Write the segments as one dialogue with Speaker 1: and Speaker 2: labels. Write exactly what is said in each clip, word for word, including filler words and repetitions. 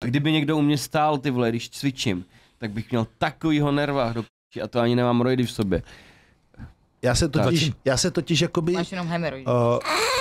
Speaker 1: kdyby někdo u mě stál, ty vole, když cvičím, tak bych měl takovýho nervách do p***, a to ani nemám roidy v sobě.
Speaker 2: Já se totiž, já se totiž jakoby...
Speaker 3: Máš jenom hemeroidy.
Speaker 2: Uh...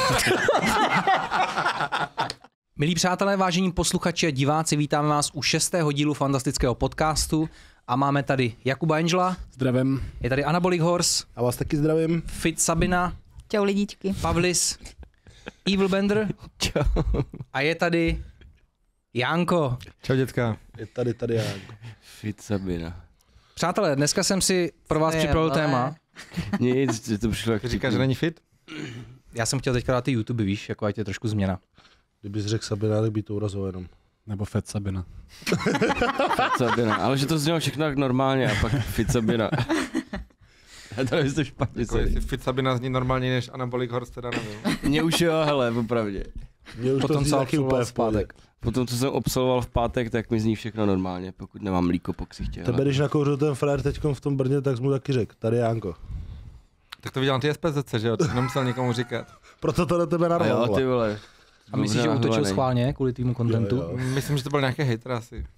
Speaker 4: Milí přátelé, vážení posluchači a diváci, vítáme vás u šestého dílu fantastického podcastu a máme tady Jakuba Angela.
Speaker 5: Zdravím.
Speaker 4: Je tady Anabolic Horse.
Speaker 2: A vás taky zdravím.
Speaker 4: Fit Sabina.
Speaker 3: Čau lidičky.
Speaker 4: Pavlis. Evil Bender.
Speaker 1: Čau.
Speaker 4: A je tady Janko.
Speaker 5: Čau dětka.
Speaker 2: Je tady, tady Janko.
Speaker 1: Fit Sabina.
Speaker 4: Přátelé, dneska jsem si pro vás
Speaker 3: Je,
Speaker 4: připravil
Speaker 3: vole.
Speaker 4: téma.
Speaker 1: Nic, to přišlo jak...
Speaker 5: Ty říkáš, že není fit?
Speaker 4: Já jsem chtěl teďka dát ty YouTube, víš, jako ať je trošku změna.
Speaker 2: Kdybys řekl Sabina, tak by to urazilo jenom.
Speaker 5: Nebo Fat Sabina.
Speaker 1: Fit Sabina, ale že to znělo všechno tak normálně a pak Fit Sabina. To je to špatně.
Speaker 5: Jako jestli Fit Sabina zní normálně než Anabolic Horse, teda nevím.
Speaker 1: Mně už jo, hele, popravdě.
Speaker 2: Mě už
Speaker 4: Potom
Speaker 2: to
Speaker 4: co
Speaker 2: taky úplně
Speaker 4: absolvoval
Speaker 2: v
Speaker 4: v pátek.
Speaker 1: Potom, co jsem absolvoval v pátek, tak mi zní všechno normálně, pokud nemám mlíko po ksichtě.
Speaker 2: Tebe, když nakouřil ten frér teďkom v tom Brně, tak jsi mu taky řekl, tady Janko.
Speaker 5: Tak to viděl na ty S P Z C, že jo? To nemusel nikomu říkat.
Speaker 2: Proto to na tebe
Speaker 1: A
Speaker 2: narval.
Speaker 1: jo, ty vole.
Speaker 4: A myslíš, že útočil schválně kvůli tvýmu kontentu?
Speaker 2: Jo, jo.
Speaker 5: Myslím, že to byl nějaký hater asi.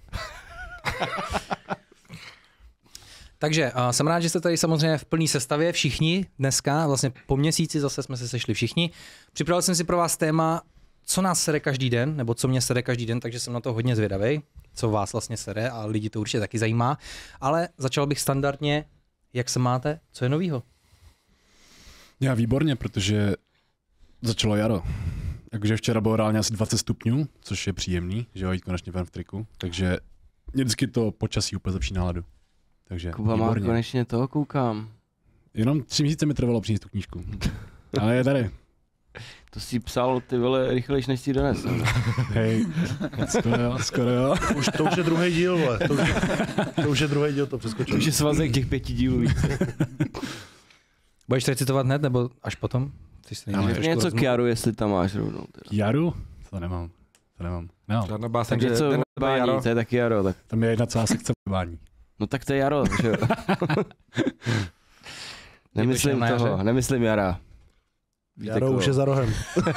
Speaker 4: Takže uh, jsem rád, že jste tady samozřejmě v plné sestavě všichni dneska, vlastně po měsíci zase jsme se sešli všichni. Připravil jsem si pro vás téma, co nás sere každý den, nebo co mě sere každý den, takže jsem na to hodně zvědavej, co vás vlastně sere a lidi to určitě taky zajímá. Ale začal bych standardně, jak se máte, co je novýho?
Speaker 5: Já výborně, protože začalo jaro. Takže včera bylo reálně asi dvacet stupňů, což je příjemný, že jo, jít konečně ven v triku. Takže mě vždycky to počasí úplně zlepší náladu. Takže
Speaker 1: Kuba má
Speaker 5: výborně.
Speaker 1: konečně toho, koukám.
Speaker 5: Jenom tři měsíce mi trvalo přinést tu knížku. Ale je tady.
Speaker 1: To si psal ty vole rychlejš, než si donesl.
Speaker 5: Hej, skoro jo, skoro jo.
Speaker 2: Už, to už je druhý díl, vole. To už, to už je druhý díl, to přeskočil.
Speaker 1: Už je svazek těch pěti dílů víc.
Speaker 4: Budeš recitovat hned, nebo až potom? Ty jsi
Speaker 5: Ale
Speaker 4: trošku
Speaker 1: Něco
Speaker 4: rozmluv.
Speaker 1: k Jaru, jestli tam máš rovnou. Teda.
Speaker 5: Jaru? To nemám. To nemám. No,
Speaker 1: Tak
Speaker 5: žádná
Speaker 4: báseň,
Speaker 1: něco bání, to je taky Jaro. Tak.
Speaker 5: tam je jedna celá sekce bání.
Speaker 1: No tak to je Jaro, že jo. Nemyslím
Speaker 4: na
Speaker 1: toho,
Speaker 4: jaře?
Speaker 1: nemyslím Jara. Víte
Speaker 2: Jaro
Speaker 1: koho?
Speaker 2: už je za rohem.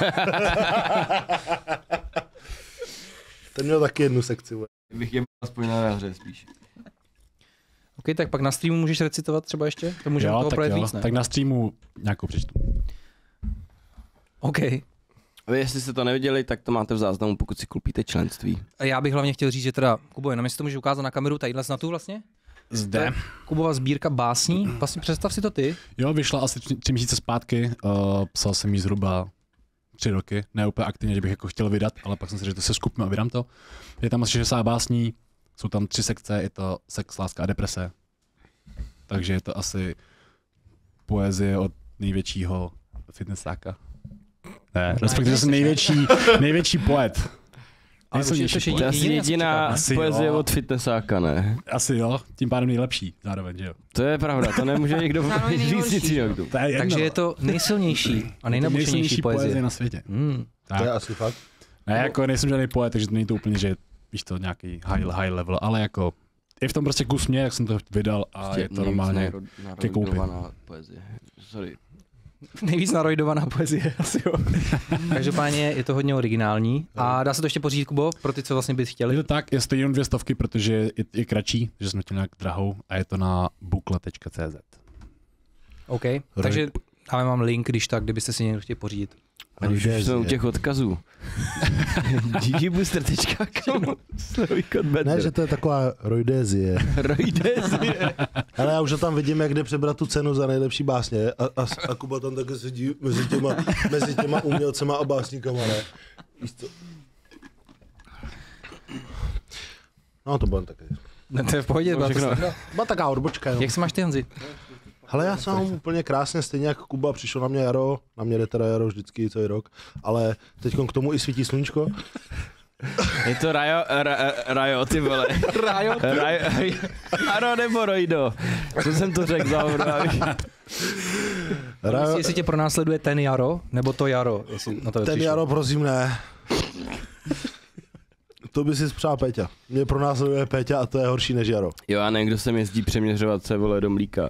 Speaker 2: Ten měl taky jednu sekci, vole.
Speaker 1: Bych je aspoň na jaře spíš.
Speaker 4: OK, tak pak na streamu můžeš recitovat třeba ještě? To můžeme toho
Speaker 5: tak
Speaker 4: projet
Speaker 5: jo.
Speaker 4: víc, ne?
Speaker 5: Tak na streamu nějakou přečtu.
Speaker 4: OK.
Speaker 1: Vy, jestli jste to neviděli, tak to máte v záznamu, pokud si koupíte členství.
Speaker 4: A já bych hlavně chtěl říct, že teda, Kubo, jenom jestli to můžeš ukázat na kameru, tadyhle na tu vlastně?
Speaker 5: Zde.
Speaker 4: Kubova sbírka básní, vlastně představ si to ty.
Speaker 5: Jo, vyšla asi tři, tři měsíce zpátky, uh, psal jsem jí zhruba tři roky, ne úplně aktivně, že bych jako chtěl vydat, ale pak jsem si řekl, že to se skupím a vydám to. Je tam asi šedesát básní, jsou tam tři sekce, je to sex, láska a deprese. Takže je to asi poezie od největšího fitnessáka. Ne, respektive jsem největší, největší poet.
Speaker 4: Ale
Speaker 5: Nejsilnější
Speaker 4: určitě to
Speaker 1: To je
Speaker 4: je
Speaker 1: asi
Speaker 4: jediný
Speaker 1: jediná
Speaker 5: Asi
Speaker 1: poezie
Speaker 5: jo.
Speaker 1: od fitnessáka, ne?
Speaker 5: Asi jo, tím pádem nejlepší zároveň, že jo.
Speaker 1: To je pravda, to nemůže nikdo
Speaker 3: Zároveň
Speaker 1: říct
Speaker 3: nejhorší,
Speaker 1: nic jiného.
Speaker 5: To je jedno.
Speaker 4: Takže je to nejsilnější a nejnabušenější poezie.
Speaker 5: poezie na světě.
Speaker 4: Hmm.
Speaker 5: Tak.
Speaker 2: To je asi fakt.
Speaker 5: Ne, jako nejsem žádný poet, takže to není to úplně, že víš to nějaký high, high level, ale jako je v tom prostě kus mě, jak jsem to vydal a je to normálně ke koupi.
Speaker 1: Poezie. Sorry.
Speaker 4: Nejvíc narojdovaná poezie, asi jo. Každopádně je to hodně originální. A dá se to ještě pořídit, Kubo, pro ty, co vlastně bys
Speaker 5: Je
Speaker 4: chtěli?
Speaker 5: to tak, je stojí jenom dvě stovky, protože je, je kratší, že jsme chtěli nějak drahou a je to na bukle tečka cé zet.
Speaker 4: OK, takže dáme vám link, když tak, kdybyste si někdo chtěli pořídit.
Speaker 1: A když už jsou u těch odkazů. digibooster tečka com Slový kód
Speaker 2: Ne, že to je taková rojdézie.
Speaker 1: Rojdézie.
Speaker 2: Ale já už to tam vidím, jak jde přebrat tu cenu za nejlepší básně a, a, a Kuba tam taky sedí mezi těma, mezi těma umělcema a básníkama, ne? Víš co? No to bude taky.
Speaker 4: Ne, to je v pohodě. byla to
Speaker 1: všechno.
Speaker 4: sranda.
Speaker 2: Byla taková odbočka jenom.
Speaker 4: Jak se máš ty, Honzi?
Speaker 2: Hele, já jsem úplně krásně, stejně jak Kuba, přišel na mě jaro, na mě jde teda jaro vždycky celý rok, ale teď k tomu i svítí sluníčko.
Speaker 1: Je to Rajo, ra, Rajo, ty vole.
Speaker 4: Rajo?
Speaker 1: Rajo, Jaro nebo Rojdo? Co jsem to řekl za
Speaker 2: Rajo,
Speaker 4: Jestli tě pronásleduje ten Jaro, nebo to Jaro? Jestli na to
Speaker 2: ten
Speaker 4: přišlo.
Speaker 2: jaro, prosím, ne. To by si spřál Péťa. Mě pronásleduje Péťa a to je horší než jaro.
Speaker 1: Jo, a někdo sem jezdí přeměřovat se, vole, do mlíka.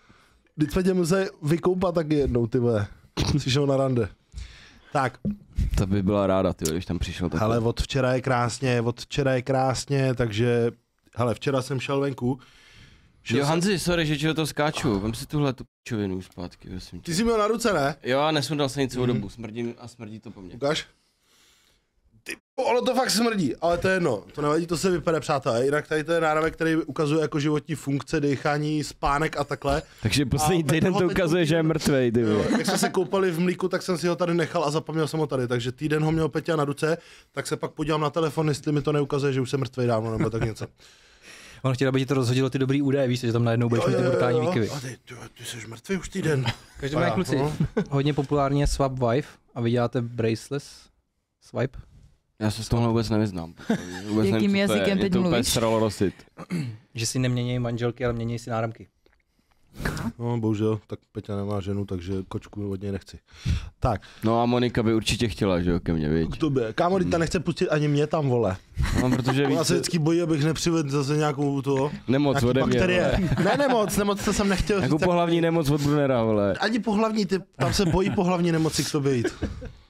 Speaker 2: Teď jsme tě museli vykoupat taky jednou, ty vole. Jsi šel na rande. Tak,
Speaker 1: To by byla ráda, ty, když tam přišel. Tak...
Speaker 2: Ale od včera je krásně, od včera je krásně, takže, hele, včera jsem šel venku.
Speaker 1: Jo, Hanzi, sorry, že ti to skáču, vem si tuhle tu pičovinu zpátky, prosím tě.
Speaker 2: Ty jsi měl na ruce, ne?
Speaker 1: Jo, a nesundal se nic celou
Speaker 2: Mhm.
Speaker 1: dobu, smrdím a smrdí to po mně.
Speaker 2: Ukáž? Ty, ono to fakt smrdí, ale to je jedno, to nevadí, to se vypere, přátelé. Jinak tady to je náramek, který ukazuje jako životní funkce, dýchání, spánek a takhle.
Speaker 1: Takže poslední
Speaker 2: A
Speaker 1: týden
Speaker 2: ho
Speaker 1: to
Speaker 2: teď
Speaker 1: ukazuje, že je mrtvej, ty
Speaker 2: Jo,
Speaker 1: vole.
Speaker 2: jak jsme se koupali v mlíku, tak jsem si ho tady nechal a zapomněl jsem ho tady, takže týden ho měl Peťa na ruce, tak se pak podívám na telefon, jestli mi to neukazuje, že už jsem mrtvej dávno nebo tak něco.
Speaker 4: On chtěl, aby ti to rozhodilo ty dobrý údaje, víš, že tam najednou budeš mít ty brutální výkyvy.
Speaker 2: A ty, ty, ty jsi mrtvý už týden.
Speaker 4: Každopádně, kluci,
Speaker 2: no.
Speaker 4: hodně populárně swap wife a vy děláte braceless swipe.
Speaker 1: Já se s tomhle vůbec nevyznám. Vůbec
Speaker 3: Jakým
Speaker 1: nevím, co to je.
Speaker 3: jazykem
Speaker 1: Mě
Speaker 3: teď
Speaker 1: to úplně
Speaker 3: mluvíš?
Speaker 1: sralo nosit.
Speaker 4: Že si nemění manželky, ale mění si náramky.
Speaker 2: No, bohužel, tak Peťa nemá ženu, takže kočku od něj nechci. Tak,
Speaker 1: No a Monika by určitě chtěla, že jo, ke mně, viď?
Speaker 2: k tobě. Kámo, ta nechce pustit ani mě tam, vole.
Speaker 1: No, protože
Speaker 2: Ona se
Speaker 1: víc,
Speaker 2: vždycky bojí, abych nepřivedl zase nějakou toho.
Speaker 1: nemoc
Speaker 2: Nějaký
Speaker 1: ode mě,
Speaker 2: bakterie.
Speaker 1: vole.
Speaker 2: Ne, nemoc, nemoc, to jsem nechtěl
Speaker 1: Jako
Speaker 2: říct.
Speaker 1: pohlavní nemoc od Brunera, vole.
Speaker 2: Ani pohlavní, ty, tam se bojí pohlavní nemoci k tobě jít.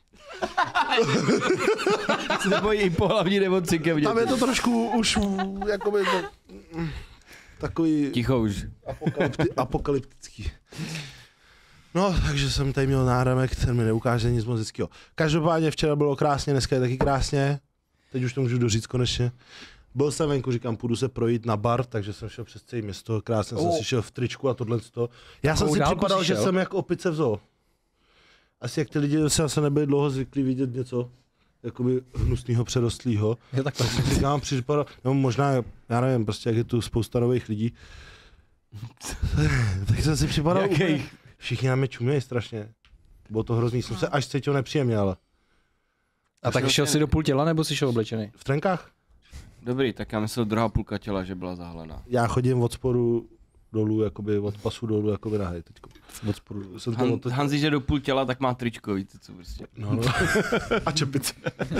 Speaker 1: Se bojí i pohlavní nemoci ke mně.
Speaker 2: Tam je to trošku už, jakoby to, takový
Speaker 1: Ticho už.
Speaker 2: apokalypti, apokalyptický. No, takže jsem tady měl náramek, ten mi neukáže nic moc hezkýho. Každopádně včera bylo krásně, dneska je taky krásně. Teď už to můžu doříct konečně. Byl jsem venku, říkám, půjdu se projít na bar, takže jsem šel přes celé město, krásně jsem
Speaker 4: Oh.
Speaker 2: si šel v tričku a tohle. Já jsem
Speaker 4: Jakou
Speaker 2: si
Speaker 4: dálku
Speaker 2: připadal,
Speaker 4: jsi
Speaker 2: že
Speaker 4: šel?
Speaker 2: jsem jako opice v zoo. Asi jak ty lidi se asi nebyli dlouho zvyklí vidět něco jakoby hnusného, přerostlého.
Speaker 4: Je takhle.
Speaker 2: Říkám, připadal, no možná, já nevím, prostě jak je tu spousta nových lidí. Tak jsem si připadal
Speaker 1: Jakých?
Speaker 2: úplně, všichni na mě čumějí strašně. Bylo to hrozný, jsem se až cítil nepříjemně, ale
Speaker 4: A tak šel jsi do půl těla, nebo jsi šel oblečený?
Speaker 2: v trenkách.
Speaker 1: Dobrý, tak já myslel druhá půlka těla, že byla zahalená.
Speaker 2: Já chodím od spodu dolů, jakoby od pasu dolů, jakoby nahej teďko. Od spodu, jsem to
Speaker 1: Han,
Speaker 2: od...
Speaker 1: Hanzi, že do půl těla, tak má tričko, víte co prostě.
Speaker 2: No, no. A čepice.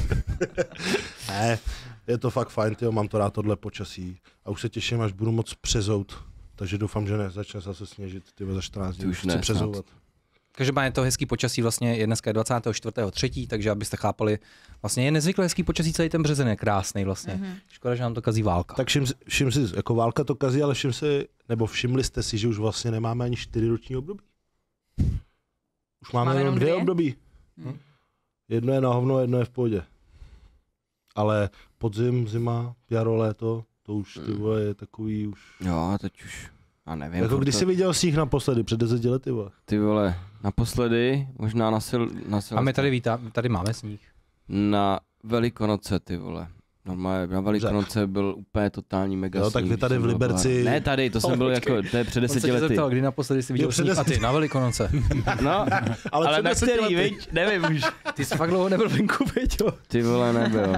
Speaker 2: Ne, je to fakt fajn, tyjo, mám to rád tohle počasí. A už se těším, až budu moc přezout. Takže doufám, že ne, začne zase sněžit, tyjo, za čtrnáct dní.
Speaker 1: Ty už
Speaker 2: Chci
Speaker 1: ne,
Speaker 2: přezouvat.
Speaker 4: Každopádně to hezký počasí vlastně je dneska dvacátého čtvrtého třetího takže abyste chápali, vlastně je nezvykle hezký počasí, celý ten březen je krásný vlastně.
Speaker 3: Mhm.
Speaker 4: Škoda, že nám to kazí válka.
Speaker 2: Tak všim, si- všim si, jako válka to kazí, ale všim si, nebo všimli jste si, že už vlastně nemáme ani čtyři roční období. Už máme,
Speaker 3: Máme
Speaker 2: jenom
Speaker 3: jenom
Speaker 2: dvě,
Speaker 3: dvě?
Speaker 2: období.
Speaker 3: Hmm.
Speaker 2: Jedno je na hovno, jedno je v pohodě. Ale podzim, zima, jaro, léto, to už ty vole je takový už...
Speaker 1: Jo, teď už, a nevím.
Speaker 2: Jako
Speaker 1: furt
Speaker 2: když
Speaker 1: to-
Speaker 2: jsi viděl sníh naposledy, před deseti lety, vole.
Speaker 1: Ty vole, naposledy, možná na sil, na sil,
Speaker 4: A my tady vítá, tady máme sníh.
Speaker 1: na Velikonoce, ty vole. Normálně na Velikonoce byl úplně totální mega
Speaker 2: Jo, tak
Speaker 1: sníh,
Speaker 2: vy
Speaker 1: když
Speaker 2: tady
Speaker 1: jsem
Speaker 2: v
Speaker 1: byl
Speaker 2: Liberci-
Speaker 1: Ne, tady, to
Speaker 4: Ale
Speaker 1: jsem byl
Speaker 4: počkej.
Speaker 1: jako, to je před
Speaker 4: On se
Speaker 1: deseti
Speaker 4: tě
Speaker 1: lety.
Speaker 4: zeptal, kdy naposledy jsi viděl
Speaker 2: Jo, před
Speaker 4: sníh a ty
Speaker 2: deseti-
Speaker 4: na Velikonoce.
Speaker 1: No,
Speaker 2: Ale,
Speaker 1: ale
Speaker 2: před
Speaker 1: na
Speaker 2: deseti
Speaker 1: který,
Speaker 2: lety.
Speaker 1: viď? Nevím už.
Speaker 4: Ty jsi fakt dlouho nebyl venku, Peťo.
Speaker 1: Ty vole, nebyl.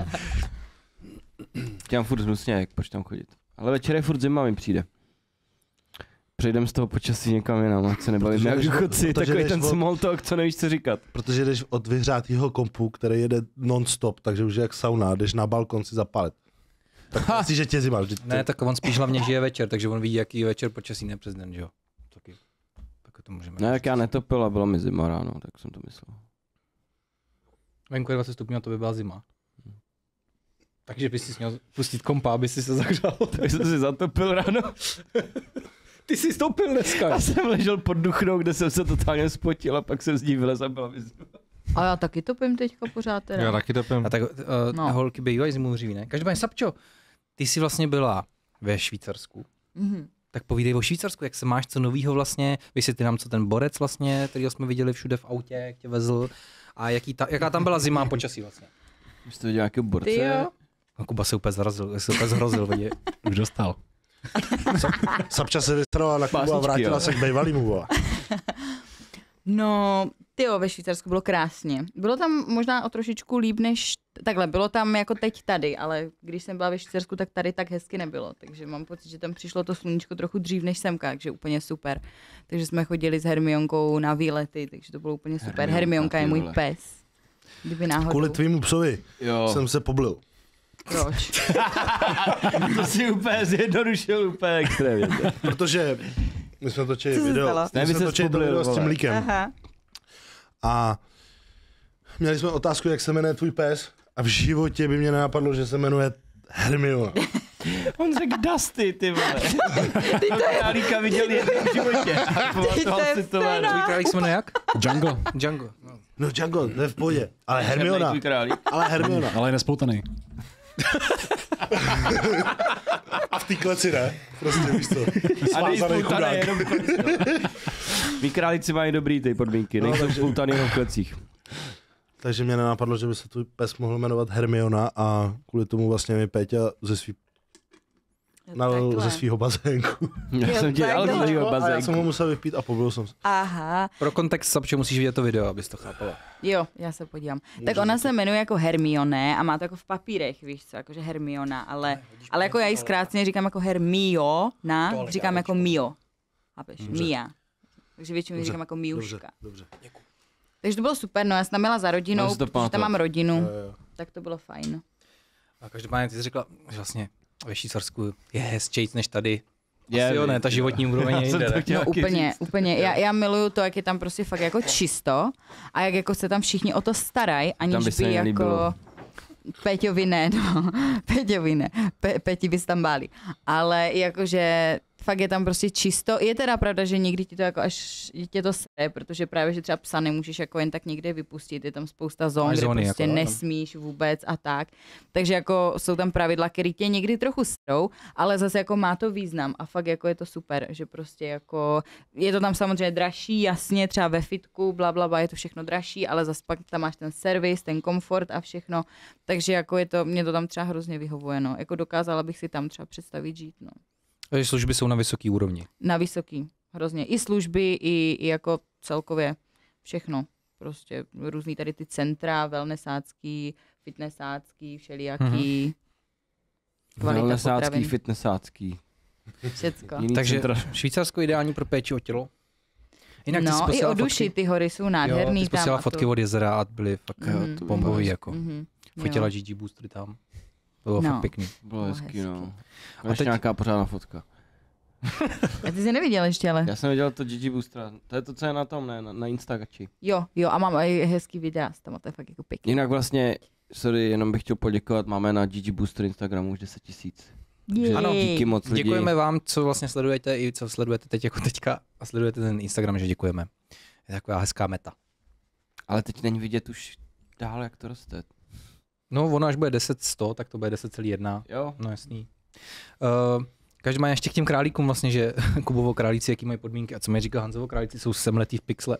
Speaker 1: Těm furt hnusně, jak proč tam chodit. Ale večer je furt zima, mi přijde. Přejdem z toho počasí někam jinam, ať se nebavíme
Speaker 2: Protože
Speaker 1: jak
Speaker 2: jdeš od-
Speaker 1: důchodci,
Speaker 2: protože
Speaker 1: takový
Speaker 2: jdeš
Speaker 1: ten
Speaker 2: od-
Speaker 1: small talk, co nevíš, co říkat.
Speaker 2: Protože jdeš od vyhřátého kompu, který jede non-stop, takže už je jak sauna, jdeš na balkon si zapálit. Tak myslíš, že tě zima. Vždyť
Speaker 4: Ne, tak on spíš hlavně žije večer, takže on ví, jaký je večer počasí, ne přes den, že jo. Taky. Tak to můžeme.
Speaker 1: Ne, jak já netopil a bylo mi zima ráno, tak jsem to myslel.
Speaker 4: Venku je dvacet stupňů a to by byla zima. Takže bys si měl pustit kompa, aby si se zahřál.
Speaker 1: Tak jsem si zatopil ráno.
Speaker 4: Ty jsi stoupil dneska.
Speaker 1: Já jsem ležel pod duchnou, kde jsem se totálně spotil a pak jsem z ní vylez a byla mi zima.
Speaker 3: A já taky topím teďka pořád teda.
Speaker 5: Já taky topím.
Speaker 4: A tak uh,
Speaker 3: No.
Speaker 4: no. holky bývají zimouřiví, ne? Každopádně, Sapčo, ty jsi vlastně byla ve Švýcarsku.
Speaker 3: Mhm.
Speaker 4: Tak povídej o Švýcarsku, jak se máš, co novýho vlastně, vysvětli nám, co ten borec vlastně, kterýho jsme viděli všude v autě, jak tě vezl, a jaký ta, jaká tam byla zima a počasí vlastně.
Speaker 1: Už jste viděl nějakého borce?
Speaker 3: Ty jo.
Speaker 4: A Kuba se úplně zarazil, se úplně zhrozil, vidě.
Speaker 5: Už dostal.
Speaker 2: Sapča se vystrala na Kubu a
Speaker 1: Básničky,
Speaker 2: vrátila
Speaker 1: jo.
Speaker 2: se k bejvalýmu. Vole.
Speaker 3: No, tyjo, ve Švýcarsku bylo krásně. Bylo tam možná o trošičku líp než, takhle, bylo tam jako teď tady, ale když jsem byla ve Švýcarsku, tak tady tak hezky nebylo. Takže mám pocit, že tam přišlo to sluníčko trochu dřív než semka, takže úplně super. Takže jsme chodili s Hermionkou na výlety, takže to bylo úplně super.
Speaker 1: Hermionka,
Speaker 3: Hermionka je
Speaker 1: ty
Speaker 3: můj
Speaker 1: vole.
Speaker 3: pes. Kdyby náhodou.
Speaker 2: Kvůli tvýmu psovi
Speaker 1: Jo.
Speaker 2: jsem se poblil.
Speaker 3: Proč?
Speaker 1: To si úplně zjednodušil úplně extrémně.
Speaker 2: Protože my jsme točili
Speaker 3: Co se
Speaker 2: video,
Speaker 3: stalo?
Speaker 2: my
Speaker 1: Ne, vy
Speaker 2: jsme
Speaker 1: se
Speaker 2: točili to
Speaker 1: poblil,
Speaker 2: video s tím
Speaker 1: vole.
Speaker 2: líkem.
Speaker 3: Aha.
Speaker 2: A měli jsme otázku, jak se jmenuje tvůj pes a v životě by mě nenapadlo, že se jmenuje Hermiona.
Speaker 1: On řekl Dusty, ty vole. Ty to králíka viděl jednou v životě. A pamatoval si to jméno.
Speaker 4: Tvůj králík se jmenuje jak?
Speaker 5: Django,
Speaker 4: Django. No.
Speaker 2: No Django, to je v pohodě. Ale Hermiona,
Speaker 1: Tvůj králík.
Speaker 2: ale Hermiona.
Speaker 5: ale je nespoutaný.
Speaker 2: A v té kleci ne, prostě víš co.
Speaker 1: A
Speaker 2: Svázaný
Speaker 1: nejspoutaný
Speaker 2: chudák.
Speaker 1: jenom v kleci. Mí králíci mají dobrý ty podmínky,
Speaker 2: No,
Speaker 1: nejsou
Speaker 2: takže-
Speaker 1: spoutaný jenom v klecích.
Speaker 2: Takže mě nenapadlo, že by se tvůj pes mohl jmenovat Hermiona a kvůli tomu vlastně mi Péťa ze svý, nalil
Speaker 3: Takhle.
Speaker 2: ze svýho bazénku.
Speaker 1: Já
Speaker 3: Jo,
Speaker 1: jsem ti dal
Speaker 3: takhle.
Speaker 1: z tvýho
Speaker 2: A já jsem ho
Speaker 1: bazénku.
Speaker 2: musel vypít a pobil jsem se.
Speaker 3: Aha,
Speaker 4: Pro kontext, Sapčo, musíš vidět to video, abys to chápala.
Speaker 3: jo, já se podívám. Tak ona se jmenuje jako Hermione a má to jako v papírech, víš co, jakože Hermiona, ale, ale jako já jí zkráceně říkám jako Hermiona, říkám jako Mio. Chápeš? Mia. Takže většinou jí
Speaker 2: Dobře,
Speaker 3: říkám jako
Speaker 2: Dobře,
Speaker 3: Miuška.
Speaker 2: dobře.
Speaker 3: Takže to bylo super, no já jsem tam měla za rodinou,
Speaker 1: Můžeš to
Speaker 3: protože tam
Speaker 1: pamatovat.
Speaker 3: mám rodinu,
Speaker 2: Jo, jo.
Speaker 3: tak to bylo fajn.
Speaker 4: A každopádně ty jsi řekla, že vlastně ve Švýcarsku je hezčejc než tady.
Speaker 1: Je,
Speaker 4: Asi jo, ne, ta
Speaker 1: víš,
Speaker 4: životní úroveň je
Speaker 1: Já jsem
Speaker 4: jinde,
Speaker 1: to
Speaker 4: ne?
Speaker 1: chtěl
Speaker 3: No
Speaker 1: taky
Speaker 3: úplně,
Speaker 1: říct.
Speaker 3: úplně. Já, já miluju to, jak je tam prostě fakt jako čisto a jak jako se tam všichni o to starají,
Speaker 1: Tam by
Speaker 3: aniž
Speaker 1: se
Speaker 3: by
Speaker 1: mi
Speaker 3: jako...
Speaker 1: nelíbilo.
Speaker 3: Peťovi ne, no. Peťovi ne. Pe, Peti bys tam báli. Ale jakože fakt je tam prostě čisto. Je teda pravda, že někdy ti to jako až tě to sere, protože právě, že třeba psa nemůžeš jako jen tak někde vypustit. Je tam spousta zón,
Speaker 4: Máš
Speaker 3: kde
Speaker 4: zóny,
Speaker 3: prostě
Speaker 4: jako, no.
Speaker 3: nesmíš vůbec a tak. Takže jako jsou tam pravidla, které tě někdy trochu serou, ale zase jako má to význam a fakt jako je to super, že prostě jako je to tam samozřejmě dražší, jasně, třeba ve fitku, bla, bla, bla, je to všechno dražší, ale zase pak tam máš ten servis, ten komfort a všechno. Takže jako je to, mě to tam třeba hrozně vyhovuje, no. Jako dokázala bych si tam třeba představit žít, no.
Speaker 4: Takže služby jsou na vysoký úrovni.
Speaker 3: Na vysoký, hrozně. I služby, i, i jako celkově všechno. Prostě různý tady ty centra, wellnessácký, fitnessácký, všelijaký. Kvalita
Speaker 1: Wellnessácký,
Speaker 3: potravin,
Speaker 1: fitnessácký.
Speaker 3: všecko.
Speaker 1: Jiný
Speaker 4: Takže
Speaker 1: centra.
Speaker 4: Švýcarsko ideální pro péči o tělo. Jinak ty jsi
Speaker 3: No, i
Speaker 4: posílala
Speaker 3: o duši,
Speaker 4: fotky.
Speaker 3: ty hory jsou
Speaker 4: Jo,
Speaker 3: nádherný
Speaker 4: ty jsi
Speaker 3: tam.
Speaker 4: posílala
Speaker 3: a
Speaker 4: fotky
Speaker 3: to-
Speaker 4: od jezera a byly fakt
Speaker 3: Mhm,
Speaker 4: mm, bombový jako.
Speaker 3: Mhm,
Speaker 4: Fotila
Speaker 3: jo.
Speaker 4: Gigi Boostery tam. To bylo
Speaker 3: No.
Speaker 4: fakt pěkný.
Speaker 1: Bylo
Speaker 3: Bylo
Speaker 1: hezký,
Speaker 3: hezký.
Speaker 1: no.
Speaker 4: A
Speaker 1: Konečně
Speaker 4: teď-
Speaker 1: nějaká pořádná fotka.
Speaker 3: A ty jsi neviděl ještě, ale?
Speaker 1: Já jsem viděl to Gigi Boostera. To je to, co je na tom, ne? Na, na Instagači.
Speaker 3: Jo, jo, a mám i hezký videa tam, a to je fakt jako pěkný.
Speaker 1: Jinak vlastně, sorry, jenom bych chtěl poděkovat, máme na Gigi Booster Instagramu už deset tisíc.
Speaker 3: Jej.
Speaker 4: Ano,
Speaker 1: Díky moc lidi.
Speaker 4: Děkujeme vám, co vlastně sledujete i co sledujete teď jako teďka a sledujete ten Instagram, že děkujeme. Je taková hezká meta.
Speaker 1: Ale teď není vidět už dál, jak to roste.
Speaker 4: No, ono až bude deset sto, tak to bude deset celá jedna.
Speaker 1: Jo?
Speaker 4: No jasný. Uh, každopádně ještě k těm králíkům vlastně, že Kubovo králíci, jaký mají podmínky a co mi říkal Hanzovo králíci, jsou semletý v pixle.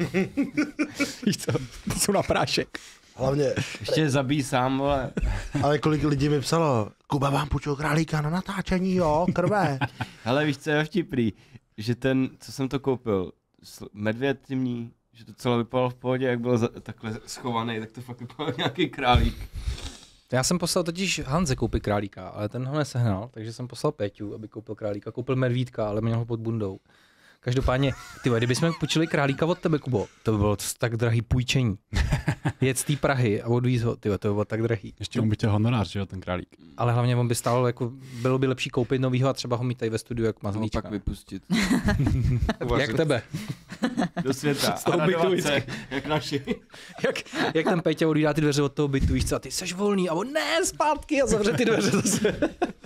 Speaker 4: Víš co? Jsou na prášek.
Speaker 2: Hlavně,
Speaker 1: Ještě je zabíj sám, vole.
Speaker 2: ale kolik lidí mi psalo, Kuba vám půjčil králíka na natáčení, jo, krve.
Speaker 1: Hele, víš, co je vtipný? Že ten, co jsem to koupil, sl- medvěd zimní, že to celé vypadalo v pohodě, jak byl za- takhle schovaný, tak to fakt vypadalo jak nějaký králík.
Speaker 4: Já jsem poslal totiž Hanze koupit králíka, ale ten ho nesehnal, takže jsem poslal Péťu, aby koupil králíka. Koupil medvídka, ale měl ho pod bundou. Každopádně, ty vole, kdybychom půjčili králíka od tebe, Kubo, to by bylo tak drahý půjčení. Jet z té Prahy a odvíz ho, ty vole, to by bylo tak drahý.
Speaker 5: Ještě on by chtěl honorář, že jo, ten králík.
Speaker 4: Ale hlavně on by stál, jako, bylo by lepší koupit novýho a třeba ho mít tady ve studiu jak
Speaker 1: Nebo
Speaker 4: mazlíčka.
Speaker 1: pak vypustit.
Speaker 4: Jak tebe?
Speaker 1: Do světa.
Speaker 4: Z toho
Speaker 1: A
Speaker 4: bytu
Speaker 1: radovat
Speaker 4: vždycky.
Speaker 1: se, jak naši.
Speaker 4: jak, jak ten Péťa odvídá ty dveře od toho bytu, víš co, a ty seš volný a on ne, zpátky a zavře ty dveře zase.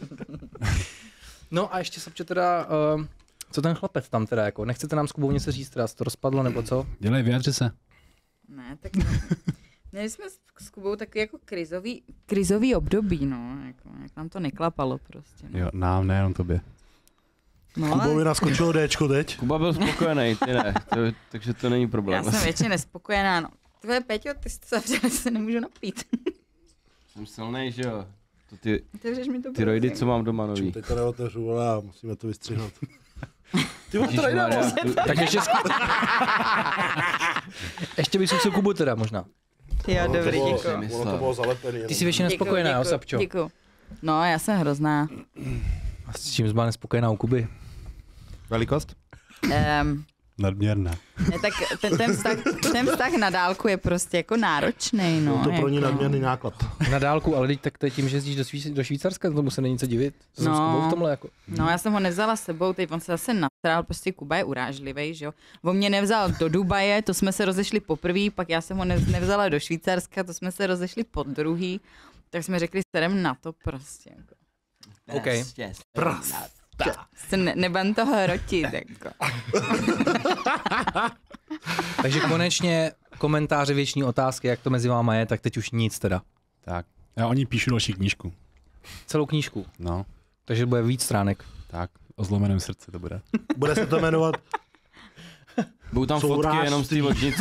Speaker 4: No a ještě Sapčo teda, uh, co ten chlapec tam teda, jako, nechcete nám s Kubou něco říct, teda se to rozpadlo nebo co?
Speaker 5: Dělej, vyjadři se.
Speaker 3: Ne, tak měli jsme s- s Kubou takový jako krizový, krizový období, no, jako, jak nám to neklapalo prostě. No,
Speaker 5: Jo, nám, nejenom tobě.
Speaker 3: no
Speaker 2: Kubovi
Speaker 3: ale
Speaker 2: naskočilo Dčko teď.
Speaker 1: Kuba byl spokojený, ty ne, to, takže to není problém.
Speaker 3: já jsem většině nespokojená, no. Tvoje Peťo, ty jsi to zavřel, se nemůžu napít.
Speaker 1: Jsem silnej, že jo. To ty,
Speaker 3: Otevřeš mi to
Speaker 1: ty rojdy,
Speaker 3: prosím.
Speaker 1: co mám doma nový.
Speaker 2: Teď to neotevřu, vole, a musíme to vystřihnout. Ty vole, to
Speaker 1: Ježišmarja,
Speaker 2: nejde.
Speaker 1: tu-
Speaker 4: Tak ještě, ještě bych zkusil Kubu teda možná.
Speaker 3: Jo,
Speaker 2: Ono to
Speaker 3: dobrý,
Speaker 2: bylo-
Speaker 3: děkuji.
Speaker 2: Ono to bylo zalepený.
Speaker 4: Ty
Speaker 2: jenom.
Speaker 4: jsi většině nespokojená, jo, Sapčo?
Speaker 3: Děkuju. No, já jsem hrozná.
Speaker 4: A s čím jsi byla nespokojená u Kuby?
Speaker 2: Velikost?
Speaker 3: Um,
Speaker 5: Nadměrná.
Speaker 3: Ne, tak ten, ten, vztah, ten vztah na dálku je prostě jako náročný, no.
Speaker 2: No to pro ní
Speaker 3: jako.
Speaker 2: nadměrný náklad.
Speaker 4: Na dálku, ale teď tak to je tím, že jezdíš do, Švý, do Švýcarska, tomu se není co divit. To jsem
Speaker 3: No.
Speaker 4: s Kubou v tomhle jako.
Speaker 3: No, já jsem ho nevzala s sebou, teď on se zase nasral, prostě Kuba je urážlivý, že jo. On mě nevzal do Dubaje, to jsme se rozešli poprvé, pak já jsem ho nev, nevzala do Švýcarska, to jsme se rozešli po druhý, tak jsme řekli, serem na to prostě. Jako.
Speaker 4: OK.
Speaker 3: Se ne, nebudem to hrotit, jako.
Speaker 4: Takže konečně komentáře, věční otázky, jak to mezi váma je, tak teď už nic teda.
Speaker 5: Tak. Já o ní píšu další knížku.
Speaker 4: Celou knížku.
Speaker 5: No,
Speaker 4: Takže bude víc stránek.
Speaker 5: tak. O zlomeném srdci to bude.
Speaker 2: Bude se to jmenovat
Speaker 1: Budou tam
Speaker 2: Sourážství.
Speaker 1: fotky jenom z té ložnice.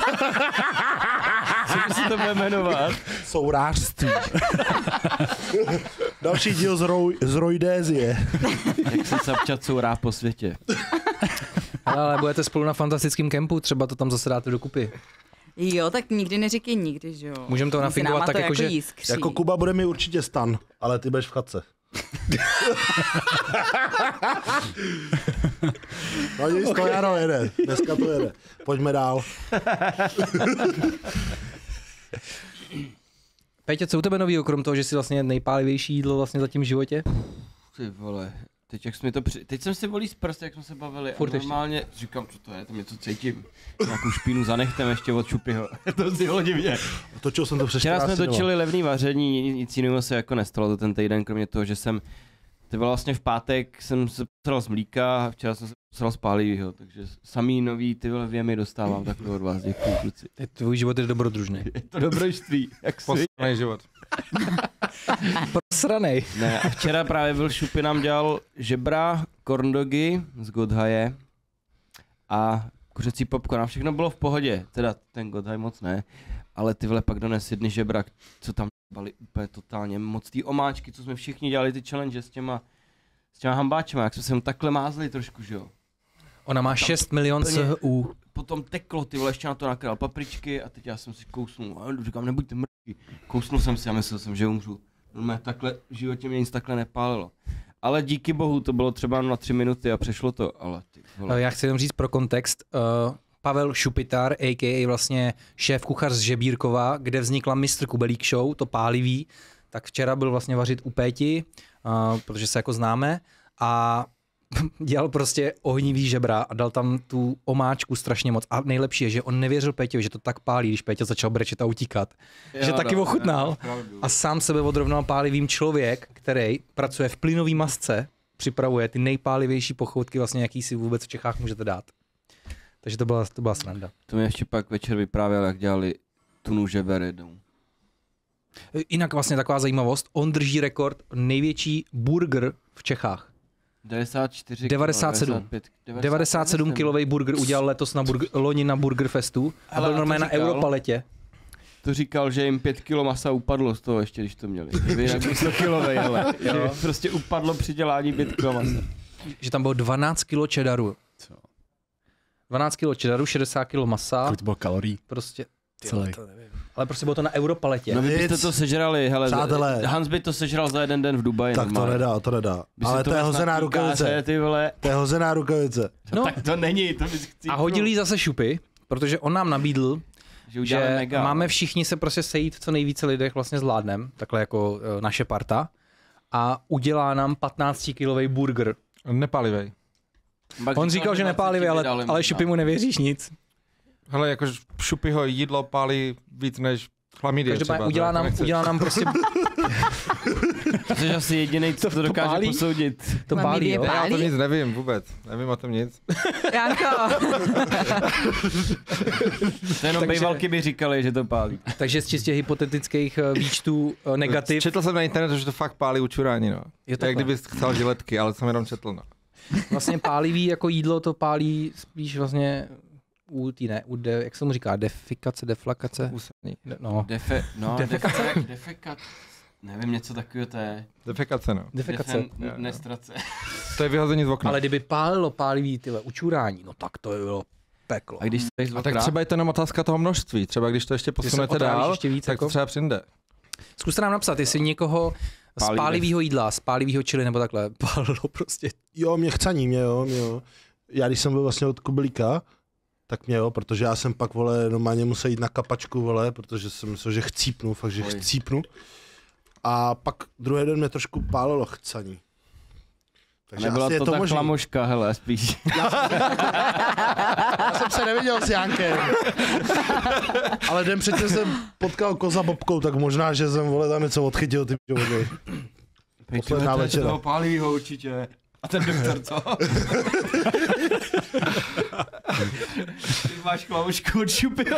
Speaker 1: Co se to bude jmenovat?
Speaker 2: Sourářství. Další díl z, roj, z Rojdézie.
Speaker 1: Jak se Sapčat sourá po světě.
Speaker 4: Ale, ale budete spolu na fantastickém kempu, třeba to tam zase dáte dokupy.
Speaker 3: Jo, tak nikdy neříkej nikdy, že jo.
Speaker 4: Můžeme to
Speaker 3: Mezi
Speaker 4: nafingovat
Speaker 3: náma
Speaker 4: tak,
Speaker 3: to
Speaker 4: jako, že-
Speaker 3: jiskří.
Speaker 2: Jako Kuba bude mi určitě stan, ale ty budeš v chatce. No nic, to Jaro jede. Dneska to jede. Pojďme dál.
Speaker 4: Pétě, co u tebe novýho, krom toho, že jsi vlastně nejpálivější jídlo vlastně zatím v životě?
Speaker 1: Ty vole. Teď, jak jsi mi to při... Teď jsem si volí z prsty, jak jsme se bavili.
Speaker 4: Furt
Speaker 1: a normálně říkám, co to je, tam něco cítím. Nějakou špínu za nechtem ještě od Šupyho. To si hodí mě.
Speaker 2: Točil jsem to přes
Speaker 1: Včera jsme
Speaker 2: čtrnáct
Speaker 1: točili levný vaření, nic jiného se jako nestalo to ten týden, kromě toho, že jsem, ty vole, vlastně v pátek jsem se posral z mlíka a včera jsem se posral z pálivýho, takže samý nový ty vole věmy dostávám takhle od vás, děkuju kluci.
Speaker 4: Tvůj život je dobrodružný.
Speaker 1: Je to dobrodružství, jak si.
Speaker 6: Posledný život.
Speaker 4: Prosranej.
Speaker 1: Ne, a včera právě byl Šupy nám dělal žebra, corndogy z Godhaje a kuřecí popcorn a všechno bylo v pohodě, teda ten Godhaj moc ne, ale ty vole pak dones jedny žebra, co tam bali úplně totálně moc ty omáčky, co jsme všichni dělali ty challenge s těma, s těma hambáčema, jak jsme se mu takhle mázli trošku, že jo.
Speaker 4: Ona má šest milion
Speaker 1: úplně-
Speaker 4: S U.
Speaker 1: Potom teklo, ty vole, ještě na to nakryl papričky a teď já jsem si kousnul, a říkám, nebuďte mrtví. Kousnul jsem si a myslel jsem, že umřu. No, takhle, v životě mě nic takhle nepálilo. Ale díky bohu to bylo třeba na tři minuty a přešlo to, ale ty vole.
Speaker 4: Já chci jenom říct pro kontext. Uh, Pavel Šupitar, a k a vlastně šéf kuchař z Žebírkova, kde vznikla mistr Kubelík Show, to pálivý, tak včera byl vlastně vařit u Péti, uh, protože se jako známe a dělal prostě ohnivý žebra a dal tam tu omáčku strašně moc. A nejlepší je, že on nevěřil Péťovi, že to tak pálí, když Péťa začal brečet a utíkat.
Speaker 1: Jo,
Speaker 4: že taky
Speaker 1: no,
Speaker 4: ochutnal
Speaker 1: no, opravdu.
Speaker 4: a sám sebe odrovnal pálivým člověk, který pracuje v plynový masce, připravuje ty nejpálivější pochoutky, vlastně, jaký si vůbec v Čechách můžete dát. Takže to byla, to byla sranda.
Speaker 1: To mi ještě pak večer vyprávěl, jak dělali tunu žeber jednou.
Speaker 4: Jinak vlastně taková zajímavost, on drží rekord největší burger v Čechách.
Speaker 1: devadesát čtyři
Speaker 4: devadesát sedm.
Speaker 1: devadesát pět,
Speaker 4: devadesát sedm
Speaker 1: myslím.
Speaker 4: kilový burger udělal letos na burger, loni na Burger Festu a
Speaker 1: Hele,
Speaker 4: byl
Speaker 1: a to
Speaker 4: normálně na
Speaker 1: říkal?
Speaker 4: Europaletě.
Speaker 1: To říkal, že jim pět kilo masa upadlo z toho ještě, když to měli. Jinak by sto kilovej, ale že prostě upadlo při dělání pět kilo masa.
Speaker 4: Že tam bylo dvanáct kilo cheddaru.
Speaker 5: Co?
Speaker 4: dvanáct kilo cheddaru, šedesát kilo masa.
Speaker 5: Kolik to bylo kalorií?
Speaker 4: Prostě,
Speaker 5: Celý.
Speaker 4: ale prostě bylo to na Europaletě.
Speaker 1: No vy byste
Speaker 2: Nic.
Speaker 1: to sežrali, hele,
Speaker 2: Přátelé.
Speaker 1: Hans by to sežral za jeden den v Dubaji.
Speaker 2: Tak to
Speaker 1: normálně.
Speaker 2: nedá, to nedá.
Speaker 1: By si
Speaker 2: Ale to je
Speaker 1: vezl na
Speaker 2: hozená
Speaker 1: týkáře,
Speaker 2: rukavice.
Speaker 1: Ty vole.
Speaker 2: To je hozená rukavice.
Speaker 4: No.
Speaker 1: Tak to není, to bys chci.
Speaker 4: A hodil jí zase Šupy, protože on nám nabídl,
Speaker 1: že, uděláme
Speaker 4: že
Speaker 1: mega.
Speaker 4: máme všichni se prostě sejít v co nejvíce lidech vlastně zvládnem, takhle jako e, naše parta, a udělá nám patnáctikilový burger.
Speaker 6: Nepálivej.
Speaker 1: Pak
Speaker 4: On říkal, že nepálivý, ale, ale Šupy mu nevěříš nic.
Speaker 6: Hele, jakože Šupyho jídlo pálí víc než chlamydie třeba.
Speaker 4: Každopádně udělá
Speaker 6: to
Speaker 4: nám,
Speaker 6: nechceš.
Speaker 4: udělá nám prostě
Speaker 1: Jsi asi jedinej, co to,
Speaker 4: To
Speaker 1: dokáže
Speaker 4: pálí?
Speaker 1: posoudit.
Speaker 4: to
Speaker 3: Chlamydie
Speaker 4: pálí, jo?
Speaker 3: pálí?
Speaker 6: Já o tom nic nevím vůbec. Nevím o tom nic.
Speaker 3: Janko,
Speaker 1: To jenom
Speaker 4: Takže-
Speaker 1: bejvalky by říkali, že to pálí.
Speaker 4: Takže z čistě hypotetických e, výčtů e, negativ.
Speaker 6: Četl jsem na internetu, že to fakt pálí učurání, no.
Speaker 4: Je
Speaker 6: Je
Speaker 4: takhle.
Speaker 6: jak kdyby chcel žiletky, ale to jsem jenom četl, no.
Speaker 4: Vlastně pálivý jako jídlo to pálí spíš vlastně u tý ne, u de, jak se mu říká, defikace, deflakace?
Speaker 6: Úsadný.
Speaker 4: De, no,
Speaker 1: Defe, no,
Speaker 4: Defekace?
Speaker 1: defekace. Defekat. Nevím, něco takového to je.
Speaker 6: Defekace, no.
Speaker 4: defikace.
Speaker 1: Defen,
Speaker 6: Jo, jo.
Speaker 1: nestrace.
Speaker 6: To je vyhození z okna.
Speaker 4: Ale kdyby pálilo pálivý tyhle učurání, no tak to by bylo peklo.
Speaker 1: A když jsi z
Speaker 6: A tak
Speaker 1: okna,
Speaker 6: třeba je to jenom otázka toho množství. Třeba když to ještě
Speaker 4: Když se
Speaker 6: posunete
Speaker 4: otrávíš
Speaker 6: dál,
Speaker 4: ještě víc,
Speaker 6: tak
Speaker 4: jako?
Speaker 6: to třeba přijde.
Speaker 4: Zkuste nám napsat, jestli někoho z
Speaker 1: Pálí
Speaker 4: pálivýho jídla, z pálivýho čili nebo takhle pálilo prostě.
Speaker 2: Jo, mě chcaní, mě jo, mě jo. já když jsem byl vlastně od Kubelíka, tak mě jo, protože já jsem pak, vole, normálně musel jít na kapačku, vole, protože jsem myslel, že chcípnu, fakt, že
Speaker 1: Oj.
Speaker 2: chcípnu. A pak druhý den mě trošku pálilo chcaní. Takže
Speaker 1: Nebyla
Speaker 2: asi
Speaker 1: to,
Speaker 2: je to
Speaker 1: ta
Speaker 2: možný.
Speaker 1: chlamoška, hele, spíš.
Speaker 2: Já jsem se neviděl s Jankem. Ale den předtím jsem potkal koza Bobkou, tak možná, že jsem, vole, tam něco odchytil, ty od něj. Posledná večera.
Speaker 1: toho pálivýho určitě. A ten doktor, co? Ty máš chlamošku od Šupyho.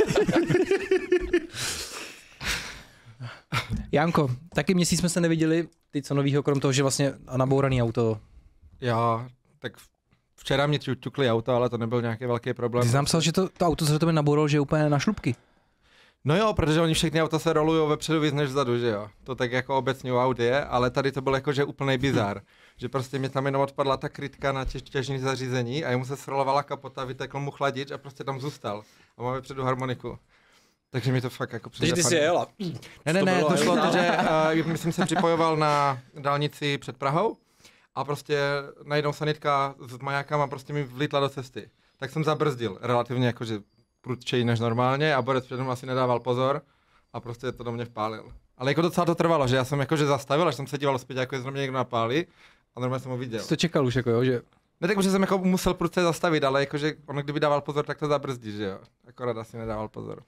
Speaker 4: Janko, taky měsíc jsme se neviděli, ty co novýho, krom toho, že vlastně nabouraný auto.
Speaker 6: Já, tak včera mě ťukli auto, ale to nebyl nějaký velký problém.
Speaker 4: Ty jsi nám psal, že to, to auto se do tebe naboural, že je úplně na šlupky.
Speaker 6: No jo, protože oni všechny auta se rolujou vepředu víc než vzadu, že jo. To tak jako obecně u Audi je, ale tady to byl jakože úplnej bizár. Že prostě mi tam jenom odpadla ta krytka na těž, těžní zařízení a jemu se srolovala kapota, vytekl mu chladič a prostě tam zůstal. A máme předu harmoniku. Takže mi to fakt jako přijde.
Speaker 4: Takže ty
Speaker 6: fakt-
Speaker 4: jsi jela.
Speaker 6: Ne, ne,
Speaker 4: To
Speaker 6: ne,
Speaker 4: bylo,
Speaker 6: to
Speaker 4: jo.
Speaker 6: šlo to, že uh, myslím se připojoval na dálnici před Prahou a prostě najednou sanitka s majákama prostě mi vlítla do cesty. Tak jsem zabrzdil, relativně jakože prudčeji než normálně a borec předem asi nedával pozor a prostě to do mě vpálil. Ale jako docela to trvalo, že já jsem jakože zastavil, až jsem se díval zpět, jako jestli mě někdo napálí a normálně jsem ho viděl.
Speaker 4: Jsi to čekal už, jako jo, že...
Speaker 6: Ne, tak že jsem jako musel prudce zastavit, ale jakože ono kdyby dával pozor, tak to zabrzdí, že jo. Akorát asi nedával pozor.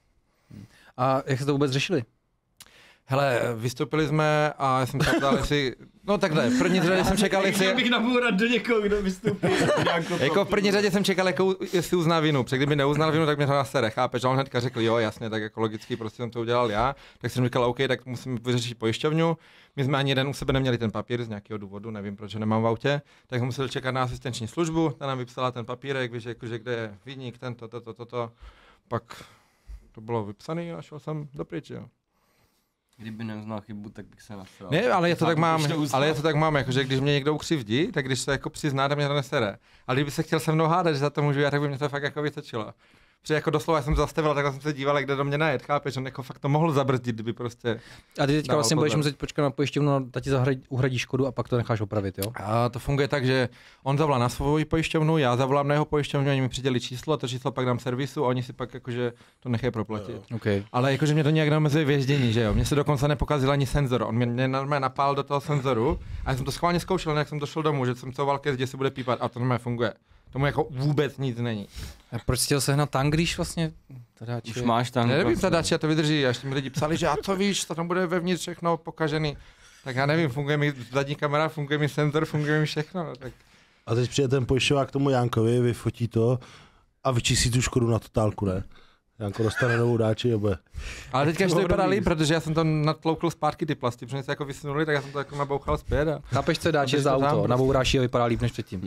Speaker 4: A jak jste to vůbec řešili?
Speaker 6: Hele, vystoupili jsme a já jsem se ptal, jestli... No takhle, v první řadě jsem čekal, jestli...
Speaker 1: bych nabourat do někoho, kdo vystoupí.
Speaker 6: Jako v první řadě jsem čekal, jako, jestli uzná vinu, protože kdyby neuznal vinu, tak mě to nasere, chápeš? A on hnedka řekl, jo, jasně, tak jako logicky, prostě jsem to udělal já. Tak jsem říkal, OK, tak musím vyřešit pojišťovnu. My jsme ani jeden u sebe neměli ten papír z nějakého důvodu, nevím, proč ho nemám v autě. Tak jsem musel čekat na asistenční službu, ta nám vypsala ten papírek, víš, jakože kde je viník, tento, toto, toto. To. Pak to bylo vypsané a šel jsem do pryč, jo.
Speaker 1: Kdyby neuznal chybu, tak bych se nasral.
Speaker 6: Ne, ale je to tak mám,
Speaker 1: Už to uznal.
Speaker 6: ale je to tak mám, jakože když mě někdo ukřivdí, tak když se jako přizná, tak mě to nesere. Ale kdyby se chtěl se mnou hádat, že za to můžu já, tak by mě to fakt jako vytočilo. Protože jako doslova jsem zastavil, tak jsem se díval, jak jde do mě najet, chápeš, on jako fakt to mohl zabrzdit, kdyby prostě.
Speaker 4: A ty teďka
Speaker 6: Dával
Speaker 4: vlastně budeš
Speaker 6: pozor.
Speaker 4: muset počkat na pojišťovnu a ta ti zahradí, uhradí škodu a pak to necháš opravit, jo?
Speaker 6: A to funguje tak, že on zavolá na svou pojišťovnu, já zavolám na jeho pojišťovnu, oni mi přidělí číslo, a to číslo pak dám servisu a oni si pak jakože to nechají proplatit.
Speaker 4: Okay.
Speaker 6: Ale jakože mě to nějak neomezuje v ježdění, že jo? Mně se dokonce nepokazil ani senzor. On mě, mě normálně napál do toho senzoru a já jsem to schválně zkoušel, jak jsem došel domů, že jsem couval ke zdi, si bude pípat a to normálně funguje. Tomu jako vůbec nic není.
Speaker 4: A proč jsi chtěl sehnat tank, když vlastně... Teda,
Speaker 1: Už máš tam.
Speaker 6: Já nevím, zadači, a to vydrží, až mi lidi psali, že a co víš, to tam bude vevnitř všechno pokažený. Tak já nevím, funguje mi zadní kamera, funguje mi senzor, funguje mi všechno. No, tak...
Speaker 2: A teď přijde ten pojišťovák k tomu Jankovi, vyfotí to a vyčísí tu škodu na totálku, ne? Janko dostane novou dáči a bude.
Speaker 6: Ale teďka už to vypadá
Speaker 2: Dobrý.
Speaker 6: líp, protože já jsem to natloukl zpátky ty plasty, protože se jako vysunuli, tak já jsem to jako nabouchal zpět. A...
Speaker 4: Chápeš, co je dáče
Speaker 6: Aby
Speaker 4: za
Speaker 6: to tam
Speaker 4: auto?
Speaker 6: prostě-
Speaker 4: Nabouráš ji a vypadá líp než předtím.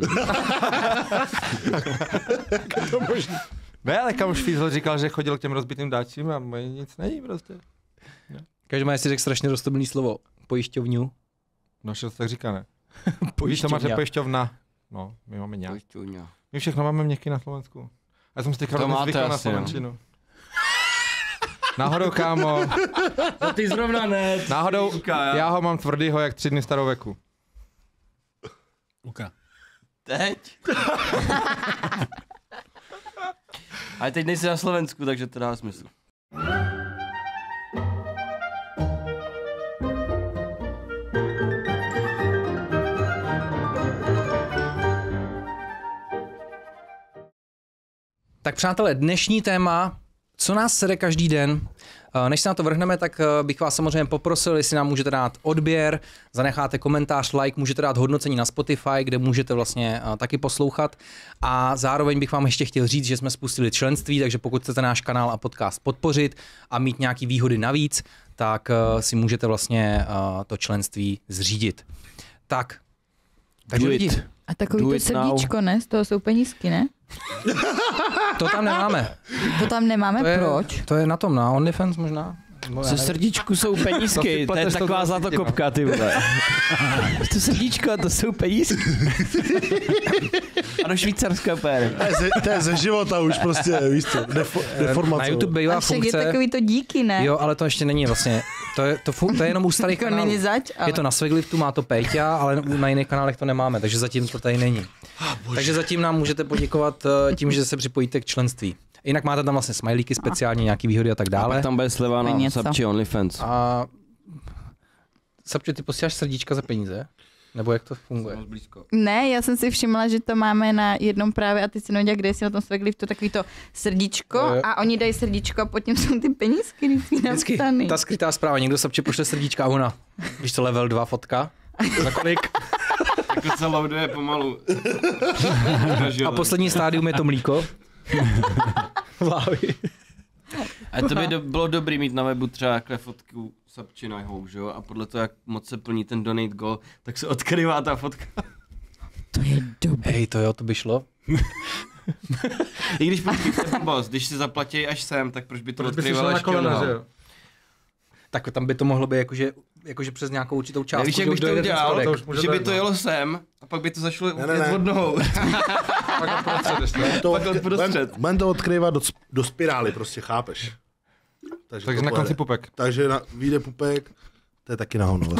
Speaker 6: Ne, ale kam už Fízl říkal, že chodil k těm rozbitým dáčím a moje nic není prostě.
Speaker 4: Každopádně si řekl strašně roztomilý slovo. Pojišťovňu.
Speaker 6: No, že to tak říká, ne? Víš, to máte pojišťovna. No, my máme nějak.
Speaker 1: Pojišťovňa.
Speaker 6: My všechno máme měkky na Slovensku. A já jsem si teďka
Speaker 1: To
Speaker 6: rovně
Speaker 1: máte
Speaker 6: zvykl na
Speaker 1: asi, no.
Speaker 6: slovenčinu. Náhodou, kámo,
Speaker 1: No ty zrovna ne.
Speaker 6: náhodou,
Speaker 1: Říká,
Speaker 6: já ho mám tvrdýho jak tři dny starou veku.
Speaker 5: Uka.
Speaker 1: Teď? Ale teď nejsi na Slovensku, takže to dá smysl.
Speaker 4: Tak přátelé, dnešní téma, co nás sere každý den. Eh, Než se na to vrhneme, tak eh, bych vás samozřejmě poprosil, jestli nám můžete dát odběr, zanecháte komentář, like, můžete dát hodnocení na Spotify, kde můžete vlastně eh, taky poslouchat. A zároveň bych vám ještě chtěl říct, že jsme spustili členství, takže pokud chcete náš kanál a podcast podpořit a mít nějaký výhody navíc, tak eh, si můžete vlastně eh, to členství zřídit. Tak, takže
Speaker 1: Do it.
Speaker 4: lidi,
Speaker 3: A takový
Speaker 1: Do
Speaker 3: to
Speaker 1: it now.
Speaker 3: srdíčko, ne? Z toho jsou penízky, ne?
Speaker 4: to tam nemáme.
Speaker 3: To tam nemáme,
Speaker 4: To je,
Speaker 3: proč?
Speaker 4: to je na tom, na OnlyFans možná? Nebo já
Speaker 1: Co
Speaker 4: nevím.
Speaker 1: srdíčku jsou
Speaker 6: To
Speaker 1: penízky,
Speaker 6: si
Speaker 1: to je
Speaker 6: plateš
Speaker 1: taková
Speaker 6: to
Speaker 1: zlatokopka, ty vole. To srdíčko, to jsou penízky. Ano, švýcarské péry.
Speaker 2: To je, ze, to je ze života už prostě, víš co, defo, deformace.
Speaker 4: Na YouTube bývá
Speaker 3: A však je
Speaker 4: funkce.
Speaker 3: takový to díky, ne?
Speaker 4: Jo, ale to ještě není vlastně To je, to, fu, to je jenom u starých
Speaker 3: Jako
Speaker 4: kanálů.
Speaker 3: není zač, ale...
Speaker 4: Je to na Svegliftu, má to Péťa, ale na jiných kanálech to nemáme, takže zatím to tady není.
Speaker 2: Oh,
Speaker 4: takže zatím nám můžete poděkovat uh, tím, že se připojíte k členství. Jinak máte tam vlastně smajlíky speciální, nějaký výhody a tak
Speaker 1: A
Speaker 4: dále.
Speaker 1: pak tam bude sleva na
Speaker 3: Něco.
Speaker 1: Sapči OnlyFans.
Speaker 4: A Sapče, ty posíláš srdíčka za peníze? Nebo jak to funguje?
Speaker 3: Ne, já jsem si všimla, že to máme na jednom právě a ty si nevěděla, kde jsi na tom Svegliftu, takový to srdíčko
Speaker 4: Jo, jo.
Speaker 3: a oni dají srdíčko a potom jsou ty penízky vždycky
Speaker 4: Vždycky
Speaker 3: napsaný.
Speaker 4: ta skrytá zpráva, někdo Sapče pošle srdíčka a ona, víš co, level dva fotka, za kolik?
Speaker 1: Tak se loaduje pomalu.
Speaker 4: A poslední stádium je to mlíko. Lávy.
Speaker 1: A to by do, bylo dobrý mít na webu třeba takhle fotku Sapči nahou, že jo? A podle toho, jak moc se plní ten donate goal, tak se odkryvá ta fotka.
Speaker 3: To je dobré.
Speaker 4: Hej, to jo, to by šlo.
Speaker 1: I když počkej, to je blbost, když si zaplatí až sem, tak proč by to
Speaker 6: Proč by si šel
Speaker 1: odkryval
Speaker 6: na
Speaker 1: až
Speaker 6: kolena,
Speaker 1: kolena,
Speaker 6: že jo?
Speaker 4: Tak tam by to mohlo být jakože, jakože přes nějakou určitou částku.
Speaker 1: Nevíš, jak
Speaker 4: že
Speaker 1: bych
Speaker 4: už
Speaker 1: to
Speaker 4: dojde ten
Speaker 1: udělal,
Speaker 4: spodek.
Speaker 6: to už může
Speaker 1: že by
Speaker 6: být,
Speaker 1: to
Speaker 6: no.
Speaker 1: jelo sem a pak by to začalo
Speaker 2: Ne, ne,
Speaker 1: jet
Speaker 2: ne.
Speaker 1: od nohou.
Speaker 6: Pak uprostřed ještě.
Speaker 2: To,
Speaker 1: Pak odprostřed.
Speaker 2: budeme to odkrývat do, do spirály, prostě chápeš. Takže,
Speaker 6: Takže
Speaker 2: to
Speaker 6: na
Speaker 2: pojede.
Speaker 6: konci pupek.
Speaker 2: Takže na, vyjde pupek, to je taky na hono.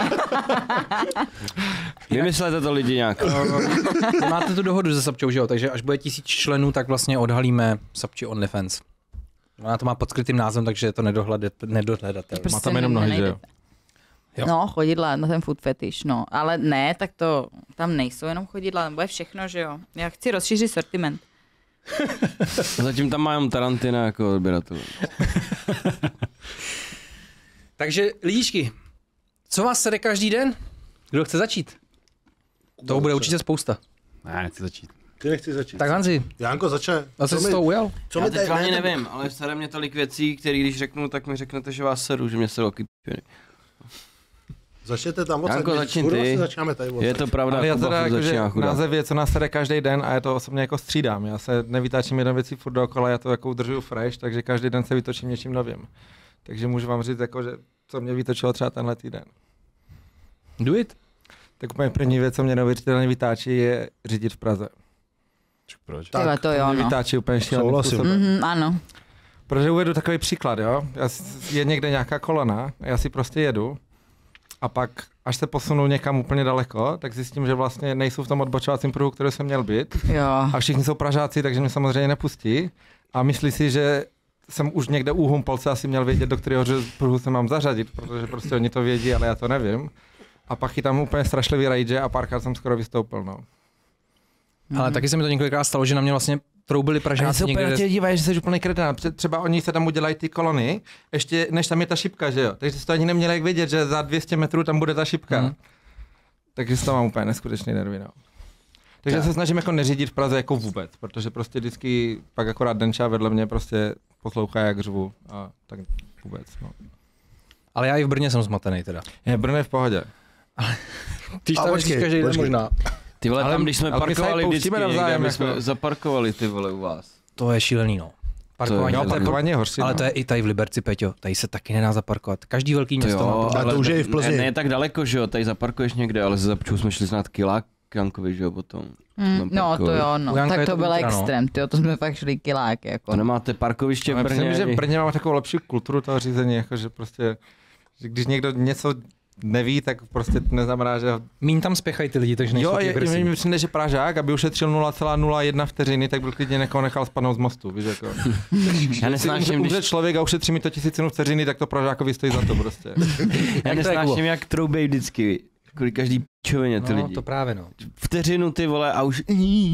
Speaker 1: Vymyslete to lidi nějak.
Speaker 4: Vy máte tu dohodu se Sapčou, že jo? Takže až bude tisíc členů, tak vlastně odhalíme Sapči OnlyFans. Ona to má pod skrytým názvem, takže je to nedohledatelné.
Speaker 6: Má tam jenom nohy, že jo?
Speaker 4: Jo.
Speaker 3: No, chodidla na ten food fetish, no. Ale ne, tak to tam nejsou jenom chodidla, tam bude všechno, že jo. Já chci rozšířit sortiment.
Speaker 1: Zatím tam má jenom Tarantina jako odběratel.
Speaker 4: Takže lidičky, co vás sede každý den? Kdo chce začít? Toho bude určitě spousta.
Speaker 5: Ne, nechci začít.
Speaker 2: Ty nechci začít.
Speaker 4: Tak Hanzi,
Speaker 2: Janko, začne.
Speaker 4: a jsi
Speaker 2: Co
Speaker 4: z
Speaker 2: mi-
Speaker 4: toho ujal?
Speaker 2: Co
Speaker 1: Já
Speaker 2: mi
Speaker 1: teď
Speaker 2: tady
Speaker 1: ani
Speaker 2: ne,
Speaker 1: nevím, ale sere mě tolik věcí, které když řeknu, tak mi řeknete, že vás seru, že mě seru kypěny.
Speaker 2: Začněte tam od
Speaker 1: Janko,
Speaker 2: my
Speaker 1: začni
Speaker 2: furt
Speaker 1: ty.
Speaker 2: vlastně začínáme tady od
Speaker 1: Je to pravda,
Speaker 6: Ale já
Speaker 1: Kuba
Speaker 6: teda
Speaker 1: furt
Speaker 6: jakože
Speaker 1: začíná chudák.
Speaker 6: název je, co nás sere každý den a já to osobně jako střídám. Já se nevytáčím jednou věcí furt dookola, já to jako udržuju fresh, takže každý den se vytočím něčím novým. Takže můžu vám říct, jako, že co mě vytočilo třeba tenhle týden.
Speaker 4: Do it.
Speaker 6: Tak úplně první věc, co mě neuvěřitelně vytáčí, je řídit v Praze.
Speaker 5: Proč?
Speaker 2: Tak,
Speaker 3: Tyhle, to jo,
Speaker 6: Mě
Speaker 3: no.
Speaker 6: vytáčí úplně šíleným
Speaker 2: Souhlasím.
Speaker 6: způsobem.
Speaker 3: Mhm, ano.
Speaker 6: Protože uvedu takový příklad, jo. Já, s- je někde nějaká kolona, já si prostě jedu a pak, až se posunu někam úplně daleko, tak zjistím, že vlastně nejsou v tom odbočovacím pruhu, který jsem měl být.
Speaker 3: Jo.
Speaker 6: A všichni jsou Pražáci, takže mě samozřejmě nepustí. A myslí si, že jsem už někde u Humpolce asi měl vědět, do kterého pruhu se mám zařadit, protože prostě oni to vědí, ale já to nevím. A pak je tam úplně strašlivý rage a párkrát jsem skoro vystoupil, no.
Speaker 4: Ale taky se mi to několikrát stalo, že na mě vlastně troubili
Speaker 6: A já
Speaker 4: Pražáci
Speaker 6: se úplně
Speaker 4: někde.
Speaker 6: na tě dívají, že jsi úplný kretén. Pře- Třeba oni se tam udělají ty kolony, ještě než tam je ta šipka, že jo. Takže jsi to ani neměl jak vědět, že za dvě stě metrů tam bude ta šipka.
Speaker 4: Mhm.
Speaker 6: Takže to mám úplně neskutečný nervy, no. Takže já se snažím jako neřídit v Praze jako vůbec, protože prostě vždycky pak akorát Denča vedle mě prostě poslouchá, jak řvu a tak vůbec, no.
Speaker 4: Ale já i v Brně jsem zmatený teda.
Speaker 6: Je, Brno je v pohodě.
Speaker 4: Ty
Speaker 2: A
Speaker 4: tam
Speaker 2: počkej,
Speaker 4: jezdíš každý den
Speaker 2: počkej.
Speaker 4: možná.
Speaker 1: Ty vole,
Speaker 6: Ale-
Speaker 1: tam, když jsme
Speaker 6: ale my se
Speaker 1: parkovali
Speaker 6: pouštíme
Speaker 1: vždycky někde,
Speaker 6: navzájem,
Speaker 1: my jsme
Speaker 6: jako.
Speaker 1: zaparkovali ty vole u vás.
Speaker 4: To je šílený, no. Parkování.
Speaker 1: To
Speaker 6: No,
Speaker 1: je-
Speaker 6: parkování je horší,
Speaker 4: Ale
Speaker 6: no.
Speaker 4: to je i tady v Liberci, Peťo. Tady se taky nedá zaparkovat. Každý velký
Speaker 1: To
Speaker 4: město má
Speaker 1: jo,
Speaker 4: problém.
Speaker 2: A to
Speaker 1: ale
Speaker 2: už je i v Plzni.
Speaker 1: Ne, ne tak daleko, že jo, tady zaparkuješ někde, ale ze Zapčů jsme šli znát kilák Jankovi, že jo, potom.
Speaker 3: Mm,
Speaker 1: Tam
Speaker 3: no, to
Speaker 1: parkovali.
Speaker 3: jo, no.
Speaker 4: U Janka
Speaker 3: Tak
Speaker 4: je
Speaker 3: to
Speaker 4: to
Speaker 3: byl
Speaker 4: ultra, no.
Speaker 3: extrém, tyjo, to jsme fakt šli kilák, jako.
Speaker 1: To nemáte parkoviště v
Speaker 6: Ale
Speaker 1: Brně?
Speaker 6: myslím, že
Speaker 1: ani-
Speaker 6: v Brně máme takovou lepší kulturu toho řízení, jako že prostě, že když někdo něco neví, tak prostě neznamená, že...
Speaker 4: Míň tam spěchají ty lidi, takže nejsou
Speaker 6: Jo,
Speaker 4: ti
Speaker 6: je,
Speaker 4: agresivní.
Speaker 6: mi přijde, že Pražák, aby ušetřil nula celá nula jedna vteřiny, tak byl klidně někoho nechal spadnout z mostu, víš, jako.
Speaker 1: Já
Speaker 6: Když
Speaker 1: nesnáším,
Speaker 6: umře
Speaker 1: když,
Speaker 6: člověk a ušetří mi to tisícinu vteřiny, tak to Pražákovi stojí za to prostě.
Speaker 1: já nesnáším, jak troubej vždycky. Kvůli každý pičovině ty
Speaker 4: No,
Speaker 1: lidi.
Speaker 4: to právě no.
Speaker 1: Vteřinu ty vole a už...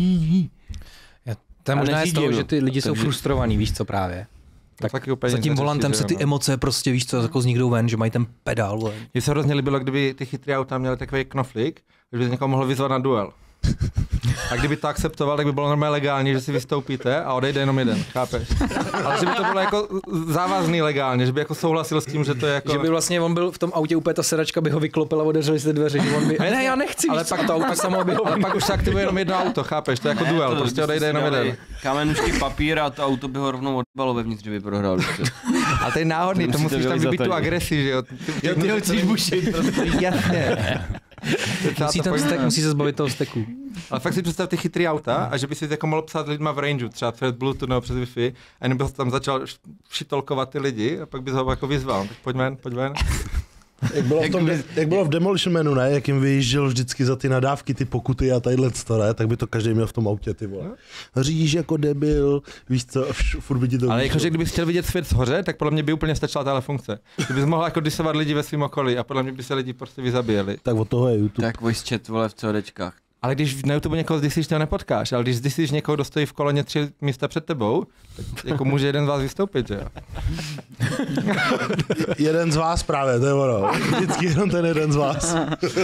Speaker 4: To je
Speaker 1: A
Speaker 4: možná je z toho,
Speaker 1: neřídím,
Speaker 4: že ty lidi jsou
Speaker 1: takže-
Speaker 4: frustrovaní, víš co právě.
Speaker 6: Tak taky úplně
Speaker 4: Za
Speaker 6: nic
Speaker 4: tím
Speaker 6: neřeší,
Speaker 4: volantem
Speaker 6: že
Speaker 4: se
Speaker 6: jo,
Speaker 4: ty
Speaker 6: no.
Speaker 4: emoce prostě, víš co, jako z nikdo ven, že mají ten pedál. Vole.
Speaker 6: Mně se hrozně líbilo, kdyby ty chytrý auta měly takový knoflík, že by někoho mohl vyzvat na duel. A kdyby to akceptoval, tak by bylo normálně legální, že si vystoupíte a odejde jenom jeden, chápeš? Ale že by to bylo jako závazný legálně, že by jako souhlasil s tím, že to je jako...
Speaker 4: Že by vlastně on byl v tom autě úplně ta sedačka by ho vyklopila a otevřeli se dveře, že on by... Ne, já nechci,
Speaker 6: ale
Speaker 4: víš co,
Speaker 6: pak
Speaker 4: to auto samo by ho...
Speaker 6: Ale pak už se aktivuje jenom jedno auto, chápeš? To je jako
Speaker 1: Ne,
Speaker 6: duel,
Speaker 1: to
Speaker 6: prostě
Speaker 1: byste
Speaker 6: odejde
Speaker 1: si
Speaker 6: jenom
Speaker 1: dali
Speaker 6: jeden.
Speaker 1: Kamenušky, papír a to auto by ho rovnou odbalo vevnitř, kdyby prohrál.
Speaker 6: A to je náhodný, to
Speaker 1: Musíte
Speaker 6: musíš tam
Speaker 1: vylit
Speaker 6: vybít
Speaker 1: za
Speaker 6: tu
Speaker 1: to.
Speaker 6: agresi, že jo?
Speaker 1: Jo, ty ho chceš bušit.
Speaker 6: Jasně.
Speaker 4: Musí, ten stek, musí se zbavit toho steku.
Speaker 6: Ale fakt si představ ty chytrý auta a že by si jako mohl psát lidma v rangeu, třeba přes Bluetooth nebo přes Wi-Fi a jenom bys tam začal šitolkovat ty lidi a pak bys ho jako vyzval. Tak pojď ven, pojď ven.
Speaker 2: Jak bylo, v tom, jak bylo v Demolition Manu, ne? Jak jim vyjížděl vždycky za ty nadávky, ty pokuty a tadyhle to, ne? Tak by to každý měl v tom autě, ty vole. Řídíš jako debil, víš co, furt by ti to
Speaker 6: Ale jakože kdybys chtěl vidět svět zhoře, tak podle mě by úplně stačila tahle funkce. Kdybys mohl jako disovat lidi ve svém okolí a podle mě by se lidi prostě vyzabíjeli.
Speaker 2: Tak od toho je YouTube.
Speaker 1: Tak voice chat, vole, v CODčkách.
Speaker 6: Ale když na YouTube někoho zdisíš, to nepotkáš, ale když zdisíš někoho, kdo stojí v koloně tři místa před tebou, tak jako může jeden z vás vystoupit, že jo?
Speaker 2: Jeden z vás právě, to je ono. Vždycky jenom ten jeden z vás.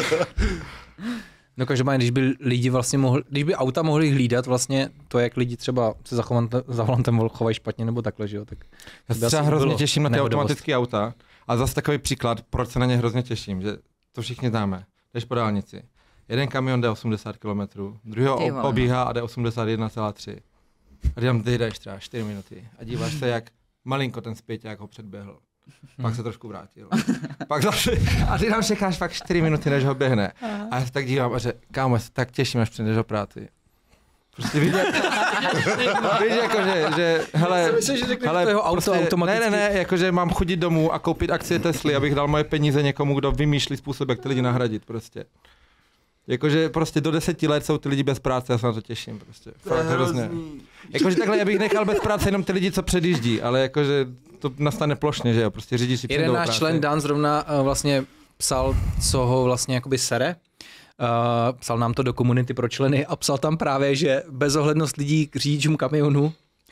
Speaker 4: No každopádně, když by lidi vlastně mohli, když by auta mohli hlídat vlastně to, jak lidi třeba se za, chovante, za volantem chovají špatně nebo takhle, že jo, tak
Speaker 6: Já se třeba hrozně těším na ty automatické auta a zase takový příklad, proč se na ně hrozně těším, že to všichni známe. Jdeš po dálnici. Jeden kamion jde osmdesát kilometrů, druhý pobíhá a jde osmdesát jedna celá tři. A ty tam ty jdeš třeba čtyři minuty a díváš se, jak malinko ten zpěťák ho předběhl. Pak se trošku vrátil. Pak zase, a ty tam čekáš fakt čtyři minuty, než ho běhne. A já se tak dívám a že, kámo, já se tak těším, až přijdeš do práci. Prostě víš, víš jako, že, že hele,
Speaker 4: myslím, že
Speaker 6: hele
Speaker 4: to jeho auto
Speaker 6: prostě,
Speaker 4: automaticky.
Speaker 6: ne, ne, ne, jakože mám chodit domů a koupit akcie Tesly, abych dal moje peníze někomu, kdo vymýšlí způsob, jak ty lidi nahradit prostě. Jakože prostě do deseti let jsou ty lidi bez práce, já se na to těším prostě. Fakt hrozně. Jakože takhle já bych nechal bez práce jenom ty lidi, co předjíždí, ale jakože to nastane plošně, že jo, prostě řidiči přijdou
Speaker 4: Jeden náš
Speaker 6: práci.
Speaker 4: člen Dan zrovna uh, vlastně psal, co ho vlastně jakoby sere. Uh, psal nám to do komunity pro členy a psal tam právě, že bezohlednost lidí k řidičům kamionu.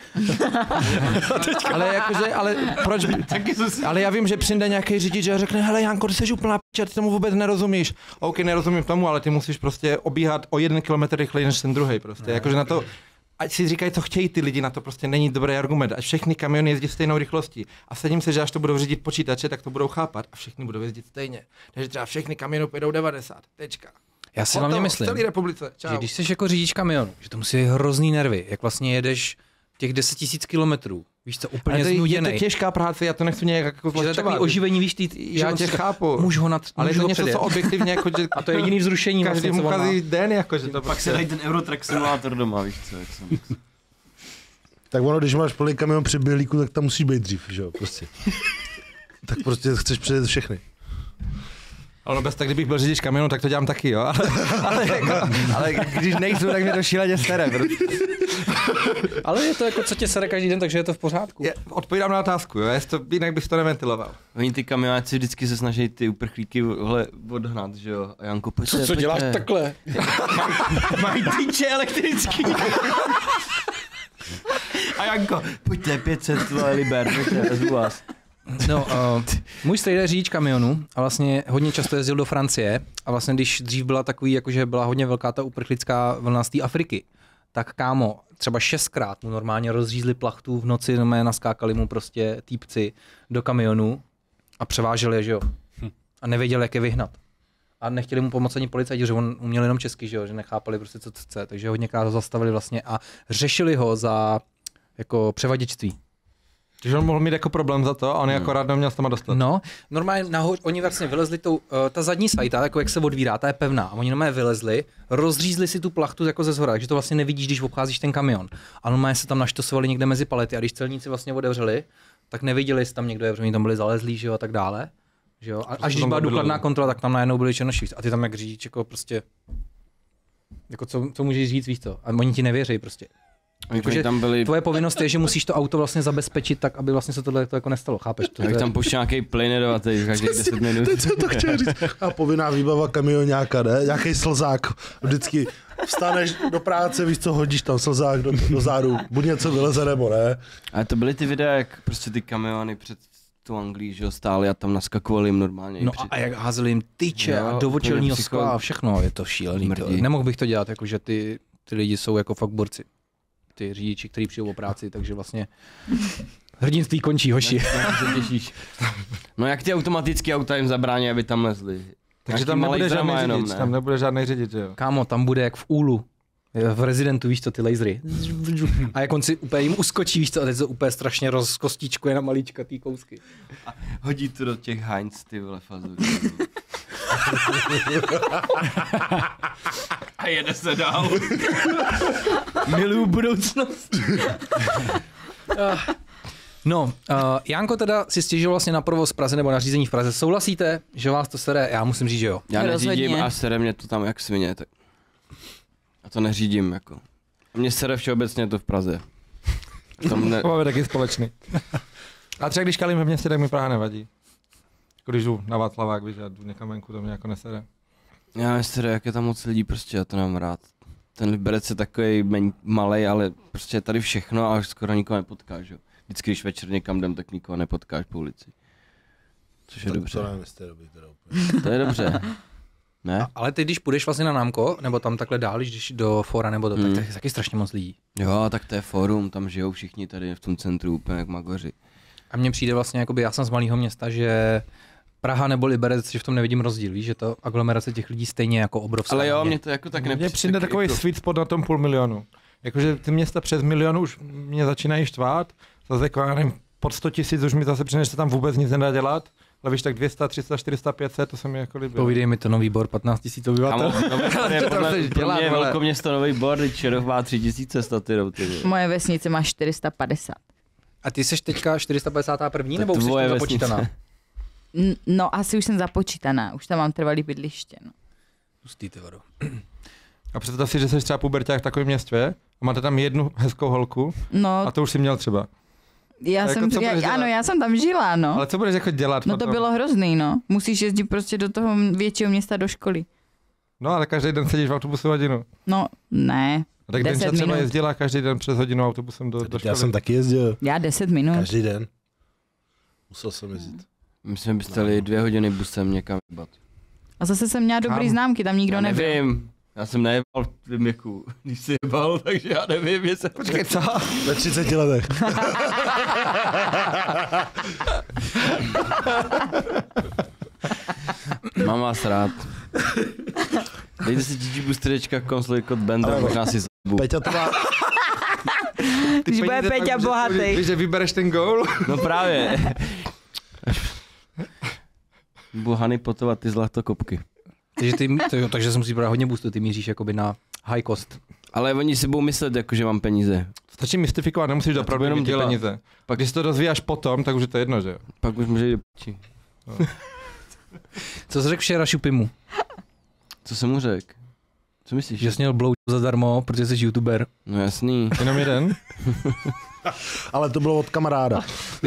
Speaker 6: ale jakože, ale proč by, ale já vím, že přijde nějaký řidič a řekne, hele Janko, ty jsi úplná p***, ty tomu vůbec nerozumíš. OK, nerozumím tomu, ale ty musíš prostě obíhat o jeden kilometr rychleji než ten druhý prostě. Jakože na to, ať si říkají, co chtějí ty lidi, na to prostě není dobrý argument. Ať všechny kamiony jezdí stejnou rychlostí. A sedím se, že až to budou řídit počítače, tak to budou chápat a všichni budou jezdit stejně. Takže třeba všechny kamiony pojedou devadesát. Tečka.
Speaker 4: Já si hlavně myslím,
Speaker 6: v celé republice. Čau.
Speaker 4: že když jsi jako řidič kamionu, že to musí být hrozný nervy, jak vlastně jedeš těch deset tisíc kilometrů, víš co, úplně znuděnej.
Speaker 6: Je to těžká práce, já to nechci nějak jako
Speaker 4: To je takový oživení, víš, ty,
Speaker 6: já tě chápu.
Speaker 4: Můžu ho nad,
Speaker 6: ale
Speaker 4: můžu
Speaker 6: to
Speaker 4: ho
Speaker 6: něco,
Speaker 4: předjet.
Speaker 6: co objektivně jako, že
Speaker 4: a to je jediný vzrušení
Speaker 6: každý
Speaker 4: vlastně,
Speaker 6: mu
Speaker 4: co on má.
Speaker 6: kazí den, jako, že to
Speaker 1: Pak
Speaker 6: prostě...
Speaker 1: se dají ten Eurotrack simulátor doma, víš co, jak jsem.
Speaker 2: Tak ono, když máš plný kamion při bělíku, tak tam musíš být dřív, že jo, prostě. Tak prostě chceš přejet všechny.
Speaker 6: Ale no bez tak, kdybych byl řidič kamionu, tak to dělám taky, jo. Ale, ale, jako, ale když nejsou, tak mě to šíleně sere.
Speaker 4: Ale je to jako, co tě sere každý den, takže je to v pořádku.
Speaker 6: Je, odpovídám na otázku, jo, to, jinak bych to neventiloval.
Speaker 1: Oni ty kamionáci vždycky se snaží ty uprchlíky hele, odhnat, že jo. A Janko, pojďte,
Speaker 4: Co, co
Speaker 1: pojďte.
Speaker 4: děláš takhle?
Speaker 1: Mají tyče elektrický. A Janko, pojďte, pět set liber, pojďte, vezmu vás.
Speaker 4: No, uh, můj strejda je řidič kamionu a vlastně hodně často jezdil do Francie a vlastně když dřív byla takový, jakože byla hodně velká ta uprchlická vlna z té Afriky, tak kámo, třeba šestkrát mu normálně rozřízli plachtu v noci, no naskákali mu prostě týpci do kamionu a převáželi je, že jo. A nevěděli, jak je vyhnat. A nechtěli mu pomoct ani policajti, že on uměl jenom česky, že jo, že nechápali prostě, co to chce, takže hodněkrát ho zastavili vlastně a řešili ho za jako převaděčství.
Speaker 6: Takže on mohl mít jako problém za to a on hmm. jako rád neměl s tama dostat.
Speaker 4: No, normálně nahoř, oni vlastně vylezli tou, uh, ta zadní sajta, jako jak se odvírá, ta je pevná. A oni normálně vylezli, rozřízli si tu plachtu jako ze zhora, takže to vlastně nevidíš, když obcházíš ten kamion. A normálně se tam naštosovali někde mezi palety a když celníci vlastně otevřeli, tak neviděli, jestli tam někdo je, protože oni tam byli zalezlí, že jo, a tak dále. Že jo? A až když byla důkladná kontrola, tak tam najednou byli černoši. A ty tam jak řidič, jako prostě, jako co, co můžeš říct, víš to? A oni ti nevěří prostě. Jakože
Speaker 1: tam byli...
Speaker 4: Tvoje povinnost je, že musíš to auto vlastně zabezpečit tak, aby vlastně se tohle to jako nestalo, chápeš? To
Speaker 1: Jak
Speaker 4: je...
Speaker 1: tam puštěl nějaký plyn jedovatý každých deset minut.
Speaker 2: Teď jsem to chtěl říct. A povinná výbava kamionňáka, ne? Nějaký slzák. Vždycky vstaneš do práce, víš co, hodíš tam slzák do, do zádu. Buď něco vyleze nebo ne.
Speaker 1: Ale to byly ty videa, jak prostě ty kamiony před tu Anglii, že jo, stáli a tam naskakovali jim normálně.
Speaker 4: No
Speaker 1: při...
Speaker 4: a jak házeli jim tyče
Speaker 1: Jo,
Speaker 4: a do očelního
Speaker 1: psycho-
Speaker 4: skla a všechno, je to šílený. To. Nemohl bych to dělat, jakože ty, ty lidi jsou jako fakt borci. Ty řidiči, kteří přijdou o práci, takže vlastně hrdinství končí, hoši.
Speaker 1: Jak se těšíš. No jak ty automatické auta jim zabrání, aby tam lezli.
Speaker 6: Takže
Speaker 1: Nějaký
Speaker 6: tam
Speaker 1: malej
Speaker 6: nebude žádný
Speaker 1: drama
Speaker 6: řidič,
Speaker 1: jenom, ne?
Speaker 6: tam nebude žádný řidič, jo.
Speaker 4: Kámo, tam bude jak v Úlu. V Rezidentu, víš co, ty lasery. A jak on si úplně jim uskočí, víš co, a teď to úplně strašně rozkostičkuje na malička ty kousky.
Speaker 1: A hodí to do těch Heinz, ty vole, fazu. A jede se dál. Miluju budoucnost.
Speaker 4: No, uh, Janko teda si stěžil vlastně na provoz v Praze nebo na řízení v Praze. Souhlasíte, že vás to sere? Já musím říct, že jo.
Speaker 1: Já neřídím
Speaker 3: Rozhodně.
Speaker 1: a sere mě to tam jak svině. Tak... A to neřídím jako. A mě sere všeobecně to v Praze. Tam ne...
Speaker 6: To máme taky společný. A třeba když kalím ve městě, tak mi Praha nevadí. Když jdu na Václavák, víš, já jdu někam venku, to mě jako nesere.
Speaker 1: Já nesere, jak je tam moc lidí, prostě já to nemám rád. Ten Liberec je takový malej, ale prostě je tady všechno a skoro nikoho nepotkáš, jo. Vždycky, když večer někam jdem, tak nikoho nepotkáš po ulici. Což je
Speaker 2: To,
Speaker 1: dobře.
Speaker 2: to nevím, jestli dobrý teda úplně.
Speaker 1: To je dobře. Ne?
Speaker 4: Ale ty, když půjdeš vlastně na Námko, nebo tam takhle dál, když do fora nebo to,
Speaker 1: Hmm.
Speaker 4: tak to je taky strašně moc lidí.
Speaker 1: Jo, tak to je fórum, tam žijou všichni tady v tom centru úplně jak magoři.
Speaker 4: A mně přijde vlastně, jakoby já jsem z malého města, že Praha nebo Liberec, že v tom nevidím rozdíl, víš, že to aglomerace těch lidí stejně jako obrovská.
Speaker 1: Ale jo,
Speaker 4: hlavně.
Speaker 1: mě to jako tak
Speaker 6: Mně
Speaker 1: nepřijde.
Speaker 6: přijde takový
Speaker 1: jako...
Speaker 6: sweet spot na tom půl milionu. Jakože ty města přes milion už mě začínají štvát, zase jako já nevím, pod sto tisíc už mi zase přijde, že se tam vůbec nic nedá dělat, ale víš, tak dvě stě, tři sta, čtyři sta, pět set, to se mi jako líbí.
Speaker 4: Povídej mi to Nový Bor, patnáct tisíc obyvatel.
Speaker 1: Kámo, no, to je
Speaker 6: To tam
Speaker 1: podle,
Speaker 6: chceš
Speaker 1: pro
Speaker 6: dělat,
Speaker 1: mě je
Speaker 6: vole.
Speaker 1: velkoměsto Nový Bor, teď Čerov má tři tisíce statyrou, ty vole.
Speaker 3: Moje vesnice má čtyři sta padesát.
Speaker 4: A ty jsi teďka čtyři sta padesát první
Speaker 1: To je
Speaker 4: nebo už jsi
Speaker 1: tvoje
Speaker 4: tam
Speaker 1: vesnice.
Speaker 4: započítaná?
Speaker 3: N- No, asi už jsem započítaná, už tam mám trvalý bydliště. No.
Speaker 4: Pustý, ty vado.
Speaker 6: A představ si, že jsi třeba puberťák v takovém městě a máte tam jednu hezkou holku
Speaker 3: No,
Speaker 6: a to už si měl třeba.
Speaker 3: já
Speaker 6: jako
Speaker 3: jsem,
Speaker 6: co budeš
Speaker 3: já,
Speaker 6: dělat?
Speaker 3: ano, já jsem tam žila, no.
Speaker 6: Ale co budeš jako dělat
Speaker 3: No to
Speaker 6: potom?
Speaker 3: bylo hrozný, no. Musíš jezdit prostě do toho většího města do školy.
Speaker 6: No ale každý den sedíš v autobusu hodinu.
Speaker 3: No, ne.
Speaker 6: A tak
Speaker 3: Deset
Speaker 6: Denča třeba
Speaker 3: minut.
Speaker 6: jezdila každý den přes hodinu autobusem do, do školy.
Speaker 2: Já jsem taky jezdil.
Speaker 3: Já deset minut.
Speaker 2: Každý den. Musel jsem jezdit.
Speaker 1: My jsme byste jeli dvě hodiny busem někam vybat.
Speaker 3: A zase jsem měla dobrý
Speaker 6: Kam?
Speaker 3: známky, tam nikdo
Speaker 1: Já
Speaker 3: nebyl.
Speaker 1: nevím. Já jsem nejebal v tvým věku, když jsi jebal, takže já nevím, jestli...
Speaker 6: Počkej, co?
Speaker 2: Ve třiceti letech.
Speaker 1: Mám vás rád. Dejte si G G Booster konzoli kod Benda,
Speaker 2: Ale-
Speaker 1: možná si zabu.
Speaker 2: Peťa to má,
Speaker 3: Když bude
Speaker 6: peníze
Speaker 3: Peťa
Speaker 6: pak, že-
Speaker 3: bohatý.
Speaker 6: Víš, že vybereš ten gól?
Speaker 1: No právě. Buhany potovat ty zlatokopky.
Speaker 4: Takže, ty, to, jo, takže se musí brát hodně boostu, ty míříš jakoby na high cost.
Speaker 1: Ale oni si budou myslet, jako, že mám peníze.
Speaker 6: Stačí mystifikovat, nemusíš
Speaker 1: to
Speaker 6: opravdu
Speaker 1: budu jenom
Speaker 6: mít ty
Speaker 1: dělat.
Speaker 6: peníze. Pak když to dozvíjáš potom, tak už je to jedno, že jo?
Speaker 1: Pak už může jít do piči.
Speaker 4: Co jsi řekl včera Šupimu?
Speaker 1: Co jsem mu řekl? Co myslíš?
Speaker 4: Že jsi měl blow zadarmo, protože jsi youtuber.
Speaker 1: No jasný.
Speaker 6: Jenom jeden?
Speaker 2: ale to bylo od kamaráda.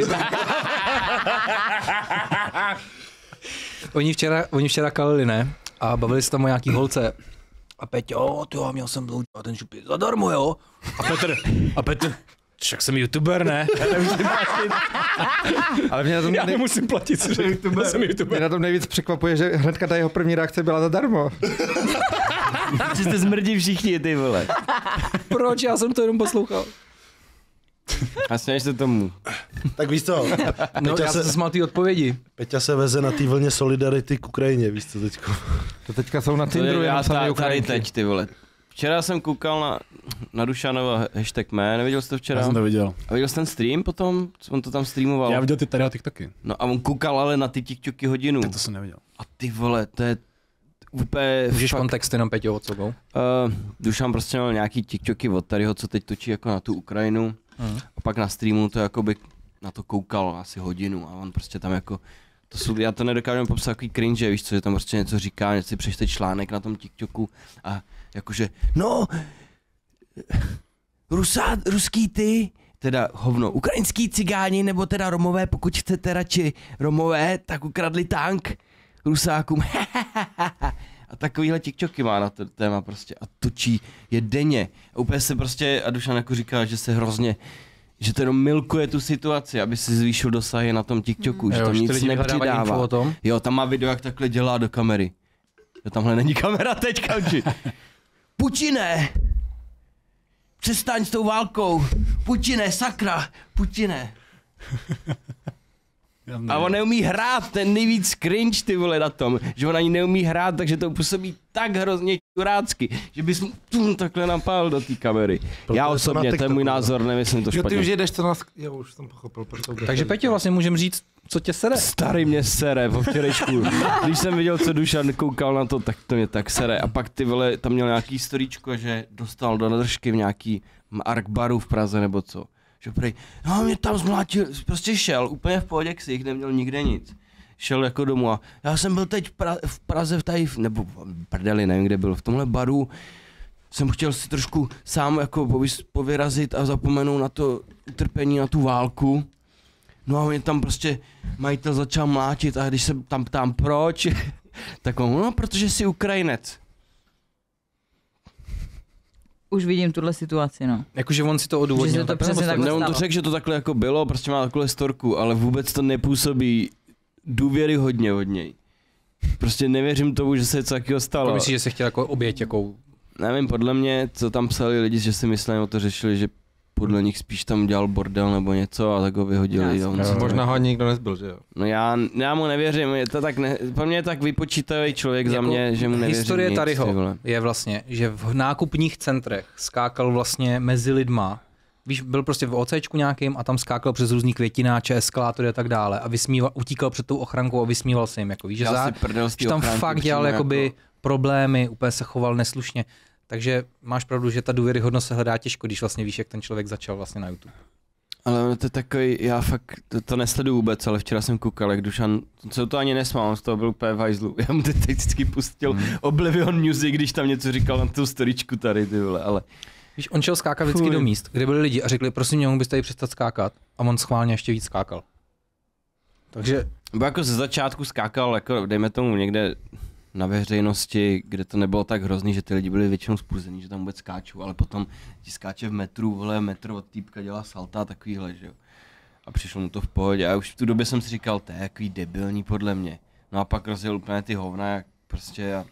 Speaker 4: Oni včera, oni včera kalili, ne? A bavili se tam o nějaký holce. A Peťo, ty jo, měl jsem blow a ten Šupi zadarmo, jo? A Petr, a Petr, však jsem youtuber, ne?
Speaker 6: Ale mě na tom,
Speaker 4: Já
Speaker 6: nej...
Speaker 4: nemusím platit, co jsem
Speaker 6: mě
Speaker 4: youtuber.
Speaker 6: na tom nejvíc překvapuje, že hnedka ta jeho první reakce byla zadarmo.
Speaker 1: Že jste zmrdí všichni, ty vole.
Speaker 4: Proč? Já jsem to jenom poslouchal.
Speaker 1: A směješ se tomu.
Speaker 2: Tak víš co,
Speaker 4: No,
Speaker 2: Peťa
Speaker 4: já jsem
Speaker 2: se-
Speaker 4: se smál té odpovědi.
Speaker 2: Peťa se veze na té vlně solidarity k Ukrajině, víš co teďko.
Speaker 6: To teďka jsou na
Speaker 1: To
Speaker 6: Tinderu
Speaker 1: je já
Speaker 6: jenom samé
Speaker 1: tady, tady
Speaker 6: Ukrajinky.
Speaker 1: teď, ty vole. Včera jsem koukal na, na Dušanova hashtag mé, neviděl jsi to včera?
Speaker 5: Já jsem to viděl.
Speaker 1: A viděl jsi ten stream potom? Co on to tam streamoval?
Speaker 5: Já viděl ty tady TikToky.
Speaker 1: No a on koukal ale na ty TikToky hodinu.
Speaker 5: Tak to jsem neviděl.
Speaker 1: A ty vole, to je úplně
Speaker 4: Můžeš
Speaker 1: fakt...
Speaker 4: kontext jenom Peťo, od co go?
Speaker 1: Uh, Dušan prostě měl nějaký TikToky od tadyho, co teď točí jako na tu Ukrajinu.
Speaker 4: Mhm.
Speaker 1: A pak na streamu to jakoby na to koukal asi hodinu a on prostě tam jako to jsou, já to nedokážu popsat takový cringe, víš co, že tam prostě něco říká, něco si přečte článek na tom TikToku a jakože, no, Rusá, ruský ty, teda hovno, ukrajinský cigáni, nebo teda Romové, pokud chcete radši Romové, tak ukradli tank Rusákům, a takovýhle TikToky má na to téma prostě a točí je denně. A úplně se prostě, a Dušan jako říká, že se hrozně, že to jenom milkuje tu situaci, aby si zvýšil dosahy na tom TikToku, mm. že tam nic nepřidává.
Speaker 4: O tom.
Speaker 1: Jo, tam má video, jak takhle dělá do kamery. Jo, tamhle není kamera teď, kauči. Putine! Přestaň s tou válkou! Putine, sakra! Putine! A on neumí hrát, ten nejvíc cringe ty vole na tom, že on ani neumí hrát, takže to působí tak hrozně čurácky, že bys mu tum, takhle napál do té kamery.
Speaker 2: Proto
Speaker 1: Já
Speaker 2: je to
Speaker 1: osobně,
Speaker 2: na
Speaker 1: to je můj
Speaker 2: TikToku,
Speaker 1: názor, nemyslím to
Speaker 6: Jo, ty
Speaker 1: špatně.
Speaker 6: už jedeš, co nás... Jo, už jsem pochopil. proč to
Speaker 4: Takže Peťo, vlastně můžem říct, co tě sere.
Speaker 1: Starý mě sere po včerejšku. Když jsem viděl, co Dušan koukal na to, tak to mě tak sere. A pak ty vole, tam měl nějaký storíčko, že dostal do nadržky v nějaký Ark baru v Praze nebo co. Že prej, no mě tam zmlátil, prostě šel úplně v pohodě k sich, neměl nikde nic. Šel jako domů a já jsem byl teď v, pra- v Praze v tady, nebo v prdeli, nevím kde byl, v tomhle baru. Jsem chtěl si trošku sám jako povys- povyrazit a zapomenout na to utrpení, na tu válku. No a mě tam prostě majitel začal mlátit a když se tam ptám proč, tak on, no protože jsi Ukrajinec.
Speaker 3: Už vidím tuhle situaci, no.
Speaker 4: Jakože on si to
Speaker 3: Že
Speaker 4: odůvodnil.
Speaker 3: se to
Speaker 4: takhle,
Speaker 3: přesně
Speaker 4: nebo
Speaker 3: takhle
Speaker 1: Ne, on to
Speaker 3: stalo.
Speaker 1: řekl, že to takhle jako bylo, prostě má takovou storku, ale vůbec to nepůsobí důvěryhodně od něj. Prostě nevěřím tomu, že se něco takového stalo.
Speaker 4: Jako myslíš, že se chtěl jako oběť, jakou...
Speaker 1: Nevím, podle mě, co tam psali lidi, že si mysleli, o to řešili, že podle nich spíš tam dělal bordel nebo něco a tak ho vyhodili.
Speaker 3: Jasně.
Speaker 1: On
Speaker 4: No,
Speaker 1: si to-
Speaker 6: Možná ho ani nikdo nezbyl, že jo?
Speaker 1: No já, já mu nevěřím, je to tak ne, pro mě je tak vypočítavý člověk za
Speaker 4: Jako
Speaker 1: mě, že mu nevěřím
Speaker 4: historie
Speaker 1: nic,
Speaker 4: Tadyho
Speaker 1: ty vole.
Speaker 4: je vlastně, že v nákupních centrech skákal vlastně mezi lidma. Víš, byl prostě v OCčku nějakým a tam skákal přes různý květináče, eskalátory a tak dále a vysmíval, utíkal před tou ochrankou a vysmíval se jim, jako víš, že,
Speaker 1: Já
Speaker 4: za,
Speaker 1: si prdel z té
Speaker 4: že tam
Speaker 1: ochránky
Speaker 4: fakt dělal
Speaker 1: přímo
Speaker 4: jakoby
Speaker 1: jako-
Speaker 4: problémy, úplně se choval neslušně. Takže máš pravdu, že ta důvěryhodnost se hledá těžko, když vlastně víš, jak ten člověk začal vlastně na YouTube.
Speaker 1: Ale to je takový, já fakt to, to nesleduju vůbec, ale včera jsem koukal, jak Dušan, co to ani nesmál, on z toho byl úplně v hajzlu. Já mu teď vždycky pustil
Speaker 4: Hmm.
Speaker 1: Oblivion Music, když tam něco říkal na tu storičku tady, ty vole, ale
Speaker 4: Víš, on šel skákat vždycky
Speaker 1: Fuj.
Speaker 4: do míst, kde byli lidi a řekli, prosím mě, mohl byste tady přestat skákat a on schválně ještě víc skákal. Takže
Speaker 1: Bo jako ze začátku skákal, jako dejme tomu někde na veřejnosti, kde to nebylo tak hrozný, že ty lidi byli většinou spuzení, že tam vůbec skáčou, ale potom ti skáče v metru, vole, metr od týpka dělá salta a takovýhle, že jo. A přišlo mu to v pohodě a už v tu době jsem si říkal, to je jaký debilní podle mě. No a pak rozjel úplně ty hovna, jak prostě a...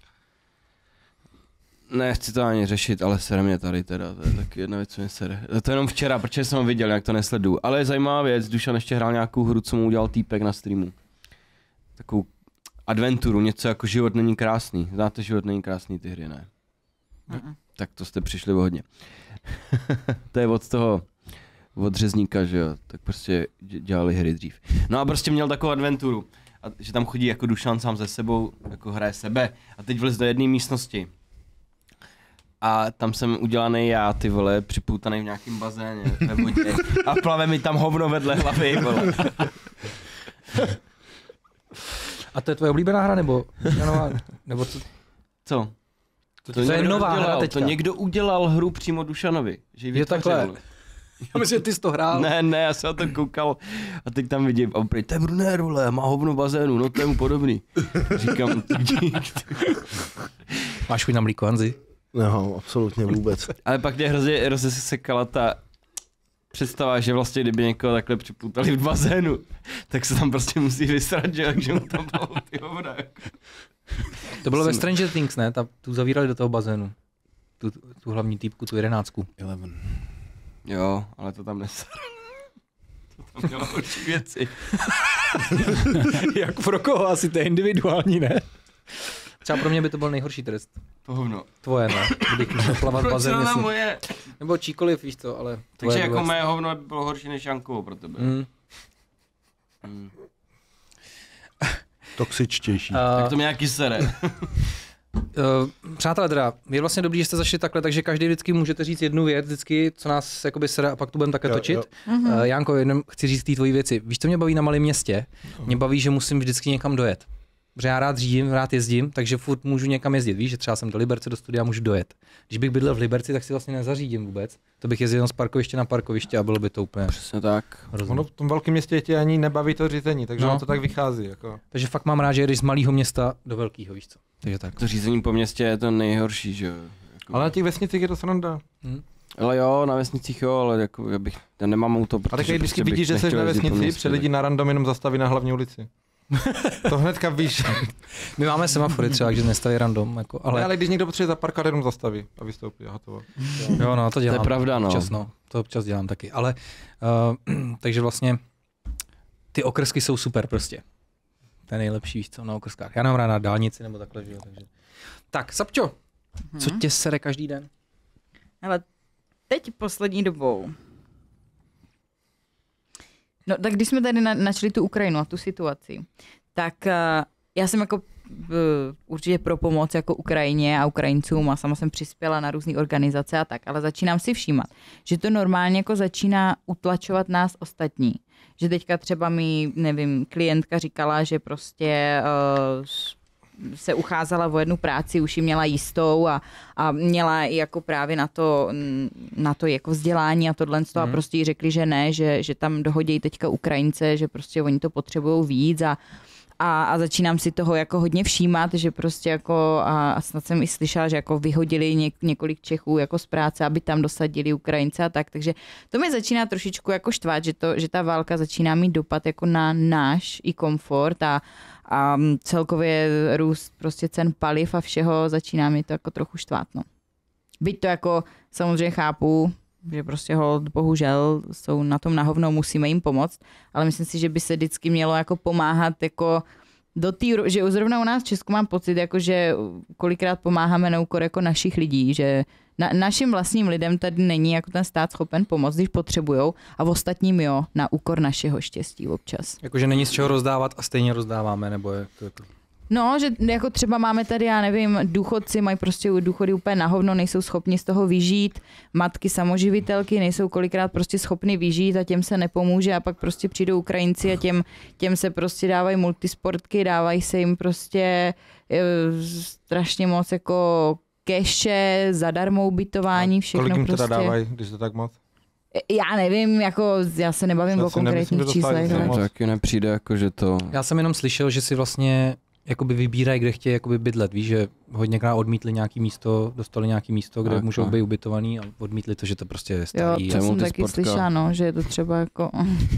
Speaker 1: Nechci to ani řešit, ale sere mě tady teda, to je taky jedna věc, co mě sere. To je jenom včera, protože jsem ho viděl, jak to nesleduju. Ale je zajímavá věc, Dušan ještě hrál nějakou hru, co mu udělal týpek na streamu. Takovou adventuru, něco jako Život není krásný. Znáte Život není krásný, ty hry, ne?
Speaker 3: Mm-mm.
Speaker 1: Tak to jste přišli o hodně. To je od toho, od řezníka, že jo, tak prostě dě- dělali hry dřív. No a prostě měl takovou adventuru, a, že tam chodí jako Dušan sám ze sebou, jako hraje sebe a teď vlez do jedné místnosti. A tam jsem udělaný já, ty vole, připoutaný v nějakým bazéně ve vodě a plave mi tam hovno vedle hlavy, vole.
Speaker 4: a to je tvoje oblíbená hra, nebo, nová, nebo co?
Speaker 1: Co?
Speaker 4: To, to je
Speaker 1: někdo
Speaker 4: nová
Speaker 1: udělal,
Speaker 4: hra teďka.
Speaker 1: To někdo udělal hru přímo Dušanovi, že ji
Speaker 4: Je takhle.
Speaker 1: vytvořil.
Speaker 4: Já myslím, že ty jsi to hrál.
Speaker 1: Ne, ne, já jsem na to koukal a teď tam vidím, a on prý, to je Brunner, vole, má hovno v bazénu, no to je mu podobný. Říkám, dík.
Speaker 4: Máš chuť na mlíko, Hanzi?
Speaker 2: No, absolutně vůbec.
Speaker 1: Ale pak mě hrozně rozesekala ta představa, že vlastně kdyby někoho takhle připoutali v bazénu, tak se tam prostě musí vysrat, že, takže mu tam dalo ty hovna. Jako.
Speaker 4: To bylo ve Stranger Things, ne? Ta, tu zavírali do toho bazénu. Tu, tu hlavní týpku, tu jedenáctku.
Speaker 5: Eleven.
Speaker 1: Jo, ale to tam nesar. To tam mělo horší věci.
Speaker 4: Jak pro koho? Asi to je individuální, ne? Třeba pro mě by to byl nejhorší trest.
Speaker 1: To hovno.
Speaker 4: Tvoje, ne? Kdybych musel plavat v
Speaker 1: Proč
Speaker 4: bazéně.
Speaker 1: na
Speaker 4: si-
Speaker 1: moje?
Speaker 4: Nebo číkoliv, víš to, ale...
Speaker 1: Takže
Speaker 4: tvoje
Speaker 1: jako
Speaker 4: bylo-
Speaker 1: moje hovno by bylo horší než Jankovo pro tebe.
Speaker 4: Mm.
Speaker 1: Mm.
Speaker 2: Toxičtější.
Speaker 4: A,
Speaker 1: Tak to mě nějaký sere.
Speaker 4: uh, přátelé, teda, je vlastně dobrý, že jste zašli takhle, takže každý vždycky můžete říct jednu věc, vždycky, co nás jakoby sere a pak tu budeme také
Speaker 2: Jo,
Speaker 4: točit.
Speaker 2: jo.
Speaker 3: Mhm.
Speaker 4: Uh, Janko, jenom chci říct té tvojí věci. Víš, co mě baví na malém městě? Mě baví, že musím vždycky někam dojet. Protože já rád řídím, rád jezdím, takže furt můžu někam jezdit. Víš, že třeba jsem do Liberce, do studia můžu dojet. Když bych bydlel v Liberci, tak si vlastně nezařídím vůbec. To bych jezdil z parkoviště na parkoviště a bylo by to úplně
Speaker 1: Přesně tak.
Speaker 4: hrozné.
Speaker 6: Ono v tom velkém městě tě ani nebaví to řízení, takže
Speaker 4: No.
Speaker 6: no. to tak vychází. Jako.
Speaker 4: Takže fakt mám rád, že jedeš z malého města do velkého, víš co? Takže tak.
Speaker 1: To řízení po městě je to nejhorší, že jo. Jako...
Speaker 6: Ale na těch vesnicích je to sranda.
Speaker 4: Hm?
Speaker 1: Ale jo, na vesnicích jo, ale jako já bych, já nemám auto, protože
Speaker 6: A taky vždycky
Speaker 1: prostě
Speaker 6: vidíš, že
Speaker 1: bych
Speaker 6: jsi
Speaker 1: nechtěl
Speaker 6: na
Speaker 1: jezdit po
Speaker 6: vesnici,
Speaker 1: městě,
Speaker 6: před lidi
Speaker 1: tak-
Speaker 6: na random jenom zastaví na hlavní ulici. To hnedka víš.
Speaker 4: My máme semafory třeba, že nestaví random, jako,
Speaker 6: Ale,
Speaker 4: ale,
Speaker 6: ale když někdo potřebuje zaparkovat, jenom zastaví a vystoupí a hotovo.
Speaker 4: jo, no, to dělám.
Speaker 1: To je pravda, no.
Speaker 4: Občas, no. To občas dělám taky. Ale, uh, takže vlastně, Ty okrsky jsou super prostě. To je nejlepší, víš co, na okrskách. Já nemám rád na dálnici nebo takhle, že jo, takže. Tak, Sapčo, hmm. co tě sere každý den?
Speaker 3: Ale teď poslední dobou. No tak když jsme tady na, načali tu Ukrajinu a tu situaci, tak uh, já jsem jako uh, určitě pro pomoc jako Ukrajině a Ukrajincům a sama jsem přispěla na různé organizace a tak, ale začínám si všímat, že to normálně jako začíná utlačovat nás ostatní. Že teďka třeba mi, nevím, klientka říkala, že prostě uh, se ucházela o jednu práci, už ji měla jistou a, a měla i jako právě na to, na to jako vzdělání a tohle mm. a prostě jí řekli, že ne, že, že tam dohodí teďka Ukrajince, že prostě oni to potřebují víc a, a, a začínám si toho jako hodně všímat, že prostě jako a, a snad jsem i slyšela, že jako vyhodili něk, několik Čechů jako z práce, aby tam dosadili Ukrajince a tak, takže to mi začíná trošičku jako štvát, že, to, že ta válka začíná mít dopad jako na náš i komfort a a celkově růst prostě cen paliv a všeho začíná mi to jako trochu štvát, no. Byť to jako samozřejmě chápu, že prostě ho bohužel jsou na tom na hovno, musíme jim pomoct, ale myslím si, že by se vždycky mělo jako pomáhat jako do té, že zrovna u nás v Česku mám pocit, jako že kolikrát pomáháme na úkor jako našich lidí, že na, našim vlastním lidem tady není jako ten stát schopen pomoct, když potřebujou a v ostatním jo, na úkor našeho štěstí občas.
Speaker 4: Jakože není z čeho rozdávat a stejně rozdáváme, nebo je to jako...
Speaker 3: No, že jako třeba máme tady, já nevím, důchodci mají prostě důchody úplně na hovno, nejsou schopni z toho vyžít, matky samoživitelky nejsou kolikrát prostě schopny vyžít a těm se nepomůže a pak prostě přijdou Ukrajinci a těm, těm se prostě dávají multisportky, dávají se jim prostě e, strašně moc jako keše, zadarmo ubytování, všechno
Speaker 6: kolik jim
Speaker 3: prostě.
Speaker 6: Kolik jim teda dávají, když to tak moc?
Speaker 3: Já nevím, jako já se nebavím o konkrétních číslech.
Speaker 1: To taky nepřijde, jako že to...
Speaker 4: Já jsem jenom slyšel, že si vlastně jakoby vybírají, kde chtějí jakoby bydlet. Víš, že hodněkrát odmítli nějaký místo, dostali nějaký místo, kde
Speaker 1: tak,
Speaker 4: můžou
Speaker 1: no.
Speaker 4: být ubytovaný a odmítli to, že to prostě je starý.
Speaker 3: Jo, to jsem taky slyšela, no, že je to třeba jako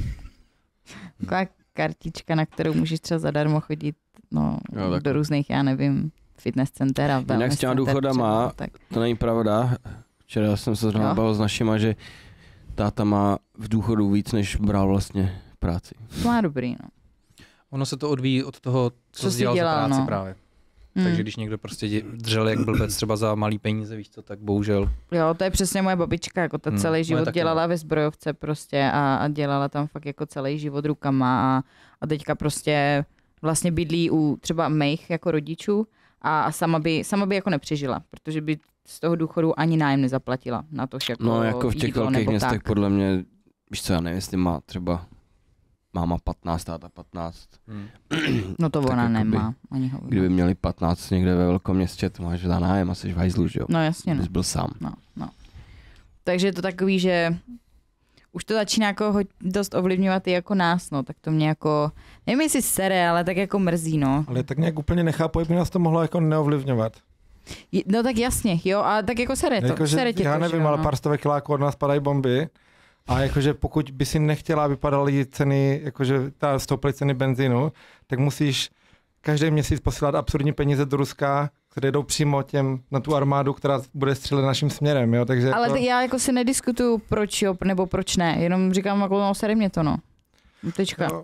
Speaker 3: taková kartička, na kterou můžeš třeba zadarmo chodit no, jo, do různých, já nevím, fitness center a wellness
Speaker 1: jinak s těma
Speaker 3: center
Speaker 1: důchodama,
Speaker 3: tak.
Speaker 1: To není pravda. Včera jsem se zrovna bavil s našima, že táta má v důchodu víc, než bral vlastně v práci.
Speaker 3: To má dobrý, no.
Speaker 4: Ono se to odvíjí od toho, co, co jsi dělal, dělal za práci no. právě. Hmm. Takže když někdo prostě dřel jak blbec třeba za malý peníze, víš co, tak bohužel.
Speaker 3: Jo, to je přesně moje babička, jako ta hmm. celý život
Speaker 4: taky
Speaker 3: dělala ve zbrojovce prostě a, a dělala tam fakt jako celý život rukama a, a teďka prostě vlastně bydlí u třeba mých jako rodičů a, a sama, by, sama by jako nepřežila, protože by z toho důchodu ani nájem nezaplatila na to, jako
Speaker 1: no jako v těch velkých městech tak. Podle mě, víš co, já nevím, jestli má třeba máma patnáct, táta patnáct. Hmm.
Speaker 3: No to ona nemá. Ani hovno.
Speaker 1: Kdyby měli patnáct někde ve velkom městě, to máš za nájem a jsi v hajzlu, že jo?
Speaker 3: No jasně.
Speaker 1: Bys byl sám.
Speaker 3: No, no. Takže je to takový, že už to začíná jako dost ovlivňovat i jako nás, no, tak to mě jako, nevím jestli sere, ale tak jako mrzí, no.
Speaker 6: Ale tak nějak úplně nechápu, jak by nás to mohlo jako neovlivňovat.
Speaker 3: No tak jasně, jo, a tak jako sere to,
Speaker 6: jako,
Speaker 3: sere tě
Speaker 6: já
Speaker 3: to,
Speaker 6: nevím,
Speaker 3: jo,
Speaker 6: ale
Speaker 3: no.
Speaker 6: pár stovek kiláků od nás padají bomby. A jakože pokud by si nechtěla, aby padaly ceny, jakože ta stouply ceny benzínu, tak musíš každý měsíc posílat absurdní peníze do Ruska, které jdou přímo těm na tu armádu, která bude střílet naším směrem, jo, takže...
Speaker 3: Ale
Speaker 6: to...
Speaker 3: já jako si nediskutuju, proč jo, nebo proč ne, jenom říkám, jako no, sere mě to, no. Tečka.
Speaker 6: No.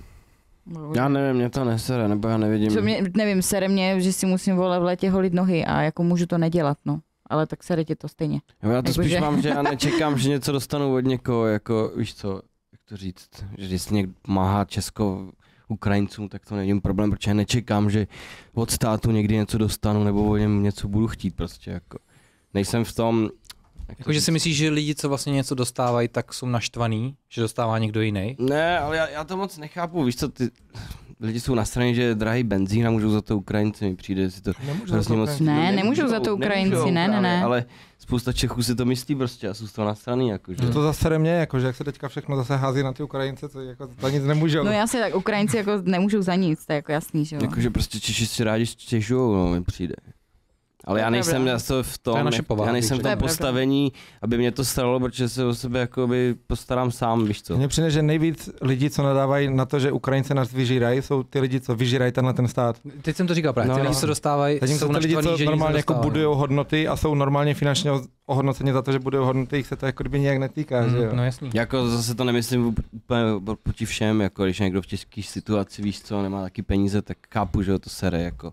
Speaker 1: Já nevím, mě to nesere, nebo já nevidím.
Speaker 3: Co mě, nevím, sere mě, že si musím vole v létě holit nohy a jako můžu to nedělat, no. Ale tak sere tě to stejně.
Speaker 1: Jo, já to
Speaker 3: jako
Speaker 1: spíš
Speaker 3: že...
Speaker 1: mám, že já nečekám, že něco dostanu od někoho, jako víš co, jak to říct, že když někdo pomáhá Česko Ukrajincům, tak to není problém, protože já nečekám, že od státu někdy něco dostanu, nebo od něm něco budu chtít prostě, jako. Nejsem v tom...
Speaker 4: Jakože si myslíš, že lidi, co vlastně něco dostávají, tak jsou naštvaný, že dostává někdo jiný?
Speaker 1: Ne, ale já, já to moc nechápu, víš co, ty lidi jsou na straně, že je drahý benzín a můžou za to Ukrajinci, mi přijde si to hrozně moc...
Speaker 3: Ne, nemůžou za to Ukrajinci, nemůžou, ne, ne, ne.
Speaker 1: Ale spousta Čechů si to myslí prostě a jsou z toho na straně, jakože.
Speaker 6: To zase mě, jakože jak se teďka všechno zase hází na ty Ukrajince, co jako za nic nemůžou.
Speaker 3: No jasně, tak Ukrajinci jako nemůžou za nic, to je jako jasný, že jo.
Speaker 1: Jakože prostě Češi si rádi stěžujou, no, mi přijde. Ale já
Speaker 3: To je
Speaker 1: nejsem
Speaker 3: pravda.
Speaker 1: já to v tom,
Speaker 4: To je naše
Speaker 1: jak-
Speaker 4: povaha,
Speaker 1: já nejsem v
Speaker 4: víš,
Speaker 3: to je
Speaker 1: tom
Speaker 3: pravda.
Speaker 1: postavení, aby mě to staralo, protože se o sebe jakoby postarám sám, víš co.
Speaker 6: Mně přijde, že nejvíc lidí, co nadávají na to, že Ukrajinci nás vyžírají, jsou ty lidi, co vyžírají tenhle ten stát.
Speaker 4: Teď jsem to říkal právě,
Speaker 1: No,
Speaker 4: ty
Speaker 1: no.
Speaker 4: lidi se dostávají,
Speaker 6: Zatímco
Speaker 4: jsou
Speaker 6: ty lidi,
Speaker 4: naštvaný,
Speaker 6: co
Speaker 4: že nic
Speaker 6: normálně jako
Speaker 4: nedostávají.
Speaker 6: budují hodnoty a jsou normálně finančně ohodnoceni za to, že budují hodnoty, jich se to jako kdyby nějak netýká,
Speaker 4: Mm,
Speaker 6: že jo.
Speaker 4: No jasný.
Speaker 1: Jako zase to nemyslím úplně proti všem, jako když někdo v těžké situaci, víš co, nemá taky peníze, tak chápu, že ho to sere, jako.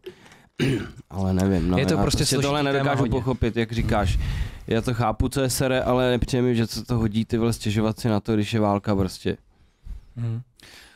Speaker 1: Ale nevím, no.
Speaker 4: Je to
Speaker 1: já
Speaker 4: prostě
Speaker 1: prostě
Speaker 4: složitý
Speaker 1: tohle
Speaker 4: téma
Speaker 1: nedokážu
Speaker 4: hodně.
Speaker 1: pochopit, jak říkáš. Já to chápu, co je sere, ale nepřijde mi, že co to hodí ty vole stěžovat si na to, když je válka prostě.
Speaker 4: Mm. Uh,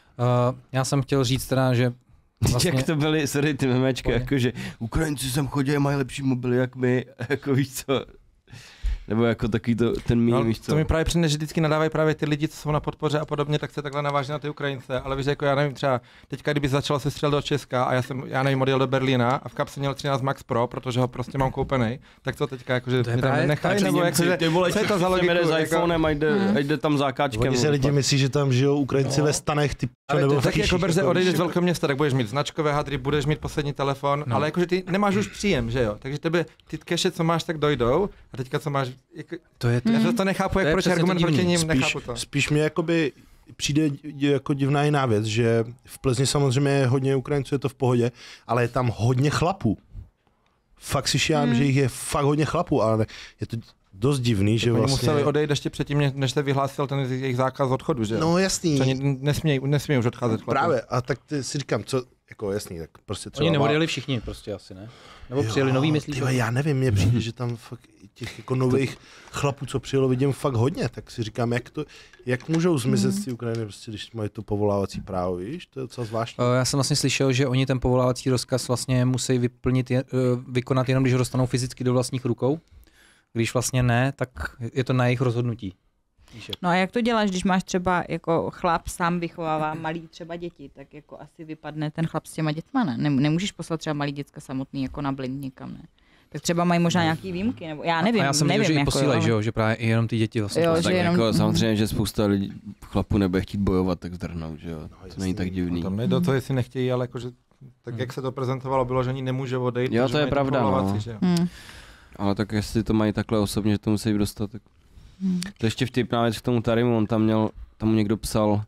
Speaker 4: já jsem chtěl říct teda, že vlastně...
Speaker 1: Jak to byly, sorry, ty memečka,
Speaker 4: Pojď.
Speaker 1: jako že Ukrajinci sem chodí a mají lepší mobily jak my, jako víš co. Nebo jako takový to, ten mým,
Speaker 6: No,
Speaker 1: víš co.
Speaker 6: to mi právě přijde, že vždycky nadávají právě ty lidi, co jsou na podpoře a podobně, tak se takhle naváží na ty Ukrajince. Ale víš, jako já nevím, třeba teďka, kdyby začal se střel do Česka a já jsem, já nevím, odjel do Berlína a v kapse měl třináct Max Pro, protože ho prostě mám koupený, tak to teďka jakože
Speaker 4: To je
Speaker 6: mi tam
Speaker 4: právě
Speaker 6: nenechají,
Speaker 4: tak,
Speaker 6: nebo
Speaker 1: Němci,
Speaker 6: jakože,
Speaker 1: ty vole,
Speaker 6: co je to za logiku?
Speaker 1: jede s
Speaker 6: Jako,
Speaker 1: iPhonem a jde, a jde tam zákáčkem.
Speaker 2: Oni si
Speaker 1: vole,
Speaker 2: lidi
Speaker 1: pak.
Speaker 2: myslí, že tam žijou Ukrajinci
Speaker 4: No.
Speaker 2: ve stanech, ty
Speaker 6: ale
Speaker 2: nebo
Speaker 6: to,
Speaker 2: v
Speaker 6: tak jako
Speaker 2: kýších,
Speaker 6: brze
Speaker 2: jako
Speaker 6: odejdeš
Speaker 2: víš,
Speaker 6: z velkého města, tak budeš mít značkové hadry, budeš mít poslední telefon,
Speaker 4: No.
Speaker 6: ale jakože ty nemáš už příjem, že jo? Takže tebe ty keše, co máš, tak dojdou a teďka co máš, jako,
Speaker 4: To je to.
Speaker 6: já to, to nechápu,
Speaker 4: To
Speaker 6: jak
Speaker 4: je
Speaker 6: proč
Speaker 4: přesně
Speaker 6: argument
Speaker 4: to divný.
Speaker 6: proti ním,
Speaker 2: Spíš,
Speaker 6: nechápu to.
Speaker 2: spíš mě jakoby přijde jako divná jiná věc, že v Plzni samozřejmě je hodně Ukrajinců, je to v pohodě, ale je tam hodně chlapů. Fakt si šijám,
Speaker 3: Hmm.
Speaker 2: že jich je fakt hodně chlapů, ale je to dost divný, že
Speaker 6: Oni
Speaker 2: vlastně...
Speaker 6: museli odejít ještě předtím, než- než se vyhlásil ten jejich zákaz odchodu, že jo?
Speaker 2: No jasný,
Speaker 6: Že oni nesmějí, nesmějí už odcházet chlapi.
Speaker 2: právě, a tak ty si říkám, co, jako jasný, tak prostě třeba...
Speaker 4: Oni neodjeli všichni prostě asi, ne? Nebo přijeli nový, myslíš?
Speaker 2: Tyhle, já nevím, mně přijde, že tam fakt těch jako nových chlapů, co přijelo, vidím fakt hodně, tak si říkám, jak to, jak můžou zmizet z té Ukrajiny, prostě, když mají to povolávací právo, víš, to je docela zvláštní.
Speaker 4: Uh, Já jsem vlastně slyšel, že oni ten povolávací rozkaz vlastně musí vyplnit, je, uh, vykonat jenom, když ho dostanou fyzicky do vlastních rukou. Když vlastně ne, tak je to na jejich rozhodnutí. Víš, jak-
Speaker 3: No a jak to děláš, když máš třeba jako chlap sám vychovává malý třeba děti, tak jako asi vypadne ten chlap s těma dětma, ne? Nem- Nemůžeš poslat třeba malý děcka samotný jako na blind někam, ne? Tak třeba mají možná nějaký výjimky, nebo já nevím,
Speaker 4: a já jsem
Speaker 3: nevím,
Speaker 4: viděl, že i
Speaker 3: jako,
Speaker 4: posílají,
Speaker 3: ale-
Speaker 4: že, jo, že právě i jenom ty děti vlastně.
Speaker 3: Jo,
Speaker 4: posílají.
Speaker 1: Tak
Speaker 3: že jenom-
Speaker 1: jako samozřejmě, že spousta lidí, chlapů nebude chtít bojovat, tak zdrhnou, že jo. To není tak divný.
Speaker 6: Tam nejde o to, jestli nechtějí, ale jakože, tak jak se to prezentovalo, bylo, že oni nemůžou odejít.
Speaker 1: Jo,
Speaker 6: protože
Speaker 1: to je
Speaker 6: mají
Speaker 1: pravda, no.
Speaker 6: povolávací, že jo.
Speaker 3: Hmm.
Speaker 1: Ale tak jestli to mají takhle osobně, že to musí dostat, tak...
Speaker 3: Hmm.
Speaker 1: To ještě vtipná věc k tomu Tarimu, on tam měl, tam mu někdo psal,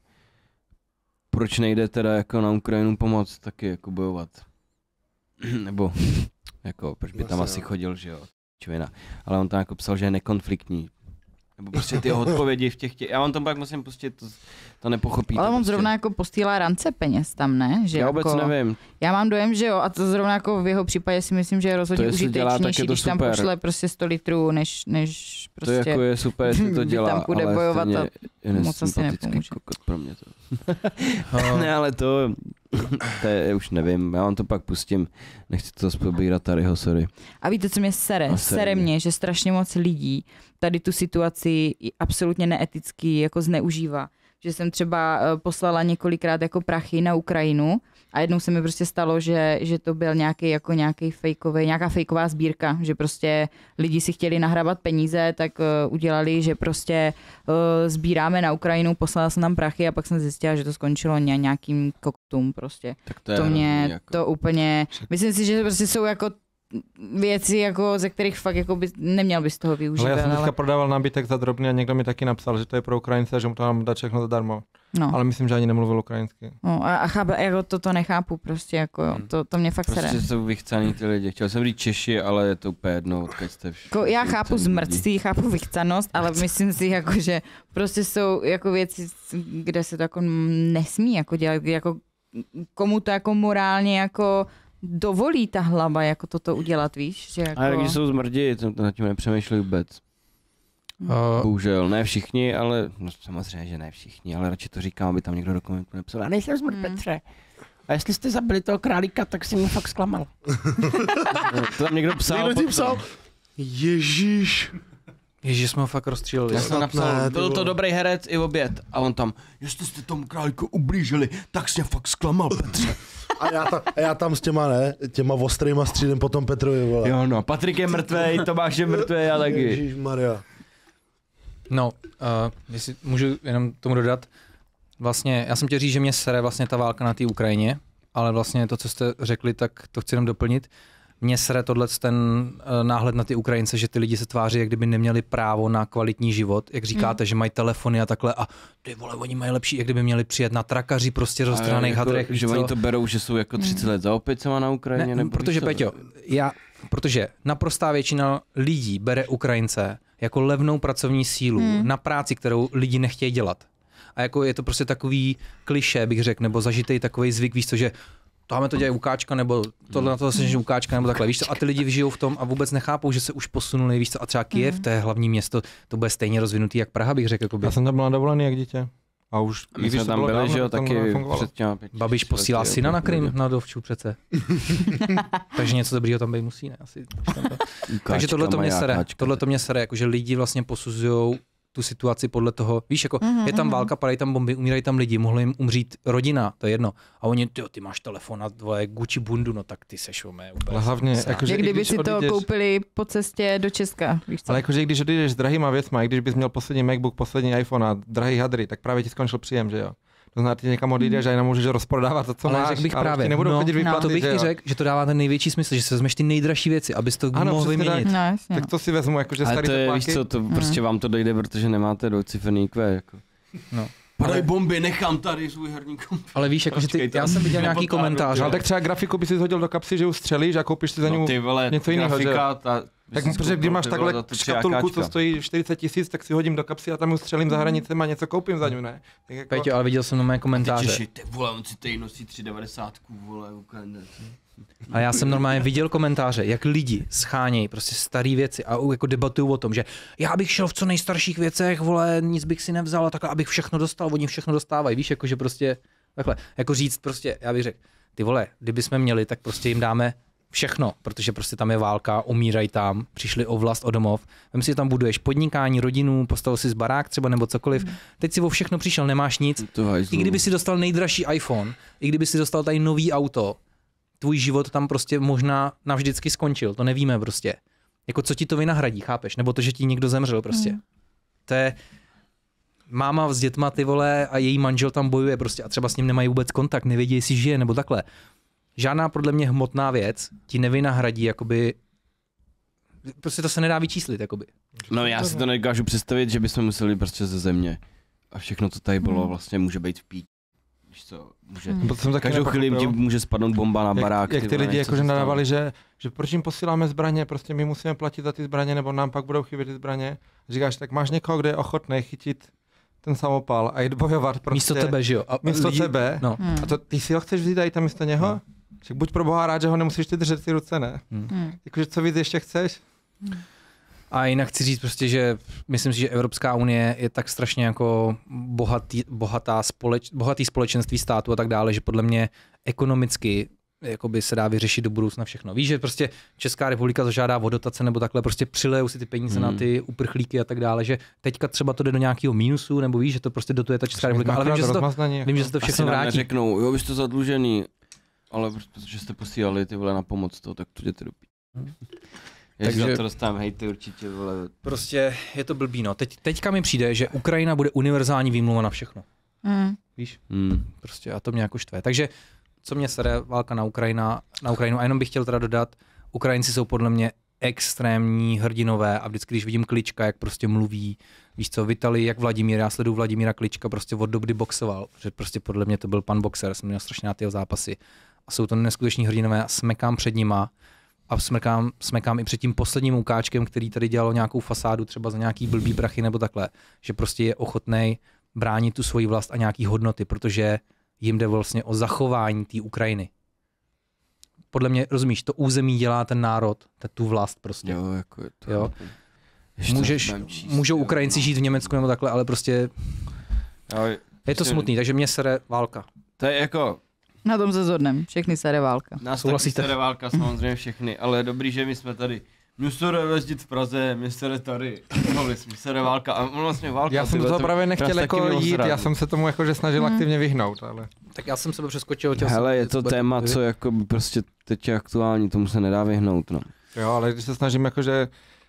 Speaker 1: proč nejde teda jako na Ukrajinu pomoct, taky jako bojovat. Nebo, jako, proč by tam
Speaker 2: Asi
Speaker 1: asi
Speaker 2: jo.
Speaker 1: chodil, že jo, čovina. Ale on tam jako psal, že je nekonfliktní. Nebo prostě ty jeho odpovědi v těch těch, já on to pak musím pustit, to, to nepochopíte.
Speaker 3: Ale on
Speaker 1: prostě.
Speaker 3: zrovna jako posílá rance peněz tam, ne? Že
Speaker 1: Já vůbec
Speaker 3: jako,
Speaker 1: nevím.
Speaker 3: Já mám dojem, že jo, a to zrovna jako v jeho případě si myslím, že je rozhodně
Speaker 1: To jestli dělá, tak je
Speaker 3: užitečnější,
Speaker 1: to
Speaker 3: když tam
Speaker 1: super.
Speaker 3: pošle prostě sto litrů, než, než
Speaker 1: To
Speaker 3: prostě...
Speaker 1: jako je super, jestli to
Speaker 3: kdy
Speaker 1: dělá,
Speaker 3: tam půjde
Speaker 1: ale
Speaker 3: bojovat
Speaker 1: stejně
Speaker 3: a
Speaker 1: je
Speaker 3: moc asi
Speaker 1: nesympatický
Speaker 3: nepomůže.
Speaker 1: kokot pro mě to.
Speaker 4: No,
Speaker 1: Ne, ale to, to je, už nevím, já vám to pak pustím, nechci to zase pobírat Taryho, sorry.
Speaker 3: A víte, co mě sere?
Speaker 1: A
Speaker 3: Sere,
Speaker 1: sere mě.
Speaker 3: mě, že strašně moc lidí tady tu situaci absolutně neeticky jako zneužívá. Že jsem třeba eh, poslala několikrát jako prachy na Ukrajinu a jednou se mi prostě stalo, že, že to byl nějaký jako nějaký fejkový, nějaká fejková sbírka, že prostě lidi si chtěli nahrávat peníze, tak uh, udělali, že prostě uh, sbíráme na Ukrajinu, poslala jsem tam prachy a pak jsem zjistila, že to skončilo ně- nějakým koktům prostě.
Speaker 1: Tak to je
Speaker 3: To mě
Speaker 1: hrozný, jako.
Speaker 3: to úplně, myslím si, že to prostě jsou jako věci, jako, ze kterých fakt jako by, neměl bys toho využívat.
Speaker 6: Ale já jsem
Speaker 3: ale,
Speaker 6: dneska prodával nábytek za drobný a někdo mi taky napsal, že to je pro Ukrajince a že mu to nám dá všechno zadarmo.
Speaker 3: no,
Speaker 6: Ale myslím, že ani nemluvil ukrajinsky.
Speaker 3: no, a, a chápe, jako to, to nechápu prostě, jako,
Speaker 4: Hmm.
Speaker 3: to, to mě fakt
Speaker 1: Prostě
Speaker 3: sere.
Speaker 1: jsou vychcaný ty lidi. Chtěl jsem říct Češi, ale je to úplně jedno, odkud jste vš-
Speaker 3: Jako, já
Speaker 1: vychcaný
Speaker 3: chápu
Speaker 1: lidi.
Speaker 3: zmrctví, chápu vychcanost, ale myslím si, jako, že prostě jsou jako věci, kde se to jako nesmí jako dělat, jako komu to jako morálně jako dovolí ta hlava jako toto udělat, víš? Že jako...
Speaker 1: Ale když jsou zmrdi, to, to nad tím nepřemýšleli vůbec.
Speaker 4: uh,
Speaker 1: Bohužel, ne všichni, ale no, samozřejmě, že ne všichni, ale radši to říkám, aby tam někdo do komentu nepsal. Já nejsem zmrt,
Speaker 3: Hmm.
Speaker 1: Petře. A jestli jste zabili toho králíka, tak si mě fakt zklamal. To tam někdo psal.
Speaker 2: Někdo ti
Speaker 1: potom.
Speaker 2: psal? Ježíš.
Speaker 4: Ježiš, jsme ho fakt rozstříleli.
Speaker 1: Já jsem
Speaker 2: Snad
Speaker 1: napsal,
Speaker 2: ne, ty
Speaker 1: byl to
Speaker 2: vole.
Speaker 1: dobrý herec i oběd. A on tam, jestli jste tomu králíku ublížili, tak jsi mě fakt zklamal, Petře.
Speaker 2: A já, ta, a já tam s těma, ne, těma ostrýma střídem potom Petrovi, vole.
Speaker 1: Jo no, Patrik je mrtvej, Tomáš je mrtvej, já taky.
Speaker 2: Ježíšmarja.
Speaker 4: No, uh, jestli můžu jenom tomu dodat, vlastně, já jsem chtěl říct, že mě sere vlastně ta válka na té Ukrajině, ale vlastně to, co jste řekli, tak to chci jenom doplnit. Mě sere tohle ten uh, náhled na ty Ukrajince, že ty lidi se tváří, jak kdyby neměli právo na kvalitní život. Jak říkáte, mm. že mají telefony a takhle a ty vole, oni mají lepší, jak kdyby měli přijet na trakaři prostě roztrhaných
Speaker 1: jako,
Speaker 4: hadrech.
Speaker 1: Že oni to berou, že jsou jako třicet let za opěcema na Ukrajině?
Speaker 4: Ne,
Speaker 1: nebo
Speaker 4: protože Peťo, já, protože naprostá většina lidí bere Ukrajince jako levnou pracovní sílu mm. na práci, kterou lidi nechtějí dělat. A jako je to prostě takový klišé, bych řekl, nebo zažitej takový zvyk, víš co, že tohle to dělají ukáčka, nebo tohle na to zase ukáčka, nebo takhle, víš co, a ty lidi žijou v tom a vůbec nechápou, že se už posunuli, víš co, a třeba Kyjev, to je hlavní město, to bude stejně rozvinutý jak Praha, bych řekl. Jakoby.
Speaker 6: Já jsem tam byl na dovolený jak dítě. A už,
Speaker 1: my jsme tam byli, že jo, taky před těma pěti.
Speaker 4: Babiš posílá syna na Krym na dovču přece. Takže něco dobrýho tam být musí, ne? Asi. Takže tohle to mě sere, tohle to mě sere, jakože lidi vlastně posuzujou tu situaci podle toho, víš, jako mm-hmm. je tam válka, padají tam bomby, umírají tam lidi, mohly jim umřít rodina, to je jedno. A oni, tyjo, ty máš telefon a tvoje Gucci bundu, no tak ty seš o mé úplně.
Speaker 6: Ale hlavně, jakože,
Speaker 3: jak kdyby si to koupili po cestě do Česka, víš co?
Speaker 6: Ale jakože když odejdeš s drahýma věcma, i když bys měl poslední MacBook, poslední iPhone a drahý hadry, tak právě ti skončil příjem, že jo? To znamená, ty někam odejdeš a jenom můžeš rozprodávat to, co
Speaker 4: ale
Speaker 6: máš,
Speaker 4: řekl bych
Speaker 6: ale
Speaker 4: právě,
Speaker 6: nebudou
Speaker 4: no,
Speaker 6: chodit vyplatit,
Speaker 4: to bych
Speaker 6: že
Speaker 4: ti řekl, že to dává ten největší smysl, že si vezmeš ty nejdražší věci, abys to ano, mohl vyměnit.
Speaker 3: No, jasně.
Speaker 6: Tak to si vezmu, jakože
Speaker 1: starý
Speaker 6: starý
Speaker 1: to je,
Speaker 6: tepláky.
Speaker 1: víš co, to prostě vám to dojde, protože nemáte dvouciferný I Q, jako.
Speaker 4: No.
Speaker 1: Padaj bomby, nechám tady svůj herní komp.
Speaker 4: Ale víš, jako, že ty, já jsem viděl nějaký komentář.
Speaker 6: Ale tak třeba grafiku by si hodil do kapsy, že ji střelíš a koupíš si za ní
Speaker 1: no, ty vole,
Speaker 6: něco jiného.
Speaker 1: Ta,
Speaker 6: tak protože když máš takhle škatulku, co stojí čtyřicet tisíc, tak si hodím do kapsy a tam ji střelím za hranicem a něco koupím za ní, ne? Tak jako...
Speaker 4: Peťo, ale viděl jsem na mé komentáře.
Speaker 1: Ty Češi, ty vole, on si tady nosí tři devadesát, vole, Ukrajinec.
Speaker 4: A já jsem normálně viděl komentáře, jak lidi schánějí prostě staré věci a jako debatují o tom, že já bych šel v co nejstarších věcech, vole, nic bych si nevzal a takhle, abych všechno dostal, oni všechno dostávají, víš, jako že prostě takhle, jako říct prostě, já bych řekl, ty vole, kdyby jsme měli, tak prostě jim dáme všechno, protože prostě tam je válka, umírají tam, přišli o vlast, o domov. Vem si, že tam buduješ podnikání, rodinu, postavil si z barák třeba nebo cokoliv. Teď si o všechno přišel, nemáš nic. I kdyby si dostal nejdražší iPhone, i kdyby si dostal tady nový auto, tvůj život tam prostě možná navždycky skončil, to nevíme prostě. Jako co ti to vynahradí, chápeš? Nebo to, že ti někdo zemřel prostě. Mm. To je máma s dětma, ty vole, a její manžel tam bojuje prostě a třeba s ním nemají vůbec kontakt, nevědí, jestli žije nebo takhle. Žádná podle mě hmotná věc ti nevynahradí, jakoby, prostě to se nedá vyčíslit, jakoby.
Speaker 1: No já si to nedokážu představit, že bychom museli prostě ze země a všechno, co tady bylo, vlastně může být v píči. Víš co, může,
Speaker 6: hmm.
Speaker 1: každou chvíli ti může spadnout bomba na barák.
Speaker 6: Jak, jak ty lidi jakože nadávali, že, že proč jim posíláme zbraně, prostě my musíme platit za ty zbraně, nebo nám pak budou chybět ty zbraně. Říkáš, tak máš někoho, kdo je ochotný chytit ten samopal a jít bojovat prostě.
Speaker 4: Místo tebe, že jo? A
Speaker 6: místo
Speaker 4: lidi...
Speaker 6: tebe.
Speaker 4: No.
Speaker 6: Hmm. A to ty si ho chceš vzít a jít tam místo něho? Hmm. Tak buď pro boha rád, že ho nemusíš ty držet ty ruce, ne? Hmm. Jakože co víc ještě chceš?
Speaker 3: Hmm.
Speaker 4: A jinak chci říct prostě, že myslím si, že Evropská unie je tak strašně jako bohatý, bohatá společ, bohatý společenství státu a tak dále, že podle mě ekonomicky jakoby se dá vyřešit do budoucna všechno. Víš, že prostě Česká republika zažádá o dotace nebo takhle, prostě přilejou si ty peníze hmm. na ty uprchlíky a tak dále, že teďka třeba to jde do nějakého mínusu, nebo víš, že to prostě dotuje ta Česká republika, ale vím, že se to, vím, že se to všechno vrátí.
Speaker 1: Neřeknou, jo, vy jste zadlužený, ale protože jste posílali ty vole na pomoc to, tak to jděte do pí. Hmm. Takže za to dostávám hejty určitě, vole.
Speaker 4: Prostě je to blbý, no. Teď, teďka mi přijde, že Ukrajina bude univerzální výmluva na všechno.
Speaker 3: Mm.
Speaker 4: Víš?
Speaker 1: Mm.
Speaker 4: Prostě a to mě jako štve. Takže co mě sere válka na, Ukrajina, na Ukrajinu, a jenom bych chtěl teda dodat, Ukrajinci jsou podle mě extrémní hrdinové a vždycky, když vidím Klička, jak prostě mluví, víš co, Vitali, jak Vladimír, já sleduju Vladimíra Klička prostě od doby, kdy boxoval, že prostě podle mě to byl pan boxer, jsem měl strašně na ty jeho zápasy. A jsou to neskuteční hrdinové a smekám před nima. A smekám, smekám i před tím posledním ukáčkem, který tady dělal nějakou fasádu třeba za nějaký blbý prachy nebo takhle, že prostě je ochotnej bránit tu svoji vlast a nějaký hodnoty, protože jim jde vlastně o zachování té Ukrajiny. Podle mě, rozumíš, to území dělá ten národ, tu vlast prostě.
Speaker 1: Jo, jako je to.
Speaker 4: Jo. Můžeš, můžou Ukrajinci žít v Německu nebo takhle, ale prostě
Speaker 1: jo,
Speaker 4: je to smutný, takže mě sere válka.
Speaker 1: To je jako...
Speaker 3: Na tom se zhodneme, všechny sere válka.
Speaker 1: Nás taky sere válka, samozřejmě všechny, ale je dobrý, že my jsme tady. Mě sere jezdit v Praze, mě sere tady, mohli jsme sere válka a vlastně válka.
Speaker 6: Já jsem to právě nechtěl jako jít, já jsem se tomu jakože snažil hmm. aktivně vyhnout, ale...
Speaker 4: Tak já jsem sebe přeskočil.
Speaker 1: Hele, je to téma, co jako prostě teď je aktuální, tomu se nedá vyhnout, no.
Speaker 6: Jo, ale když se snažím jakože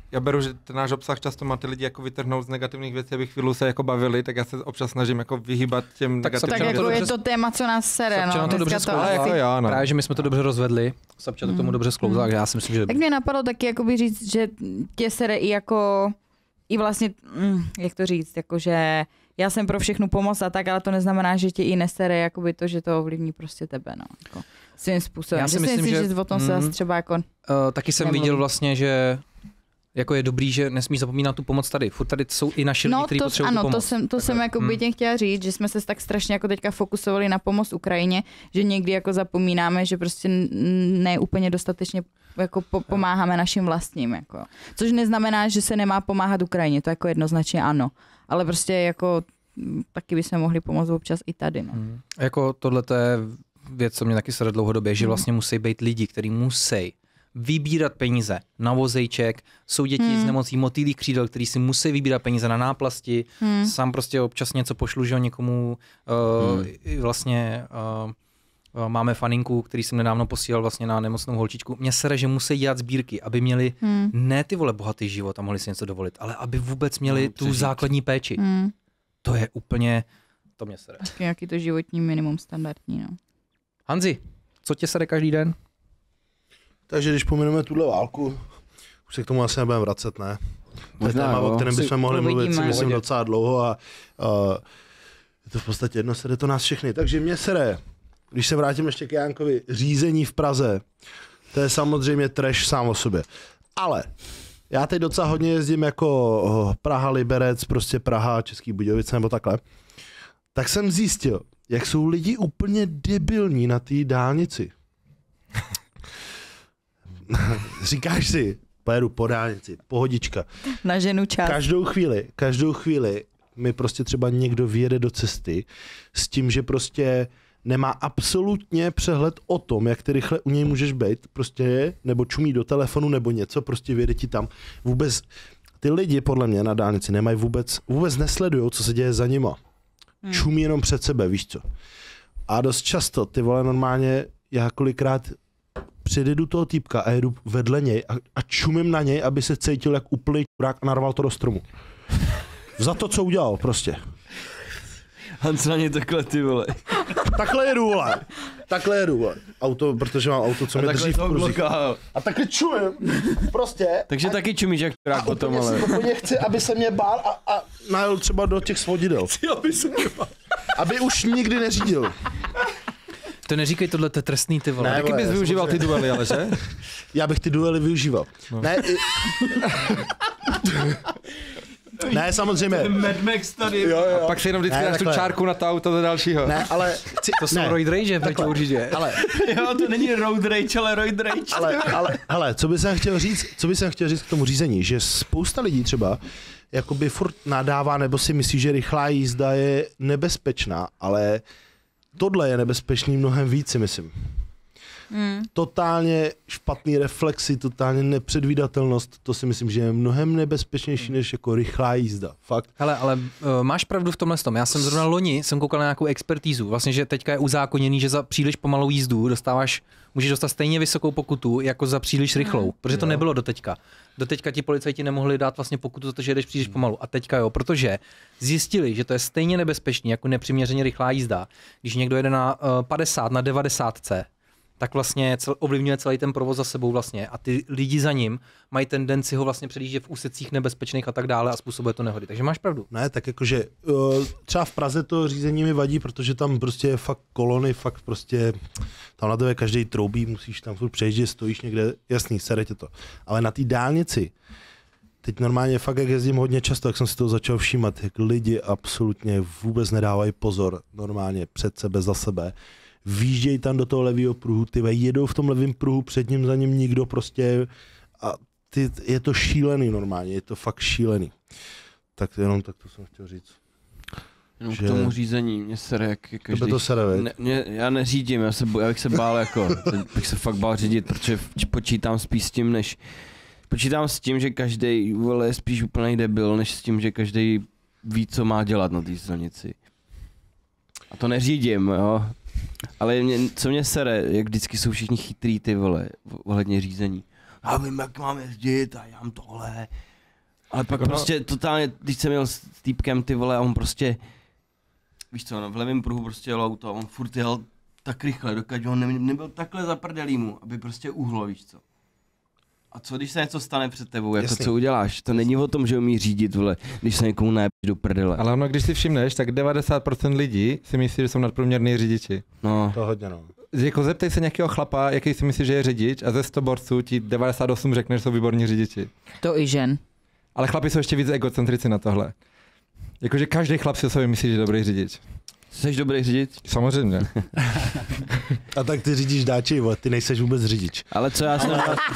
Speaker 6: já beru, že ten náš obsah často má ty lidi jako vytrhnout z negativních věcí, aby chvíli se jako bavili, tak já se občas snažím jako vyhýbat těm
Speaker 4: Tak
Speaker 6: negativním
Speaker 3: Tak jako
Speaker 4: dobře-
Speaker 3: je to téma, co nás sere,
Speaker 4: Sapča
Speaker 3: no.
Speaker 4: na to dobře
Speaker 3: dneska
Speaker 4: sklouzla.
Speaker 3: asi-
Speaker 6: To já, no.
Speaker 4: Právě, že my jsme to dobře rozvedli. Sapča to k tomu dobře sklouzla, takže já si myslím, že...
Speaker 3: Tak mě napadlo taky jakoby říct, že tě sere i jako, i vlastně, mm, jak to říct, jakože já jsem pro všechnu pomoc a tak, ale to neznamená, že tě i nesere jakoby to, že to ovlivní prostě tebe, no. Jako svým způsobem.
Speaker 4: Já si
Speaker 3: že
Speaker 4: myslím,
Speaker 3: myslím,
Speaker 4: že-
Speaker 3: že o tom se
Speaker 4: mm.
Speaker 3: zase třeba jako...
Speaker 4: Uh, taky jsem
Speaker 3: Nemluvím.
Speaker 4: viděl vlastně, že jako je dobrý, že nesmíš zapomínat tu pomoc tady. Furt tady jsou i naši lidi,
Speaker 3: No
Speaker 4: kteří
Speaker 3: to,
Speaker 4: potřebují
Speaker 3: ano,
Speaker 4: tu pomoc.
Speaker 3: to jsem, to jsem
Speaker 4: Takhle.
Speaker 3: jako by
Speaker 4: Hmm.
Speaker 3: tě chtěla říct, že jsme se tak strašně jako teďka fokusovali na pomoc Ukrajině, že někdy jako zapomínáme, že prostě n- ne úplně dostatečně jako po, pomáháme našim vlastním. Jako. Což neznamená, že se nemá pomáhat Ukrajině, to jako jednoznačně ano. Ale prostě jako m, taky bychom mohli pomoct občas i tady. No.
Speaker 4: Hmm. Jako tohle to je věc, co mě taky sere dlouhodobě, že
Speaker 3: Hmm.
Speaker 4: vlastně musí být lidi, kteří musí vybírat peníze na vozejček, jsou děti
Speaker 3: Hmm.
Speaker 4: s nemocí motýlých křídel, kteří si musí vybírat peníze na náplasti,
Speaker 3: Hmm.
Speaker 4: sám prostě občas něco pošlu, že jo, někomu uh,
Speaker 1: Hmm.
Speaker 4: i vlastně uh, uh, máme faninku, který jsem nedávno posílal vlastně na nemocnou holčičku. Mě sere, že musí dělat sbírky, aby měli
Speaker 3: Hmm.
Speaker 4: ne ty vole bohatý život a mohli si něco dovolit, ale aby vůbec měli
Speaker 1: No,
Speaker 4: tu
Speaker 1: přežít.
Speaker 4: základní péči.
Speaker 3: Hmm.
Speaker 4: To je úplně, to mě sere.
Speaker 3: Taky nějaký to životní minimum standardní. No.
Speaker 4: Hanzi, co tě sere každý den?
Speaker 2: Takže když pomineme tuhle válku, už se k tomu asi nebudeme vracet, ne? To je
Speaker 1: Možná,
Speaker 2: téma,
Speaker 1: jo.
Speaker 2: o kterém
Speaker 3: Si
Speaker 2: bychom mohli mluvit, si
Speaker 3: uvidíme.
Speaker 2: myslím,
Speaker 4: Pohodě.
Speaker 2: docela dlouho a uh, je to v podstatě jedno, sere to nás všechny. Takže mě sere, když se vrátím ještě k Jánkovi, řízení v Praze, to je samozřejmě trash sám o sobě. Ale já teď docela hodně jezdím jako oh, Praha, Liberec, prostě Praha, Český Budějovice nebo takhle. Tak jsem zjistil, jak jsou lidi úplně debilní na té dálnici. Říkáš si, pojedu po dálnici, pohodička.
Speaker 3: Na ženu čas.
Speaker 2: Každou chvíli, každou chvíli mi prostě třeba někdo vyjede do cesty s tím, že prostě nemá absolutně přehled o tom, jak ty rychle u něj můžeš být, prostě, nebo čumí do telefonu, nebo něco, prostě vyjede ti tam. Vůbec, ty lidi podle mě na dálnici nemají vůbec, vůbec nesledují, co se děje za nima.
Speaker 3: Hmm.
Speaker 2: Čumí jenom před sebe, víš co. A dost často, ty vole, normálně, já kolikrát předjedu toho týpka a jedu vedle něj a, a čumím na něj, aby se cítil jak úplný čurák a narval to do stromu. Za to, co udělal, prostě.
Speaker 1: Hans na ně takhle, ty vole.
Speaker 2: Takhle jedu, vole. Takhle jedu, vole. Auto, protože mám auto, co
Speaker 1: A
Speaker 2: mě
Speaker 1: takhle
Speaker 2: drží v
Speaker 1: toho
Speaker 2: kruzích.
Speaker 1: bloká.
Speaker 2: A takhle čumím. Prostě.
Speaker 1: Takže
Speaker 2: a,
Speaker 1: taky čumíš jak trák
Speaker 2: a
Speaker 1: potom,
Speaker 2: úplně,
Speaker 1: ale...
Speaker 2: si, úplně chci, aby se mě bál a, a najel třeba do těch svodidel.
Speaker 4: Aby se
Speaker 2: Aby už nikdy neřídil.
Speaker 4: To neříkej tohle, to je trestný, ty vole.
Speaker 2: Ne,
Speaker 6: Taky bys
Speaker 2: vole,
Speaker 6: využíval ty
Speaker 2: samozřejmě.
Speaker 6: duely, ale že?
Speaker 2: Já bych ty duely využíval. No. Ne, i... ne, samozřejmě.
Speaker 1: Mad Max tady.
Speaker 2: Jo, jo.
Speaker 6: A pak si jenom vždycky
Speaker 2: Ne,
Speaker 6: dáš tu
Speaker 2: takhle.
Speaker 6: čárku na to auto do dalšího.
Speaker 2: Ne, ale... Chci,
Speaker 4: To jsou
Speaker 2: ne,
Speaker 4: roid rage, v
Speaker 2: takhle.
Speaker 4: určitě.
Speaker 2: ale,
Speaker 1: Jo, to není road rage, ale roid rage.
Speaker 2: ale, ale, hele, co bych chtěl říct, co bych chtěl říct k tomu řízení, že spousta lidí třeba jakoby furt nadává nebo si myslí, že rychlá jízda je nebezpečná, ale tohle je nebezpečný mnohem víc, si myslím.
Speaker 3: Hmm.
Speaker 2: Totálně špatný reflexy, totálně nepředvídatelnost, to si myslím, že je mnohem nebezpečnější než jako rychlá jízda. Fakt.
Speaker 4: Hele, ale uh, máš pravdu v tomhle tom. Já jsem zrovna loni, jsem koukal na nějakou expertízu, vlastně, že teďka je uzákoněný, že za příliš pomalou jízdu dostáváš, můžeš dostat stejně vysokou pokutu, jako za příliš rychlou, protože to
Speaker 2: Jo.
Speaker 4: nebylo doteďka. Doteďka ti policajti nemohli dát vlastně pokutu za to, že jedeš příliš pomalu. A teďka jo, protože zjistili, že to je stejně nebezpečný jako nepřiměřeně rychlá jízda. Když někdo jede na uh, padesát, na devadesát, tak vlastně cel, ovlivňuje celý ten provoz za sebou vlastně a ty lidi za ním mají tendenci ho vlastně předjíždět v úsecích nebezpečných a tak dále a způsobuje to nehody. Takže máš pravdu.
Speaker 2: Ne, tak jakože uh, třeba v Praze to řízení mi vadí, protože tam prostě je fakt kolony, fakt prostě tam na tebe každý troubí, musíš tam furt přejíždět, stojíš někde, jasný, sere tě to. Ale na té dálnici, teď normálně fakt, jak jezdím hodně často, jak jsem si to začal všímat, jak lidi absolutně vůbec nedávají pozor normálně před sebe, za sebe. Výjíždějí tam do toho levého pruhu, ty jedou v tom levém pruhu, před ním, za ním nikdo prostě a ty, je to šílený normálně, je to fakt šílený. Tak jenom tak to jsem chtěl říct.
Speaker 1: Jenom
Speaker 2: že-
Speaker 1: k tomu řízení, mě sere jak jak každý...
Speaker 2: Tebe to sere, veď?
Speaker 1: Ne, mě, já neřídím, já, se, bo- já bych se bál jako, teď bych se fakt bál řídit, protože v- počítám spíš s tím, než... Počítám s tím, že každý vole je spíš úplný debil, než s tím, že každý ví, co má dělat na té silnici. A to neřídím, jo. Ale mě, co mě sere, jak vždycky jsou všichni chytrý ty vole, ohledně řízení. já vím, jak mám jezdit a já mám tohle. Ale pak prostě totálně, když jsem jel s týpkem, ty vole, a on prostě, víš co, no, v levém pruhu prostě jel auto a on furt jel tak rychle, dokud on ne, nebyl takhle zaprdelý mu, aby prostě uhlo, víš co. A co když se něco stane před tebou, jako
Speaker 2: Jasný.
Speaker 1: co uděláš? To není o tom, že umí řídit, vole, když se někomu najebíš do prdele.
Speaker 6: Ale ono, když si všimneš, tak devadesát procent lidí si myslí, že jsou nadprůměrný řidiči.
Speaker 1: No.
Speaker 2: To hodně, no.
Speaker 6: Jako zeptej se nějakého chlapa, jaký si myslí, že je řidič, a ze sto borců ti devadesát osm řekne, že jsou výborní řidiči.
Speaker 3: To i žen.
Speaker 6: Ale chlapi jsou ještě víc egocentrici na tohle. Jakože každý chlap si o sobě myslí, že je dobrý řidič.
Speaker 1: Jsi dobrý řidič?
Speaker 6: Samozřejmě.
Speaker 2: A tak ty řídíš dáči, vole, ty nejseš vůbec řidič.
Speaker 1: Ale co já jsem...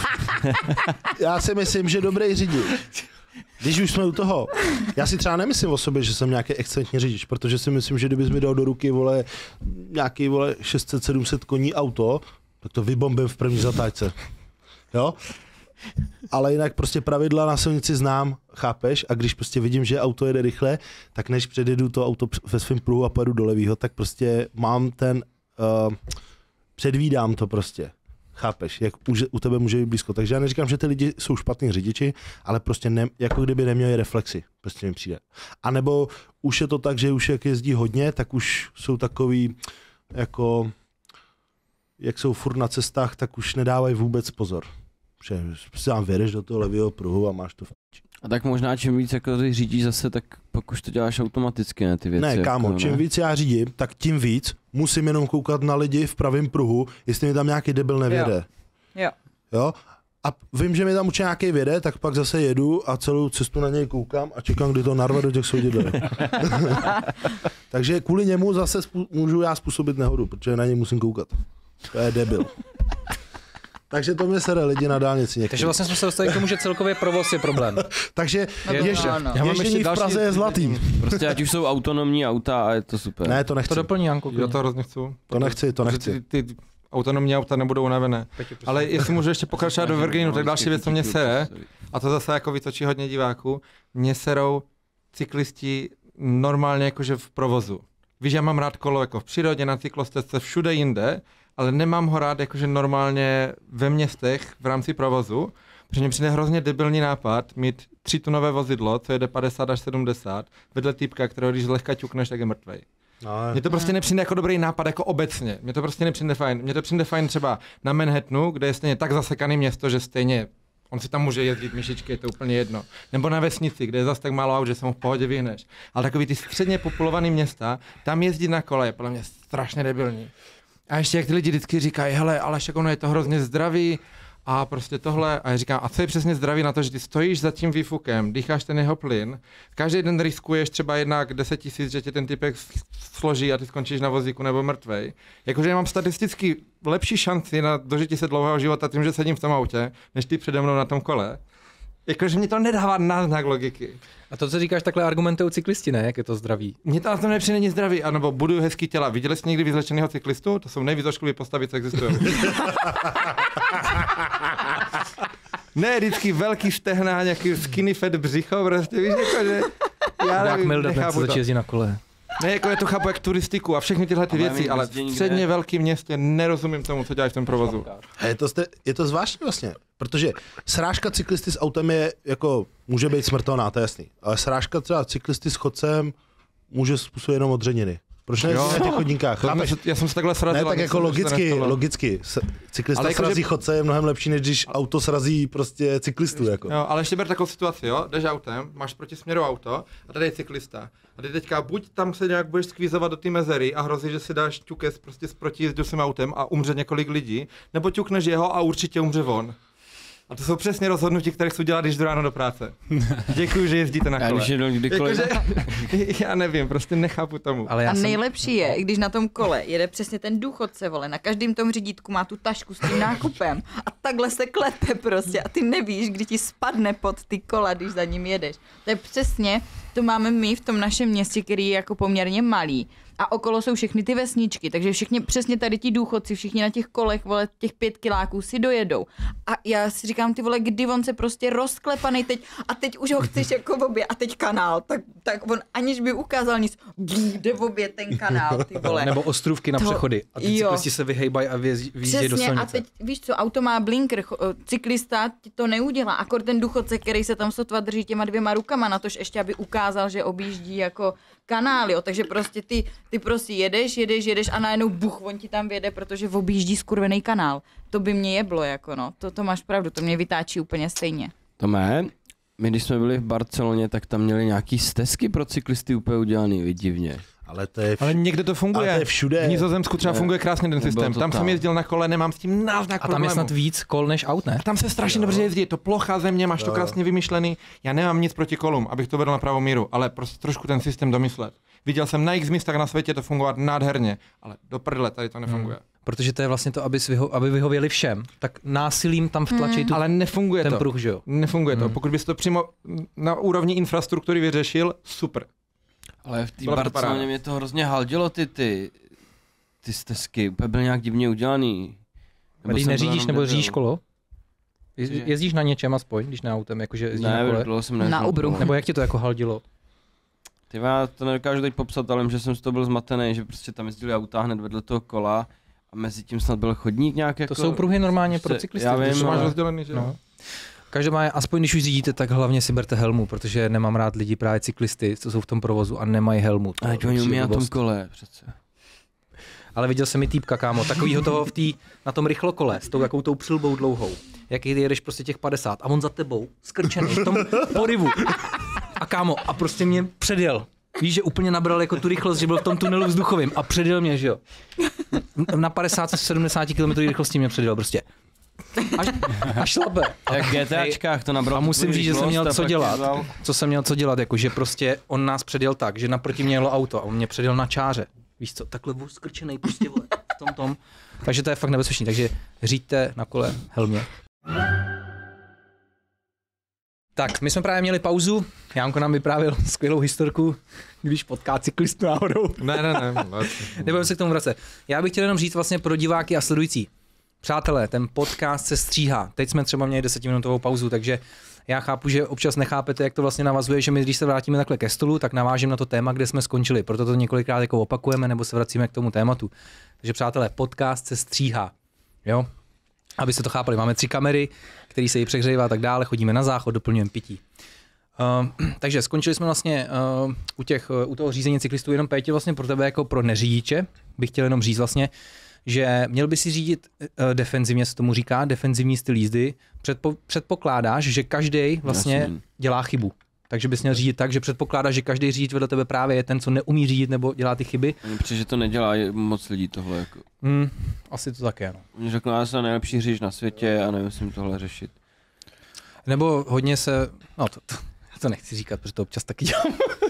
Speaker 2: Já si myslím, že dobrý řidič. Když už jsme u toho, já si třeba nemyslím o sobě, že jsem nějaký excelentní řidič, protože si myslím, že kdybys mi dal do ruky, vole, nějaký, vole, šest set sedm set koní auto, tak to vybombím v první zatáčce. Jo? Ale jinak prostě pravidla na silnici znám, chápeš? A když prostě vidím, že auto jede rychle, tak než předjedu to auto ve svém pruhu a pojedu do levýho, tak prostě mám ten, uh, předvídám to prostě. Chápeš, jak u, u tebe může být blízko. Takže já neříkám, že ty lidi jsou špatní řidiči, ale prostě ne, jako kdyby neměli reflexy, prostě mi přijde. A nebo už je to tak, že už jak jezdí hodně, tak už jsou takový, jako, jak jsou furt na cestách, tak už nedávají vůbec pozor. Že si tam vědeš do toho levého pruhu a máš to v...
Speaker 1: A tak možná čím víc jako ty řídíš zase, tak pak už to děláš automaticky, ne ty věci.
Speaker 2: Ne, kámo,
Speaker 1: jako,
Speaker 2: čím
Speaker 1: ne?
Speaker 2: víc já řídím, tak tím víc musím jenom koukat na lidi v pravém pruhu, jestli mi tam nějaký debil nevěde.
Speaker 3: Jo.
Speaker 2: Jo? A vím, že mi tam určitě nějaký věde, tak pak zase jedu a celou cestu na něj koukám a čekám, kdy to narve do těch soudidel. Takže kvůli němu zase spů- můžu já způsobit nehodu, protože na něj musím koukat. To je debil. Takže to mě sere lidi na dálnici někdy.
Speaker 4: Takže vlastně jsme se dostali k tomu, že celkově provoz je problém.
Speaker 2: Takže
Speaker 3: No,
Speaker 2: ještě,
Speaker 3: no, no.
Speaker 6: Já mám
Speaker 2: ježdění
Speaker 6: ještě
Speaker 2: v
Speaker 6: další-
Speaker 2: Praze je zlatý.
Speaker 1: Prostě ať už jsou autonomní auta a je to super.
Speaker 2: Ne, to nechci.
Speaker 4: To doplní, Janko.
Speaker 6: Já to hrozně chci.
Speaker 2: To nechci, to
Speaker 6: Protože
Speaker 2: nechci.
Speaker 6: Ty, ty autonomní auta nebudou unavené. Ale jestli můžu ještě pokračovat do Virginu, tak další věc, co mě sere, a to zase jako vytočí hodně diváků, mě serou cyklisti normálně jakože v provozu. Víš, já mám rád kolo jako v přírodě, na cyklostezce, všude jinde, ale nemám ho rád jakože normálně ve městech v rámci provozu, protože mě přijde hrozně debilní nápad mít třítunové vozidlo, co jede padesát až sedmdesát, vedle týpka, kterého když zlehka ťukneš, tak je mrtvej.
Speaker 2: No,
Speaker 6: Mně to prostě nepřijde jako dobrý nápad, jako obecně. Mně to prostě nepřijde fajn. Mně to přijde fajn třeba na Manhattanu, kde je stejně tak zasekaný město, že stejně on si tam může jezdit myšičky, je to úplně jedno. Nebo na vesnici, kde je zase tak málo aut, že se mu v pohodě vyhneš. Ale takový ty středně populovaný města, tam jezdit na kole je podle mě strašně debilní. A ještě jak ty lidi vždycky říkají, hele, ale však ono je to hrozně zdravý a prostě tohle. A já říkám, a co je přesně zdravý na to, že ty stojíš za tím výfukem, dýcháš ten jeho plyn, každý den riskuješ třeba jednak deset tisíc, že tě ten typek složí a ty skončíš na vozíku nebo mrtvej. Jakože já mám statisticky lepší šanci na dožití se dlouhého života tím, že sedím v tom autě, než ty přede mnou na tom kole. Jakože mě to nedává náznak logiky.
Speaker 4: A to, co říkáš, takhle argumentují cyklisti, ne? Jak je to zdraví?
Speaker 6: Mně to na tom nepřijde nic zdravý, anebo buduju hezký těla. Viděli jste někdy vyzlečeného cyklistu? To jsou nejvíc ošklivé postavy, co existují. Ne, vždycky velký stehna, nějaký skinny fat břicho, prostě víš, jako, že já
Speaker 4: Jak
Speaker 6: nevím,
Speaker 4: Milda, ten, co
Speaker 6: nechápu to.
Speaker 4: začít jezdit na kole.
Speaker 6: Ne, jako je to chápu jak turistiku a všechny tyhle ty
Speaker 1: Ale
Speaker 6: věci,
Speaker 1: my
Speaker 6: ale
Speaker 1: jezdí
Speaker 6: v
Speaker 1: někde-
Speaker 6: středně velkém městě nerozumím tomu, co dělají v tom provozu.
Speaker 2: A je to, ste, je to zvláštní vlastně, protože srážka cyklisty s autem je jako, může být smrtelná, to je jasný. Ale srážka třeba cyklisty s chodcem může způsobit jenom odřeniny. Proč ne
Speaker 6: Jo.
Speaker 2: na těch chodníkách?
Speaker 6: To jsme
Speaker 2: Chápeš?
Speaker 6: se- Já jsem se takhle srazil.
Speaker 2: Ne,
Speaker 6: a
Speaker 2: tak
Speaker 6: nic
Speaker 2: jako
Speaker 6: jsem se
Speaker 2: logicky,
Speaker 6: nestalo.
Speaker 2: logicky. S- Cyklista
Speaker 6: Ale jako,
Speaker 2: srazí
Speaker 6: že-
Speaker 2: chodce je mnohem lepší, než když auto srazí prostě cyklistu. Jako.
Speaker 6: Jo, ale ještě ber takovou situaci, jo, jdeš autem, máš proti směru auto a tady je cyklista. A ty teďka buď tam se nějak budeš skvízovat do té mezery a hrozí, že si dáš ťukes prostě s protijezdovým autem a umře několik lidí, nebo ťukneš jeho a určitě umře on. A to jsou přesně rozhodnutí, které chci dělat, když jdu ráno do práce. Děkuji, že jezdíte na
Speaker 1: Já
Speaker 6: kole.
Speaker 1: když jedu kdykoliv.
Speaker 6: Jakože, já nevím, prostě nechápu tomu.
Speaker 4: Ale já
Speaker 3: A
Speaker 4: jsem...
Speaker 3: nejlepší je, když na tom kole jede přesně ten důchodce, vole, na každém tom řídítku má tu tašku s tím nákupem a takhle se klepe prostě a ty nevíš, kdy ti spadne pod ty kola, když za ním jedeš. To je přesně, to máme my v tom našem městě, který je jako poměrně malý. a okolo jsou všechny ty vesničky, takže všichni, přesně tady ti důchodci, všichni na těch kolech, vole, těch pět kiláků si dojedou. A já si říkám, ty vole, kdy on se prostě rozklepaný teď a teď už ho chceš jako v obě a teď kanál, tak, tak on aniž by ukázal nic, jde v obě ten kanál, ty vole.
Speaker 4: Nebo ostrůvky na
Speaker 3: To-
Speaker 4: přechody a ty
Speaker 3: jo.
Speaker 4: cyklisti se vyhejbají a vyjezdí vyjíždějí do
Speaker 3: Přesně,
Speaker 4: silnice.
Speaker 3: a teď víš co, auto má blinker, cho- cyklista ti to neudělá, akor ten důchodce, který se tam sotva drží těma dvěma rukama, na tož ještě, aby ukázal, že objíždí jako kanál, jo, takže prostě ty, ty prostě jedeš, jedeš, jedeš a najednou buch, on ti tam vjede, protože objíždí skurvený kanál. To by mě jeblo, jako no, to, to máš pravdu, to mě vytáčí úplně stejně.
Speaker 1: Tome, my když jsme byli v Barceloně, tak tam měli nějaký stezky pro cyklisty úplně udělaný, divně.
Speaker 2: Ale to je, vš-
Speaker 6: Ale někde to
Speaker 2: ale
Speaker 6: funguje.
Speaker 2: to je všude.
Speaker 6: V Nizozemsku třeba
Speaker 1: Ne.
Speaker 6: funguje krásně ten
Speaker 1: Nebylo
Speaker 6: systém.
Speaker 1: to
Speaker 6: Tam
Speaker 1: tam.
Speaker 6: jsem jezdil na kole, nemám s tím náznak
Speaker 4: A tam
Speaker 6: problému.
Speaker 4: je snad víc kol než aut, ne?
Speaker 6: A tam se strašně dobře jezdí, je to plochá země, máš to krásně vymyšlený. Já nemám nic proti kolům, abych to vedl na pravou míru, ale prostě trošku ten systém domyslet. Viděl jsem na x místech na světě to fungovat nádherně, ale do prdele tady to nefunguje.
Speaker 4: Hmm. Protože to je vlastně to, aby, vyho- aby vyhověli všem, tak násilím tam vtlačí
Speaker 3: Hmm.
Speaker 4: tu,
Speaker 6: Ale nefunguje
Speaker 4: ten
Speaker 6: to.
Speaker 4: pruh, že jo?
Speaker 6: Nefunguje to.
Speaker 4: Hmm.
Speaker 6: Pokud bys to přímo na úrovni infrastruktury vyřešil, super.
Speaker 1: Ale v té
Speaker 6: Byla by to
Speaker 1: Barceloně
Speaker 6: paráda.
Speaker 1: mě to hrozně haldilo, ty, ty, ty stezky, úplně byly nějak divně udělaný.
Speaker 4: A když
Speaker 1: jsem byl
Speaker 4: neřídíš
Speaker 1: jenom
Speaker 4: nebo
Speaker 1: debil.
Speaker 4: řídíš kolo? Je-
Speaker 1: Cože?
Speaker 4: Jezdíš na něčem aspoň, když ne autem, jakože jezdíš na
Speaker 1: Ne,
Speaker 4: kole?
Speaker 1: dlouho jsem
Speaker 3: Na
Speaker 1: nejezdil
Speaker 3: Uberu.
Speaker 1: kolo.
Speaker 4: Nebo jak ti to jako haldilo?
Speaker 1: Ty já to nedokážu teď popsat, ale vím, že jsem z toho byl zmatený, že prostě tam jezdili auta hned vedle toho kola a mezi tím snad byl chodník nějak jako...
Speaker 4: To jsou pruhy normálně pro
Speaker 1: prostě-
Speaker 4: cyklisty.
Speaker 1: já vím,
Speaker 4: když
Speaker 6: To máš
Speaker 1: ale-
Speaker 6: rozdělený, že jo?
Speaker 4: No. Každopádně, aspoň když už řídíte, tak hlavně si berte helmu, protože nemám rád lidi, právě cyklisty, co jsou v tom provozu a nemají helmu. To
Speaker 1: A
Speaker 4: je
Speaker 1: to oni umí na tom
Speaker 4: blbost.
Speaker 1: kole, přece.
Speaker 4: Ale viděl jsem i týpka, kámo, takovýho toho v tý, na tom rychlokole, s tou takovou tou přilbou dlouhou. Jak jedeš prostě těch padesát a on za tebou, skrčený v tom poryvu. A kámo, a prostě mě předjel. Víš, že úplně nabral jako tu rychlost, že byl v tom tunelu vzduchovým a předjel mě, že jo. Na padesát sedmdesát kilometrů rychlosti mě předjel prostě. Až, až šlape.
Speaker 1: Jak v GTAčkách to nabral.
Speaker 4: A
Speaker 1: tu
Speaker 4: musím
Speaker 1: tvoji
Speaker 4: říct, že jsem
Speaker 1: rychlost
Speaker 4: měl
Speaker 1: a
Speaker 4: co
Speaker 1: pak
Speaker 4: dělat.
Speaker 1: vzal-
Speaker 4: Co jsem měl co dělat, jako že prostě on nás předjel tak, že naproti mě jelo auto a on mě předjel na čáře. Víš co, takhle skrčenej prostě vole, v tom tom. Takže to je fakt nebezpečný, takže říďte na kole helmě. Tak, my jsme právě měli pauzu, Jánko nám vyprávěl skvělou historku, když potká cyklistu náhodou.
Speaker 6: Ne, ne, ne.
Speaker 4: Nebudeme se k tomu vracet. Já bych chtěl jenom říct vlastně pro diváky a sledující. Přátelé, ten podcast se stříhá. Teď jsme třeba měli desetiminutovou pauzu, takže já chápu, že občas nechápete, jak to vlastně navazuje, že my, když se vrátíme takhle ke stolu, tak navážím na to téma, kde jsme skončili. Proto to několikrát jako opakujeme nebo se vracíme k tomu tématu. Takže přátelé, podcast se stříhá. Jo? Abyste to chápali, máme tři kamery, který se jí přehřejívá a tak dále, chodíme na záchod, doplňujeme pití. Uh, takže skončili jsme vlastně uh, u, těch, uh, u toho řízení cyklistů, jenom Pétě vlastně pro tebe jako pro neřidiče, bych chtěl jenom říct vlastně, že měl by si řídit uh, defenzivně, se tomu říká, defenzivní styl jízdy. Předpo, předpokládáš, že každý vlastně
Speaker 1: Jasný.
Speaker 4: dělá chybu. Takže bys měl řídit tak, že předpokládáš, že každý řidič vedle tebe právě je ten, co neumí řídit nebo dělá ty chyby.
Speaker 1: Mně přijde, že to nedělá moc lidí tohle. Jako.
Speaker 4: Hmm, asi to také, no.
Speaker 1: Oni řeknou, já jsem nejlepší řidič na světě a nemusím tohle řešit.
Speaker 4: Nebo hodně se, no to, to, já to nechci říkat, protože to občas taky dělám.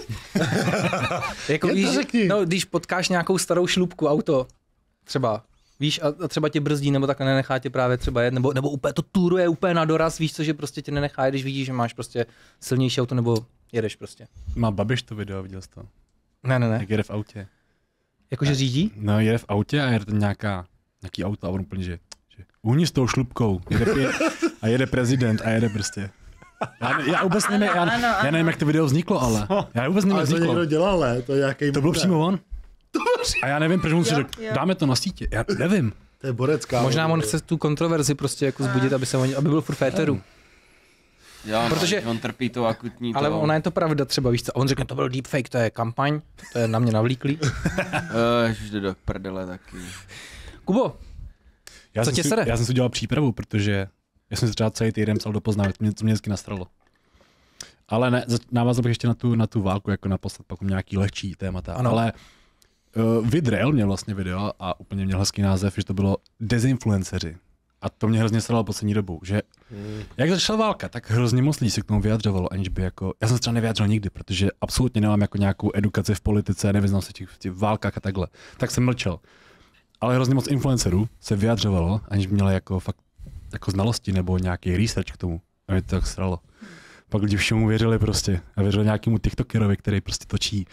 Speaker 4: jako
Speaker 2: Jen to
Speaker 4: víš,
Speaker 2: řekni.
Speaker 4: no, když potkáš nějakou starou šlupku auto, třeba, víš, a, a třeba tě brzdí, nebo takhle nenechá tě právě třeba jet, nebo, nebo úplně to turuje úplně na doraz, víš co, že prostě tě nenechá, když vidíš, že máš prostě silnější auto, nebo jedeš prostě.
Speaker 5: Má Babiš to video, viděl jsi to?
Speaker 4: Ne, ne, ne.
Speaker 5: Jak jede v autě.
Speaker 4: Jakože řídí?
Speaker 5: No, jede v autě a jede tam nějaká, nějaký auto a on úplně, že, že uhni s tou šlupkou. Jede, je, a jede prezident a jede prostě. Já, ne, já vůbec nevím, já,
Speaker 3: ano,
Speaker 5: já nevím, jak to video vzniklo, ale já vůbec nevím,
Speaker 2: Ale
Speaker 5: jak
Speaker 2: to
Speaker 5: vzniklo.
Speaker 2: někdo dělal, ne? To je nějaký
Speaker 5: To bylo přímo on. A já nevím, proč on si
Speaker 3: Jo,
Speaker 5: řekl,
Speaker 3: jo.
Speaker 5: dáme to na sítě. Já nevím.
Speaker 2: To je borecká.
Speaker 4: Možná on chce tu kontroverzi prostě jako zbudit, aby, se on, aby byl furt v éteru.
Speaker 1: Já,
Speaker 4: Protože-
Speaker 1: on trpí to akutní.
Speaker 4: Ale
Speaker 1: to,
Speaker 4: ona je to pravda třeba, víš co, a on řekne, to byl deepfake, to je kampaň, to je na mě navlíklý.
Speaker 1: Uh, ježiš, jde do prdele taky.
Speaker 4: Kubo,
Speaker 5: Já
Speaker 4: Co
Speaker 5: jsem
Speaker 4: tě
Speaker 5: si,
Speaker 4: sere?
Speaker 5: Já jsem si udělal přípravu, protože já jsem si třeba celý týden psal do poznávek, mě, co mě vždycky nastralo. Ale ne, zač- navázal bych ještě na tu, na tu válku, jako naposled, pak nějaký lehčí témata.
Speaker 4: Ano.
Speaker 5: Ale uh, Vidrel měl vlastně video a úplně měl hezký název, že to bylo dezinfluenceři. A to mě hrozně sralo poslední dobou, že jak začala válka, tak hrozně moc lidí se k tomu vyjadřovalo, aniž by jako, já jsem se třeba nevyjadřil nikdy, protože absolutně nemám jako nějakou edukaci v politice, nevyznám se v těch, v těch válkách a takhle, tak jsem mlčel. Ale hrozně moc influencerů se vyjadřovalo, aniž by měli jako fakt jako znalosti nebo nějaký research k tomu. A mě to tak sralo. Pak lidi všemu věřili prostě a věřili nějakému TikTokerovi, který prostě točí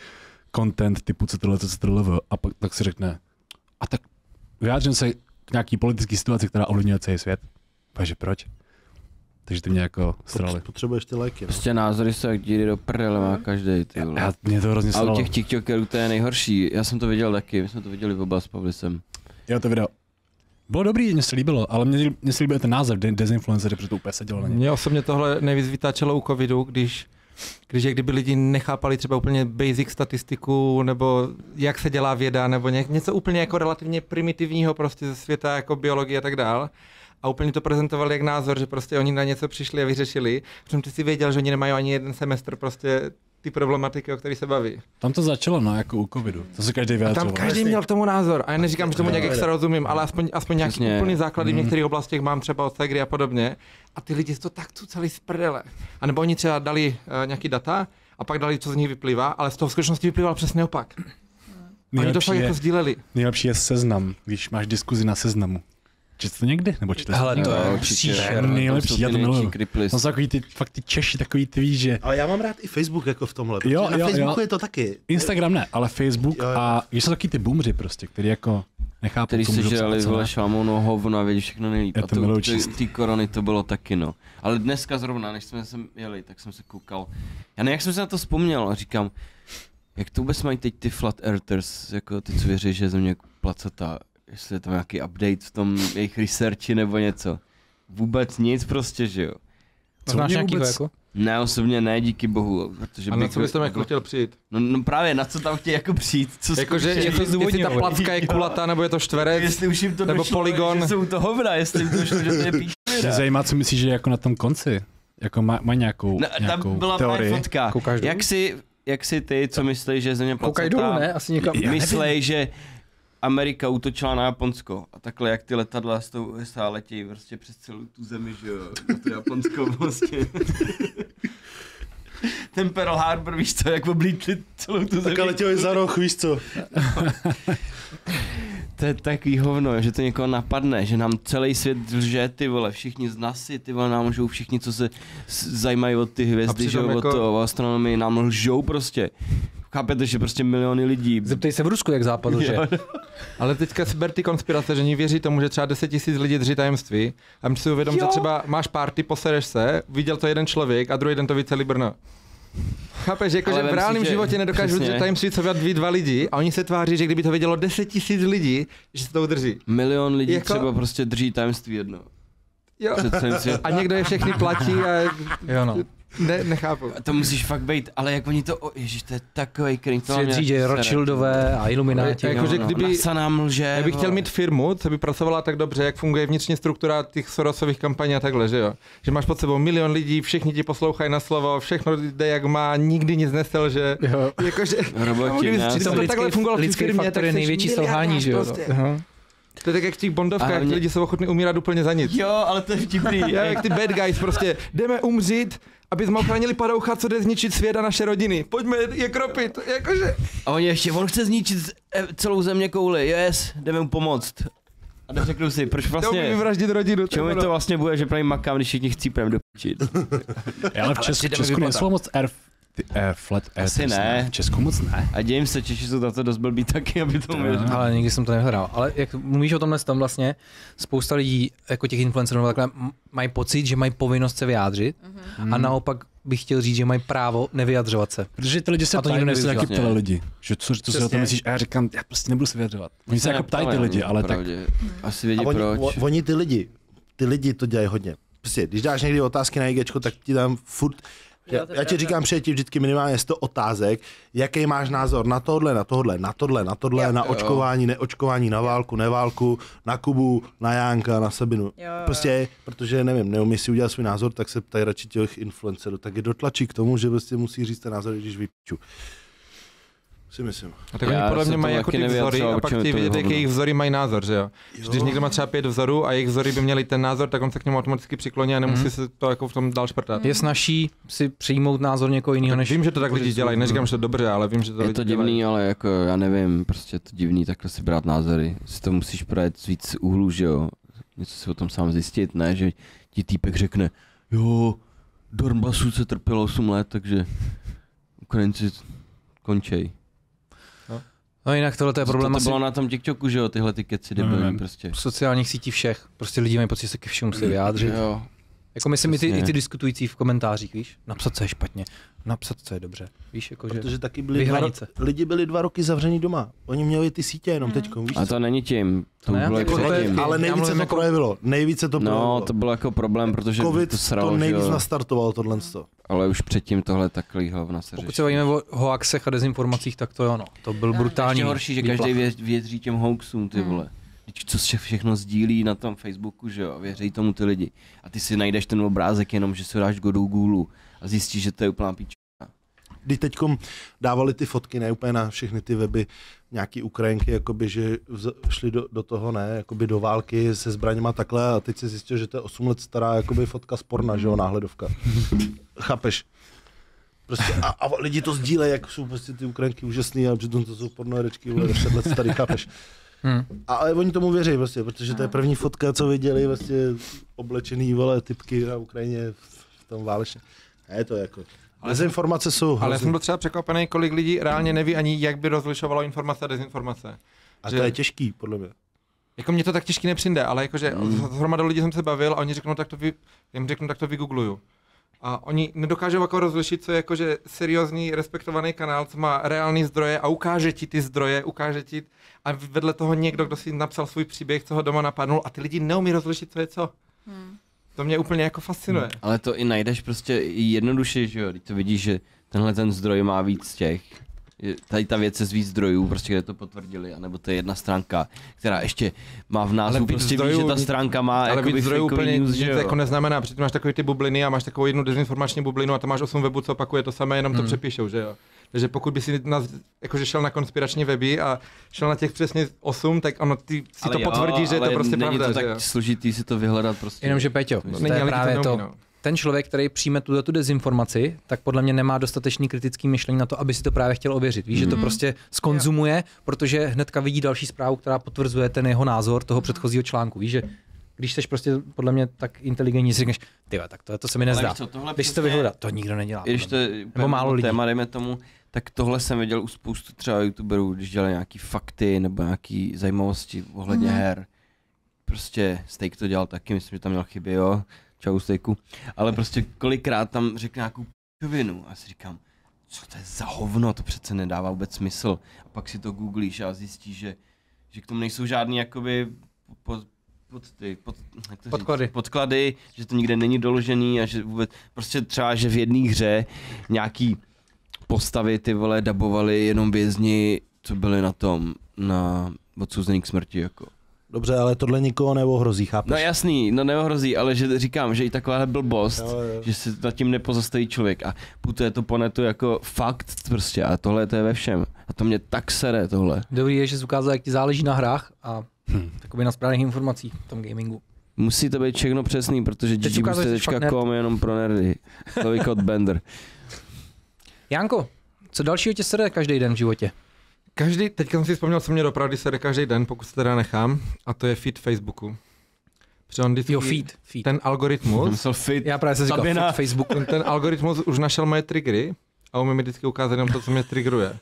Speaker 5: content typu co tohle, co tohle, a pak tak si řekne, a tak vyjádřím se k nějaký politické situaci, která ovlivňuje celý svět. Takže proč? Takže ty mě jako srali.
Speaker 2: Potřebuješ ty lajky. No.
Speaker 1: Prostě názory se jak díry do prdele má každej, ty vole.
Speaker 5: Já, mě to hrozně
Speaker 1: A
Speaker 5: sralo.
Speaker 1: u těch TikTokerů to je nejhorší. Já jsem to viděl taky, my jsme to viděli oba s Pavlisem.
Speaker 5: Jo, to video. Bylo dobrý, mně se líbilo, ale mně, mně se líbil ten název de- dezinfluencery, protože to úplně sedělo na ně.
Speaker 6: Mně osobně tohle nejvíc vytáčelo u covidu, když, když jak kdyby lidi nechápali třeba úplně basic statistiku, nebo jak se dělá věda, nebo ně, něco úplně jako relativně primitivního prostě ze světa, jako biologie a tak dál. A úplně to prezentovali jak názor, že prostě oni na něco přišli a vyřešili. Přitom ty si věděl, že oni nemají ani jeden semestr prostě ty problematiky, o kterých se baví.
Speaker 5: Tam to začalo, no, jako u covidu. To se každý
Speaker 6: A
Speaker 5: vyjadřoval.
Speaker 6: tam každý měl k tomu názor. A já neříkám, že tomu nějak extra rozumím, ale aspoň, aspoň nějaký
Speaker 1: Přesně.
Speaker 6: úplný základy v
Speaker 5: Mm.
Speaker 6: některých oblastech mám třeba od Segry a podobně. A ty lidi to tak cucali z prdele. A nebo oni třeba dali uh, nějaký data a pak dali, co z nich vyplývá, ale z toho v skutečnosti vyplýval přesně opak. Oni to
Speaker 5: Nejlepší
Speaker 6: fakt
Speaker 5: je,
Speaker 6: jako sdíleli.
Speaker 5: nejlepší je seznam, když máš diskuzi na seznamu. Četl to někdy? Nebo četl
Speaker 4: Hele,
Speaker 5: to
Speaker 4: to
Speaker 5: někdy?
Speaker 4: je
Speaker 1: určitě.
Speaker 4: příšerné.
Speaker 5: To je nejlepší, já to miluju.
Speaker 1: Kriplis.
Speaker 5: To jsou takový ty, fakt ty Češi, takový ty víš, že
Speaker 2: Ale já mám rád i Facebook jako v tomhle.
Speaker 5: Jo,
Speaker 2: protože na
Speaker 5: jo,
Speaker 2: Facebooku
Speaker 5: jo.
Speaker 2: je to taky.
Speaker 5: Instagram ne, ale Facebook
Speaker 2: Jo, jo.
Speaker 5: a když jsou taky ty boomři prostě, který jako nechápou,
Speaker 1: Který
Speaker 5: co
Speaker 1: si
Speaker 5: můžou psát,
Speaker 1: žrali
Speaker 5: co
Speaker 1: vole
Speaker 5: ne.
Speaker 1: šalmounou hovno a vědí všechno nejlíp.
Speaker 5: Já
Speaker 1: A
Speaker 5: to
Speaker 1: to,
Speaker 5: miluju
Speaker 1: ty,
Speaker 5: číst.
Speaker 1: ty korony to bylo taky no. Ale dneska zrovna, než jsme sem jeli, tak jsem se koukal. Já nevím, jak jsem se na to vzpomněl a říkám, jak to vůbec mají teď ty flat earthers, jako ty, co věří, že je země placatá. Jestli je tam nějaký update v tom jejich researchi nebo něco. Vůbec nic prostě, že jo.
Speaker 5: Co
Speaker 4: Znáš
Speaker 5: mě
Speaker 4: nějakýho
Speaker 5: vůbec-
Speaker 4: jako?
Speaker 1: Ne, osobně ne, díky bohu. Protože
Speaker 6: A na
Speaker 1: bych-
Speaker 6: co bys tam jako chtěl přijít?
Speaker 1: No, no právě, na co tam chtějí jako přijít? Co
Speaker 6: Jakože
Speaker 1: zkoušejí?
Speaker 6: jestli, jestli ta
Speaker 4: zdůvodňovat.
Speaker 6: placka je kulatá, nebo je to čtverec,
Speaker 1: Jestli už jim to
Speaker 6: nebo
Speaker 1: došlo,
Speaker 6: polygon.
Speaker 1: že jsou to hovna, jestli jim to došlo, že to je
Speaker 5: Mě
Speaker 1: píčovina.
Speaker 5: zajímá, co myslíš, že jako na tom konci? Jako má, má nějakou,
Speaker 1: No,
Speaker 5: nějakou
Speaker 1: tam byla právě
Speaker 5: teorii?
Speaker 1: fotka.
Speaker 4: Koukáš dolů?
Speaker 1: Jak si, jak si ty, co myslí, že je země
Speaker 4: Koukaj dolů,
Speaker 1: placatá,
Speaker 4: ne? Asi někam.
Speaker 1: myslej, že Amerika útočila na Japonsko a takhle jak ty letadla s tou U S A letějí prostě přes celou tu zemi, že jo, na to Japonsko vlastně. Ten Pearl Harbor, víš co, jak oblítli celou tu zemi.
Speaker 2: Tak letěli za roh, víš co?
Speaker 1: To je takový hovno, že to někoho napadne, že nám celý svět lže, ty vole, všichni z NASA, ty vole, nám lžou všichni, co se s- zajímají o ty
Speaker 6: A
Speaker 1: hvězdy, že
Speaker 6: přitom
Speaker 1: jo,
Speaker 6: jako-
Speaker 1: o to, o astronomii, nám lžou prostě. Chápete, že prostě miliony lidí.
Speaker 4: Zeptej se v Rusku, jak západ lže.
Speaker 1: Jo.
Speaker 6: Ale teďka si ber ty konspirace, že oni věří tomu, že třeba deset tisíc lidí drží tajemství a my si uvědom, že třeba máš party, posereš se, viděl to jeden člověk a druhý den to ví celý Brno. Chápeš, jako,
Speaker 1: Ale
Speaker 6: že v
Speaker 1: vem si,
Speaker 6: reálném
Speaker 1: že-
Speaker 6: životě nedokážu
Speaker 1: přesně.
Speaker 6: držet tajemství, co ví dva lidi a oni se tváří, že kdyby to vědělo deset tisíc lidí, že se to udrží.
Speaker 1: Milion lidí
Speaker 6: Jako-
Speaker 1: třeba prostě drží tajemství jedno.
Speaker 6: Jo.
Speaker 1: Před celým světem.
Speaker 6: A někdo je všechny platí a
Speaker 4: Jo no.
Speaker 6: ne, nechápu.
Speaker 1: A to musíš fakt být, ale jak oni to, o, ježiš, to je takovej cringe. to na mě
Speaker 4: Svět říct, že
Speaker 1: sere.
Speaker 4: Rothschildové a Illuminati.
Speaker 6: Jako, že
Speaker 1: no,
Speaker 6: kdyby-
Speaker 1: NASA nám lže.
Speaker 6: Já bych chtěl
Speaker 1: vole.
Speaker 6: mít firmu, co by pracovala tak dobře, jak funguje vnitřní struktura těch Sorosových kampaní a takhle, že jo? Že máš pod sebou milion lidí, všichni ti poslouchají na slovo, všechno jde jak má, nikdy nic nestelže.
Speaker 4: Jo.
Speaker 6: Jakože,
Speaker 1: Roboti,
Speaker 6: kdyby-
Speaker 1: ne?
Speaker 6: kdyby to takhle fungovalo v té
Speaker 4: lidský
Speaker 6: firmě,
Speaker 4: faktor
Speaker 6: tak
Speaker 4: je
Speaker 6: jsi
Speaker 4: největší
Speaker 6: miliardář
Speaker 4: selhání, že jo?
Speaker 6: prostě.
Speaker 4: Aha.
Speaker 6: To je tak jak v těch
Speaker 1: A
Speaker 6: bondovkách,
Speaker 1: hlavně-
Speaker 6: ty lidi jsou ochotní umírat úplně za nic.
Speaker 1: Jo, ale to je vtipný.
Speaker 6: Já, jak ty bad guys prostě, jdeme umřít, aby jsme ochránili padoucha, co jde zničit svět a naše rodiny. Pojďme je kropit, jakože.
Speaker 1: A oni ještě, on chce zničit z- e, celou země kouli, yes, jdeme mu pomoct. A neřeknu si, proč
Speaker 6: Vlastně,
Speaker 1: vlastně,
Speaker 6: vyvraždit rodinu.
Speaker 1: čemu mi to vlastně bude, že právě makám, když všichni chcípem do piči.
Speaker 5: Ale v Česku,
Speaker 1: jdeme
Speaker 5: Česku
Speaker 1: vypadat.
Speaker 5: nejsou moc air, ty, air flat
Speaker 1: Asi
Speaker 5: earthers,
Speaker 1: ne.
Speaker 5: V Česku moc ne.
Speaker 1: A dějím se, Češi jsou za to dost blbý taky, aby to uměli.
Speaker 4: Ale nikdy jsem to nehrál. Ale jak mluvíš o tomhle tam vlastně, spousta lidí, jako těch influencerů, takhle, m- mají pocit, že mají povinnost se vyjádřit a naopak bych chtěl říct, že mají právo nevyjadřovat se.
Speaker 5: Protože ty lidi se
Speaker 4: A to
Speaker 5: ptají,
Speaker 4: nikdo
Speaker 5: mě se
Speaker 4: nevyužívá.
Speaker 5: taky ptali lidi, že co, co si o
Speaker 2: Přesně.
Speaker 5: tom myslíš, a já říkám, já prostě nebudu se vyjadřovat. Oni se jako ptají ty lidi, ale tak
Speaker 1: Pravdě. Asi vědí
Speaker 2: A oni,
Speaker 1: proč.
Speaker 2: o- oni ty lidi, ty lidi to dělají hodně. Prostě, když dáš někdy otázky na IGčko, tak ti dám furt,
Speaker 3: Jo,
Speaker 2: já,
Speaker 3: to je
Speaker 2: já ti
Speaker 3: pravda.
Speaker 2: říkám předtím vždycky minimálně sto otázek, jaký máš názor na tohle, na tohle, na tohle, na tohle,
Speaker 3: Jo.
Speaker 2: na
Speaker 1: Jo.
Speaker 2: očkování, neočkování, na válku, neválku, na Kubu, na Jánka, na Sabinu.
Speaker 3: Jo, jo.
Speaker 2: Prostě, protože nevím, neumí si udělat svůj názor, tak se ptají radši těch influencerů, tak je dotlačí k tomu, že prostě musí říct ten názor, když vypíču. Si myslím.
Speaker 6: A tak
Speaker 1: Já
Speaker 6: oni podle
Speaker 1: se
Speaker 6: mě
Speaker 1: tomu
Speaker 6: mají jako
Speaker 1: taky
Speaker 6: ty vzory
Speaker 1: nevyjadřoval,
Speaker 6: a pak
Speaker 1: o čem je
Speaker 6: chtějí
Speaker 1: to
Speaker 6: vědět,
Speaker 1: hovno.
Speaker 6: jaký jejich vzory mají názor, že jo? Že Když někdo má třeba pět vzorů a jejich vzory by měli ten názor, tak on se k němu automaticky přikloní a nemusí
Speaker 4: Mhm.
Speaker 6: se to jako v tom dál šprtat.
Speaker 4: Je snaží si přijmout názor někoho jiného,
Speaker 6: Tak
Speaker 4: než...
Speaker 6: vím, že to tak lidi dělají, neříkám, že to je dobře, ale vím, že to
Speaker 1: Je
Speaker 6: lidi
Speaker 1: to
Speaker 6: dělají.
Speaker 1: divný, ale jako já nevím, prostě je to divný takhle si brát názory. Si to musíš projet z víc úhlů, že jo. Něco si o tom sám zjistit, ne, že ti týpek řekne, jo, Donbasu se trpělo osm let, takže Ukrajinci končej.
Speaker 4: No jinak tohle je
Speaker 1: To,
Speaker 4: problém
Speaker 1: to
Speaker 4: asi
Speaker 1: bylo na tom TikToku, že jo, tyhle ty keci debilní
Speaker 5: Nevím.
Speaker 1: prostě.
Speaker 4: sociálních sítí všech. Prostě lidi mají pocit, že se ke všemu musí vyjádřit.
Speaker 1: Jo.
Speaker 4: Jako myslím i ty,
Speaker 1: Přesně.
Speaker 4: i ty diskutující v komentářích, víš? Napsat, co je špatně, napsat, co je dobře. Víš, jakože...
Speaker 2: Protože taky byli dva, ro-
Speaker 4: Vyhranice.
Speaker 2: lidi byli dva roky zavření doma. Oni měli ty sítě jenom
Speaker 3: Hmm.
Speaker 2: teďko, víš
Speaker 1: A
Speaker 2: co?
Speaker 1: to není tím, to
Speaker 4: To ne,
Speaker 1: bylo
Speaker 4: jako
Speaker 1: jako
Speaker 4: to je-
Speaker 1: předtím.
Speaker 2: Ale
Speaker 4: Já
Speaker 2: nejvíce
Speaker 4: mluvím
Speaker 2: to
Speaker 4: jako-
Speaker 2: projevilo. Nejvíce to projevilo.
Speaker 1: No, to bylo jako problém, protože
Speaker 2: Covid
Speaker 1: to sralo,
Speaker 2: to
Speaker 1: že
Speaker 2: nejvíc
Speaker 1: jo.
Speaker 2: nastartovalo tohle.
Speaker 1: Ale už předtím tohle takový hovna se
Speaker 4: Pokud
Speaker 1: řeší.
Speaker 4: se bavíme o hoaxech a dezinformacích, tak to je ono. To byl
Speaker 3: No,
Speaker 4: brutální
Speaker 1: Ještě horší, že
Speaker 4: výplach.
Speaker 1: každý vě, věří těm hoaxům, ty
Speaker 3: Hmm.
Speaker 1: vole. Teď co se všechno sdílí na tom Facebooku, že jo, věří tomu ty lidi. A ty si najdeš ten obrázek jenom, že si ho dáš do Google a zjistíš, že to je úplná píč.
Speaker 2: Když teďkom dávali ty fotky, ne úplně na všechny ty weby, nějaký Ukrajinky, jakoby, že vz- šli do, do toho, ne, jakoby do války se zbraněma takhle a teď se zjistil, že to je osm let stará jakoby fotka z porna, že jo, náhledovka. Chápeš? Prostě a, a lidi to sdílejí, jak jsou prostě ty Ukrajinky úžasný a přitom to jsou pornoherečky, vole, deset let starý, chápeš?
Speaker 4: Hmm.
Speaker 2: A, ale oni tomu věří, prostě, protože to je první fotka, co viděli, vlastně oblečený, vole, typky na Ukrajině v, v tom válečně. Ne, je to jako... Dezinformace jsou
Speaker 6: Ale já
Speaker 2: hrozný.
Speaker 6: jsem byl třeba překvapený, kolik lidí reálně neví ani, jak by rozlišovalo informace a dezinformace.
Speaker 2: A
Speaker 6: že-
Speaker 2: to je těžký, podle mě.
Speaker 6: Jako mě to tak těžký nepřijde, ale jakože
Speaker 1: Mm.
Speaker 6: s hromadou lidí jsem se bavil a oni řeknou, tak to vy, já jim řeknu, tak to vygoogluju. A oni nedokážou jako rozlišit, co je jakože seriózní, respektovaný kanál, co má reální zdroje a ukáže ti ty zdroje, ukáže ti a vedle toho někdo, kdo si napsal svůj příběh, co ho doma napadnul a ty lidi neumí rozlišit, co je co.
Speaker 3: Hmm.
Speaker 6: To mě úplně jako fascinuje.
Speaker 1: Ale to i najdeš prostě jednoduše, že jo, když to vidíš, že tenhle ten zdroj má víc těch. Je- Tady ta věc je z víc zdrojů, prostě kde to potvrdili, anebo to je jedna stránka, která ještě má v názvu,
Speaker 6: Ale víc
Speaker 1: prostě
Speaker 6: zdrojů,
Speaker 1: víš, že ta
Speaker 6: nic-
Speaker 1: stránka má
Speaker 6: Ale
Speaker 1: jakoby
Speaker 6: víc zdrojů
Speaker 1: fakeový
Speaker 6: úplně
Speaker 1: news,
Speaker 6: nic
Speaker 1: že jo.
Speaker 6: jako neznamená, protože ty máš takový ty bubliny a máš takovou jednu dezinformační bublinu a tam máš osm webů, co opakuje to samé, jenom to
Speaker 4: Hmm.
Speaker 6: přepíšou, že jo. Takže pokud by si na, jakože šel na konspirační weby a šel na těch přesně osm, tak ono ty si
Speaker 1: Ale
Speaker 6: to
Speaker 1: jo,
Speaker 6: potvrdí, že je to
Speaker 1: ale
Speaker 6: prostě
Speaker 1: není
Speaker 6: pravda,
Speaker 1: to
Speaker 6: že jo.
Speaker 1: tak složitý si to vyhledat prostě.
Speaker 4: Jenomže Peťo,
Speaker 1: Není,
Speaker 4: to
Speaker 6: Není,
Speaker 4: je
Speaker 6: ale
Speaker 4: právě
Speaker 6: to
Speaker 4: to,
Speaker 6: neumí, no.
Speaker 4: ten člověk, který přijme tuto tu dezinformaci, tak podle mě nemá dostatečný kritický myšlení na to, aby si to právě chtěl ověřit. Víš, že to
Speaker 3: Mhm.
Speaker 4: prostě skonzumuje, protože hnedka vidí další zprávu, která potvrzuje ten jeho názor toho předchozího článku. Víš, že když jsi prostě podle mě tak inteligentní, si řekneš, ty vole, tak to, to se mi
Speaker 1: Ale
Speaker 4: nezdá.
Speaker 1: víš co, tohle
Speaker 4: Když si to
Speaker 1: přesně-
Speaker 4: vyhledat, to nikdo nedělá.
Speaker 1: I když to
Speaker 4: podle mě.
Speaker 1: je
Speaker 4: Nebo málo lidí.
Speaker 1: téma, dejme tomu, tak tohle jsem viděl u spoustu třeba youtuberů, když dělali nějaký fakty nebo nějaký zajímavosti ohledně
Speaker 3: Mhm.
Speaker 1: her. Prostě Steak to dělal taky, myslím, že tam měl chyby, jo. Čau Steaku. Ale prostě kolikrát tam řekl nějakou p***vinu a já si říkám, co to je za hovno, to přece nedává vůbec smysl. A pak si to googlíš a zjistíš, že, že k tomu nejsou žádný jakoby pod, pod ty, pod, jak to říct?
Speaker 4: Podklady.
Speaker 1: podklady, že to nikde není doložený a že vůbec, prostě třeba, že v jedné hře nějaký postavy ty vole dabovali jenom vězni, co byli na tom, na odsouzený k smrti jako.
Speaker 2: Dobře, ale tohle nikoho neohrozí, chápeš?
Speaker 1: No jasný, no neohrozí, ale že říkám, že i takováhle blbost,
Speaker 2: Jo, jo.
Speaker 1: že se nad tím nepozastaví člověk a putuje to po netu jako fakt prostě a tohle to je ve všem. A to mě tak sere tohle.
Speaker 4: Dobrý je, že jsi ukázal, jak ti záleží na hrách a
Speaker 5: Hm.
Speaker 4: takový na správných informacích v tom gamingu.
Speaker 1: Musí to být všechno přesný, protože
Speaker 4: Teď ukázal, že jsi fakt
Speaker 1: ggbooster tečka com je jenom pro nerdy. Slovy kód Bender.
Speaker 4: Janko, co dalšího tě sere každý den v životě?
Speaker 6: Každý, teďka jsem si vzpomněl, co mě dopravdy sede každý den, pokud se teda nechám, a to je feed Facebooku. Protože on vždycky,
Speaker 4: Jo, feed. feed.
Speaker 6: ten algoritmus,
Speaker 1: Myslel fit.
Speaker 4: Já právě jsem říkal
Speaker 1: Sabina.
Speaker 4: feed Facebooku.
Speaker 6: ten, ten algoritmus už našel moje triggery a umí mi vždycky ukázat jenom to, co mě triggeruje.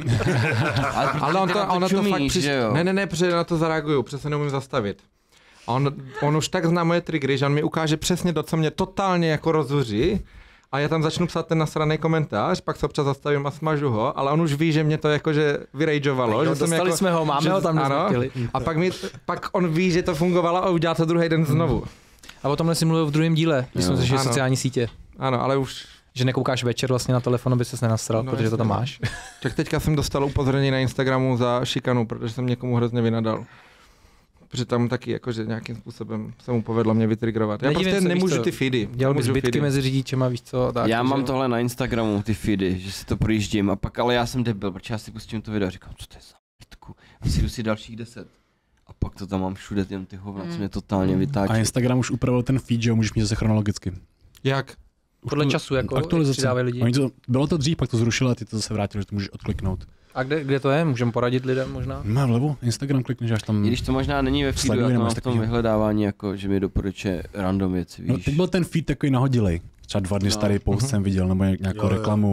Speaker 6: Ale on to, on na to fakt
Speaker 1: čumíš,
Speaker 6: přiš...
Speaker 1: že jo?
Speaker 6: Ne, ne, ne, protože na to zareaguju, přesně neumím zastavit. A on, on už tak zná moje triggery, že on mi ukáže přesně to, co mě totálně jako rozhoří. A já tam začnu psát ten nasraný komentář, pak se občas zastavím a smažu ho, ale on už ví, že mě to jakože vyrageovalo.
Speaker 4: Jo,
Speaker 6: že jsem
Speaker 4: dostali
Speaker 6: jako,
Speaker 4: jsme ho, máme
Speaker 6: že,
Speaker 4: ho tam, kde jsme
Speaker 6: ano,
Speaker 4: chtěli.
Speaker 6: a pak, mi, pak on ví, že to fungovalo a udělá to druhý den znovu.
Speaker 4: A o tomhle si mluvil v druhém díle, když jsme
Speaker 1: Jo.
Speaker 4: řešili
Speaker 6: Ano.
Speaker 4: sociální sítě.
Speaker 6: Ano, ale už
Speaker 4: Že nekoukáš večer vlastně na telefon, aby ses nenastral,
Speaker 6: No,
Speaker 4: protože to tam
Speaker 6: jasně.
Speaker 4: máš.
Speaker 6: tak teďka jsem dostal upozornění na Instagramu za šikanu, protože jsem někomu hrozně vynadal. Protože tam taky jakože nějakým způsobem se mu povedlo mě vytrigrovat. Já
Speaker 4: Nedivím
Speaker 6: prostě
Speaker 4: se, víš
Speaker 6: nemůžu
Speaker 4: co,
Speaker 6: ty feedy.
Speaker 4: Dělal bys
Speaker 6: nemůžu
Speaker 4: zbytky
Speaker 6: feedy.
Speaker 4: mezi řidičema, víš co? Tak,
Speaker 1: Já mám
Speaker 4: že-
Speaker 1: tohle na Instagramu, ty feedy, že si to projíždím a pak, ale já jsem debil, protože já si pustím to video a říkám, co to je za pitku. A si jdu si dalších deset. A pak to tam mám všude, jen ty hovna, co mě totálně
Speaker 5: A
Speaker 1: vytáčí.
Speaker 5: Instagram už upravil ten feed, že jo, můžeš mít zase chronologicky.
Speaker 6: Jak?
Speaker 5: Už
Speaker 4: Podle
Speaker 5: to-
Speaker 4: času, jako
Speaker 5: aktualizace.
Speaker 4: přidávají lidi.
Speaker 5: Oni to, bylo to dřív, pak to zrušili a ty to zase vrátili, že to můžeš odkliknout.
Speaker 4: A kde, kde to je? Můžeme poradit lidem možná?
Speaker 5: Má vlevo, Instagram klikneš až tam.
Speaker 1: I když to možná není ve feedu,
Speaker 5: Sleduje
Speaker 1: já to
Speaker 5: nebo
Speaker 1: mám
Speaker 5: něco
Speaker 1: v tom
Speaker 5: takového.
Speaker 1: vyhledávání, jako, že mi doporučuje random věci,
Speaker 5: No,
Speaker 1: víš.
Speaker 5: teď byl ten feed takový nahodilej. Třeba dva dny
Speaker 1: No.
Speaker 5: starý post
Speaker 6: Mhm.
Speaker 5: jsem viděl, nebo nějakou
Speaker 2: Jo, jo.
Speaker 5: reklamu.
Speaker 3: Hmm.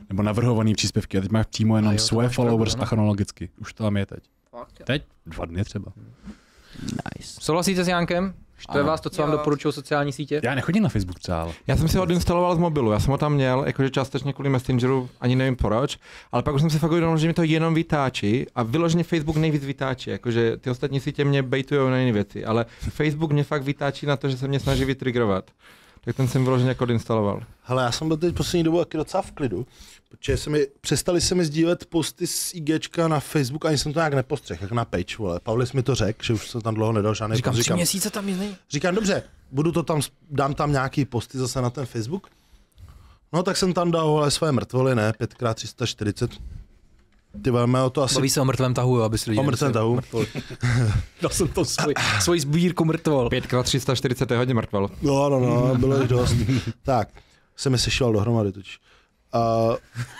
Speaker 5: nebo navrhovaný příspěvky a teď máš přímo jenom
Speaker 4: A jo, to
Speaker 5: svoje
Speaker 4: máš
Speaker 5: followers
Speaker 4: pravdu, no.
Speaker 5: a chronologicky. Už to tam je teď.
Speaker 3: Fakt, jo.
Speaker 5: Teď? Dva dny třeba.
Speaker 1: Nice.
Speaker 4: Souhlasíte s Jankem? To je
Speaker 1: Ano.
Speaker 4: vás to, co vám
Speaker 3: Jo.
Speaker 4: doporučují sociální sítě?
Speaker 5: Já nechodím na Facebook třeba, ale.
Speaker 6: Já jsem si ho odinstaloval z mobilu, já jsem ho tam měl, jakože částečně kvůli Messengeru, ani nevím proč, ale pak už jsem si fakt uvědomil, že mi to jenom vytáčí a vyloženě Facebook nejvíc vytáčí, jakože ty ostatní sítě mě bejtujou na jiné věci, ale Facebook mě fakt vytáčí na to, že se mě snaží vytrigrovat. Tak ten jsem vyloženě jako odinstaloval.
Speaker 2: Hele, já jsem byl teď poslední dobu taky docela v klidu, protože se mi, přestali se mi sdílet posty z IGčka na Facebook, ani jsem to nějak nepostřeh, jak na page, vole. Pavlis mi to řekl, že už jsem tam dlouho nedal žádný
Speaker 4: Říkám,
Speaker 2: post.
Speaker 4: tři měsíce tam nic není.
Speaker 2: Říkám, dobře, budu to tam, dám tam nějaký posty zase na ten Facebook. No tak jsem tam dal vole, své mrtvoly, ne, pět krát tři sta čtyřicet. Ty veme o to asi...
Speaker 4: Baví se o mrtvém tahu, jo, aby si lidi
Speaker 2: O mrtvém
Speaker 4: nemysleli.
Speaker 2: tahu.
Speaker 4: Mrtvol. Dal jsem to svoj, svoji sbírku mrtvol.
Speaker 6: pět krát tři sta čtyřicet je hodně mrtvel.
Speaker 2: No, no, no, bylo jich dost. Tak, jsem mi sešel dohromady totiž. Uh,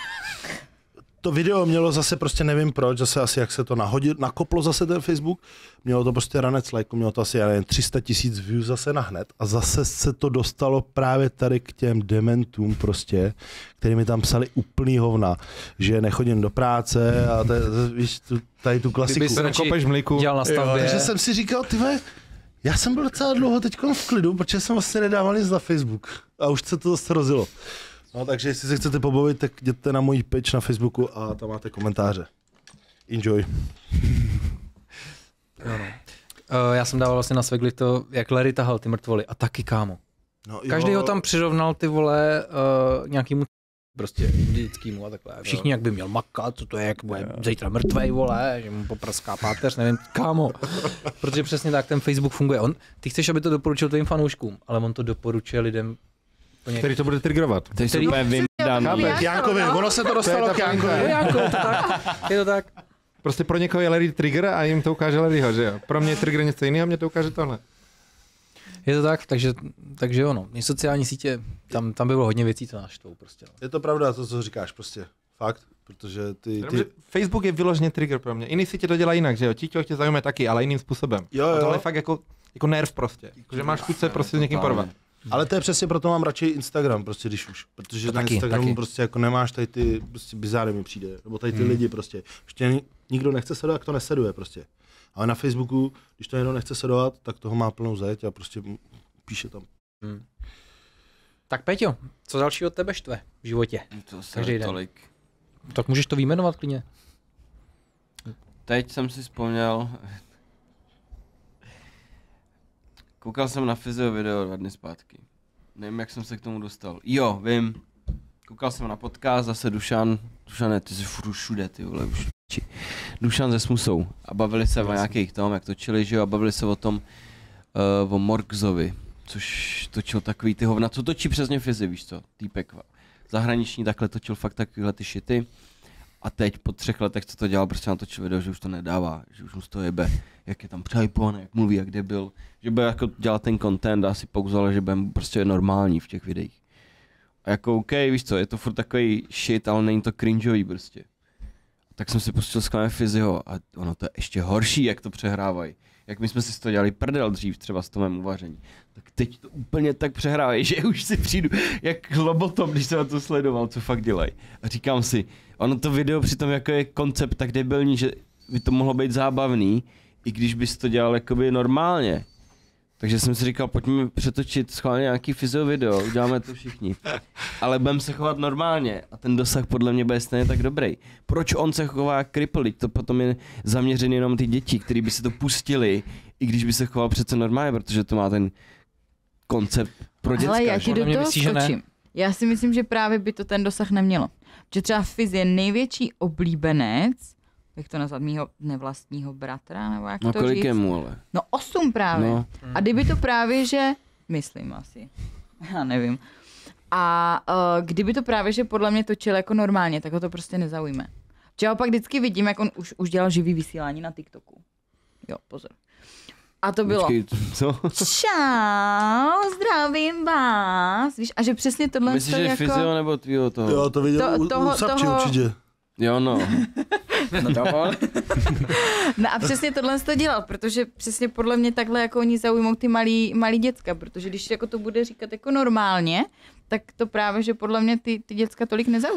Speaker 2: to video mělo zase prostě nevím proč, zase asi jak se to nahodil, nakoplo zase ten Facebook, mělo to prostě ranec lajku, mělo to asi já nevím, tři sta tisíc views zase nahned a zase se to dostalo právě tady k těm dementům prostě, který mi tam psali úplný hovna, že nechodím do práce a te, te, víš, tu, tady tu klasiku.
Speaker 6: Kdyby se nekopeš mlíku.
Speaker 4: Dělal na stavbě.
Speaker 2: Takže jsem si říkal, ty ve, já jsem byl docela dlouho teď v klidu, protože jsem vlastně nedával nic na Facebook a už se to zase rozjelo. No takže jestli se chcete pobavit, tak jděte na můj page na Facebooku a tam máte komentáře. Enjoy.
Speaker 4: Jo, no. Uh, já jsem dával vlastně na Svegli to, jak Larry tahal ty mrtvoly a taky kámo.
Speaker 2: No,
Speaker 4: Každý ho tam přirovnal ty vole uh, nějakýmu prostě dětskýmu a takhle. Všichni jak by měl makat, co to je, jak bude zítra mrtvej, vole, že mu poprská páteř, nevím, kámo. Protože přesně tak ten Facebook funguje. On, ty chceš, aby to doporučil tvým fanouškům, ale on to doporučuje lidem.
Speaker 6: Který to bude trigrovat.
Speaker 1: Ty jsou
Speaker 4: Který-
Speaker 1: úplně vymdaný.
Speaker 3: Chápeš?
Speaker 2: Jankovi, ono se to dostalo
Speaker 6: ta
Speaker 2: k Jankovi.
Speaker 4: Jo, Janko, je to tak. Je to tak.
Speaker 6: Prostě pro někoho je Larry trigger a jim to ukáže Larryho, že jo. Pro mě je trigger něco jiného a mě to ukáže tohle.
Speaker 4: Je to tak, takže, takže jo, no. Sociální sítě, tam, tam by bylo hodně věcí, co naštvou prostě. No.
Speaker 2: Je to pravda, to, co říkáš, prostě. Fakt, protože ty... ty...
Speaker 6: Facebook je vyloženě trigger pro mě. Jiný sítě to dělá jinak, že jo. Tíťo tě zajímají taky, ale jiným způsobem.
Speaker 2: Jo,
Speaker 6: A
Speaker 2: jo.
Speaker 6: tohle je fakt jako, jako nerv prostě. Že máš chuť se prostě s někým porvat.
Speaker 2: Ale to je přesně proto mám radši Instagram, prostě když už. Protože
Speaker 4: To
Speaker 2: na
Speaker 4: taky,
Speaker 2: Instagramu
Speaker 4: taky.
Speaker 2: prostě jako nemáš tady ty prostě bizáry mi přijde, nebo tady ty hmm. lidi prostě. Ještě ni- nikdo nechce sledovat, jak to nesleduje prostě. Ale na Facebooku, když to někdo nechce sledovat, tak toho má plnou zeď a prostě m- píše tam.
Speaker 4: Hmm. Tak Peťo, co další od tebe štve v životě?
Speaker 1: To se
Speaker 4: Každý den.
Speaker 1: tolik.
Speaker 4: Tak můžeš to vyjmenovat klidně.
Speaker 1: Teď jsem si vzpomněl, koukal jsem na fyzio video dva dny zpátky. Nevím, jak jsem se k tomu dostal. Jo, vím. Koukal jsem na podcast, zase Dušan, Dušane, ty jsi furt všude, ty vole, už či. Dušan se Smusou a bavili se o nějakých tom, jak točili, že jo, a bavili se o tom, uh, o Morgzovi, což točil takový ty hovna, co točí přesně fyzi, víš co, týpek zahraniční, takhle točil fakt takovýhle ty shity. A teď po třech letech, co to dělal, prostě natočil video, že už to nedává, že už mu z toho jebe, jak je tam přehypovaný, jak mluví, jak debil, že bude jako dělat ten content a asi pouzal, že bude prostě normální v těch videích. A jako OK, víš co, je to furt takový shit, ale není to cringeový prostě. Tak jsem si pustil skvělé fyzio a ono to je ještě horší, jak to přehrávají. Jak my jsme si to dělali prdel dřív, třeba s tom uvaření. Tak teď to úplně tak přehrávají, že už si přijdu jak lobotom, když jsem na to sledoval, co fakt dělají. A říkám si, ono to video přitom jako je koncept tak debilní, že by to mohlo být zábavný, i když bys to dělal jakoby normálně. Takže jsem si říkal, pojďme přetočit schválně nějaký fyzio video, uděláme to všichni. Ale budeme se chovat normálně a ten dosah podle mě bude stejně tak dobrý. Proč on se chová jak kripl? To potom je zaměřený jenom ty děti, kteří by si to pustili, i když by se choval přece normálně, protože to má ten koncept pro děcka.
Speaker 3: Ale já ti
Speaker 4: Podle
Speaker 3: do
Speaker 4: mě
Speaker 3: toho
Speaker 4: myslíš, že ne?
Speaker 3: skočím. Já si myslím, že právě by to ten dosah nemělo. Že třeba Fizz je největší oblíbenec, jak to nazvat, mýho nevlastního bratra, nebo jak
Speaker 1: No
Speaker 3: to
Speaker 1: kolik
Speaker 3: říct?
Speaker 1: je mu ale?
Speaker 3: No osm právě.
Speaker 1: No.
Speaker 3: A kdyby to právě, že, myslím asi, já nevím. A uh, kdyby to právě, že podle mě točil jako normálně, tak ho to prostě nezaujme. Že já pak vždycky vidím, jak on už, už dělal živý vysílání na TikToku. Jo, pozor. A to bylo,
Speaker 1: Počkej, co?
Speaker 3: čau, zdravím vás. Víš, a že přesně tohle
Speaker 1: Myslíš, že
Speaker 3: jako...
Speaker 1: fyzio nebo tvýho toho?
Speaker 2: Jo, to viděl
Speaker 3: To-
Speaker 2: u,
Speaker 3: toho-
Speaker 2: u Sapči
Speaker 3: toho-
Speaker 2: určitě.
Speaker 1: Jo, no. No dávám.
Speaker 3: No a přesně tohle to dělal, protože přesně podle mě takhle jako oni zaujmou ty malý, malý děcka, protože když jako to bude říkat jako normálně, tak to právě, že podle mě ty, ty děcka tolik nezaujme.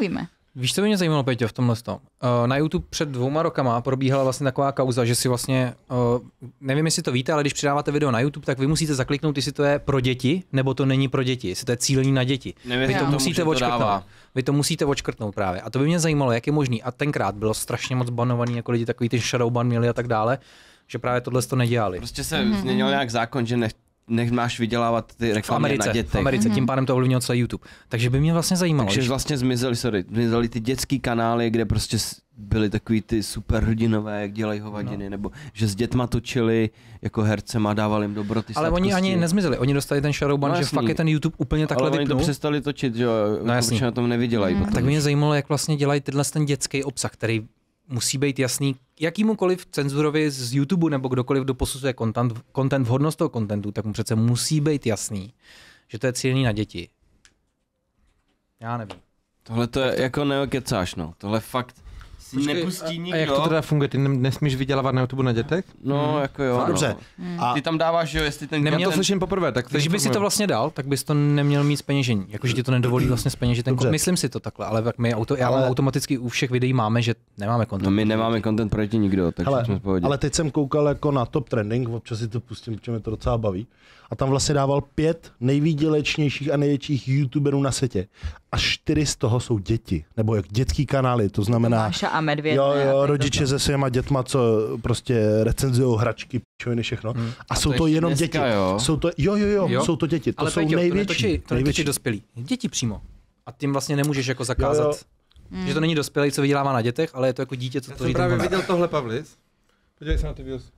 Speaker 4: Víš, co by mě zajímalo, Peťo, v tomhle tom? Uh, na YouTube před dvouma rokama probíhala vlastně taková kauza, že si vlastně, uh, nevím, jestli to víte, ale když přidáváte video na YouTube, tak vy musíte zakliknout, jestli to je pro děti, nebo to není pro děti, jestli to je cílený na děti.
Speaker 1: Nevím,
Speaker 4: Vy to
Speaker 1: tomu,
Speaker 4: musíte
Speaker 1: to
Speaker 4: odškrtnout.
Speaker 1: dává.
Speaker 4: Vy to musíte odškrtnout právě. A to by mě zajímalo, jak je možný. A tenkrát bylo strašně moc banovaný, jako lidi takový ty shadowban měli a tak dále, že právě tohle to nedělali.
Speaker 1: Prostě se mm-hmm. změnil nějak zákon, že nech, nech máš vydělávat ty reklamy
Speaker 4: Americe,
Speaker 1: na dětech.
Speaker 4: v Americe, tím pádem to ovlivnilo celý YouTube. Takže by mě vlastně zajímalo.
Speaker 1: Takže vlastně zmizely, sorry, zmizely ty dětský kanály, kde prostě byly takový ty superhrdinové, jak dělají hovadiny, no. nebo že s dětma točili jako hercema, dávali jim dobroty.
Speaker 4: Ale
Speaker 1: sladkosti.
Speaker 4: oni ani nezmizeli, oni dostali ten shadowban, no, že fakt je ten YouTube úplně takhle
Speaker 1: ale
Speaker 4: vypnul.
Speaker 1: oni to přestali točit, že jo,
Speaker 4: no,
Speaker 1: protože na tom nevydělají.
Speaker 4: Mm. Tak by mě zajímalo, jak vlastně dělají tenhle ten dětský obsah, který musí být jasný jakýmukoliv cenzurovi z YouTube nebo kdokoliv, kdo posuzuje content, content vhodnost toho contentu, tak mu přece musí být jasný, že to je cílený na děti. Já nevím.
Speaker 1: Tohle to je jako neokecáš, no. Tohle fakt si
Speaker 6: Počkej,
Speaker 1: nepustí
Speaker 6: a,
Speaker 1: nikdo.
Speaker 6: a jak to teda funguje? Ty nesmíš vydělávat na YouTube na dětech?
Speaker 1: No, hmm. jako jo.
Speaker 2: Dobře.
Speaker 1: No. A ty tam dáváš, že jo, jestli ten
Speaker 6: Neměl
Speaker 1: content...
Speaker 6: to slyším poprvé, tak
Speaker 4: když by si to vlastně dal, tak bys to neměl mít zpeněžení. Jakože ti to nedovolí vlastně zpeněžit ten
Speaker 2: Dobře.
Speaker 4: Myslím si to takhle, ale tak my auto, já
Speaker 2: ale...
Speaker 4: mám automaticky u všech videí máme, že nemáme content.
Speaker 1: No my nemáme content pro děti nikdo, takže
Speaker 2: Hele,
Speaker 1: jsme v pohodě.
Speaker 2: ale teď jsem koukal jako na top trending, občas si to pustím, protože mě to docela baví. A tam vlastně dával pět nejvýdělečnějších a největších youtuberů na světě. A čtyři z toho jsou děti, nebo jak dětský kanály, to znamená...
Speaker 3: Máša a Medvěd.
Speaker 2: Jo,
Speaker 3: ne,
Speaker 2: jo, rodiče se svýma dětma, co prostě recenzujou hračky, pičoviny, všechno. Hmm. A, a jsou to, to jenom
Speaker 1: dneska,
Speaker 2: děti.
Speaker 1: Jo.
Speaker 2: Jsou to, jo, jo, jo,
Speaker 4: jo,
Speaker 2: jsou to děti. To
Speaker 4: ale
Speaker 2: jsou
Speaker 4: Peťo,
Speaker 2: největší.
Speaker 4: To netočí, to
Speaker 2: největší.
Speaker 4: netočí dospělí. Děti přímo. A tím vlastně nemůžeš jako zakázat.
Speaker 2: Jo,
Speaker 3: jo.
Speaker 4: Že to není dospělý, co vydělává na dětech, ale je to jako dítě, co
Speaker 6: Já
Speaker 4: to
Speaker 6: jsem právě viděl tohle, Pavlis. Podívej se na ty views.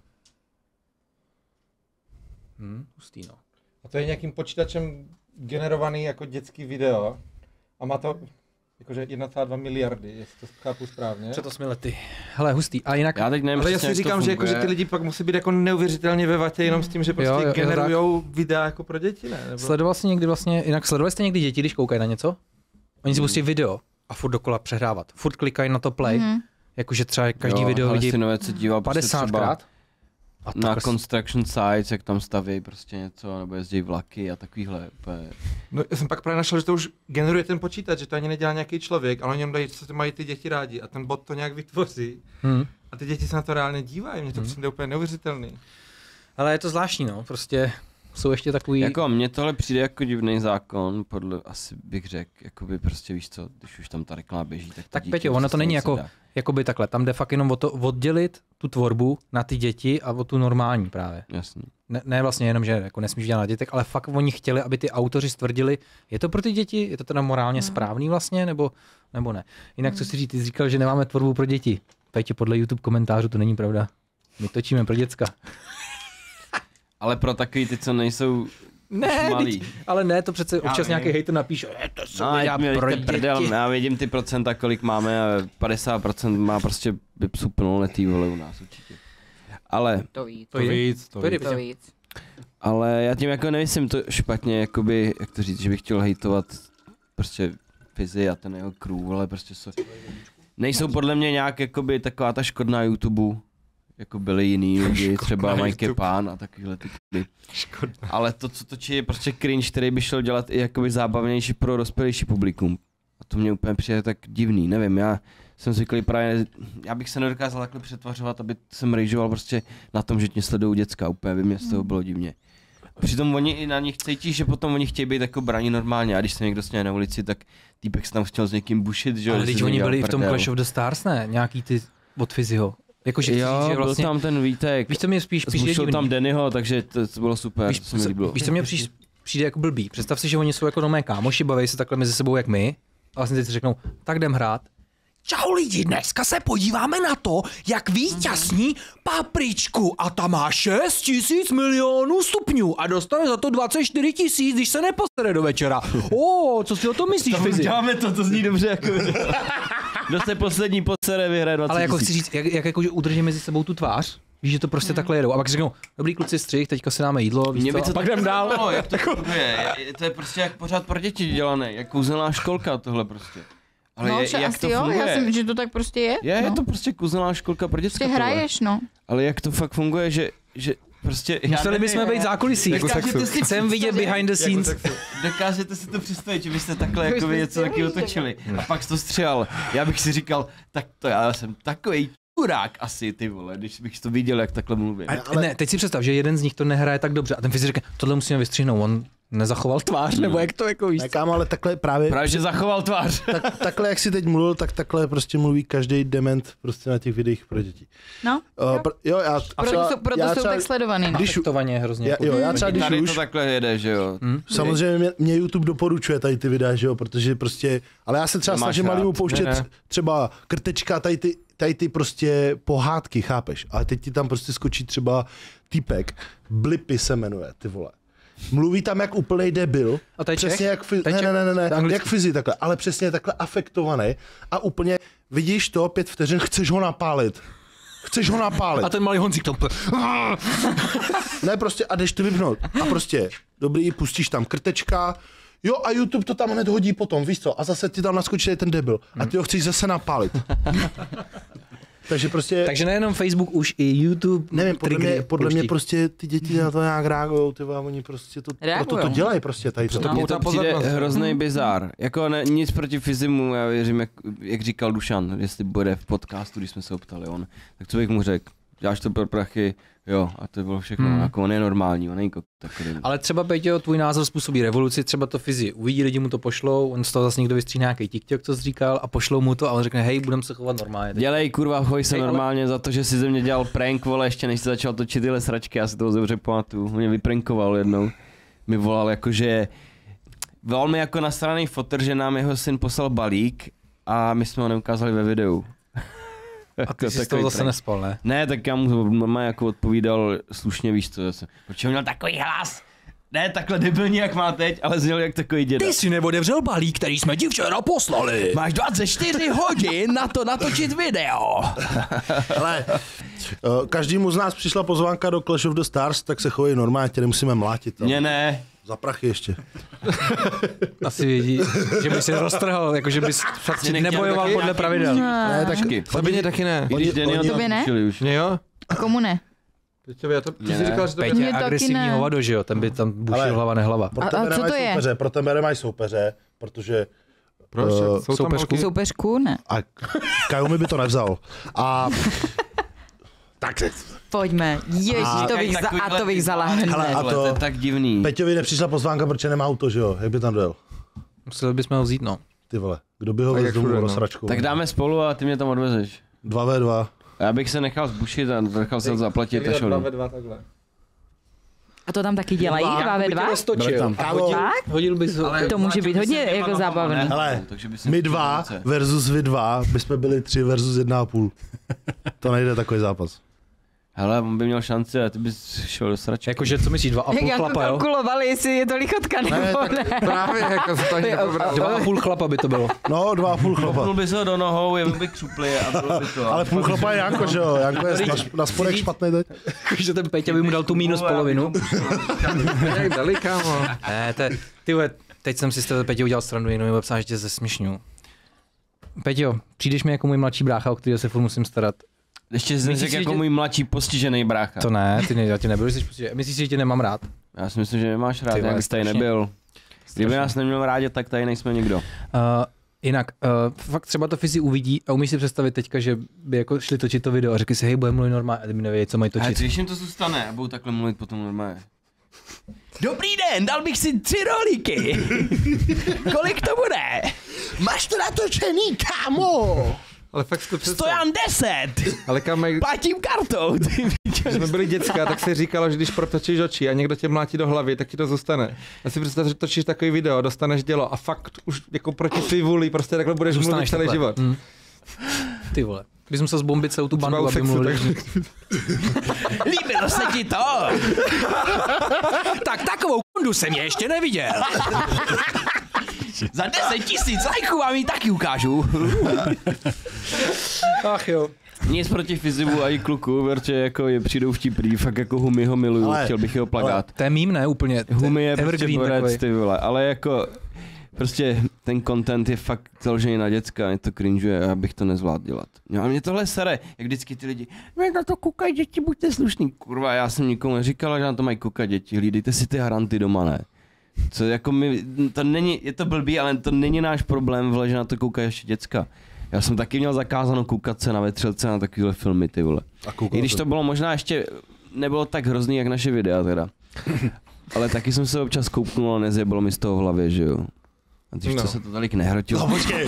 Speaker 4: Hmm, hustý, no.
Speaker 6: A to je nějakým počítačem generovaný jako dětský video. A má to jakože jedna celá dva miliardy, jestli to chápu správně.
Speaker 4: Před osmi lety. Hele, hustý. A jinak...
Speaker 1: Já teď nevím,
Speaker 6: Ale já
Speaker 1: přesně,
Speaker 6: si
Speaker 1: jak to
Speaker 6: říkám, že, jako, že ty lidi pak musí být jako neuvěřitelně ve vatě jenom s tím, že prostě
Speaker 4: Jo, jo, jo,
Speaker 6: generujou videa jako pro děti, ne? Nebo...
Speaker 4: Sledoval jsi někdy vlastně, jinak sledovali jste někdy děti, když koukají na něco? Oni si pustí video a furt dokola přehrávat. Furt klikají na to play,
Speaker 3: Mhm.
Speaker 4: jakože třeba každý
Speaker 1: jo,
Speaker 4: video vidí
Speaker 1: synovec se díval prostě třeba
Speaker 4: padesátkrát. A
Speaker 1: na
Speaker 4: tak
Speaker 1: construction sites, jak tam staví prostě něco, nebo jezdí vlaky a takovýhle úplně.
Speaker 6: No, já jsem pak právě našel, že to už generuje ten počítač, že to ani nedělá nějaký člověk, ale oni jenom dají, co mají ty děti rádi a ten bot to nějak vytvoří.
Speaker 4: Hmm.
Speaker 6: A ty děti se na to reálně dívají, mně to
Speaker 4: Hmm.
Speaker 6: přijde úplně neuvěřitelný.
Speaker 4: Ale je to zvláštní, no, prostě jsou ještě takový...
Speaker 1: Jako mně tohle přijde jako divný zákon, podle, asi bych řekl, jakoby prostě víš co, když už tam ta reklama běží, tak to
Speaker 4: Tak
Speaker 1: dítě
Speaker 4: Peťo,
Speaker 1: prostě
Speaker 4: ono to není
Speaker 1: se
Speaker 4: jako,
Speaker 1: dá.
Speaker 4: jakoby takhle, tam jde fakt jenom o to oddělit tu tvorbu na ty děti a o tu normální právě.
Speaker 1: Jasný.
Speaker 4: Ne, ne vlastně jenom, že jako nesmíš dělat na dětech, ale fakt oni chtěli, aby ty autoři stvrdili, je to pro ty děti, je to teda morálně
Speaker 3: Hmm.
Speaker 4: správný vlastně, nebo, nebo ne. Jinak co si říct, ty jsi říkal, že nemáme tvorbu pro děti. Peťo, podle YouTube komentářů to není pravda. My točíme pro děcka.
Speaker 1: Ale pro takový ty, co nejsou
Speaker 4: Ne,
Speaker 1: malý.
Speaker 4: teď, ale ne, to přece občas
Speaker 1: vím.
Speaker 4: nějaký hejter napíše, je to jsou
Speaker 1: No,
Speaker 4: videa
Speaker 1: ať
Speaker 4: pro
Speaker 1: mi prdel,
Speaker 4: děti.
Speaker 1: já vidím ty procenta, kolik máme a padesát procent má prostě psů plnoletý, vole, u nás určitě. Ale,
Speaker 3: To víc.
Speaker 4: To je
Speaker 6: víc, to
Speaker 4: To je
Speaker 6: víc.
Speaker 3: To víc.
Speaker 1: ale já tím jako nemyslím to špatně, jakoby, jak to říct, že bych chtěl hejtovat prostě Fizi a ten jeho crew, ale prostě jsou, nejsou podle mě nějak jakoby taková ta škodná YouTube, jako byli jiný lidi, třeba Mike Pán a takovýhle ty kdy. Ale to, co točí, je prostě cringe, který by šel dělat i jakoby zábavnější pro dospělejší publikum. A to mě úplně přijde tak divný, nevím, já jsem zvyklý právě, já bych se nedokázal takhle přetvařovat, aby jsem rejžoval prostě na tom, že tě sledují děcka, úplně by mě z toho bylo divně. A přitom oni i na nich cítí, že potom oni chtějí být jako braní normálně, a když se někdo sněje na ulici, tak týpek se tam chtěl s někým bušit, že jo.
Speaker 4: Ale
Speaker 1: že
Speaker 4: když
Speaker 1: si
Speaker 4: oni
Speaker 1: dělal
Speaker 4: byli v tom
Speaker 1: prdel.
Speaker 4: Clash of the Stars, ne? Nějaký ty od Fiziho. Jakože chci
Speaker 1: Jo,
Speaker 4: říct, že
Speaker 1: byl
Speaker 4: vlastně,
Speaker 1: tam ten Vítek,
Speaker 4: víš, co mě spíš přijde
Speaker 1: zmušil
Speaker 4: divný?
Speaker 1: tam Dannyho, takže to, to bylo super,
Speaker 4: Víš,
Speaker 1: to se mi líbilo.
Speaker 4: víš, co mě přijde, přijde jako blbý. Představ si, že oni jsou jako nomé kámoši, baví se takhle mezi sebou jak my. A vlastně teď si řeknou, tak jdem hrát. Čau lidi, dneska se podíváme na to, jak vítězní papričku a ta má šest tisíc milionů stupňů a dostane za to dvacet čtyři tisíc, když se neposere do večera. O, co si o tom myslíš, Fizi?
Speaker 1: Děláme to, to zní dobře jako... Kdo se poslední posere, vyhraje dvacet
Speaker 4: Ale jako
Speaker 1: tisíc.
Speaker 4: chci říct, jak, jak jako, že udrží mezi sebou tu tvář, víš, že to prostě hmm. takhle jedou. A pak si řeknou, dobrý kluci střih, teďka si dáme jídlo, víš
Speaker 1: Mě by
Speaker 4: co?
Speaker 1: to
Speaker 4: A pak
Speaker 1: tak
Speaker 4: jdem dál.
Speaker 1: zajímalo, jak to funguje. Je- To je prostě jak pořád pro děti dělané, jak kouzelná školka tohle prostě. Ale
Speaker 3: No,
Speaker 1: je,
Speaker 3: třeba
Speaker 1: jak
Speaker 3: asi
Speaker 1: to
Speaker 3: jo,
Speaker 1: funguje?
Speaker 3: já jsem, že to tak prostě je.
Speaker 1: Je,
Speaker 3: no.
Speaker 1: je to prostě kouzelná školka pro děcka.
Speaker 3: Prostě
Speaker 1: tohle.
Speaker 3: hraješ, no.
Speaker 1: Ale jak to fakt funguje, že, že prostě...
Speaker 4: Museli bychom být zákulisí.
Speaker 6: Jako sexu.
Speaker 4: Chcem vidět behind the scenes.
Speaker 1: Dokážete si to představit, že byste takhle jako něco taky otočili. A pak to střel. Já bych si říkal, tak to já jsem takovej kurák asi, ty vole, když bych to viděl, jak takhle mluvím.
Speaker 4: Ale... Ne, teď si představ, že jeden z nich to nehraje tak dobře a ten fyzik říká, tohle musíme vystřihnout, on nezachoval tvář, nebo jak to jako víš.
Speaker 2: Ne, kámo, ale takhle právě...
Speaker 1: Právě, že zachoval tvář.
Speaker 2: Tak, takhle, jak jsi teď mluvil, tak takhle prostě mluví každý dement prostě na těch videích pro děti.
Speaker 3: No,
Speaker 2: Uh,
Speaker 3: jo.
Speaker 2: pr- jo, já
Speaker 3: proto
Speaker 2: třeba,
Speaker 3: jsou, proto
Speaker 2: já
Speaker 3: jsou
Speaker 2: třeba,
Speaker 3: tak sledovaný. No.
Speaker 2: když-
Speaker 4: Afektovaně hrozně.
Speaker 2: já, jo, já třeba když
Speaker 1: Tady
Speaker 2: už...
Speaker 1: to takhle jede, že jo.
Speaker 4: Hm?
Speaker 2: Samozřejmě mě, mě YouTube doporučuje tady ty videa, že jo, protože prostě, ale já se třeba
Speaker 1: To máš
Speaker 2: snažím malýmu
Speaker 1: rád.
Speaker 2: pouštět
Speaker 6: Ne, ne.
Speaker 2: třeba krtečka, tady ty, tady ty prostě pohádky, chápeš, ale teď ti tam prostě skočí třeba týpek, Blippi se jmenuje, ty vole. Mluví tam jak úplnej debil,
Speaker 4: A to je Čech?
Speaker 2: přesně jak, fi-
Speaker 4: To je
Speaker 2: ne,
Speaker 4: Čech?
Speaker 2: ne, ne, ne,
Speaker 4: To je
Speaker 2: ne,
Speaker 4: anglický.
Speaker 2: jak fyzi takhle, ale přesně takhle afektovaný a úplně vidíš to, pět vteřin, chceš ho napálit. Chceš ho napálit.
Speaker 4: A ten malý Honzík tam...
Speaker 2: Ne, prostě a jdeš to vypnout. A prostě, dobrý, pustíš tam krtečka, jo a YouTube to tam hned hodí potom, víš co? A zase ti tam naskočí ten debil. A ty ho chceš zase napálit. Takže prostě,
Speaker 4: Takže nejenom Facebook, už i YouTube.
Speaker 2: nevím, podle
Speaker 4: triggery
Speaker 2: mě, podle mě
Speaker 4: pouští.
Speaker 2: prostě ty děti na to nějak reagujou, ty vole, oni prostě to, proto to
Speaker 3: Reagujou.
Speaker 2: dělají prostě tady to.
Speaker 6: Nám
Speaker 1: Mně
Speaker 6: ta
Speaker 1: to přijde
Speaker 6: pozornost.
Speaker 1: hrozný bizár. Jako ne, nic proti fyzimu, já věřím, jak, jak říkal Dušan, jestli bude v podcastu, když jsme se optali on, tak co bych mu řekl? Děláš to pro prachy, jo, a to bylo všechno,
Speaker 4: Hmm.
Speaker 1: jako on je normální, on není kok- takový.
Speaker 4: Ale třeba, Peťo, tvůj názor způsobí revoluci, třeba to fyzi. Uvidí, lidi mu to pošlou, on z toho zase někdo vystříhne nějaký TikTok, co jsi říkal, a pošlou mu to a on řekne, hej, budeme se chovat normálně.
Speaker 1: Dělej kurva, choj se
Speaker 4: Hej, ale-
Speaker 1: normálně za to, že si ze mě dělal prank, vole, ještě než jsi začal točit tyhle sračky, já si toho dobře pamatuju, mě vyprankoval jednou, mi volal jakože, volal mi jako nasraný fotr, že nám jeho syn poslal balík a my jsme ho neukázali ve videu.
Speaker 4: A ty jsi z
Speaker 1: Takový
Speaker 4: toho zase
Speaker 1: prank.
Speaker 4: nespal, ne?
Speaker 1: Ne, tak já mu normálně jako odpovídal slušně, víš co, zase. Proč on měl takový hlas? Ne, takhle debilní, jak má teď, ale zněl jak takový děda.
Speaker 4: si neodevřel balík, který jsme ti včera poslali.
Speaker 1: Máš dvacet čtyři hodin na to natočit video.
Speaker 2: Ale uh, každému z nás přišla pozvánka do Clash of the Stars, tak se chovají normálně, tě nemusíme mlátit.
Speaker 1: Mně ne.
Speaker 2: Za prachy ještě.
Speaker 4: Asi vědí, že bys se roztrhl, jakože bys fakt
Speaker 1: Mě nechtěl
Speaker 4: nebojoval
Speaker 1: taky
Speaker 4: podle
Speaker 1: nějaký
Speaker 4: pravidel.
Speaker 2: Ne, tak
Speaker 1: Počkej,
Speaker 6: To by mě taky ne.
Speaker 1: i když
Speaker 2: Oni-
Speaker 1: Daniel
Speaker 2: oni-
Speaker 1: tam
Speaker 3: Tobě ne?
Speaker 1: učili už.
Speaker 6: Mě jo?
Speaker 3: A komu ne?
Speaker 6: Teď já to, ty
Speaker 1: Mě
Speaker 6: jsi
Speaker 1: ne.
Speaker 6: říkal, že to by...
Speaker 4: Petě
Speaker 3: Mně
Speaker 4: je
Speaker 3: taky
Speaker 4: agresivní
Speaker 3: ne.
Speaker 4: hovado, že jo, ten by tam bušil
Speaker 2: Ale-
Speaker 4: hlava nehlava.
Speaker 2: Pro
Speaker 3: A-
Speaker 2: tebe
Speaker 3: a co
Speaker 2: nemají
Speaker 3: to je?
Speaker 2: soupeře, pro tebe nemají soupeře, protože
Speaker 6: Proč?
Speaker 2: Eh,
Speaker 6: Jsou tam
Speaker 4: soupeřku?
Speaker 6: holky?
Speaker 3: Soupeřku? Ne.
Speaker 2: a Kajumi by to nevzal. A tak
Speaker 3: Pojďme. Ježíš,
Speaker 2: A-
Speaker 3: to bych za, a to bych vzala
Speaker 2: Hele,
Speaker 3: hned.
Speaker 2: a
Speaker 1: Ale
Speaker 2: to-
Speaker 1: to je tak divný.
Speaker 2: Peťovi nepřišla pozvánka, protože nemá auto, že jo? Jak by tam dojel?
Speaker 4: Museli bychom ho vzít, no.
Speaker 2: Ty vole, kdo by ho
Speaker 6: Tak
Speaker 2: vezl
Speaker 6: jak
Speaker 2: domů
Speaker 6: všude, no.
Speaker 2: rozsračkou?
Speaker 1: Tak dáme spolu a ty mě tam odvezeš.
Speaker 2: dva ve dva.
Speaker 1: Já bych se nechal zbušit a nechal se zaplatit a šel.
Speaker 6: Dva ve dva takhle.
Speaker 3: A to tam taky dělají? Dva ve dva?
Speaker 2: Byli tam. Kámo,
Speaker 3: Tak?
Speaker 4: Hodil bys ho.
Speaker 3: To může být hodně jako zábavný.
Speaker 2: Hele,
Speaker 1: takže by si
Speaker 2: my dva versus vy dva, my jsme byli tři versus jedna a půl. To nejde takový zápas.
Speaker 1: Hele, on by měl šanci a ty bys šel do sračky.
Speaker 4: Jakože, co myslíš, dva a
Speaker 3: Jak
Speaker 4: půl
Speaker 3: jako
Speaker 4: chlapa, jo?
Speaker 3: kalkulovali, jestli je to lichotka nebo ne.
Speaker 6: Právě, jako se to ani nepovedalo.
Speaker 4: Dva a půl chlapa by to bylo.
Speaker 2: No, dva a půl
Speaker 1: Kopnul
Speaker 2: chlapa.
Speaker 1: bys ho do nohou, je by křupli a bylo by to.
Speaker 2: Ale půl chlapa je Janko, že jo? Janko je na, na spodek špatný teď.
Speaker 4: Že ten Peťa by mu dal tu minus polovinu.
Speaker 6: Jak dali, kámo.
Speaker 4: Ne, te, ty vole, teď jsem si z toho Peťo udělal stranu, jenom mi psal, že tě zesměšňu. Peťo, přijdeš mi jako můj mladší brácha, o kterého se furt musím starat.
Speaker 1: Ještě jsem
Speaker 4: Myslíš
Speaker 1: řekl
Speaker 4: si,
Speaker 1: jako
Speaker 4: že-
Speaker 1: můj mladší postižený brácha.
Speaker 4: To ne, ty ne, já tě nebudu, jsi prostě, myslíš si, že tě nemám rád?
Speaker 1: Já si myslím, že nemáš rád,
Speaker 4: Ty vole,
Speaker 1: jak bys tady
Speaker 4: strašně.
Speaker 1: nebyl. Kdyby nás neměl rádi, tak tady nejsme nikdo.
Speaker 4: Uh, jinak, uh, fakt třeba to fyzi uvidí a umíš si představit teďka, že by jako šli točit to video a řekli si, hej, budeme mluvit normálně, a ty mi nevědět, co mají
Speaker 1: Ale
Speaker 4: točit.
Speaker 1: když jim to zůstane a budou takhle mluvit potom normálně. Dobrý den, dal bych si tři rohlíky. Kolik to bude?
Speaker 2: Máš to natočený, kámo!
Speaker 6: Ale fakt si to představ.
Speaker 1: Stojan deset.
Speaker 6: Ale kam, jak
Speaker 1: Platím kartou. Ty
Speaker 6: když jsme byli děcka, tak se říkalo, že když protočíš oči a někdo tě mlátí do hlavy, tak ti to zůstane. Já si představ, že točíš takový video, dostaneš dělo a fakt už jako proti svý vůli, prostě takhle budeš mluvit
Speaker 4: Zůstaneš
Speaker 6: celý
Speaker 4: takhle.
Speaker 6: život.
Speaker 4: Hm. Ty vole. Když musel zbombit celou tu
Speaker 6: Třeba
Speaker 4: bandu,
Speaker 6: u
Speaker 4: aby
Speaker 6: sexu,
Speaker 4: mluvili.
Speaker 6: tak-
Speaker 1: líbilo se ti to?
Speaker 4: Tak takovou kundu jsem je ještě neviděl.
Speaker 1: Za deset tisíc lajků vám ji taky ukážu.
Speaker 4: Ach jo.
Speaker 1: Nic proti fyzivu a i kluku, protože jako je přijdou vtipný, fakt jako Humi ho miluju,
Speaker 2: Ale-
Speaker 1: chtěl bych jeho plagát.
Speaker 4: To je mím, ne? Úplně. To
Speaker 1: Humi je prostě
Speaker 4: evergreen
Speaker 1: borec,
Speaker 4: takový.
Speaker 1: ty vole, ale jako prostě ten content je fakt založený na děcka, mě to cringeuje a já bych to nezvládl dělat. A mě tohle sere, jak vždycky ty lidi, mě na to koukají děti, buďte slušný. Kurva, já jsem nikomu neříkal, že na to mají koukat děti, hlídejte si ty haranty doma, ne? Co jako my, to není, je to blbý, ale to není náš problém, vle, že na to koukají ještě děcka. Já jsem taky měl zakázáno koukat se na vetřelce na takovéhle filmy, ty vole. I když to bylo možná ještě, nebylo tak hrozný, jak naše videa teda. Ale taky jsem se občas koupnul a nezjebalo mi z toho v hlavě, že jo. A když no. to se to tolik nehrotilo.
Speaker 2: No počkej.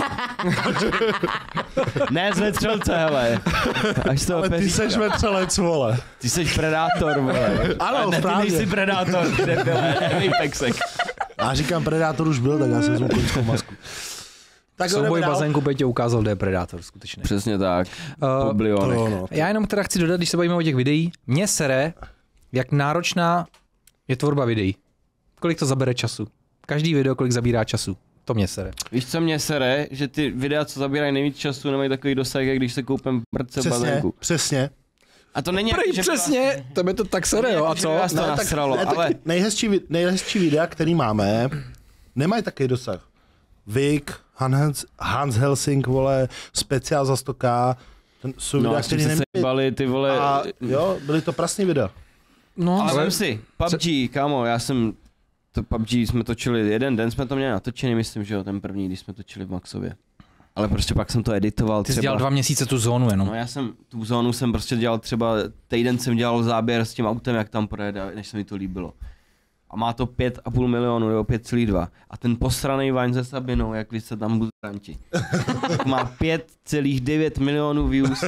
Speaker 1: Ne z vetřelce, hele. Až to
Speaker 2: Ale ty seš vetřelec, vole.
Speaker 1: Ty seš predátor, vole.
Speaker 2: Ano,
Speaker 1: ne, ty nejsi predátor, ty debile, nevím, Pexek.
Speaker 2: Já říkám, predátor už byl, tak já jsem vezmu koňskou masku.
Speaker 4: Tak souboj bazénku Peťo ukázal, kde je predátor, skutečně.
Speaker 1: Přesně tak.
Speaker 4: Uh,
Speaker 1: to,
Speaker 2: no,
Speaker 4: já jenom teda chci dodat, když se bavíme o těch videí, mě sere, jak náročná je tvorba videí. Kolik to zabere času? Každý video, kolik zabírá času. To mě sere.
Speaker 1: Víš, co mě sere? Že ty videa, co zabírají nejvíc času, nemají takový dosah, jak když se koupím mrtce bazénku.
Speaker 2: Přesně.
Speaker 1: A to není
Speaker 4: Prej,
Speaker 1: jak, že
Speaker 4: přesně, to by to tak sere, jo, a co?
Speaker 1: Vás to
Speaker 2: ne,
Speaker 1: nasralo,
Speaker 2: tak, ne,
Speaker 1: ale...
Speaker 2: tak nejhezčí, nejhezčí videa, který máme, nemají takový dosah. Vic, Hans, Hans Helsing, vole, speciál za sto ká, ten jsou
Speaker 1: no,
Speaker 2: videa, který
Speaker 1: nemají. Bali, ty vole...
Speaker 2: A jo, byly to prasný videa.
Speaker 4: No,
Speaker 1: ale vem si, P U B G, kámo, já jsem... To P U B G jsme točili, jeden den jsme to měli natočený, myslím, že jo, ten první, když jsme točili v Maxově. Ale prostě pak jsem to editoval
Speaker 4: Ty
Speaker 1: třeba...
Speaker 4: jsi dělal dva měsíce tu zónu jenom.
Speaker 1: No já jsem, tu zónu jsem prostě dělal třeba, týden jsem dělal záběr s tím autem, jak tam projede, než se mi to líbilo. A má to pět a půl milionu, nebo pět celá dva. A ten posranej Vine se Sabinou, jak vy se tam buzranti, tak má pět celá devět milionů views.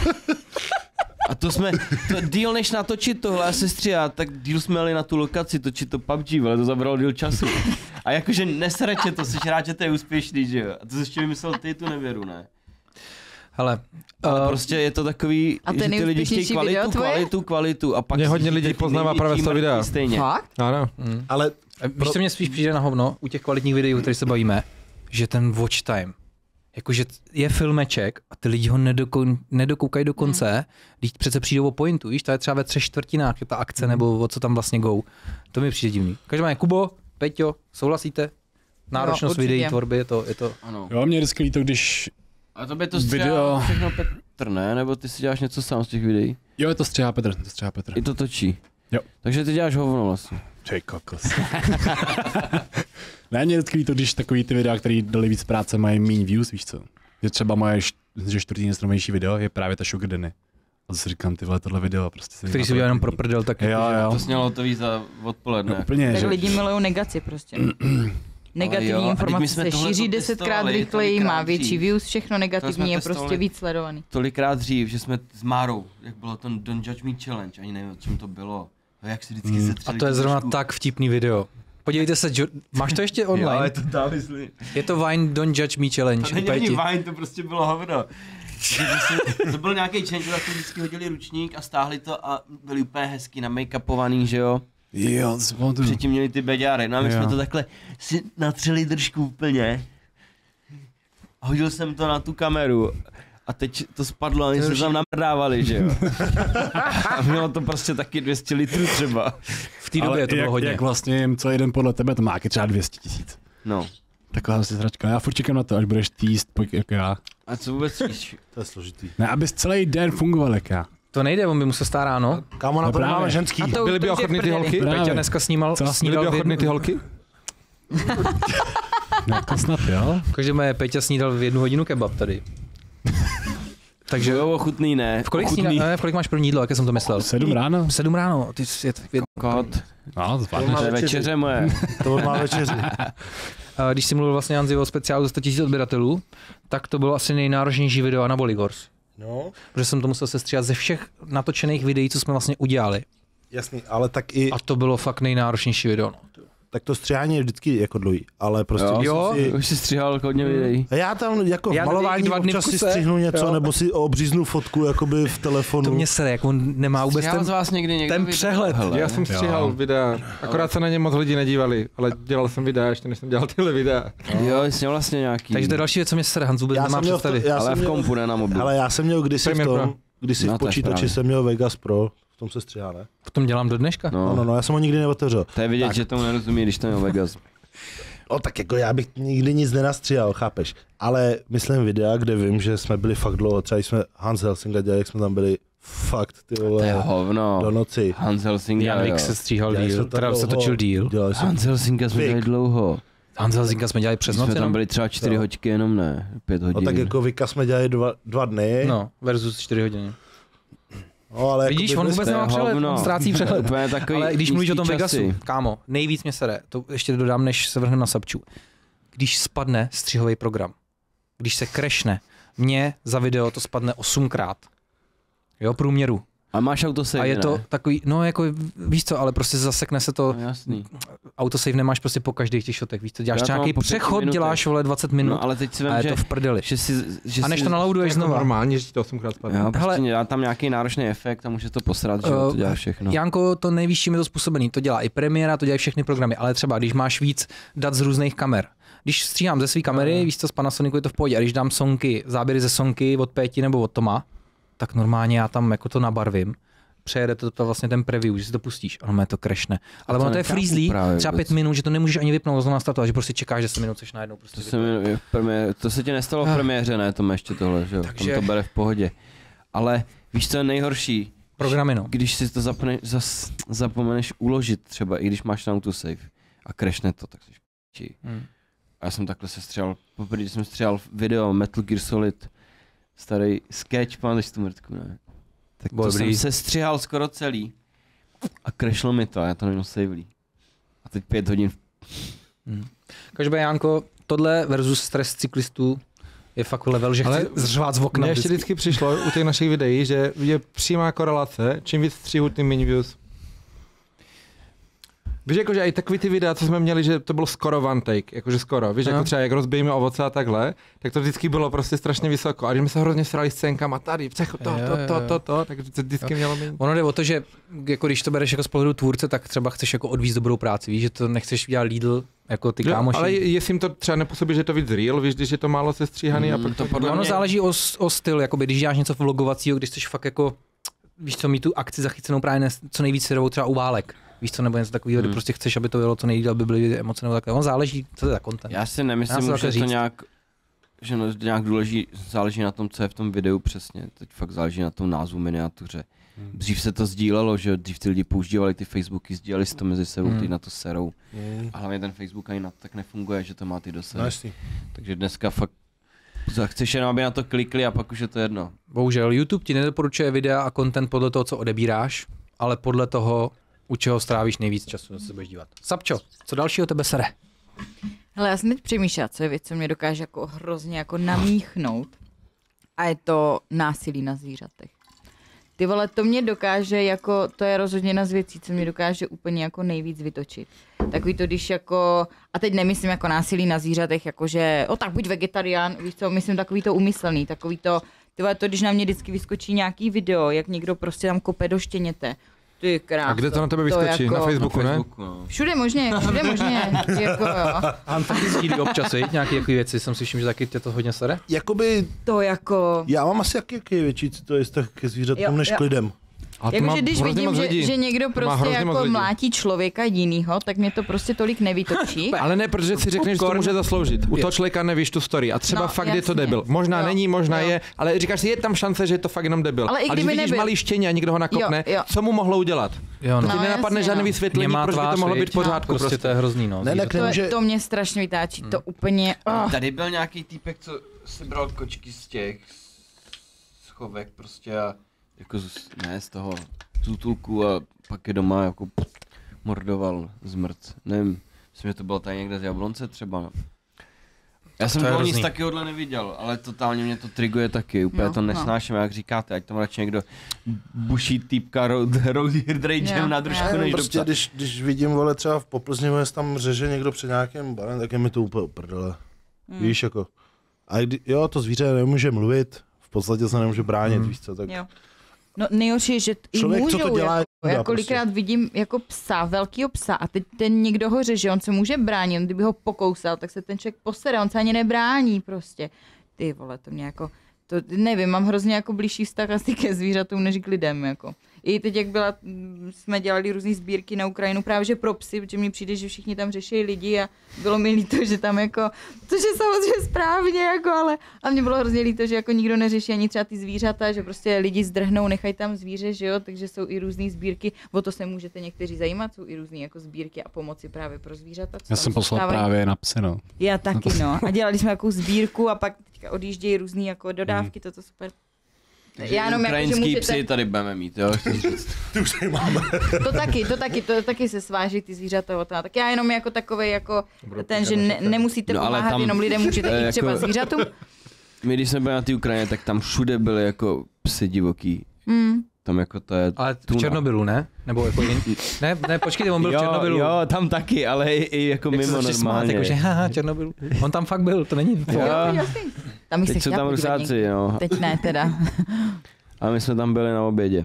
Speaker 1: A to jsme, to díl než natočit tohle a sestřihat, tak díl jsme jeli na tu lokaci točit to P U B G, ale to zabralo díl času. A jakože nesreče to, jsi rád, že to je úspěšný, že jo? A to jsi ještě vymyslel ty tu nevěru, ne?
Speaker 4: Hele,
Speaker 1: ale
Speaker 4: uh,
Speaker 1: prostě je to takový,
Speaker 3: a
Speaker 1: že ty lidi chtějí kvalitu, kvalitu, kvalitu a pak...
Speaker 6: Mě hodně lidí poznává právě z toho videa.
Speaker 1: Stejně.
Speaker 3: Fakt?
Speaker 6: Ano.
Speaker 4: mm.
Speaker 2: Ale...
Speaker 4: Víš, co mě spíš přijde na hovno u těch kvalitních videí, o kterých se bavíme, že ten watch time, jakože je filmeček a ty lidi ho nedoko, nedokoukají do konce, hmm. když přece přijdou o pointu, víš, to je třeba ve třech čtvrtinách, je ta akce, hmm. nebo o co tam vlastně go. To mi přijde divný. Každopádně, Kubo, Peťo, souhlasíte? Náročnost no, videí, tvorby, je to... Je to...
Speaker 1: Ano.
Speaker 5: Jo, mě vždycky líto, když...
Speaker 1: A to by to střihá všechno Petr, ne? Nebo ty si děláš něco sám z těch videí?
Speaker 5: Jo, je to střihá Petr, to střihá Petr.
Speaker 1: I to točí?
Speaker 5: Jo.
Speaker 1: Takže ty děláš hovno vlastně.
Speaker 5: Čej kokos. Ne, mě vždycky líto, když takový ty videa, které dali víc práce, mají méně views, víš co? Že třeba moje že čtvrtý nejstromější video je právě ta Sugar Danny. A zase říkám, ty vole, tohle video prostě...
Speaker 4: Který si udělal jenom pro prdel, tak
Speaker 5: jo, jo.
Speaker 1: To snělo to víc za odpoledne.
Speaker 5: No, úplně,
Speaker 3: tak
Speaker 5: že...
Speaker 3: lidi milují negaci prostě. Negativní
Speaker 1: jo,
Speaker 3: informace se šíří desetkrát rychleji, má větší views, všechno negativní je prostě víc sledovaný.
Speaker 1: Tolikrát dřív, že jsme s Márou, jak bylo ten Don't Judge Me Challenge, ani nevím, o čem to bylo. Jak si vždycky mm.
Speaker 4: A to je zrovna trošku... tak vtipný video. Podívejte se, jo, máš to ještě online?
Speaker 1: Jo, je to tam, myslím.
Speaker 4: Je to Vine Don't Judge Me Challenge.
Speaker 1: To není ani Vine, to prostě bylo hovno. To byl nějaký challenge, jak vždycky hodili ručník a stáhli to a byli úplně hezky namakupovaný, že jo?
Speaker 5: Jo, to
Speaker 1: předtím měli ty beďáry, no a my jo. jsme to takhle si natřeli držku úplně. A hodil jsem to na tu kameru. A teď to spadlo a oni se tam namrdávali, že jo. A mělo to prostě taky dvě stě litrů třeba.
Speaker 4: V té době to bylo
Speaker 5: jak,
Speaker 4: hodně.
Speaker 5: Jak vlastně jim celý den podle tebe, to má taky třeba dvě stě tisíc.
Speaker 1: No.
Speaker 5: Taková si zračka. Já furt čekám na to, až budeš týst, jako já.
Speaker 1: A co vůbec jíš?
Speaker 2: To je složitý.
Speaker 5: Ne, abys celý den fungoval jak já.
Speaker 4: To nejde, on by musel stát ráno.
Speaker 2: Kámo, na
Speaker 5: no
Speaker 2: to máme ženský.
Speaker 3: To,
Speaker 6: byly by ochotný ty holky?
Speaker 4: Peťa dneska snímal,
Speaker 6: snídal byly by ochotný ty holky?
Speaker 5: No, to snad jo.
Speaker 4: Každopádně Peťa snídal v jednu hodinu kebab tady.
Speaker 1: Takže jo, ochutný ne.
Speaker 4: V kolik, snída, ne, v kolik máš první jídlo, jak jsem to myslel?
Speaker 5: Sedm ráno.
Speaker 4: Sedm ráno, ty jsi... Je,
Speaker 1: Kot.
Speaker 5: No, to zvládneš.
Speaker 1: To je večeře moje.
Speaker 2: To má večeři.
Speaker 4: Když jsi mluvil vlastně Hanzi o speciálu za sto tisíc odběratelů, tak to bylo asi nejnáročnější video na Boligors.
Speaker 2: No.
Speaker 4: Protože jsem to musel sestříhat ze všech natočených videí, co jsme vlastně udělali.
Speaker 2: Jasný, ale tak i...
Speaker 4: A to bylo fakt nejnáročnější video. No.
Speaker 2: Tak to stříhání je vždycky jako dlouhý, ale prostě...
Speaker 1: Jo,
Speaker 4: jo.
Speaker 1: Si... už si stříhal hodně videí.
Speaker 2: Já tam jako
Speaker 4: Já
Speaker 2: v malování občas si střihnu něco, jo. Nebo si obříznu fotku jakoby v telefonu.
Speaker 4: To mě sere, jak on nemá vůbec ten,
Speaker 1: z vás někdy
Speaker 4: ten přehled.
Speaker 6: Hele, já jsem stříhal jo. videa, akorát se na ně moc lidi nedívali, ale dělal jsem videa, ještě než jsem dělal tyhle videa.
Speaker 1: No. Jo, jsi měl vlastně nějaký.
Speaker 4: Takže to je další věc, co mě sere, Hans vůbec já nemá představy.
Speaker 2: To,
Speaker 1: ale v
Speaker 2: měl,
Speaker 1: kompu, ne na mobilu.
Speaker 2: Ale já jsem měl kdysi v tom, kdysi
Speaker 1: no,
Speaker 2: v počítači jsem měl Vegas Pro. V tom se stříhá, ne?
Speaker 4: V tom dělám do dneška.
Speaker 1: No,
Speaker 2: no, no, no já jsem ho nikdy neotevřel.
Speaker 1: To je vidět,
Speaker 2: tak.
Speaker 1: Že tomu nerozumí, když to je Vegas.
Speaker 2: No tak jako já bych nikdy nic nenastříhal, chápeš? Ale myslím videa, kde vím, že jsme byli fakt dlouho, třeba jsme Hans Helsinga dělali, jak jsme tam byli fakt ty
Speaker 1: To je
Speaker 2: vole,
Speaker 1: hovno.
Speaker 2: do noci.
Speaker 1: Hans Helsinga,
Speaker 4: Janik
Speaker 1: jo.
Speaker 4: se stříhal
Speaker 2: Dělali
Speaker 4: díl,
Speaker 2: jsme to
Speaker 4: teda se
Speaker 2: dlouho.
Speaker 4: točil díl.
Speaker 2: Dělali jsme,
Speaker 1: Hans Helsinga jsme
Speaker 2: Fik.
Speaker 1: dělali dlouho.
Speaker 4: Hans Helsinga jsme dělali přes
Speaker 1: My
Speaker 4: noc
Speaker 1: jsme tam
Speaker 4: jenom?
Speaker 1: byli třeba čtyři
Speaker 2: Jo.
Speaker 1: hoďky jenom, ne? Pět
Speaker 2: no
Speaker 1: hodin.
Speaker 2: tak jako Vika jsme dělali dva, dva dny.
Speaker 4: No, versus čtyři hodiny.
Speaker 2: No, ale
Speaker 4: Vidíš,
Speaker 2: jako
Speaker 4: on
Speaker 2: byli
Speaker 4: vůbec
Speaker 2: jsme-
Speaker 4: nemá přehled,
Speaker 1: hovno.
Speaker 4: on ztrácí přehled.
Speaker 1: Úplně takový
Speaker 4: Ale když mluvíš o tom
Speaker 1: jistý
Speaker 4: Vegasu,
Speaker 1: časy.
Speaker 4: kámo, nejvíc mě sere, to ještě dodám, než se vrhneme na Sapču. Když spadne střihový program, když se crashne, mně za video to spadne osmkrát. Jo, průměru.
Speaker 1: A máš autosave,
Speaker 4: A je to
Speaker 1: ne?
Speaker 4: takový, no jako víš co, ale prostě zasekne se to,
Speaker 1: No, jasný.
Speaker 4: autosave nemáš prostě po každých těch šotech, víš co, děláš
Speaker 1: Já to mám
Speaker 4: nějaký
Speaker 1: po pěti
Speaker 4: přechod,
Speaker 1: minutách.
Speaker 4: děláš vole dvacet minut
Speaker 1: No ale teď si vím,
Speaker 4: a je
Speaker 1: že,
Speaker 4: to v prdeli.
Speaker 1: že si... Že
Speaker 4: A než
Speaker 1: si,
Speaker 4: to naloaduješ
Speaker 6: Jako
Speaker 4: znova.
Speaker 6: normálně, že ti to osmkrát spadne.
Speaker 1: Jo,
Speaker 4: Hele.
Speaker 1: prostě dá tam nějaký náročný efekt a může to posrat, že jo, to
Speaker 4: Uh,
Speaker 1: dělá všechno.
Speaker 4: Janko, to nejvíc, čím je to způsobený, to dělá i Premiéra, to dělají všechny programy, ale třeba když máš víc dat z různých kamer. Když stříhám ze své kamery, víš co, z Panasonicu je to v pohodě, a když dám sonky, záběry ze sonky od Péti nebo od Toma, tak normálně já tam jako to nabarvím. Přejede to, to vlastně ten preview, že si to pustíš, ale to crashne. Ale
Speaker 1: to
Speaker 4: ono to je
Speaker 1: nechápu
Speaker 4: freezlí,
Speaker 1: právě
Speaker 4: třeba
Speaker 1: vůbec.
Speaker 4: pět minut, že to nemůžeš ani vypnout, znovu nastartovat, že prostě čekáš deset minut, což najednou prostě
Speaker 1: To se, mi, v premiéře, to se ti nestalo v premiéře, ne, to ještě tohle, že jo,
Speaker 4: Takže-
Speaker 1: tam to bere v pohodě. Ale víš, co je nejhorší?
Speaker 4: programy, no.
Speaker 1: Když si to zapne, zas, zapomeneš uložit třeba, i když máš na autosave a crashne to, tak jsi v
Speaker 4: Hmm.
Speaker 1: A já jsem takhle se střel, poprvé jsem střel video Metal Gear Solid, starý sketch, pamatuješ tu mrtku, ne? Tak to
Speaker 4: Dobrý.
Speaker 1: jsem se střihal skoro celý a crashlo mi to a já to neměl savelý. A teď pět hodin.
Speaker 4: Každopádně, Janko, tohle versus stres cyklistů je fakt level, že
Speaker 6: Ale
Speaker 4: chci zřvát z okna.
Speaker 6: Mně ještě
Speaker 4: vždycky.
Speaker 6: vždycky přišlo u těch našich videí, že je přímá korelace, čím víc střihu, tím méně views. Víš, jakože i takový ty videa, co jsme měli, že to byl skoro one take, jakože skoro. Víš,
Speaker 4: No.
Speaker 6: jako třeba jak rozbijeme ovoce a takhle, tak to vždycky bylo prostě strašně vysoko. A když jsme se hrozně srali scénkama tady, přecho, to,
Speaker 4: Jo,
Speaker 6: to, to,
Speaker 4: jo,
Speaker 6: to,
Speaker 4: jo.
Speaker 6: to, tak to vždycky mělo méně.
Speaker 4: Ono jde o to, že jako když to bereš jako z pohledu tvůrce, tak třeba chceš jako odvízt dobrou práci, víš, že to nechceš dělat Lidl jako ty
Speaker 6: Jo,
Speaker 4: kámoši.
Speaker 6: ale jestli jim to třeba nepůsobí, že je to víc real, víš, když je to málo sestříhaný a
Speaker 1: Mm,
Speaker 6: pak
Speaker 1: to
Speaker 6: to
Speaker 1: podle
Speaker 4: ono
Speaker 1: mě-
Speaker 4: záleží o, o styl, jakoby, když děláš něco vlogovacího, když chceš fakt jako, víš co, mít tu akci zachycenou právě ne, co nejvíc syrovou třeba u válek. Víš co, nebo něco takového,
Speaker 1: Hmm.
Speaker 4: kdy prostě chceš, aby to bylo co nejdíl, aby byly emoce nebo takhle. Ono záleží, co to je za content.
Speaker 1: Já si
Speaker 4: Já
Speaker 1: nemyslím,
Speaker 4: si
Speaker 1: že
Speaker 4: takhle
Speaker 1: to
Speaker 4: říct.
Speaker 1: nějak, že no, nějak důleží, záleží na tom, co je v tom videu přesně. Teď fakt záleží na tom názvu miniatuře.
Speaker 2: Hmm.
Speaker 1: Dřív se to sdílelo, že jo, dřív ty lidi používali ty Facebooky, sdíleli si to mezi sebou,
Speaker 4: Hmm.
Speaker 1: teď na to serou.
Speaker 2: Mm.
Speaker 1: A hlavně ten Facebook ani na to tak nefunguje, že to má ty
Speaker 2: No
Speaker 1: dosahy.
Speaker 2: jasný.
Speaker 1: Takže dneska fakt chceš jenom, aby na to klikli a pak už je to jedno.
Speaker 4: Bohužel YouTube ti nedoporučuje videa a content podle toho, co odebíráš, ale podle toho, u čeho strávíš nejvíc času, na co se budeš dívat. Sapčo, co dalšího tebe sere?
Speaker 3: Hele, já jsem teď přemýšlela, co je věc, co mě dokáže jako hrozně jako namíchnout. A je to násilí na zvířatech. Ty vole, to mě dokáže jako, to je rozhodně jedna z věcí, co mě dokáže úplně jako nejvíc vytočit. Takový to, když jako, a teď nemyslím jako násilí na zvířatech, jakože, o tak buď vegetarián, víš co, myslím takový to umyslný, takový to, ty vole, to, když na mě vždycky vyskočí nějaký video, jak někdo prostě tam kope do štěněte. Ty krása.
Speaker 6: A kde to na tebe vyskočí?
Speaker 3: jako-
Speaker 6: Na Facebooku, ne?
Speaker 1: no.
Speaker 3: Všude možně, všude možně, jako jo.
Speaker 4: Han taky sdílí občas, viď? Nějaký takový věci, jsem slyším, že taky tě to hodně sere.
Speaker 2: Jakoby,
Speaker 3: To jako...
Speaker 2: já mám asi jaký, jaký větší citový vztah ke zvířatům
Speaker 3: Jo,
Speaker 2: než
Speaker 3: jo.
Speaker 2: k lidem.
Speaker 6: A to má
Speaker 3: Jakože když
Speaker 6: hrozně
Speaker 3: vidím,
Speaker 6: moc
Speaker 3: že,
Speaker 6: lidí.
Speaker 3: že někdo
Speaker 6: má
Speaker 3: prostě
Speaker 6: hrozně moc
Speaker 3: jako
Speaker 6: lidí.
Speaker 3: mlátí člověka jinýho, tak mě to prostě tolik nevytočí.
Speaker 6: Ale ne, protože si řekneš, že to může zasloužit. U toho člověka nevíš tu story. A třeba
Speaker 3: No,
Speaker 6: fakt je to
Speaker 3: jasně.
Speaker 6: debil. Možná
Speaker 3: Jo,
Speaker 6: není, možná
Speaker 3: jo.
Speaker 6: je, ale říkáš si, je tam šance, že je to fakt jenom debil.
Speaker 3: Ale i
Speaker 6: a když
Speaker 3: kdyby
Speaker 6: vidíš
Speaker 3: nebyl.
Speaker 6: malý štěně a někdo ho nakopne,
Speaker 3: Jo, jo.
Speaker 6: co mu mohlo udělat?
Speaker 4: Jo,
Speaker 6: To
Speaker 3: No,
Speaker 6: ti nenapadne
Speaker 3: jasně,
Speaker 6: žádné
Speaker 3: no.
Speaker 6: vysvětlení,
Speaker 4: Nemá
Speaker 6: proč by
Speaker 4: tvář,
Speaker 6: to mohlo být
Speaker 4: viď?
Speaker 6: v pořádku.
Speaker 4: Prostě to je hrozný, no.
Speaker 2: Ne, ne,
Speaker 3: To,
Speaker 2: že-
Speaker 3: je, to mě strašně vytáčí, to úplně... Oh.
Speaker 1: Tady byl nějaký týpek, co si bral kočky z těch z chovek prostě a jako z, ne z toho z útulku a pak je doma jako mordoval zmrt. Nevím, myslím, že to bylo tady někde z Jablonce třeba. No. Já jsem
Speaker 4: to je
Speaker 1: toho nic
Speaker 4: hrozný.
Speaker 1: takového neviděl, ale totálně mě to triguje taky, úplně
Speaker 3: No,
Speaker 1: to
Speaker 3: no.
Speaker 1: nesnáším, jak říkáte, ať tam radši někdo buší týpka road, road ragem
Speaker 3: Jo,
Speaker 1: na držku,
Speaker 3: jo.
Speaker 1: než do
Speaker 2: Prostě
Speaker 1: psa.
Speaker 2: když, když vidím, vole, třeba v Poplzni, jestli tam řeže někdo před nějakým barem, tak je mi to úplně uprdele.
Speaker 3: Hmm.
Speaker 2: Víš, jako. A kdy, jo, to zvíře nemůže mluvit, v podstatě se nemůže bránit,
Speaker 4: Hmm.
Speaker 2: víš co, tak...
Speaker 3: Jo. No nejhorší je, že t- i
Speaker 2: Člověk, co
Speaker 3: můžou,
Speaker 2: to dělá,
Speaker 3: jako,
Speaker 2: je
Speaker 3: já
Speaker 2: chuda
Speaker 3: kolikrát
Speaker 2: prostě.
Speaker 3: vidím jako psa, velkýho psa a teď ten někdo ho řeže, on se může bránit, on kdyby ho pokousal, tak se ten člověk posere, on se ani nebrání prostě. Ty vole, to mě jako, to nevím, mám hrozně jako blížší vztah asi ke zvířatům než k lidem, jako. I teď, jak byla, jsme dělali různé sbírky na Ukrajinu právě že pro psy, protože mi přijde, že všichni tam řeší lidi a bylo mi líto, že tam jako, což je samozřejmě správně, jako, ale a mě bylo hrozně líto, že jako nikdo neřeší ani třeba ty zvířata, že prostě lidi zdrhnou, nechají tam zvíře, že jo, takže jsou i různé sbírky, o to se můžete někteří zajímat, jsou i různé jako sbírky a pomoci právě pro zvířata.
Speaker 5: Já jsem poslal právě na psy, no.
Speaker 3: Já taky, no. A dělali jsme takovou sbírku a pak teďka odjíždějí různý jako dodávky, toto super.
Speaker 1: Takže
Speaker 3: Já jenom
Speaker 1: ukrajinský
Speaker 3: jako, že můžete...
Speaker 1: psy tady budeme mít, jo?
Speaker 2: Ty už tady máme.
Speaker 3: To taky, to taky, to taky se sváží ty zvířata o to. Tak já jenom jako takovej jako ten, že ne, nemusíte
Speaker 1: No, ale
Speaker 3: pomáhat
Speaker 1: tam-
Speaker 3: jenom lidem, můžete
Speaker 1: eh,
Speaker 3: i třeba
Speaker 1: jako-
Speaker 3: zvířatům.
Speaker 1: My když jsme byli na té Ukrajině, tak tam všude byly jako psy divoký.
Speaker 3: Mm.
Speaker 1: Tam jako to je...
Speaker 4: Ale v
Speaker 1: tuna.
Speaker 4: Černobylu, ne? Nebo jako jin... Ne, ne, počkejte, on byl v
Speaker 1: Jo,
Speaker 4: Černobylu.
Speaker 1: jo, tam taky, ale i, i jako
Speaker 4: Jak se
Speaker 1: mimo
Speaker 4: začali smát,
Speaker 1: normálně.
Speaker 4: jakože haha, Černobyl. On tam fakt byl, to není.
Speaker 1: Jo.
Speaker 3: Jo, jasný. Tam bych se
Speaker 1: Teď jsou
Speaker 3: chtěla
Speaker 1: tam
Speaker 3: podívat
Speaker 1: rusáci,
Speaker 3: někdy.
Speaker 1: jo.
Speaker 3: Teď ne teda.
Speaker 1: A my jsme tam byli na obědě.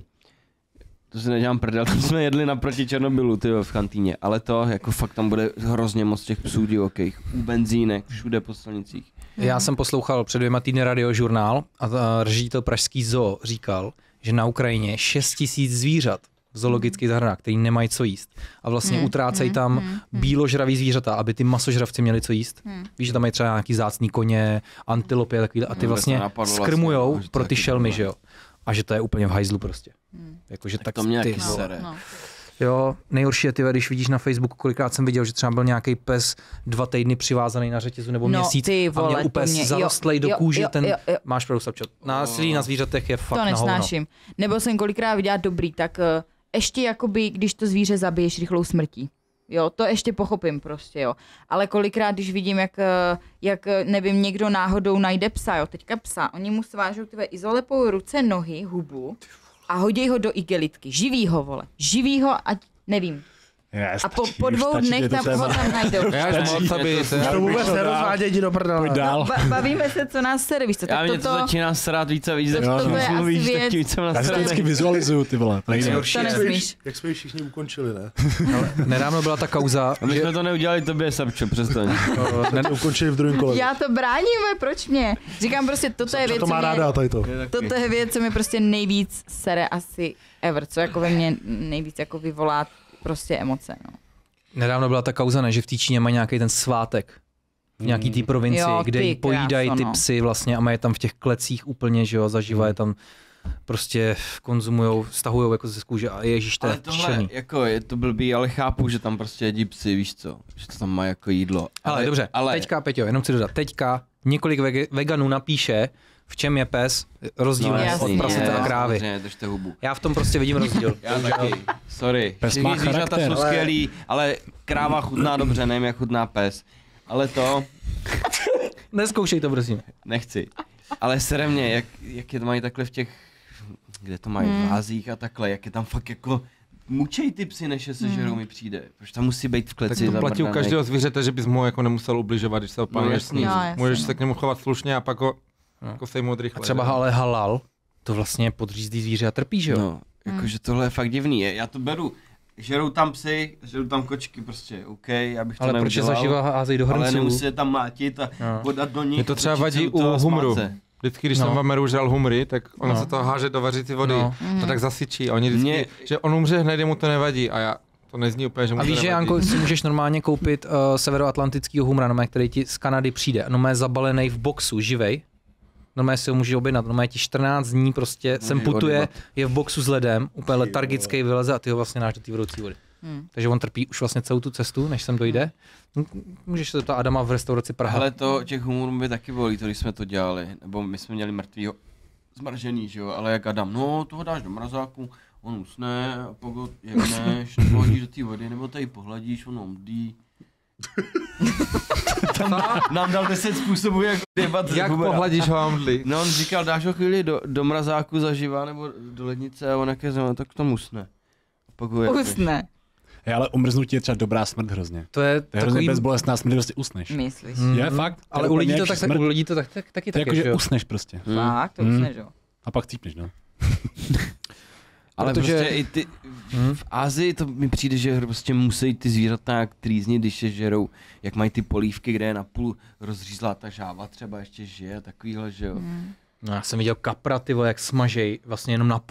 Speaker 1: To si nedělám prdel, tam jsme jedli naproti Černobylu, tyjo, v kantýně. Ale to, jako fakt tam bude hrozně moc těch psů divokých. U benzínek, všude po silnicích.
Speaker 4: Já jsem poslouchal před dvěma týdny radiožurnál a ta- ředitel pražský zoo říkal, že na Ukrajině je šest tisíc zvířat v zoologických zahradách, který nemají co jíst. A vlastně
Speaker 3: Hmm,
Speaker 4: utrácejí
Speaker 3: hmm,
Speaker 4: tam
Speaker 3: hmm,
Speaker 4: bíložravý zvířata, aby ty masožravci měli co jíst.
Speaker 3: Hmm.
Speaker 4: Víš, že tam mají třeba nějaký zácný koně, antilopy a takovýhle a ty
Speaker 1: Hmm.
Speaker 4: vlastně
Speaker 1: To napadlo
Speaker 4: skrmujou
Speaker 1: vlastně, že to
Speaker 4: pro
Speaker 1: je
Speaker 4: ty
Speaker 1: taky
Speaker 4: šelmy,
Speaker 1: problém.
Speaker 4: že jo. A že to je úplně v hajzlu prostě.
Speaker 3: Hmm.
Speaker 4: Jakože
Speaker 1: Tak
Speaker 4: tak
Speaker 1: to mě
Speaker 4: ty
Speaker 1: taky
Speaker 4: vole.
Speaker 1: sere.
Speaker 3: No.
Speaker 4: Jo, nejhorší je, ty, když vidíš na Facebooku, kolikrát jsem viděl, že třeba byl nějaký pes dva týdny přivázaný na řetězu nebo
Speaker 3: No,
Speaker 4: měsíc
Speaker 3: ty
Speaker 4: a
Speaker 3: vole,
Speaker 4: měl
Speaker 3: to
Speaker 4: úplně
Speaker 3: mě- jo,
Speaker 4: zarostlej do
Speaker 3: jo,
Speaker 4: kůže,
Speaker 3: jo,
Speaker 4: ten
Speaker 3: jo, jo.
Speaker 4: máš pravdu, Sapčo. Násilí na zvířatech je fakt
Speaker 3: To
Speaker 4: na hovno.
Speaker 3: nesnáším. Nebo jsem kolikrát viděla dobrý, tak uh, ještě jakoby, když to zvíře zabiješ rychlou smrtí. Jo, to ještě pochopím prostě, jo. Ale kolikrát, když vidím, jak, eh, jak eh, nevím, někdo náhodou najde psa, jo, teďka psa, oni mu svážou tyhle izolepou ruce, nohy, hubu a hodí ho do igelitky. Živýho, vole. Živýho, ať nevím.
Speaker 2: Yes,
Speaker 3: A po,
Speaker 2: stačí,
Speaker 3: po
Speaker 2: už
Speaker 3: dvou
Speaker 2: stačí,
Speaker 3: dnech
Speaker 2: je to
Speaker 3: tam
Speaker 2: téma.
Speaker 3: ho tam najdou.
Speaker 6: Já už moc, aby
Speaker 2: Už
Speaker 6: se...
Speaker 2: to vůbec
Speaker 5: Pojď dál.
Speaker 2: nerozváděj, jdi do prdele.
Speaker 5: Pojď dál.
Speaker 3: Ba- bavíme se, co nás sere, víš co,
Speaker 1: Já
Speaker 3: tak
Speaker 1: mě to
Speaker 3: toto,
Speaker 1: začíná srát víc a víc,
Speaker 3: to-
Speaker 1: jak
Speaker 3: to- to je asi
Speaker 1: mluvíš, tak
Speaker 3: věc-
Speaker 1: tím víc jsem
Speaker 5: Já si to
Speaker 1: nasranej.
Speaker 5: vždycky vizualizuju, ty vole. To nejde.
Speaker 3: to nesmíš.
Speaker 2: Jak jsme ji všichni ukončili, ne?
Speaker 4: Nedávno byla ta kauza,
Speaker 1: A my
Speaker 4: že
Speaker 1: jsme to neudělali tobě, Sapčo, přestaň.
Speaker 2: Ne, ukončili v druhém kole.
Speaker 3: Já to bráníme, proč mě? Říkám prostě, toto je věc,
Speaker 2: to
Speaker 3: co
Speaker 2: má
Speaker 3: mě,
Speaker 2: ráda, tady to.
Speaker 3: toto je věc, co mi prostě nejvíc sere asi ever, co jako ve mně nejvíc jako vyvolá prostě emoce, no.
Speaker 4: nedávno byla ta kauza, ne, že v té Číně mají nějaký ten svátek v nějaký té provincii,
Speaker 3: Jo,
Speaker 4: kde
Speaker 3: ty
Speaker 4: jí pojídají
Speaker 3: kráso,
Speaker 4: ty
Speaker 3: no.
Speaker 4: psy vlastně a mají je tam v těch klecích úplně, že jo, zaživa je tam prostě konzumujou, stahujou jako ze kůže a ježíš, to
Speaker 1: Ale
Speaker 4: je
Speaker 1: tohle,
Speaker 4: šílený.
Speaker 1: jako je to blbý, ale chápu, že tam prostě jedí psy, víš co, že to tam má jako jídlo.
Speaker 4: Ale dobře,
Speaker 1: ale
Speaker 4: teďka, Peťo, jenom chci dodat, teďka několik vege- veganů napíše, v čem je pes rozdílný
Speaker 3: No, jasný,
Speaker 4: od prasete
Speaker 3: je,
Speaker 4: a krávy.
Speaker 1: samozřejmě, držte hubu.
Speaker 4: Já v tom prostě vidím rozdíl.
Speaker 1: Já taky, sorry.
Speaker 5: Pes
Speaker 1: Všechny
Speaker 5: má
Speaker 1: zvířata
Speaker 5: charakter.
Speaker 1: jsou
Speaker 2: Ale-
Speaker 1: skvělý, ale kráva chutná dobře, nevím jak chutná pes. Ale to,
Speaker 4: Neskoušej to, prosím.
Speaker 1: nechci. Ale sere mě, jak, jak je to mají takhle v těch, kde to mají v vázích a takhle, jak je tam fakt jako mučej ty psy, než je sežerou mi přijde. Proč tam musí být v
Speaker 6: Tak
Speaker 1: kleci
Speaker 6: to platí u
Speaker 1: zabrdanej?
Speaker 6: každého zvířete, že bys mu jako nemusel ubližovat, když se
Speaker 1: No,
Speaker 6: opánuješ s
Speaker 1: jasný.
Speaker 6: ním.
Speaker 3: No, jasný,
Speaker 6: Můžeš
Speaker 3: no.
Speaker 6: se k němu chovat slušně a pak ho jako sejmout
Speaker 4: A
Speaker 6: rychle.
Speaker 4: třeba
Speaker 6: že?
Speaker 4: ale halal, to vlastně podřízdý zvíře a trpí, že jo?
Speaker 1: No, jakože tohle je fakt divný. Já to beru, žerou tam psy, žerou tam kočky prostě, OK, já bych to
Speaker 4: Ale proč je
Speaker 1: neudělal.
Speaker 4: zaživa házejí do
Speaker 1: Ale
Speaker 4: hrnců?
Speaker 1: nemusí je tam mlátit a
Speaker 4: No.
Speaker 1: podat do nich.
Speaker 6: Mě to třeba
Speaker 1: točit
Speaker 6: vadí
Speaker 1: se
Speaker 6: u
Speaker 1: toho a
Speaker 6: humru.
Speaker 1: smát se.
Speaker 6: Vždycky, když
Speaker 4: No.
Speaker 6: jsem v Ameru žral humry, tak ono
Speaker 4: No.
Speaker 6: se to háže do vařící vody.
Speaker 4: No.
Speaker 6: To tak zasyčí. A oni vždycky,
Speaker 1: Mě-
Speaker 6: že on umře hned, jemu to nevadí. A já, to nezní úplně, že mu
Speaker 4: A
Speaker 6: to
Speaker 4: víš, že
Speaker 6: nevadí.
Speaker 4: Janko, si můžeš normálně koupit uh, severoatlantického humra, no, který ti z Kanady přijde, no, je zabalený v boxu, živej. No, si ho můžeš objednat, no, ti čtrnáct dní prostě sem putuje,
Speaker 1: odjebat.
Speaker 4: je v boxu s ledem, úplně letargický vyleze a ty ho vlastně náš do té vodoucí vody.
Speaker 3: Hmm.
Speaker 4: Takže on trpí už vlastně celou tu cestu, než sem dojde. M- Můžeš se zeptat Adama v restauraci Praha.
Speaker 1: Ale to těch humorů by taky bolí, to když jsme to dělali. Nebo my jsme měli mrtvýho zmražený, že jo, ale jak Adam, no toho dáš do mrazáku, on usne a pak ho jebneš, nebo hodíš do té vody, nebo tady pohladíš, on omdlí. Tam nám dal deset způsobů, jak jebat
Speaker 6: Jak
Speaker 1: humora.
Speaker 6: pohladíš ho a omdlí?
Speaker 1: No on říkal, dáš ho chvíli do, do mrazáku zaživa nebo do lednice a on jak je zem, tak to musne. A pak ho jebneš.
Speaker 3: Usne,
Speaker 5: Je, ale umrznutí je třeba dobrá smrt hrozně.
Speaker 4: To je
Speaker 5: To je hrozně
Speaker 4: takový...
Speaker 5: bezbolestná smrt, prostě usneš.
Speaker 3: myslíš.
Speaker 4: Mhm.
Speaker 5: Je fakt.
Speaker 4: Ale
Speaker 5: To je
Speaker 4: u
Speaker 5: úplně
Speaker 4: lidí to
Speaker 5: nejlepší
Speaker 4: tak, tak,
Speaker 5: smrt.
Speaker 4: u lidí to tak, tak, taky
Speaker 5: To je
Speaker 4: tak
Speaker 5: jako,
Speaker 4: je, že
Speaker 5: že
Speaker 4: jo?
Speaker 5: usneš prostě.
Speaker 1: Hmm.
Speaker 3: Fakt, to
Speaker 5: Hmm.
Speaker 3: usneš, jo.
Speaker 5: A pak cípneš, no.
Speaker 1: Ale
Speaker 4: Protože-
Speaker 1: prostě i ty, v Asii to mi přijde, že prostě musí ty zvířata nějak trýznit, když je žerou, jak mají ty polívky, kde je napůl rozřízlá ta žáva, třeba ještě žije, takovýhle, že jo.
Speaker 3: Hmm.
Speaker 4: No, já jsem viděl kapra, ty vole, jak smažej, vlastně jenom na půl.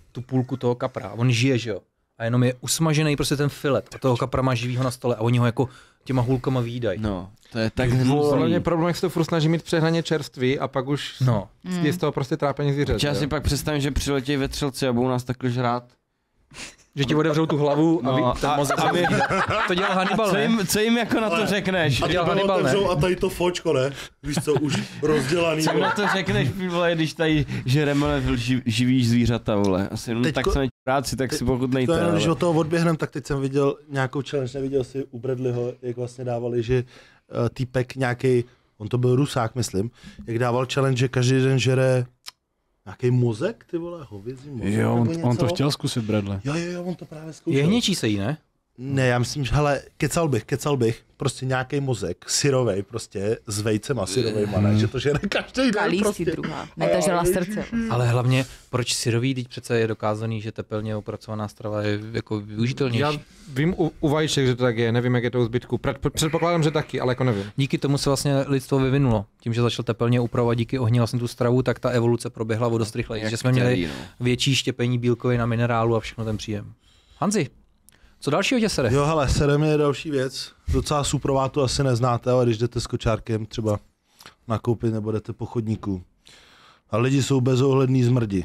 Speaker 4: tu půlku toho kapra. On žije, že jo? A jenom je usmažený prostě ten filet. A toho kapra má živýho na stole a oni ho jako těma hůlkama výdají.
Speaker 1: No, to je tak
Speaker 6: Podle
Speaker 1: hnusný.
Speaker 6: mě problém, jak se to furt snaží mít přehraně čerství a pak už
Speaker 4: No.
Speaker 6: je z toho prostě trápení zvířat.
Speaker 1: Já
Speaker 6: jo.
Speaker 1: si pak představím, že přiletějí vetřelci a budou nás takhle žrát.
Speaker 4: Že ti otevřou tu hlavu a,
Speaker 1: No,
Speaker 4: vy, ten
Speaker 1: a-
Speaker 4: mozek
Speaker 1: a
Speaker 4: se
Speaker 1: my-
Speaker 4: vyvídá. To dělal Hannibal,
Speaker 1: Co
Speaker 4: ne?
Speaker 1: jim, co jim jako na to
Speaker 2: Ale-
Speaker 1: řekneš?
Speaker 2: A
Speaker 4: dělal
Speaker 2: to
Speaker 4: Hannibal, ne?
Speaker 2: otevřou a tady to fočko, ne? Víš co, už rozdělaný.
Speaker 1: Co jim na to řekneš, ty vole, když tady žereme ži, živý zvířata, vole. Asi jenom
Speaker 2: Teďko-
Speaker 1: tak se práci, tak si pokud
Speaker 2: To
Speaker 1: nejte.
Speaker 2: jenom, když
Speaker 1: Ale...
Speaker 2: od toho odběhnem, tak teď jsem viděl nějakou challenge, neviděl si u Bradleyho, jak vlastně dávali, že uh, týpek nějaký, on to byl Rusák, myslím, jak dával challenge, že každý den žere nějaký mozek, ty vole, hovězí mozek,
Speaker 5: Jo,
Speaker 2: nebo
Speaker 5: on,
Speaker 2: něco.
Speaker 5: on to chtěl zkusit, Bradley.
Speaker 2: Jo, jo, jo, on to právě zkoušel.
Speaker 4: Je hněčí se jí, ne?
Speaker 2: Ne, já myslím, že hele, kecal bych, kecal bych, prostě nějaký mozek, syrovej, prostě s vejcema syrovejma, ne, že to žere každý den
Speaker 3: Kalísky
Speaker 2: prostě.
Speaker 3: druhá. Ne, ta žela srdce.
Speaker 4: Ale hlavně, proč syrový, teď přece je dokázaný, že tepelně opracovaná strava je jako využitelnější.
Speaker 6: Já vím u, u vajíček, že to tak je, nevím, jak je to u zbytku. Před, předpokládám, že taky, ale jako nevím.
Speaker 4: Díky tomu se vlastně lidstvo vyvinulo. Tím, že začal tepelně upravovat díky ohni vlastně tu stravu, tak ta evoluce proběhla o dost rychleji.
Speaker 1: Jak
Speaker 4: Že jsme měli
Speaker 1: chtěli, no.
Speaker 4: větší štěpení bílkovin a minerálu a všechno ten příjem. Hanzi, co dalšího tě sere?
Speaker 2: Jo, hele, serem je další věc, docela suprová, to asi neznáte, ale když jdete s kočárkem třeba nakoupit nebo jdete po chodníku. A lidi jsou bezohledný zmrdi.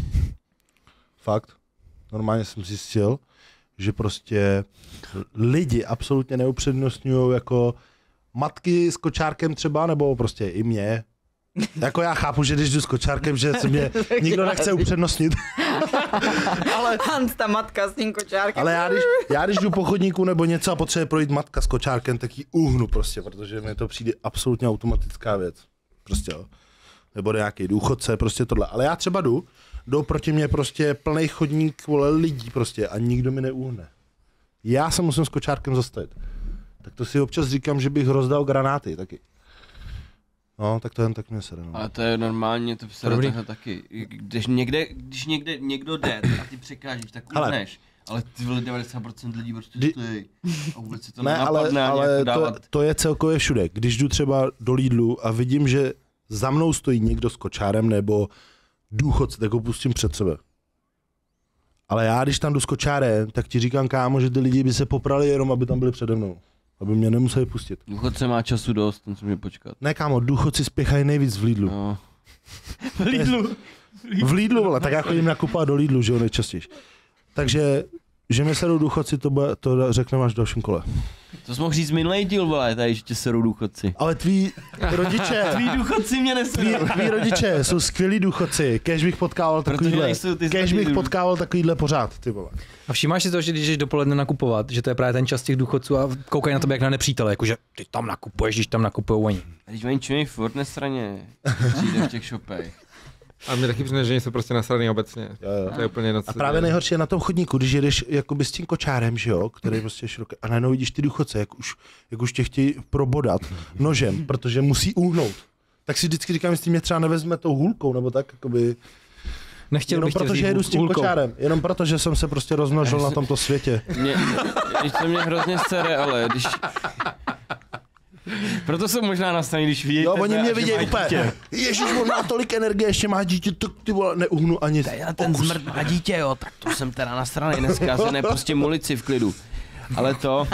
Speaker 2: Fakt. Normálně jsem zjistil, že prostě lidi absolutně neupřednostňují jako matky s kočárkem třeba, nebo prostě i mě. Jako já chápu, že když jdu s kočárkem, že se mě nikdo nechce upřednostnit.
Speaker 3: Ale Hans, ta matka s tím kočárkem.
Speaker 2: Ale já když, já když jdu po chodníku nebo něco a potřebuje projít matka s kočárkem, tak ji uhnu prostě, protože mi to přijde absolutně automatická věc. Prostě jo. Nebo nějaký důchodce, prostě tohle. Ale já třeba jdu, jdou proti mě prostě plnej chodník, vole, lidí prostě a nikdo mi neuhne. Já se musím s kočárkem zastavit. Tak to si občas říkám, že bych rozdal granáty taky. No, tak to jen tak mě sere. No.
Speaker 1: Ale to je normálně, to se
Speaker 4: Dobrý.
Speaker 1: takhle taky. Když někde, když někde někdo jde a ty překážíš, tak
Speaker 2: Hele.
Speaker 1: uhneš. Ale ty vole devadesát procent lidí prostě
Speaker 2: Kdy-
Speaker 1: stojí. A vůbec si to
Speaker 2: Ne, ale,
Speaker 1: nenapadne ani
Speaker 2: ale
Speaker 1: jako
Speaker 2: to,
Speaker 1: dávat.
Speaker 2: to je celkově všude. Když jdu třeba do Lidlu a vidím, že za mnou stojí někdo s kočárem nebo důchodce, tak ho pustím před sebe. Ale já, když tam jdu s kočárem, tak ti říkám, kámo, že ty lidi by se poprali jenom, aby tam byli přede mnou. Aby mě nemuseli pustit.
Speaker 1: Důchodce má času dost, ten se může počkat.
Speaker 2: Ne, kámo, důchodci spěchají nejvíc v Lidlu.
Speaker 1: No. V Lidlu.
Speaker 2: V Lidlu, vole, tak já chodím nakupovat do Lidlu, že jo, nejčastěji. Takže, že mě serou důchodci, to, bude, to řekneme až v dalším kole.
Speaker 1: To jsi mohl říct minulej díl, vole, tady, že tě serou důchodci.
Speaker 2: Ale tví rodiče,
Speaker 1: Tví důchodci mě
Speaker 2: tví,
Speaker 1: neserou.
Speaker 2: tví rodiče jsou skvělí důchodci. Kéž bych potkával
Speaker 1: Protože
Speaker 2: takovýhle,
Speaker 1: nejsou ty
Speaker 2: kéž
Speaker 1: zlatý
Speaker 2: bych
Speaker 1: důchodci.
Speaker 2: potkával takovýhle pořád, ty vole.
Speaker 4: A všimáš si to, že když jdeš dopoledne nakupovat, že to je právě ten čas těch důchodců a koukají na tebe jak na nepřítele, jakože ty tam nakupuješ, když tam nakupují oni.
Speaker 1: A když oni čují furt nestraně, přijde v těch shopech.
Speaker 6: A mě taky přijde, že jsou prostě nasraný obecně.
Speaker 2: Jo, jo.
Speaker 6: To je úplně jedno, co
Speaker 2: A
Speaker 6: se
Speaker 2: právě
Speaker 6: děje.
Speaker 2: nejhorší je na tom chodníku, když jedeš jakoby s tím kočárem, že jo, který je prostě široký, a najednou vidíš ty důchodce, jak už, jak už tě chtějí probodat nožem, protože musí uhnout. Tak si vždycky říkám, jestli mě třeba nevezme tou hůlkou, nebo tak, jakoby,
Speaker 4: Nechtěl
Speaker 2: jenom
Speaker 4: bych tě
Speaker 2: protože
Speaker 4: vzít
Speaker 2: jedu s tím
Speaker 4: hůlkou.
Speaker 2: kočárem, jenom proto, že jsem se prostě rozmnožil na tomto světě.
Speaker 1: Mě, když to mě hrozně sere, ale když... Proto jsou možná nastavený, když vidí
Speaker 2: Jo,
Speaker 1: tebe
Speaker 2: oni
Speaker 1: a
Speaker 2: mě
Speaker 1: že
Speaker 2: vidějí
Speaker 1: mají
Speaker 2: úplně,
Speaker 1: dítě.
Speaker 2: ježiš, on má tolik energie, ještě má dítě, tak ty vole, neuhnu ani
Speaker 1: Já ten
Speaker 2: pokus.
Speaker 1: zmrt má dítě, jo, tak to jsem teda nasranej dneska, já si nepustím ulici v klidu. Ale to...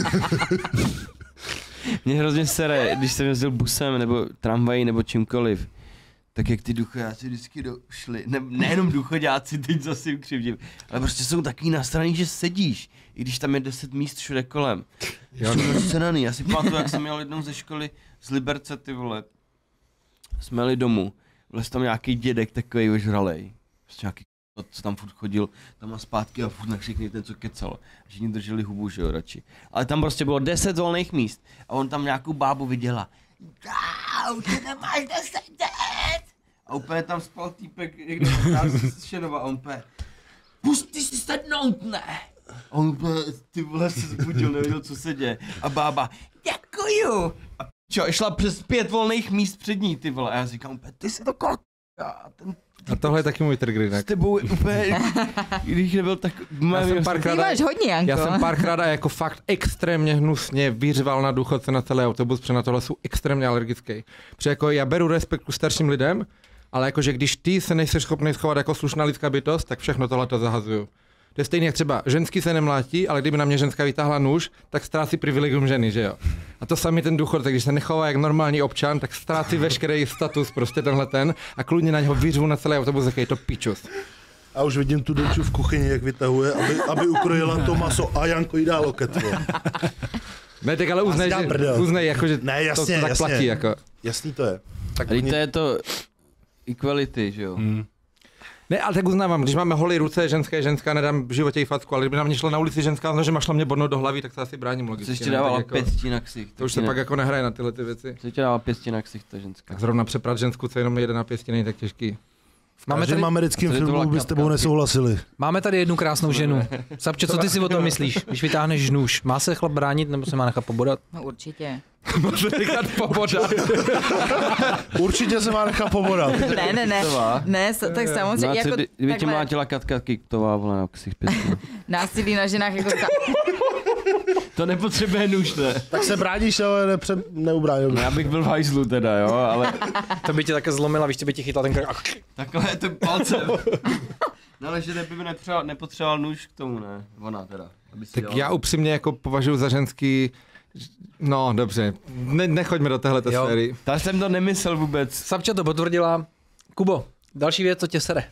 Speaker 1: Mě hrozně sere, když jsem jezdil busem, nebo tramvají, nebo čímkoliv, tak jak ty důchodáci vždycky došli, ne, nejenom důchodáci, teď zase jim křivdím, ale prostě jsou takový nasraný, že sedíš, i když tam je deset míst všude kolem.
Speaker 6: Jo,
Speaker 1: Jsou nasraný, já si pamatuju, jak jsem jel jednou ze školy z Liberce, ty vole, jsme jeli domů, byl tam nějaký dědek takový ožralej, prostě nějaký co tam furt chodil tam a zpátky a furt nakřikný ten, co kecal. Všichni drželi hubu, že jo, radši. Ale tam prostě bylo deset volných míst a on tam nějakou bábu viděla. Dau, ty nemáš deset let! A úplně tam spal týpek někde z Šenova a on úplně, pusti si sednout, ne! A on úplně, ty vole, se zbudil, nevěděl, co se děje. A bába, děkuju! A čo, šla přes pět volných míst před ní, ty vole. A já říkám úplně, ty jsi to kok... A ten
Speaker 6: A tohle je taky můj trigger
Speaker 1: s
Speaker 6: jinak.
Speaker 1: tebou je úplně, když nebyl tak...
Speaker 6: Já jsem
Speaker 3: Ty
Speaker 6: párkrát,
Speaker 3: máš hodně, Janko.
Speaker 6: já jsem párkrát a jako fakt extrémně hnusně vyřval na důchodce na celý autobus, protože na tohle jsou extrémně alergický. Protože jako já beru respekt ku starším lidem, Ale jakože když ty se nejsi schopný schovat jako slušná lidská bytost, tak všechno tohle to zahazuju. To je stejně jak třeba ženský se nemlátí, ale kdyby na mě ženská vytáhla nůž, tak ztrácí privilegium ženy, že jo. A to samý ten důchod, tak když se nechová jak normální občan, tak ztrácí veškerý status, prostě tenhle ten a klidně na něho vyřvu na celý autobus, jaký je to pičus.
Speaker 2: A už vidím tu Donču v kuchyni, jak vytahuje, aby, aby ukrojila to maso a Janko jí dá loket.
Speaker 6: Ne, tak ale uznej, že, uznej jako, že
Speaker 2: ne, jasně,
Speaker 6: to, to tak
Speaker 2: jasně.
Speaker 6: platí. Jako.
Speaker 2: Jasný to je.
Speaker 1: Tak oni... to je to equality, že jo?
Speaker 5: Hmm.
Speaker 6: Ne, ale tak uznávám, když máme holé ruce, ženské, ženská, nedám v životě jí facku, ale kdyby na mě šla na ulici ženská, no, že máš mě bodnout do hlavy, tak se asi bráním logicky.
Speaker 1: Co ještě dávala
Speaker 6: jako,
Speaker 1: pěstí na ksich.
Speaker 6: To už se
Speaker 1: ne...
Speaker 6: pak jako nehraje na tyhle ty věci.
Speaker 1: Co ještě dávala pěstí na ksich, ta ženská.
Speaker 6: Tak zrovna přeprat ženskou, co jenom jede na pěstí, není tak těžký.
Speaker 2: V každém americkém filmu by s tebou nesouhlasili.
Speaker 4: Máme tady jednu krásnou ženu. Sapče, co ty si o tom myslíš, když vytáhneš nůž? Má se chlap bránit nebo se má nechat pobodat?
Speaker 3: No určitě.
Speaker 6: Má se nechat pobodat.
Speaker 2: Určitě se má nechat pobodat.
Speaker 3: Ne, ne, ne. Ne, tak samozřejmě.
Speaker 1: No,
Speaker 3: jako,
Speaker 1: kdyby tě mlátila Katka Kiktová, vole, na ksich pěstí.
Speaker 3: Násilí na ženách jako ta...
Speaker 1: To nepotřebuje nůž, ne?
Speaker 2: Tak se bráníš, ale nepře... neubránil.
Speaker 1: Já bych byl v hajzlu teda, jo, ale...
Speaker 4: To by tě také zlomila, víš, by ti chytla ten krok.
Speaker 1: Takhle to palcem. No ale že by nepotřeboval, nepotřeboval nůž k tomu, ne? Ona teda. Aby si
Speaker 6: Tak
Speaker 1: dělal...
Speaker 6: já upřímně jako považuji za ženský, no dobře, ne, nechoďme do téhleté sféry.
Speaker 1: Ta jsem to nemyslel vůbec.
Speaker 4: Sapča to potvrdila. Kubo, další věc, co tě sere?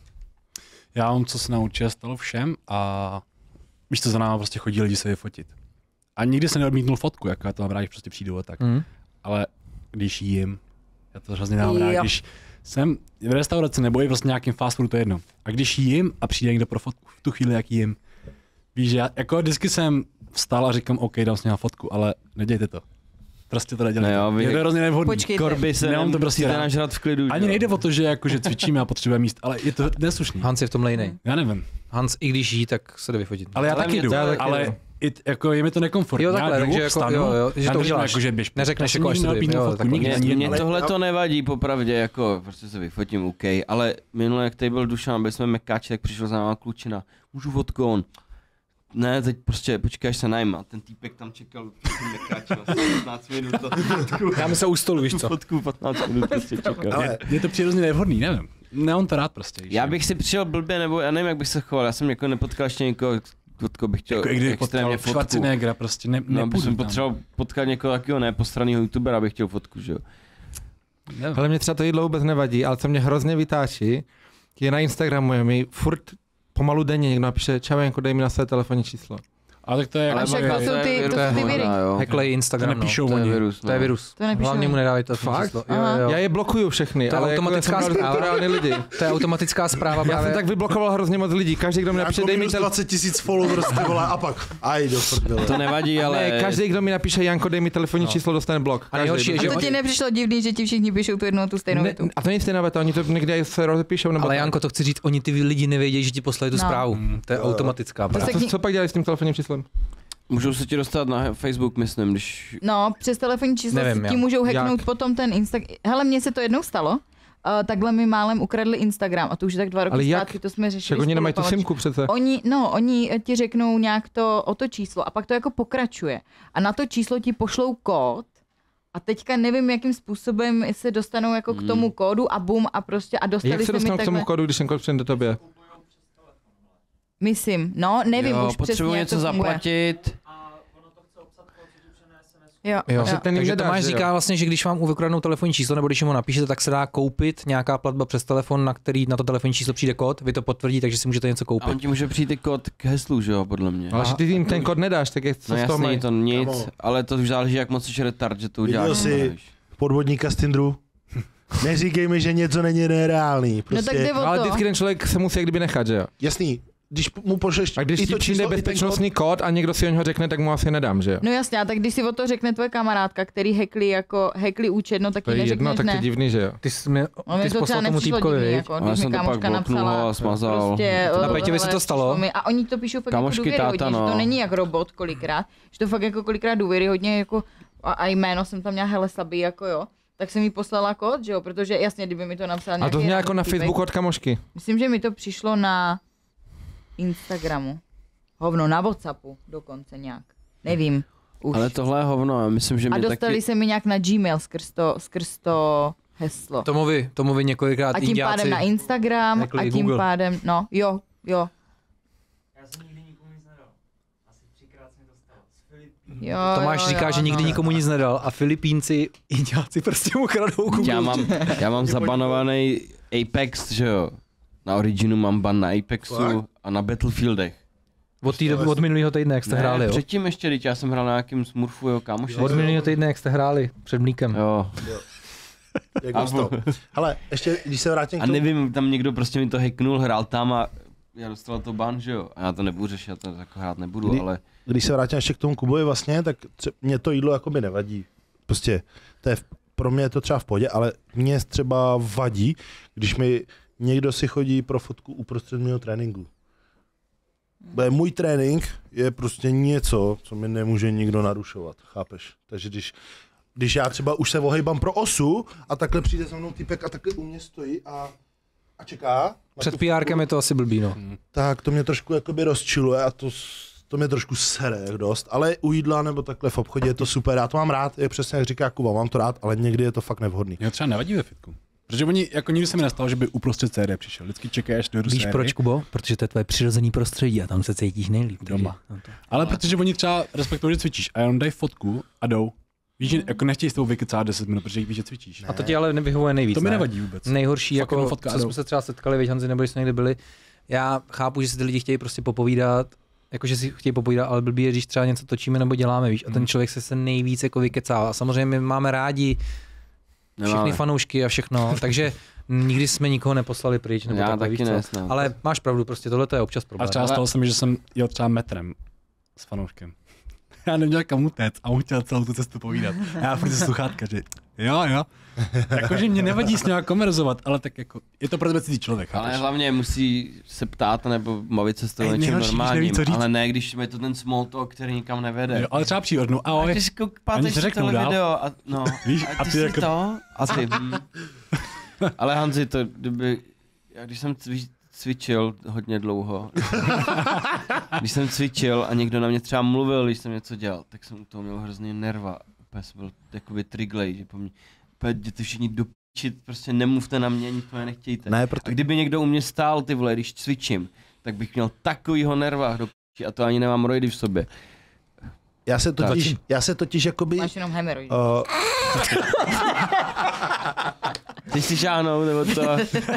Speaker 5: Já mám, co se naučil, stalo všem a víš, co za náma prostě chodí lidi se vyfotit. A nikdy jsem neodmítnul fotku, jako já to mám rád, když prostě přijdu a tak.
Speaker 4: Mm.
Speaker 5: Ale když jím, já to hrozně nemám rád,
Speaker 3: Jo.
Speaker 5: když jsem v restauraci nebo i prostě nějakým fast foodu, to je jedno. A když jím a přijde někdo pro fotku, v tu chvíli, jak jím, víš, já jako vždycky jsem vstal a říkám, OK, dám si nějakou fotku, ale nedějte to. Prostě to nedělejte.
Speaker 1: Ne, jo, vy-
Speaker 5: Je to hrozně nevhodný.
Speaker 3: Počkejte.
Speaker 1: Korby se
Speaker 5: Nemám to prostě
Speaker 1: musíte
Speaker 5: rád.
Speaker 1: nažrat v klidu.
Speaker 5: Ani
Speaker 1: že jo?
Speaker 5: nejde o to, že, jako, že cvičíme a potřebujeme míst, ale je to neslušný.
Speaker 4: Hans je v tomhle jiný.
Speaker 5: Já nevím.
Speaker 4: Hans, i když jí, tak se jde vyfotit.
Speaker 5: Ale já
Speaker 1: Ale
Speaker 5: taky
Speaker 1: mě
Speaker 5: jdu,
Speaker 1: to- já taky
Speaker 5: ale
Speaker 1: jdu.
Speaker 5: i, jako, je mi to nekomfortní.
Speaker 4: Jo, takhle,
Speaker 5: já jdu,
Speaker 4: takže jako-
Speaker 5: vstanu,
Speaker 4: jo, jo, že
Speaker 5: já
Speaker 4: to
Speaker 5: neřeknu,
Speaker 4: uděláš.
Speaker 5: jako, že běž.
Speaker 4: Neřekneš,
Speaker 5: Já
Speaker 4: jako,
Speaker 5: jsem
Speaker 4: až
Speaker 5: nikdy
Speaker 4: to
Speaker 5: neodmítnul
Speaker 4: vypne, jo,
Speaker 5: fotku,
Speaker 4: takhle.
Speaker 5: nikdy,
Speaker 1: Mě,
Speaker 5: ani
Speaker 1: mě
Speaker 5: jednou.
Speaker 1: tohle to nevadí, popravdě, jako, prostě se vyfotím, OK, ale minule, jak tady byl Dušan, byli jsme mekáči, tak přišel za náma klučina, můžu fotku, on, ne, teď prostě počkáš se najím a ten týpek tam čekal mekáč asi patnáct minut, to,
Speaker 4: Já mi se u stolu, víš
Speaker 1: tu
Speaker 4: co?
Speaker 1: fotku patnáct minut prostě čekal.
Speaker 2: Ale
Speaker 5: Je to přirozeně nevhodný, nevím. Nemám to rád prostě. víš,
Speaker 1: Já
Speaker 5: jo.
Speaker 1: bych si přišel blbě, nebo já nevím, jak bych se choval, já jsem jako nepotkal ještě někoho, fotko bych chtěl
Speaker 5: Jako i kdybych
Speaker 1: extrémně
Speaker 5: potkal
Speaker 1: fotku.
Speaker 5: Schwarzeneggera, prostě ne,
Speaker 1: No, bych
Speaker 5: nepůjdu
Speaker 1: jsem
Speaker 5: tam.
Speaker 1: potřeboval potkat někoho takového nepostraného youtubera, abych chtěl fotku, že jo.
Speaker 5: Nevím.
Speaker 6: Ale mě třeba to jídlo vůbec nevadí, ale co mě hrozně vytáčí, je na Instagramu, je mi furt pomalu denně někdo napíše, čau Janko, dej mi na své telefonní číslo.
Speaker 5: Ale tak to je
Speaker 1: Ale
Speaker 5: jako...
Speaker 3: však to
Speaker 1: je-
Speaker 3: jsou ty-
Speaker 1: je-
Speaker 3: to jsou ty
Speaker 1: je-
Speaker 3: viry.
Speaker 1: jo.
Speaker 4: Hacklej Instagram,
Speaker 5: To
Speaker 4: no.
Speaker 5: nepíšou
Speaker 1: To je
Speaker 5: oni.
Speaker 1: virus,
Speaker 4: To je
Speaker 1: no.
Speaker 4: virus.
Speaker 3: To nepíšou
Speaker 4: Hlavně mu
Speaker 3: oni.
Speaker 4: nedávají to
Speaker 6: Fakt?
Speaker 4: číslo. Jo,
Speaker 3: Aha.
Speaker 4: jo, jo.
Speaker 6: Já je blokuju všechny,
Speaker 4: To je
Speaker 6: ale
Speaker 4: automatická
Speaker 6: jako
Speaker 4: zpráva.
Speaker 6: kulturální lidi.
Speaker 4: To je automatická zpráva
Speaker 6: Já jsem
Speaker 4: právě.
Speaker 6: tak vyblokoval hrozně moc lidí, každý, kdo mi napíše,
Speaker 2: Janko
Speaker 6: dej mi
Speaker 2: minus
Speaker 6: tel...
Speaker 2: dvacet tisíc followers, ty vole, a pak, aj do prdele.
Speaker 1: To nevadí, ale...
Speaker 6: Ne, každý, kdo mi napíše Janko, dej mi telefonní
Speaker 5: No.
Speaker 6: číslo, dostane blok.
Speaker 4: A nejhorší je,
Speaker 6: Každý.
Speaker 4: že
Speaker 3: A to ti
Speaker 4: oni-
Speaker 3: nepřišlo divný, že ti všichni píšou tu jednu a tu stejnou
Speaker 6: Ne,
Speaker 3: větu?
Speaker 6: a to není stejná věta, oni to někde se rozepíšou, nebo
Speaker 4: Ale
Speaker 6: tak.
Speaker 4: Janko, to chci říct, oni ty lidi nevědějí, že ti poslali tu
Speaker 3: No.
Speaker 4: zprávu. To je
Speaker 2: Jo, jo.
Speaker 4: automatická
Speaker 3: To
Speaker 4: práva.
Speaker 3: se
Speaker 6: Co,
Speaker 3: k ní-
Speaker 6: co pak dělají s tím telefonním číslem?
Speaker 1: Můžou se ti dostat na Facebook, myslím, když...
Speaker 3: No, přes telefonní číslo
Speaker 4: Nevím,
Speaker 3: si ti
Speaker 4: jak.
Speaker 3: můžou hacknout
Speaker 6: Jak?
Speaker 3: potom ten Instagram. Hele, mně se to jednou stalo. Uh, takhle mi málem ukradli Instagram a to už je tak dva roky
Speaker 6: Ale jak?
Speaker 3: zpátky, to jsme řešili.
Speaker 6: Však oni
Speaker 3: spolu,
Speaker 6: nemají tu
Speaker 3: pamatuju.
Speaker 6: simku přece.
Speaker 3: Oni, no, oni ti řeknou nějak to o to číslo a pak to jako pokračuje. A na to číslo ti pošlou kód a teďka nevím, jakým způsobem se dostanou jako k tomu kódu a bum a prostě a dostali
Speaker 6: Jak se
Speaker 3: se mi
Speaker 6: dostanou k tomu
Speaker 3: takhle.
Speaker 6: kódu, když ten kód přijde do tobě?
Speaker 3: Myslím, no, nevím
Speaker 1: jo,
Speaker 3: už
Speaker 1: potřebuji
Speaker 3: přesně, jak
Speaker 1: něco
Speaker 3: to funguje.
Speaker 1: zaplatit.
Speaker 3: Jo,
Speaker 4: Jo,
Speaker 6: Že ten jim
Speaker 4: takže
Speaker 6: nedáš,
Speaker 4: Tomáš
Speaker 6: že jo?
Speaker 4: říká vlastně, že když vám ukradnou telefonní číslo, nebo když jim ho napíšete, tak se dá koupit nějaká platba přes telefon, na který na to telefonní číslo přijde kód, vy to potvrdí, takže si můžete něco
Speaker 1: A
Speaker 4: koupit.
Speaker 1: on ti může přijít i kód k heslu, že jo, podle mě.
Speaker 6: Ale že ty jim ten kód nedáš, tak je co
Speaker 1: No
Speaker 6: z toho
Speaker 1: jasný,
Speaker 6: mají?
Speaker 1: to nic,
Speaker 2: Kamo.
Speaker 1: ale to už záleží, jak moc jsi retard, že to
Speaker 2: Viděl
Speaker 1: uděláš.
Speaker 2: jsi-
Speaker 1: víš.
Speaker 2: Podvodníka z Tinderu. Neříkej mi, že něco není nereálný.
Speaker 3: No
Speaker 2: Prostě,
Speaker 3: tak jde o
Speaker 6: Ale
Speaker 3: to.
Speaker 6: vždycky ten člověk se musí jak kdyby nechat, že jo?
Speaker 2: jasný, když mu pošleš
Speaker 6: A když
Speaker 2: i
Speaker 6: ti
Speaker 2: to
Speaker 6: přijde
Speaker 2: číslo, i ten
Speaker 6: bezpečnostní kód a někdo si o něho řekne, tak mu asi nedám, že jo?
Speaker 3: No jasně, a tak když si o to řekne tvoje kamarádka, který hackli jako hackli účet, no tak
Speaker 6: To
Speaker 3: jí
Speaker 6: je jedno,
Speaker 3: neřekneš
Speaker 6: tak to je
Speaker 3: ne.
Speaker 6: divný, že jo?
Speaker 4: Ty jsi, mi,
Speaker 3: No,
Speaker 4: ty
Speaker 3: mi
Speaker 4: jsi
Speaker 3: to třeba
Speaker 4: poslal tomu
Speaker 3: nepřišlo
Speaker 4: týpkovi,
Speaker 3: divný,
Speaker 4: viď?
Speaker 3: jako,
Speaker 1: Já
Speaker 3: když
Speaker 1: jsem
Speaker 3: mi
Speaker 1: to pak
Speaker 3: kámoška
Speaker 1: bloknul
Speaker 3: napsala.
Speaker 1: a smazal.
Speaker 3: Prostě,
Speaker 4: Na
Speaker 3: eh,
Speaker 4: Pejtěvi se
Speaker 3: hele,
Speaker 4: to stalo?
Speaker 3: přišlo mi- A oni to píšou fakt
Speaker 1: Kamošky,
Speaker 3: jako
Speaker 1: táta,
Speaker 3: důvěryhodně,
Speaker 1: no.
Speaker 3: že to není jak robot kolikrát, že to fakt jako kolikrát důvěryhodně jako a, a jméno jsem tam měla hele slabý, jako jo. Tak jsem jí poslala kód, že jo, protože jasně, kdyby mi to napsal
Speaker 6: A
Speaker 3: nějaký
Speaker 6: to měl jako
Speaker 3: random
Speaker 6: na
Speaker 3: týpek.
Speaker 6: Facebooku od kamošky.
Speaker 3: Myslím, že mi to přišlo na Instagramu. Hovno, na WhatsAppu dokonce nějak. Nevím. Už.
Speaker 1: Ale tohle je hovno, já myslím, že
Speaker 3: A
Speaker 1: mě
Speaker 3: dostali
Speaker 1: taky...
Speaker 3: se mi nějak na Gmail skrz to, skrz to heslo.
Speaker 4: Tomovi, Tomovi několikrát
Speaker 3: A tím
Speaker 4: Indiáci
Speaker 3: pádem na Instagram
Speaker 4: řekli
Speaker 3: a
Speaker 4: i
Speaker 3: tím
Speaker 4: Google.
Speaker 3: pádem, no jo, jo.
Speaker 7: Já jsem nikdy nikomu nic nedal. Asi třikrát jsem dostal z Filipín.
Speaker 3: Jo,
Speaker 4: Tomáš
Speaker 3: jo,
Speaker 4: říká,
Speaker 3: jo,
Speaker 4: že nikdy
Speaker 3: no.
Speaker 4: nikomu nic nedal a Filipínci, Indiáci prostě mu kradou Google.
Speaker 1: Já mám, já mám zabanovaný Apex, že jo. Na Originu mám ban na Apexu
Speaker 2: Fakt?
Speaker 1: a na Battlefieldech.
Speaker 4: Od, tý doby, od minulého týdne, jak jste
Speaker 1: Ne,
Speaker 4: hráli, jo?
Speaker 1: předtím ještě, teď já jsem hrál na nějakým Smurfu, jo, kámoši.
Speaker 4: Od minulého týdne, jak jste hráli před mlíkem.
Speaker 1: Jo.
Speaker 2: Jak
Speaker 1: A
Speaker 2: dostal. Hele, ještě, když se vrátím k
Speaker 1: A
Speaker 2: tomu,
Speaker 1: nevím, tam někdo prostě mi to hacknul, hrál tam a já dostal to ban, že jo. A já to nebudu řešit, já to jako hrát nebudu,
Speaker 2: Kdy-
Speaker 1: ale
Speaker 2: když se vrátím ještě k tomu Kubovi vlastně, tak tře- mě to jídlo jakoby nevadí. Prostě to je v, pro mě je to třeba v pohodě, ale mě třeba vadí, když mi někdo si chodí pro fotku uprostřed mého tréninku. Bo můj trénink je prostě něco, co mi nemůže nikdo narušovat, chápeš? Takže když, když já třeba už se ohejbám pro osu a takhle přijde za mnou typek a takhle u mě stojí a, a čeká. na
Speaker 4: Před
Speaker 2: tu
Speaker 4: P R kem je to asi blbý, no.
Speaker 2: tak to mě trošku jakoby rozčiluje a to, to mě trošku sere jak dost, ale u jídla nebo takhle v obchodě je to super, já to mám rád, je přesně jak říká Kuba, mám to rád, ale někdy je to fakt nevhodný.
Speaker 5: Mě to třeba nevadí ve fitku. Protože oni, jako nikdy se mi nestalo, že by uprostřed série přišel. Vždycky čekáš do
Speaker 4: Víš proč, Kubo? Protože to je tvoje přirozený prostředí a tam se cítíš nejlíp.
Speaker 5: Doma.
Speaker 4: takže- no to-
Speaker 5: Ale protože oni třeba respektují, že cvičíš a jenom dají fotku a jdou. Víš, že jako nechtějí s tou vykecát deset minut, protože víš, že cvičíš.
Speaker 4: A to ti ale nevyhovuje nejvíc,
Speaker 5: To mi
Speaker 4: ne?
Speaker 5: nevadí vůbec.
Speaker 4: Nejhorší,
Speaker 5: Fakt
Speaker 4: jako,
Speaker 5: jenom fotka a
Speaker 4: co
Speaker 5: jdou.
Speaker 4: jsme se třeba setkali, veď Hanzi, nebo když jsme někde byli, já chápu, že si ty lidi chtějí prostě popovídat, jakože si chtějí popovídat, ale blbý je, když třeba něco točíme nebo děláme, víš, a ten člověk se se nejvíc jako vykecá. A samozřejmě my máme rádi všechny
Speaker 1: Nemáme.
Speaker 4: fanoušky a všechno, takže nikdy jsme nikoho neposlali pryč, nebo
Speaker 1: Já
Speaker 4: takhle,
Speaker 1: taky
Speaker 4: víš co?
Speaker 1: ne, snad.
Speaker 4: Ale máš pravdu, prostě tohle to je občas
Speaker 5: A
Speaker 4: problém.
Speaker 5: třeba stalo se mi, že jsem jel třeba metrem s fanouškem. Já neměl kam utéct a on chtěl celou tu cestu povídat. A já furt ze sluchátka, že jo, jo. Jakože mě nevadí s ním konverzovat, ale tak jako, je to pro tebe cizí člověk,
Speaker 1: Ale
Speaker 5: chápeš?
Speaker 1: hlavně musí se ptát nebo bavit se s tou
Speaker 5: Ej,
Speaker 1: něčím
Speaker 5: nejhorší, když neví,
Speaker 1: normálním,
Speaker 5: co říct.
Speaker 1: ale ne, když je to ten small talk, který nikam nevede.
Speaker 5: Jo, ale třeba přijde, no
Speaker 1: A
Speaker 5: ahoj.
Speaker 1: ty si
Speaker 5: Oni
Speaker 1: koupáte
Speaker 5: se řeknou
Speaker 1: tohle
Speaker 5: dál.
Speaker 1: video a, no,
Speaker 5: Víš,
Speaker 1: a
Speaker 5: a
Speaker 1: ty,
Speaker 5: ty
Speaker 1: si
Speaker 5: jako-
Speaker 1: to a ty. hm. Ale Hanzi, to kdyby, já když jsem cvi, cvičil hodně dlouho, když jsem cvičil a někdo na mě třeba mluvil, když jsem něco dělal, tak jsem u toho měl hrozný nerva. Úplně jsem byl jakoby triglej, že po mně, úplně jděte všichni do piči, prostě nemluvte na mě, nic mě nechtějte.
Speaker 2: Ne,
Speaker 1: A
Speaker 2: proto,
Speaker 1: kdyby někdo u mě stál, ty vole, když cvičím, tak bych měl takovýho nerva do piči a to ani nemám rojdy v sobě.
Speaker 2: já se totiž, já se totiž jakoby,
Speaker 3: Máš jenom hemeroid.
Speaker 2: uh,
Speaker 1: Ty si žánou, nebo to.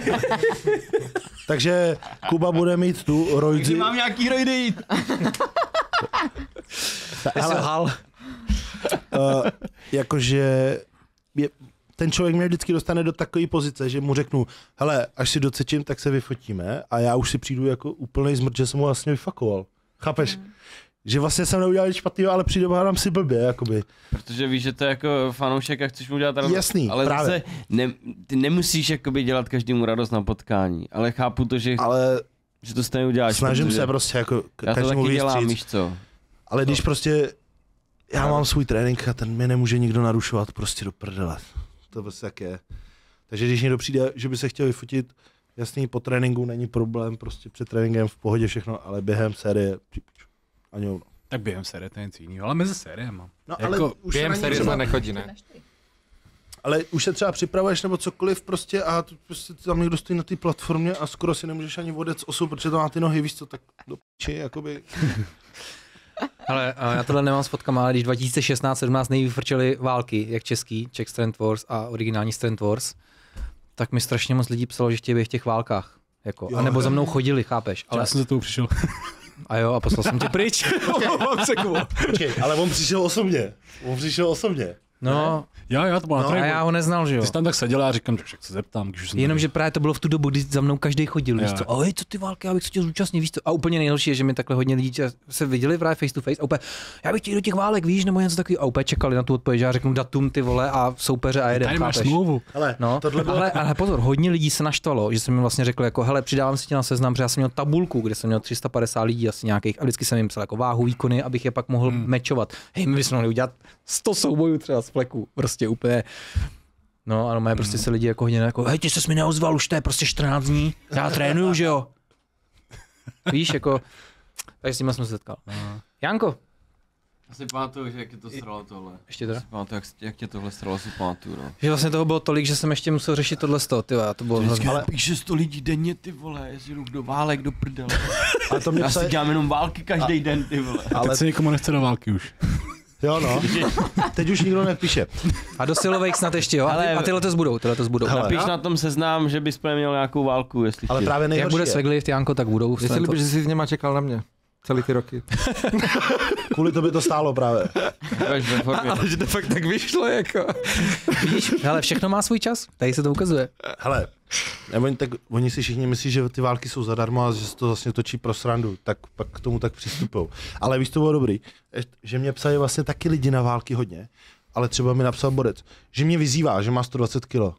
Speaker 2: takže Kuba bude mít tu rojdzi,
Speaker 1: Mám nějaký rojdy.
Speaker 2: ale,
Speaker 4: Hal.
Speaker 2: uh, jakože je, ten člověk mě vždycky dostane do takové pozice, že mu řeknu, hele, až si docvičím, tak se vyfotíme a já už si přijdu jako úplnej zmrt, že jsem ho vlastně vyfakoval. Chápeš? Mm. Že vlastně jsem neudělal nic špatného, ale přijde hádám si blbě, jakoby.
Speaker 1: Protože víš, že to je jako fanoušek a chceš mu dělat radost.
Speaker 2: Jasný,
Speaker 1: ale
Speaker 2: právě.
Speaker 1: zase ne, ty nemusíš jakoby dělat každému radost na potkání, ale chápu to, že,
Speaker 2: Ale
Speaker 1: že to stejně uděláš.
Speaker 2: snažím
Speaker 1: protože
Speaker 2: se prostě jako k-
Speaker 1: já to
Speaker 2: každému
Speaker 1: taky dělám,
Speaker 2: vystříc.
Speaker 1: víš co.
Speaker 2: Ale když prostě já mám svůj trénink a ten mě nemůže nikdo narušovat, prostě do prdele. To prostě jak je. Takže když někdo přijde, že by se chtěl vyfotit, jasný, po tréninku není problém, prostě před tréninkem v pohodě všechno, ale během série ani ono.
Speaker 5: Tak během série to je něco jiného, ale mezi sériema.
Speaker 2: No,
Speaker 5: Jako
Speaker 2: ale, už se
Speaker 6: Během
Speaker 2: na ní
Speaker 6: série
Speaker 2: třeba,
Speaker 6: se nechodí, ne?
Speaker 2: ale už se třeba připravuješ nebo cokoliv prostě a tu prostě tam někdo stojí na té platformě a skoro si nemůžeš ani odjet z osu, protože to má ty nohy, víš co, tak do piči, jakoby.
Speaker 4: Ale a já tohle nemám s fotkama, ale když dva tisíce šestnáct sedmnáct nejvyfrčely války, jak český, Czech Strand Wars a originální Strand Wars, tak mi strašně moc lidí psalo, že chtějí být v těch válkách. Jako,
Speaker 2: Jo,
Speaker 4: a nebo
Speaker 2: jo.
Speaker 4: za mnou chodili, chápeš?
Speaker 5: Ale
Speaker 4: Ale,
Speaker 5: já jsem za tou přišel.
Speaker 4: a jo, a poslal jsem tě pryč.
Speaker 2: Počkej, ale on přišel osobně. On přišel osobně.
Speaker 4: No,
Speaker 5: Jo, jo, to bylo
Speaker 2: No,
Speaker 5: na
Speaker 4: a
Speaker 5: tréninku.
Speaker 4: já ho neznal, že jo.
Speaker 5: Ty jsi tam tak seděl a já říkám, že však se zeptám, když už jsem
Speaker 4: Jenom,
Speaker 5: tady.
Speaker 4: že právě to bylo v tu dobu, kdy za mnou každý chodil, víš
Speaker 5: Jo.
Speaker 4: co, ahoj, co ty války, já bych se chtěl zúčastnit, víš co. A úplně nejhorší je, že mi takhle hodně lidí se viděli právě face to face a úplně, já bych chtěl do těch válek, víš, nebo něco takového. A úplně čekali na tu odpověď, že já řeknu datum, ty vole, a soupeře a jedem,
Speaker 5: Tady máš
Speaker 4: chápeš?
Speaker 5: smlouvu.
Speaker 2: Ale
Speaker 4: No,
Speaker 2: tohle bylo...
Speaker 4: ale, ale pozor, hodně lidí se naštvalo, že jsem jim vlastně řekl, jako, hele, přidávám si tě na seznam, protože já jsem měl tabulku, kde jsem měl tři sta padesát lidí asi nějakých a vždycky jsem jim psal jako váhu, výkony, abych je pak mohl hmm. mečovat. Hej, my bychom mohli udělat sto soubojů třeba z fleku, prostě úplně. No, ano, mají prostě se lidi jako hodně jako, hej, ty ses mi neozval, už to je prostě čtrnáct dní, já trénuju, že jo. Víš, jako, takže s tím jsem se setkal. Janko,
Speaker 1: Já si pamatuju, že jak tě to sralo tohle.
Speaker 4: Ještě teda?
Speaker 1: Si pamatuju, jak, jak tě tohle sralo, si pamatuju, no.
Speaker 4: Že vlastně toho bylo tolik, že jsem ještě musel řešit tohle z toho, ty vole, to bylo hrozně.
Speaker 1: Ale píše sto lidí denně, ty vole, jestli jdu do válek, do prdele.
Speaker 2: Ale to mě
Speaker 1: Já si
Speaker 2: psali,
Speaker 1: dělám jenom války každý den, ty vole.
Speaker 5: Ale... Teď se nikomu nechce do války už.
Speaker 2: jo no, teď už nikdo nepíše.
Speaker 4: A do silových snad ještě, jo?
Speaker 1: Ale-
Speaker 4: A ty letos budou, ty letos budou.
Speaker 2: Hele,
Speaker 1: Napiš na tom seznám, že bys měl nějakou válku, jestli
Speaker 2: Ale
Speaker 1: chtějí.
Speaker 2: právě
Speaker 4: Jak
Speaker 2: nejhorší
Speaker 4: bude
Speaker 2: je,
Speaker 4: Sveglift, Janko, tak budou.
Speaker 6: Mně se líbí, že jsi s něma čekal na mě. Celý ty roky.
Speaker 2: kvůli to by to stálo právě.
Speaker 1: Budeš ve formě.
Speaker 6: Ale že to fakt tak vyšlo, jako.
Speaker 4: Víš, hele, všechno má svůj čas, tady se to ukazuje.
Speaker 2: Hele, oni, tak, oni si všichni myslí, že ty války jsou zadarmo a že se to vlastně točí pro srandu, tak pak k tomu tak přistupují. Ale víš, to bylo dobrý, že mě psali vlastně taky lidi na války hodně, ale třeba mi napsal borec, že mě vyzývá, že má sto dvacet kilo.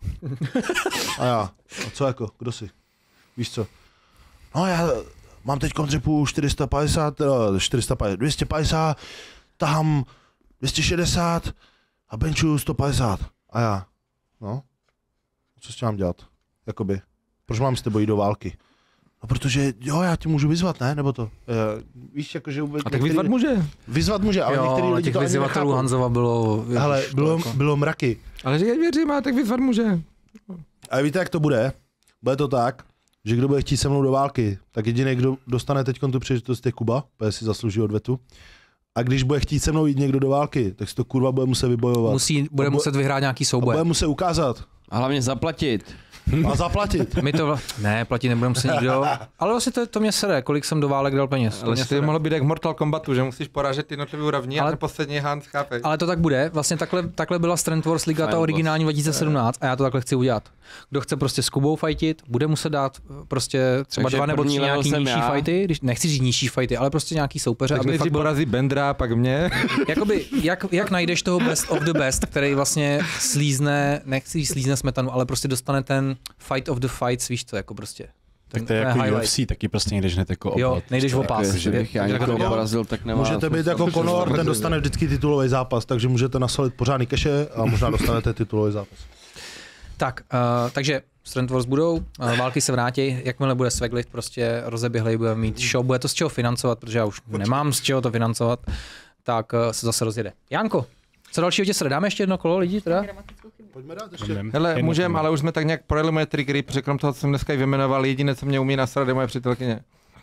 Speaker 2: A já, a co jako, kdo jsi? Víš co? No já mám teď dřepu čtyři sta padesát, čtyři sta padesát, dvě stě padesát, tahám dvě stě šedesát a benchuju sto padesát. A já, no, co s tím mám dělat? Jakoby, proč mám s tebou jít do války? No protože, jo, já ti můžu vyzvat, ne? Nebo to? E, víš, jakože vůbec...
Speaker 6: A tak vyzvat může.
Speaker 2: Vyzvat může, ale
Speaker 4: Jo,
Speaker 2: některý
Speaker 4: ale
Speaker 2: lidi
Speaker 4: těch
Speaker 2: to ani
Speaker 4: vyzývatelů
Speaker 2: nechápou.
Speaker 4: Hanzova bylo...
Speaker 2: Hele,
Speaker 4: ježiš,
Speaker 2: bylo,
Speaker 4: jako-
Speaker 2: bylo mraky.
Speaker 6: Ale že věřím, a tak vyzvat může.
Speaker 2: A víte, jak to bude? Bude to tak, že kdo bude chtít se mnou do války, tak jediný, kdo dostane teď tu příležitost, je Kuba, protože si zaslouží odvetu. A když bude chtít se mnou jít někdo do války, tak si to kurva bude muset vybojovat.
Speaker 4: Musí, bude
Speaker 2: A bu-
Speaker 4: muset vyhrát nějaký
Speaker 2: A
Speaker 4: souboj.
Speaker 2: bude muset ukázat
Speaker 1: A hlavně zaplatit.
Speaker 2: a zaplatit.
Speaker 4: My to, vla- ne, platit nebudeme se nikdo, ale vlastně to, to mě sere, kolik jsem do válek dal peněz. To
Speaker 6: Ale
Speaker 4: mě
Speaker 6: že to
Speaker 4: sere.
Speaker 6: mohlo být jak v Mortal Kombatu, že musíš porážet ty jednotlivé úrovni
Speaker 4: Ale-
Speaker 6: a ten poslední Hans, chápeš?
Speaker 4: Ale to tak bude, vlastně takhle, takhle byla Strength Wars Liga, ta
Speaker 1: Final
Speaker 4: originální dva tisíce sedmnáct a já to takhle chci udělat. Kdo chce prostě s Kubou fightit, bude muset dát prostě třeba
Speaker 1: Takže
Speaker 4: dva nebo
Speaker 1: první
Speaker 4: tři
Speaker 1: level
Speaker 4: nějaký
Speaker 1: jsem
Speaker 4: nižší
Speaker 1: já.
Speaker 4: fighty, když, nechci říct nižší fighty, ale prostě nějaký soupeře,
Speaker 6: Tak
Speaker 4: aby fakt
Speaker 6: nejdřív
Speaker 4: byl,
Speaker 6: porazí Bendra, pak mě.
Speaker 4: jakoby, jak, jak najdeš toho best of the best, který vlastně slízne, nechci říct slízne smetanu, ale prostě dostane ten fight of the fights, víš co, jako prostě.
Speaker 5: Tak to je jako U F C, taky prostě nejdeš hned jako
Speaker 4: Jo,
Speaker 5: obod.
Speaker 4: nejdeš o
Speaker 1: Jako,
Speaker 4: pás.
Speaker 1: že bych já
Speaker 4: že-
Speaker 1: někoho
Speaker 4: že-
Speaker 1: porazil, tak nemá
Speaker 2: Můžete být
Speaker 1: smysl.
Speaker 2: jako Conor, ten dostane vždycky titulový zápas, takže můžete nasolit pořádný keše a možná dostanete titulový zápas.
Speaker 4: Tak, uh, takže Strength Wars budou, uh, války se vrátí, jakmile bude Sveglift prostě rozeběhlej, bude mít show, bude to z čeho financovat, protože já už nemám z čeho to financovat, tak uh, se zase rozjede. Janko, co dalšího tě se dáme ještě jedno kolo lidí teda?
Speaker 2: Pojďme dát ještě.
Speaker 6: Hele,
Speaker 5: Jedno
Speaker 6: můžem,
Speaker 5: téma.
Speaker 6: ale už jsme tak nějak projeli moje triggery, protože krom toho, co jsem dneska i vyjmenoval, jediné, co mě umí nasrat, je moje přítelkyně.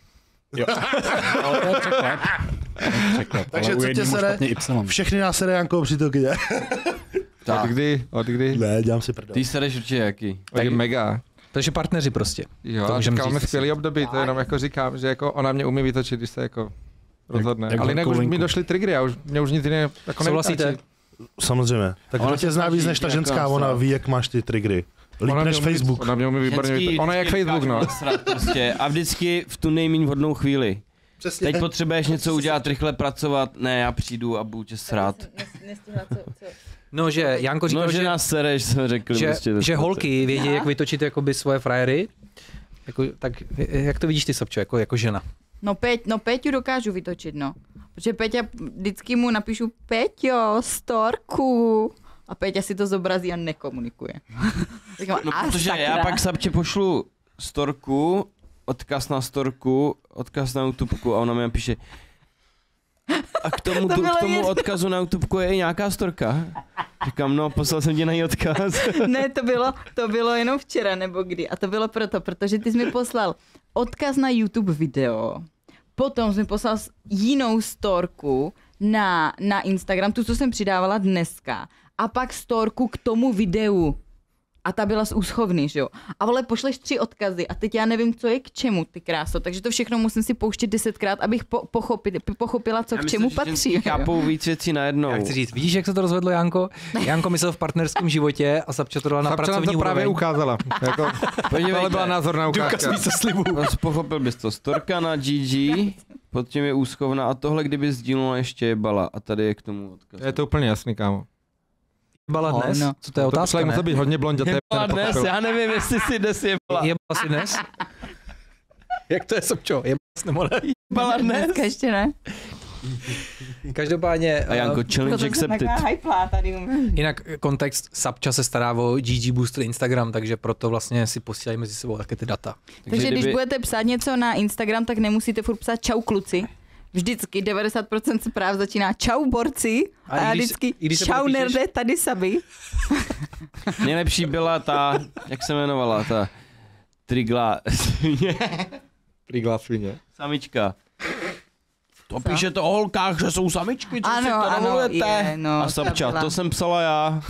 Speaker 5: Ale to je překlep. Překlep,
Speaker 2: Takže
Speaker 5: ale u
Speaker 2: co tě
Speaker 5: jednoho
Speaker 2: sere?
Speaker 5: špatně Y.
Speaker 2: Všechny nás sere Janko přítelkyně.
Speaker 6: Od kdy? Od kdy?
Speaker 2: Ne, dělám si prdel.
Speaker 1: Ty sereš určitě jaký.
Speaker 6: Od mega.
Speaker 4: Takže partneři prostě.
Speaker 6: Jo,
Speaker 4: To
Speaker 6: a
Speaker 4: můžem
Speaker 6: teďka máme
Speaker 4: říct.
Speaker 6: skvělý období, to jenom jako říkám, že jako ona mě umí vytočit, když se jako rozhodne.
Speaker 5: jak
Speaker 6: Ale jinak
Speaker 5: horkou
Speaker 6: už mi
Speaker 5: linku.
Speaker 6: došly triggery, já už, mě už nic jiného jako
Speaker 4: Souhlasíte?
Speaker 6: nevytáčí.
Speaker 2: Samozřejmě. Tak
Speaker 1: Ona
Speaker 2: ona
Speaker 1: se
Speaker 2: tě zná
Speaker 1: snaží
Speaker 2: víc než ta
Speaker 1: nějak
Speaker 2: ženská,
Speaker 1: nám
Speaker 2: ona
Speaker 1: stát.
Speaker 2: ví, jak máš ty triggery. Líp
Speaker 6: Ona
Speaker 2: než
Speaker 6: mě umí-
Speaker 2: Facebook.
Speaker 6: Ona mě umí výborně
Speaker 1: Vždycky-
Speaker 6: vytočit. Ona je jak
Speaker 1: vždycky
Speaker 6: Facebook, no.
Speaker 1: dokáže nasrat Prostě. A vždycky v tu nejméně vhodnou chvíli.
Speaker 2: Přesně.
Speaker 1: Teď potřebuješ něco udělat, rychle pracovat, ne, já přijdu a budu tě srát.
Speaker 4: No, že Janko říkal,
Speaker 1: No, že
Speaker 4: že,
Speaker 1: nás sereš, jsme řekli.
Speaker 4: že,
Speaker 1: prostě
Speaker 4: že holky vědí, jak vytočit jakoby svoje frajery. Jako, tak jak to vidíš ty, Sobčo, jako, jako žena?
Speaker 3: No, Peť, no Peťu dokážu vytočit, no. Protože Peťa, vždycky mu napíšu Peťo, storku. A Peťa si to zobrazí a nekomunikuje. Říkám,
Speaker 1: No,
Speaker 3: a
Speaker 1: protože
Speaker 3: sakra.
Speaker 1: já pak Sabče pošlu storku, odkaz na storku, odkaz na YouTubeku a ona mi napíše a k tomu,
Speaker 3: To
Speaker 1: tu,
Speaker 3: bylo
Speaker 1: k tomu
Speaker 3: jedno.
Speaker 1: odkazu na YouTubeku je i nějaká storka. Říkám, no, poslal jsem ti na ní odkaz.
Speaker 3: Ne, to bylo, to bylo jenom včera nebo kdy. A to bylo proto, protože ty jsi mi poslal odkaz na YouTube video. Potom jsi mi poslal s- jinou storku na, na Instagram, tu, co jsem přidávala dneska. A pak storku k tomu videu. A ta byla z úschovny, že jo. A vole, pošleš tři odkazy a teď já nevím, co je k čemu, ty kráso. Takže to všechno musím si pouštět desetkrát, abych po, pochopit, pochopila, co
Speaker 1: Já
Speaker 3: k
Speaker 1: myslím,
Speaker 3: čemu
Speaker 1: že
Speaker 3: patří.
Speaker 1: ženský
Speaker 3: jo.
Speaker 1: chápou víc věcí najednou.
Speaker 4: Já chci říct, vidíš, jak se to rozvedlo, Janko? Janko myslel v partnerském životě a Sabča to dala na
Speaker 6: Sapča nám
Speaker 4: pracovní
Speaker 6: to právě
Speaker 4: úroveň.
Speaker 6: ukázala. Jako, tohle byla názorná ukázka.
Speaker 1: No, pochopil bys to. Storka na G G, pod tím je úschovna a tohle kdyby sdílnula ještě jebala. A tady je k tomu odkaz.
Speaker 6: Je to úplně jasný, kámo.
Speaker 4: Jebala dnes?
Speaker 3: No.
Speaker 4: Co to je
Speaker 6: To
Speaker 4: otázka,
Speaker 6: člověk
Speaker 4: ne?
Speaker 6: musel být hodně blondětý.
Speaker 1: Jebala dnes, já nevím, jestli si dnes jebala.
Speaker 4: Jebala si dnes? Jak to je, Sobčo? Jebala jsi nebo ne?
Speaker 1: Jebala dnes.
Speaker 3: Dneska ještě ne.
Speaker 4: Každopádně,
Speaker 1: A Janko,
Speaker 4: uh,
Speaker 1: challenge accepted.
Speaker 4: jinak kontext, Sabča se stará o G G Booster Instagram, takže proto vlastně si posílají mezi sebou také ty data.
Speaker 3: Takže když budete psát něco na Instagram, tak nemusíte furt psát čau kluci, Vždycky devadesát procent zpráv začíná čau borci a,
Speaker 4: A i
Speaker 3: já
Speaker 4: když-
Speaker 3: vždycky
Speaker 4: i když se
Speaker 3: čau
Speaker 4: podepíšeš?
Speaker 3: nerde, tady saby.
Speaker 1: Nejlepší byla ta, jak se jmenovala, ta trigla,
Speaker 6: Prigla svině.
Speaker 1: samička. To píše to o holkách, že jsou samičky, co
Speaker 3: Ano,
Speaker 1: si to
Speaker 3: ano,
Speaker 1: dovolujete.
Speaker 3: je, no,
Speaker 1: A Sapča,
Speaker 3: ta byla.
Speaker 1: to jsem psala já.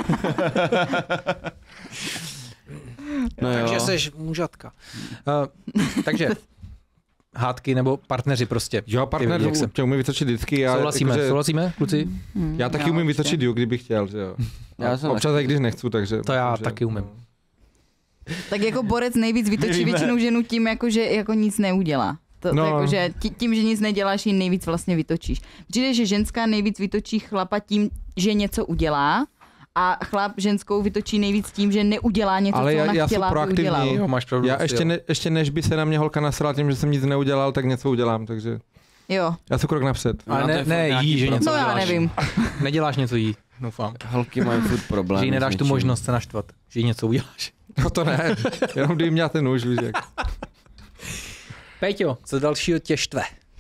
Speaker 1: No
Speaker 4: Takže
Speaker 1: jo.
Speaker 4: seš mužatka. Uh, takže hádky nebo partneři prostě.
Speaker 6: Jo, partner
Speaker 4: Jak se-
Speaker 6: tě umí vytočit vždycky. Já,
Speaker 4: Souhlasíme,
Speaker 6: jakože-
Speaker 4: souhlasíme, kluci?
Speaker 3: Hmm,
Speaker 6: Já taky
Speaker 3: no,
Speaker 6: umím
Speaker 3: určitě.
Speaker 6: vytočit Duke, kdybych chtěl, že jo.
Speaker 1: Já jsem
Speaker 6: Občas, i když nechci, takže...
Speaker 4: To já
Speaker 6: myslím, že-
Speaker 4: taky umím.
Speaker 3: Tak jako borec nejvíc vytočí
Speaker 1: Nevíme.
Speaker 3: většinou ženu tím, jako, že jako nic neudělá. To,
Speaker 6: No.
Speaker 3: to jako, že tí- tím, že nic neděláš, ji nejvíc vlastně vytočíš. Přijde, že ženská nejvíc vytočí chlapa tím, že něco udělá, a chlap ženskou vytočí nejvíc tím, že neudělá něco,
Speaker 6: Ale
Speaker 3: co
Speaker 6: já-
Speaker 3: ona
Speaker 6: já jsem
Speaker 3: chtěla, aby
Speaker 6: proaktivní.
Speaker 3: udělal.
Speaker 4: Jo, máš pravdu.
Speaker 6: Já
Speaker 4: asi,
Speaker 6: ještě,
Speaker 4: jo.
Speaker 6: ne, ještě než by se na mě holka nasrala tím, že jsem nic neudělal, tak něco udělám, takže
Speaker 3: Jo.
Speaker 6: já jsem krok napřed.
Speaker 4: Ale
Speaker 1: No, to je
Speaker 4: ne,
Speaker 1: fakt
Speaker 4: ne
Speaker 1: nějaký
Speaker 4: jí, že
Speaker 1: problém.
Speaker 4: něco
Speaker 3: No já
Speaker 4: děláš.
Speaker 3: nevím.
Speaker 4: Neděláš něco jí, doufám.
Speaker 1: Holky mají furt problém.
Speaker 4: Že jí nedáš tu možnost se naštvat, že jí něco uděláš.
Speaker 6: No to ne, jenom kdyby měla ten nůž, víš jak.
Speaker 4: Péťo, co dalšího tě štve?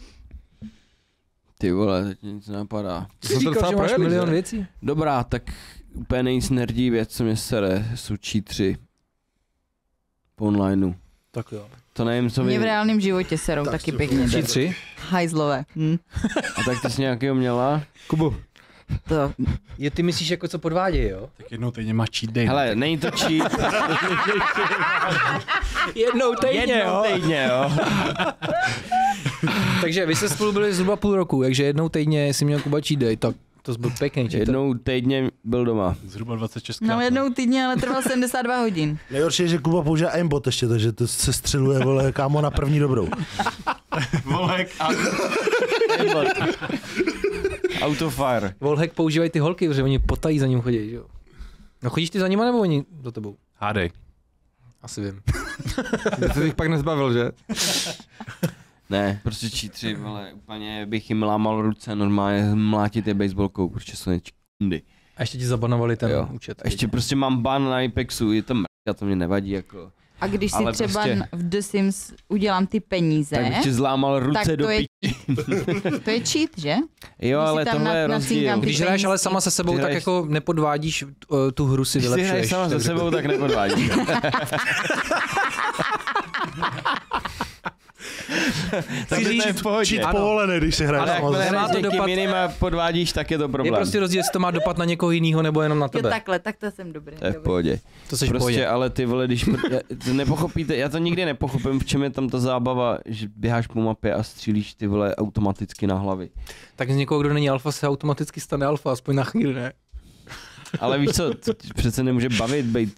Speaker 1: Ty vole, teď nic nenapadá.
Speaker 4: Ty
Speaker 6: Jsem
Speaker 4: jsi
Speaker 6: to
Speaker 4: říkal,
Speaker 6: docela
Speaker 4: že máš
Speaker 6: projeli,
Speaker 4: milion
Speaker 6: že?
Speaker 4: věcí.
Speaker 1: Dobrá, tak úplně nejvíc nerdí věc, co mě sere, jsou cheatři. Po onlineu.
Speaker 4: Tak jo.
Speaker 1: To nevím, co
Speaker 3: Mě
Speaker 1: vy...
Speaker 3: v reálném životě serou
Speaker 2: Tak
Speaker 3: taky
Speaker 2: to-
Speaker 3: pěkně.
Speaker 4: Všichni tři?
Speaker 3: Hajzlové. Hm.
Speaker 1: A tak ty jsi nějakého měla?
Speaker 6: Kubu,
Speaker 3: To,
Speaker 4: Je, ty myslíš jako co podvádějí, jo?
Speaker 5: Tak jednou týdně máš cheat day.
Speaker 1: Hele, není to cheat.
Speaker 4: Jednou
Speaker 1: Jednou týdně, jo.
Speaker 4: Takže vy jste spolu byli zhruba půl roku, takže jednou týdně si měl Kuba cheat day, tak to byl pěkný cheat.
Speaker 1: Jednou týdně byl doma.
Speaker 5: Zhruba dvacet šest
Speaker 3: no jednou týdně, ale trval sedmdesát dva hodin.
Speaker 2: Nejhorší je, že Kuba používá aimbot ještě, takže to se střeluje, vole, kámo, na první dobrou.
Speaker 1: Volek a... Autofire.
Speaker 4: Volhack používají ty holky, protože oni potají za ním chodí, že jo? No chodíš ty za nima nebo oni za tebou?
Speaker 5: Hádej.
Speaker 4: Asi vím.
Speaker 6: ty jsi jich pak nezbavil, že?
Speaker 1: Ne, prostě cheatři, vole, úplně bych jim lámal ruce, normálně mlátit je baseballkou, protože jsou nečkundy.
Speaker 4: A ještě ti zabanovali ten
Speaker 1: Jo.
Speaker 4: účet.
Speaker 1: Ještě prostě mám ban na Apexu, je to mrka, to mě nevadí, jako.
Speaker 3: A když si
Speaker 1: Ale
Speaker 3: třeba
Speaker 1: prostě-
Speaker 3: n- v The Sims udělám ty peníze,
Speaker 1: Tak bych ti zlámal ruce
Speaker 3: tak
Speaker 1: do
Speaker 3: to je,
Speaker 1: pí...
Speaker 3: to je cheat, že?
Speaker 1: Jo,
Speaker 3: když si
Speaker 1: ale
Speaker 3: tam
Speaker 1: tohle je
Speaker 3: na-
Speaker 1: rozdíl.
Speaker 3: nacinkám ty
Speaker 4: Když hraješ ale
Speaker 3: penízky.
Speaker 4: sama se sebou,
Speaker 1: Ty
Speaker 4: tak
Speaker 1: hraješ-
Speaker 4: jako nepodvádíš, uh, tu hru si
Speaker 1: Když si hraješ
Speaker 4: vylepšuješ.
Speaker 1: sama se sebou, tak nepodvádíš. Takže to je v pohodě.
Speaker 2: Cheat povolený, když se hraje
Speaker 1: Ale
Speaker 2: sama
Speaker 1: jakmile
Speaker 2: ze
Speaker 4: nemá
Speaker 1: hraješ
Speaker 4: to
Speaker 1: s někým
Speaker 4: dopad-
Speaker 1: jiným a podvádíš, tak je to
Speaker 4: Je
Speaker 1: problém.
Speaker 4: prostě rozdíl, jestli to má dopad na někoho jiného nebo jenom na
Speaker 3: Jo,
Speaker 4: tebe.
Speaker 3: takhle, tak to jsem dobrý.
Speaker 1: To je v
Speaker 3: dobrý.
Speaker 1: pohodě.
Speaker 4: To seš v
Speaker 1: Prostě,
Speaker 4: pohodě.
Speaker 1: ale ty vole, když já, to nepochopíte, já to nikdy nepochopím, v čem je tam ta zábava, že běháš po mapě a střílíš ty vole automaticky na hlavy.
Speaker 4: Tak z někoho, kdo není alfa, se automaticky stane alfa, aspoň na chvíli, ne?
Speaker 1: Ale víš co, to ti přece nemůže bavit být.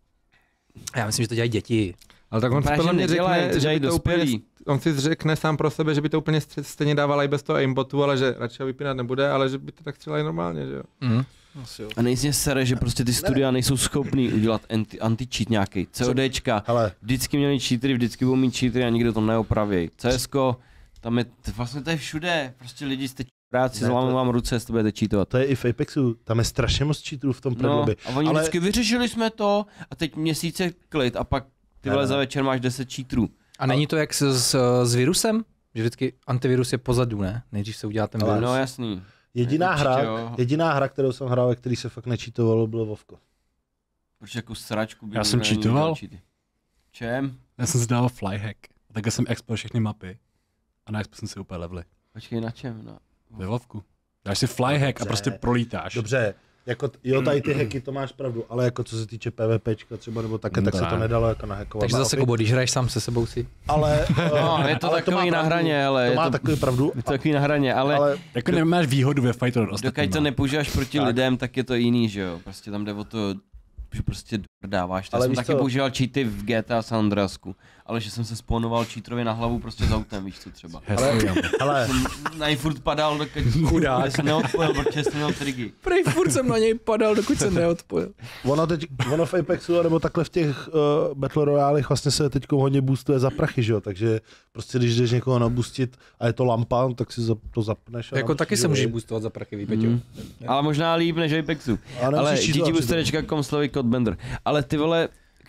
Speaker 4: Já myslím, že to dělají děti.
Speaker 6: Ale tak on si
Speaker 1: Právě,
Speaker 6: podle
Speaker 1: že
Speaker 6: mě
Speaker 1: nedělají,
Speaker 6: řekne,
Speaker 1: to
Speaker 6: že
Speaker 1: dělají
Speaker 6: by to úplně,
Speaker 1: dospělí.
Speaker 6: on si řekne sám pro sebe, že by to úplně stře- stejně dával i bez toho aimbotu, ale že radši ho vypínat nebude, ale že by to tak třeba i normálně, že jo.
Speaker 4: Mhm. Asi jo.
Speaker 1: A nejsně sere, že prostě ty studia nejsou schopný udělat anti, anti-cheat nějaký. CODčka,
Speaker 2: Hele,
Speaker 1: vždycky měli cheatery, vždycky budou mít cheatery a nikdo to neopraví. CSko, tam je, vlastně to je všude, prostě lidi jste práci,
Speaker 2: Ne,
Speaker 1: zlámu
Speaker 2: to-
Speaker 1: vám ruce, jestli budete cheatovat.
Speaker 2: to je i v Apexu, tam je strašně moc cheaterů v tom
Speaker 1: No,
Speaker 2: predlobby.
Speaker 1: a oni
Speaker 2: Ale-
Speaker 1: vždycky vyřešili jsme to a teď měsíce klid a pak ty
Speaker 2: Ne,
Speaker 1: vole
Speaker 2: ne.
Speaker 1: za večer máš deset cheaterů.
Speaker 4: A není to jak s, s, s virusem? Že vždycky antivirus je pozadu, ne? Nejdřív se udělá ten
Speaker 2: Ale-
Speaker 4: virus.
Speaker 1: No jasný.
Speaker 2: Jediná
Speaker 1: Určitě
Speaker 2: hra,
Speaker 1: jo.
Speaker 2: jediná hra, kterou jsem hrál, ve který se fakt nečítovalo, bylo Vovko.
Speaker 1: Protože jako sračku by
Speaker 5: Já jsem
Speaker 1: nikdo neměl
Speaker 5: cheatoval.
Speaker 1: dělat cheaty. Čem?
Speaker 5: Já jsem si dával flyhack. A takhle jsem exploil všechny mapy. A na expo jsem si úplně levely.
Speaker 1: Počkej, na čem? No.
Speaker 5: Ve Vovku. Dáš si flyhack a
Speaker 2: Dobře.
Speaker 5: prostě prolítáš.
Speaker 2: Dobře, jako t- jo, tady ty hacky, to máš pravdu, ale jako co se týče PvPčka třeba nebo také,
Speaker 5: No
Speaker 2: tak se
Speaker 5: tak.
Speaker 2: to nedalo jako nahackovat.
Speaker 4: Takže
Speaker 2: na
Speaker 4: zase,
Speaker 2: opy.
Speaker 4: Kubo, když hraješ sám se sebou si.
Speaker 2: Ale,
Speaker 1: No, je to
Speaker 2: ale
Speaker 1: takový
Speaker 2: má
Speaker 1: na
Speaker 2: pravdu.
Speaker 1: hraně, ale
Speaker 2: To
Speaker 1: je
Speaker 2: má
Speaker 1: to-
Speaker 2: takový pravdu,
Speaker 1: Je to takový na hraně, ale, ale
Speaker 2: ale
Speaker 5: Jako nemáš výhodu ve fightu od ostatníma.
Speaker 1: dokud to nepoužíváš proti
Speaker 2: Tak.
Speaker 1: lidem, tak je to jiný, že jo? Prostě tam jde o to, že prostě dáváš. Já
Speaker 2: Ale
Speaker 1: jsem
Speaker 2: víš
Speaker 1: taky
Speaker 2: co?
Speaker 1: používal cheaty v G T A San Andreasku, ale že jsem se spawnoval cheaterovi na hlavu prostě s autem, víš co třeba.
Speaker 5: Hezky, jo.
Speaker 2: hele,
Speaker 1: Na něj furt padal, dokud
Speaker 4: Chudák.
Speaker 1: jsem neodpojil, protože jsem měl trigy.
Speaker 4: Prej furt jsem na něj padal, dokud jsem neodpojil.
Speaker 2: ono teď, ono v Apexu, nebo takhle v těch uh, Battle Royálech vlastně se teď hodně boostuje za prachy, že jo, takže prostě když jdeš někoho nabustit a je to lampa, tak si za- to zapneš. A
Speaker 4: Jako
Speaker 2: namusíš,
Speaker 4: taky se
Speaker 2: že jo,
Speaker 4: můžeš
Speaker 2: i-
Speaker 4: boostovat za prachy, vípeťo.
Speaker 1: Mm. Ale možná líp než Apexu.
Speaker 2: A nemusíš
Speaker 1: Ale
Speaker 2: číslo
Speaker 1: G T
Speaker 2: přitom.
Speaker 1: Boosterečka kom slovy Codebender. Ale ty vole, k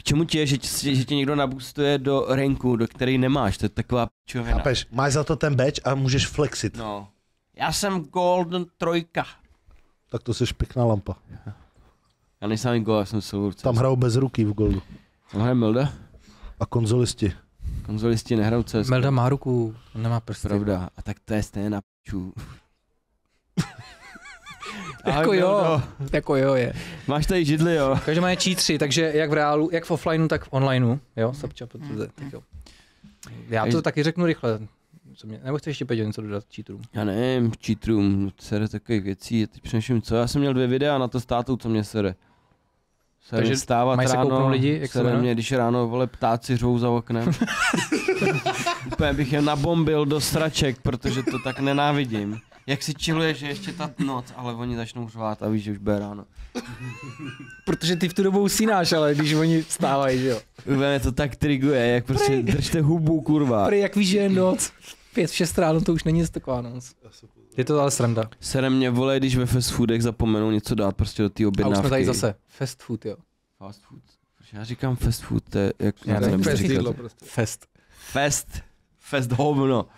Speaker 1: čemu ti je, že, tě- že tě někdo nabustuje do ranku, do který nemáš, to je taková pičovina.
Speaker 2: Chápeš, máš za to ten badge a můžeš flexit.
Speaker 1: No. Já jsem Golden trojka.
Speaker 2: Tak to seš pěkná lampa.
Speaker 1: Já nejsem ani Gold, já jsem Silver.
Speaker 2: Tam hrajou bez ruky v Goldu.
Speaker 1: Tam hraje Milda?
Speaker 2: A konzolisti.
Speaker 1: Konzolisti nehrajou C S.
Speaker 4: Melda má ruku, on nemá prsty.
Speaker 1: Pravda. A tak to je stejně na piču.
Speaker 4: Jako
Speaker 1: Ahoj,
Speaker 4: jo,
Speaker 1: Mildo.
Speaker 4: jako jo je.
Speaker 1: Máš tady židli, jo?
Speaker 4: Každopádně je cheat tři, takže jak v reálu, jak v offlineu, tak v onlineu. Jo, Sapča potvrzuje. Tak jo. Já to taky řeknu rychle. Co mě, nebo chceš ještě Peťo něco dodat cheaterům?
Speaker 1: Já nevím, cheaterům, sere takových věcí, já teď přemýšlím, co, já jsem měl dvě videa na to s tátou, co mě sere. Sere
Speaker 4: Takže
Speaker 1: vstávat
Speaker 4: mají se kouknout
Speaker 1: ráno,
Speaker 4: lidi, jak se
Speaker 1: sere
Speaker 4: jmenuje?
Speaker 1: mě, když ráno, vole, ptáci řvou za oknem. Úplně bych je nabombil do sraček, protože to tak nenávidím. Jak si chilluje, že ještě ta noc, ale oni začnou řvát a víš, že už bude ráno.
Speaker 4: Protože ty v tu dobu usínáš, ale když oni vstávají, že jo.
Speaker 1: Úplně to tak triguje, jak prostě držte hubu, kurva.
Speaker 4: Prý, jak víš, že je noc. Pět, šest ráno, to už není taková noc. Je to ale sranda.
Speaker 1: Sere mě, vole, když ve fast foodech zapomenou něco dát prostě do té
Speaker 4: A
Speaker 1: objednávky.
Speaker 4: už jsme tady zase. Fast food, jo.
Speaker 1: Fast food. Proč já říkám fast food, to je, jak
Speaker 4: Já
Speaker 1: to
Speaker 4: nevím,
Speaker 1: nemůžu
Speaker 4: fast
Speaker 1: říkat.
Speaker 6: jídlo prostě.
Speaker 4: Fest.
Speaker 1: Fest. Fest hovno.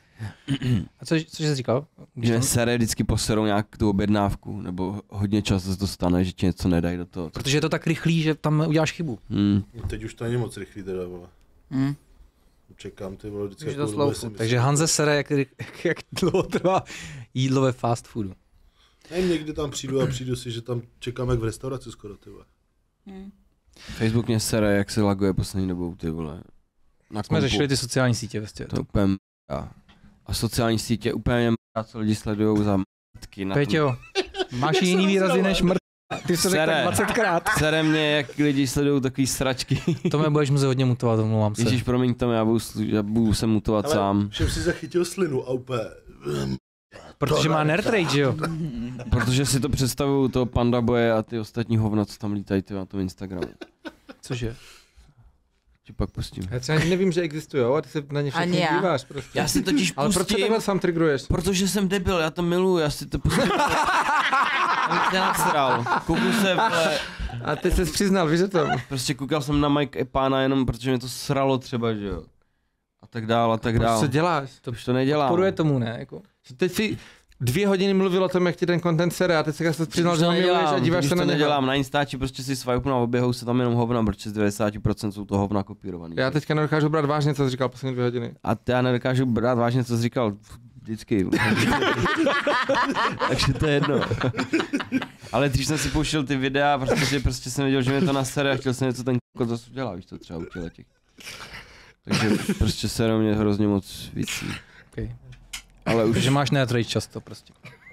Speaker 4: A co, co jsi říkal? Když
Speaker 1: Že
Speaker 4: tam-
Speaker 1: sere vždycky poserou nějak tu objednávku, nebo hodně často se to stane, že ti něco nedají do toho.
Speaker 4: Protože je to tak rychlý, že tam uděláš chybu.
Speaker 1: Hmm.
Speaker 2: Teď už to není moc rychlý teda, vole.
Speaker 3: Hm.
Speaker 2: Čekám ty vole, vždycky
Speaker 3: Už je to
Speaker 2: jakou dobu,
Speaker 3: slow
Speaker 2: jestli
Speaker 3: food.
Speaker 2: myslím-
Speaker 4: Takže Hanze sere, jak, jak, jak dlouho trvá jídlo ve fast foodu.
Speaker 2: Nevím, někdy tam přijdu a přijdu si, že tam čekám jak v restauraci skoro, ty vole.
Speaker 3: Hm.
Speaker 1: Facebook mě sere, jak se laguje poslední dobou, ty vole. Na
Speaker 4: Jsme
Speaker 1: kompu.
Speaker 4: řešili ty sociální sítě vlastně.
Speaker 1: To úplně m***a. A sociální sítě úplně m***a, co lidi sledujou za m***ky. na tom.
Speaker 4: Peťo, máš jiný výrazy než mrt. Ty jsi to řekl
Speaker 1: Sere.
Speaker 4: tak dvacetkrát.
Speaker 1: Sere mě, jak lidi sledují takový sračky.
Speaker 4: To mě budeš muset hodně mutovat, omlouvám se.
Speaker 1: Ježíš, promiň to, já budu, slu- já budu se mutovat
Speaker 2: Ale
Speaker 1: sám.
Speaker 2: všem si zachytil slinu a úplně...
Speaker 4: Protože má nerd rage, že jo?
Speaker 1: Protože si to představuju, toho Panda Boye a ty ostatní hovna, co tam lítají ty na tom Instagramu.
Speaker 4: Cože?
Speaker 1: Ti pak pustím.
Speaker 6: Já třeba ani nevím, že existují, a ty se na ně
Speaker 3: Ani
Speaker 6: všechny
Speaker 3: já.
Speaker 6: díváš prostě.
Speaker 1: Já si totiž
Speaker 6: Ale proč se
Speaker 1: pustím,
Speaker 6: takhle sám trigruješ?
Speaker 1: protože jsem debil, já to miluju, já si to pustím. Já tě nasral. Koukal jsem, vole,
Speaker 6: A ty jsi přiznal, víš, že to?
Speaker 1: prostě koukal jsem na Mike Epána jenom protože mě to sralo třeba, že jo. A tak dál, a tak
Speaker 6: Proč
Speaker 1: dál.
Speaker 6: to děláš?
Speaker 1: To už to nedělám.
Speaker 4: Podporuje tomu, ne? Jako.
Speaker 6: Že teď si dvě hodiny mluvil o tom, jak ti ten content sere a teď se jsi přiznal,
Speaker 1: Už
Speaker 6: že
Speaker 1: to
Speaker 6: ho miluješ a
Speaker 1: nedělám,
Speaker 6: díváš
Speaker 1: už
Speaker 6: se
Speaker 1: to
Speaker 6: na něho.
Speaker 1: nedělám, na Instači prostě si swipe na oběhou se tam jenom hovna, protože z devadesát procent jsou to hovna kopírovaný.
Speaker 6: Já teďka nedokážu brát vážně, co jsi říkal poslední dvě hodiny.
Speaker 1: A t- já nedokážu brát vážně, co jsi říkal vždycky. Takže to je jedno. Ale když jsem si pouštěl ty videa, protože prostě jsem věděl, že mě to nasere a chtěl jsem něco ten kokot zase udělá, víš to třeba u těch. Takže prostě se na mě hrozně moc věcí.
Speaker 4: Okay.
Speaker 1: Ale už...
Speaker 4: Takže máš nerd rage často prostě.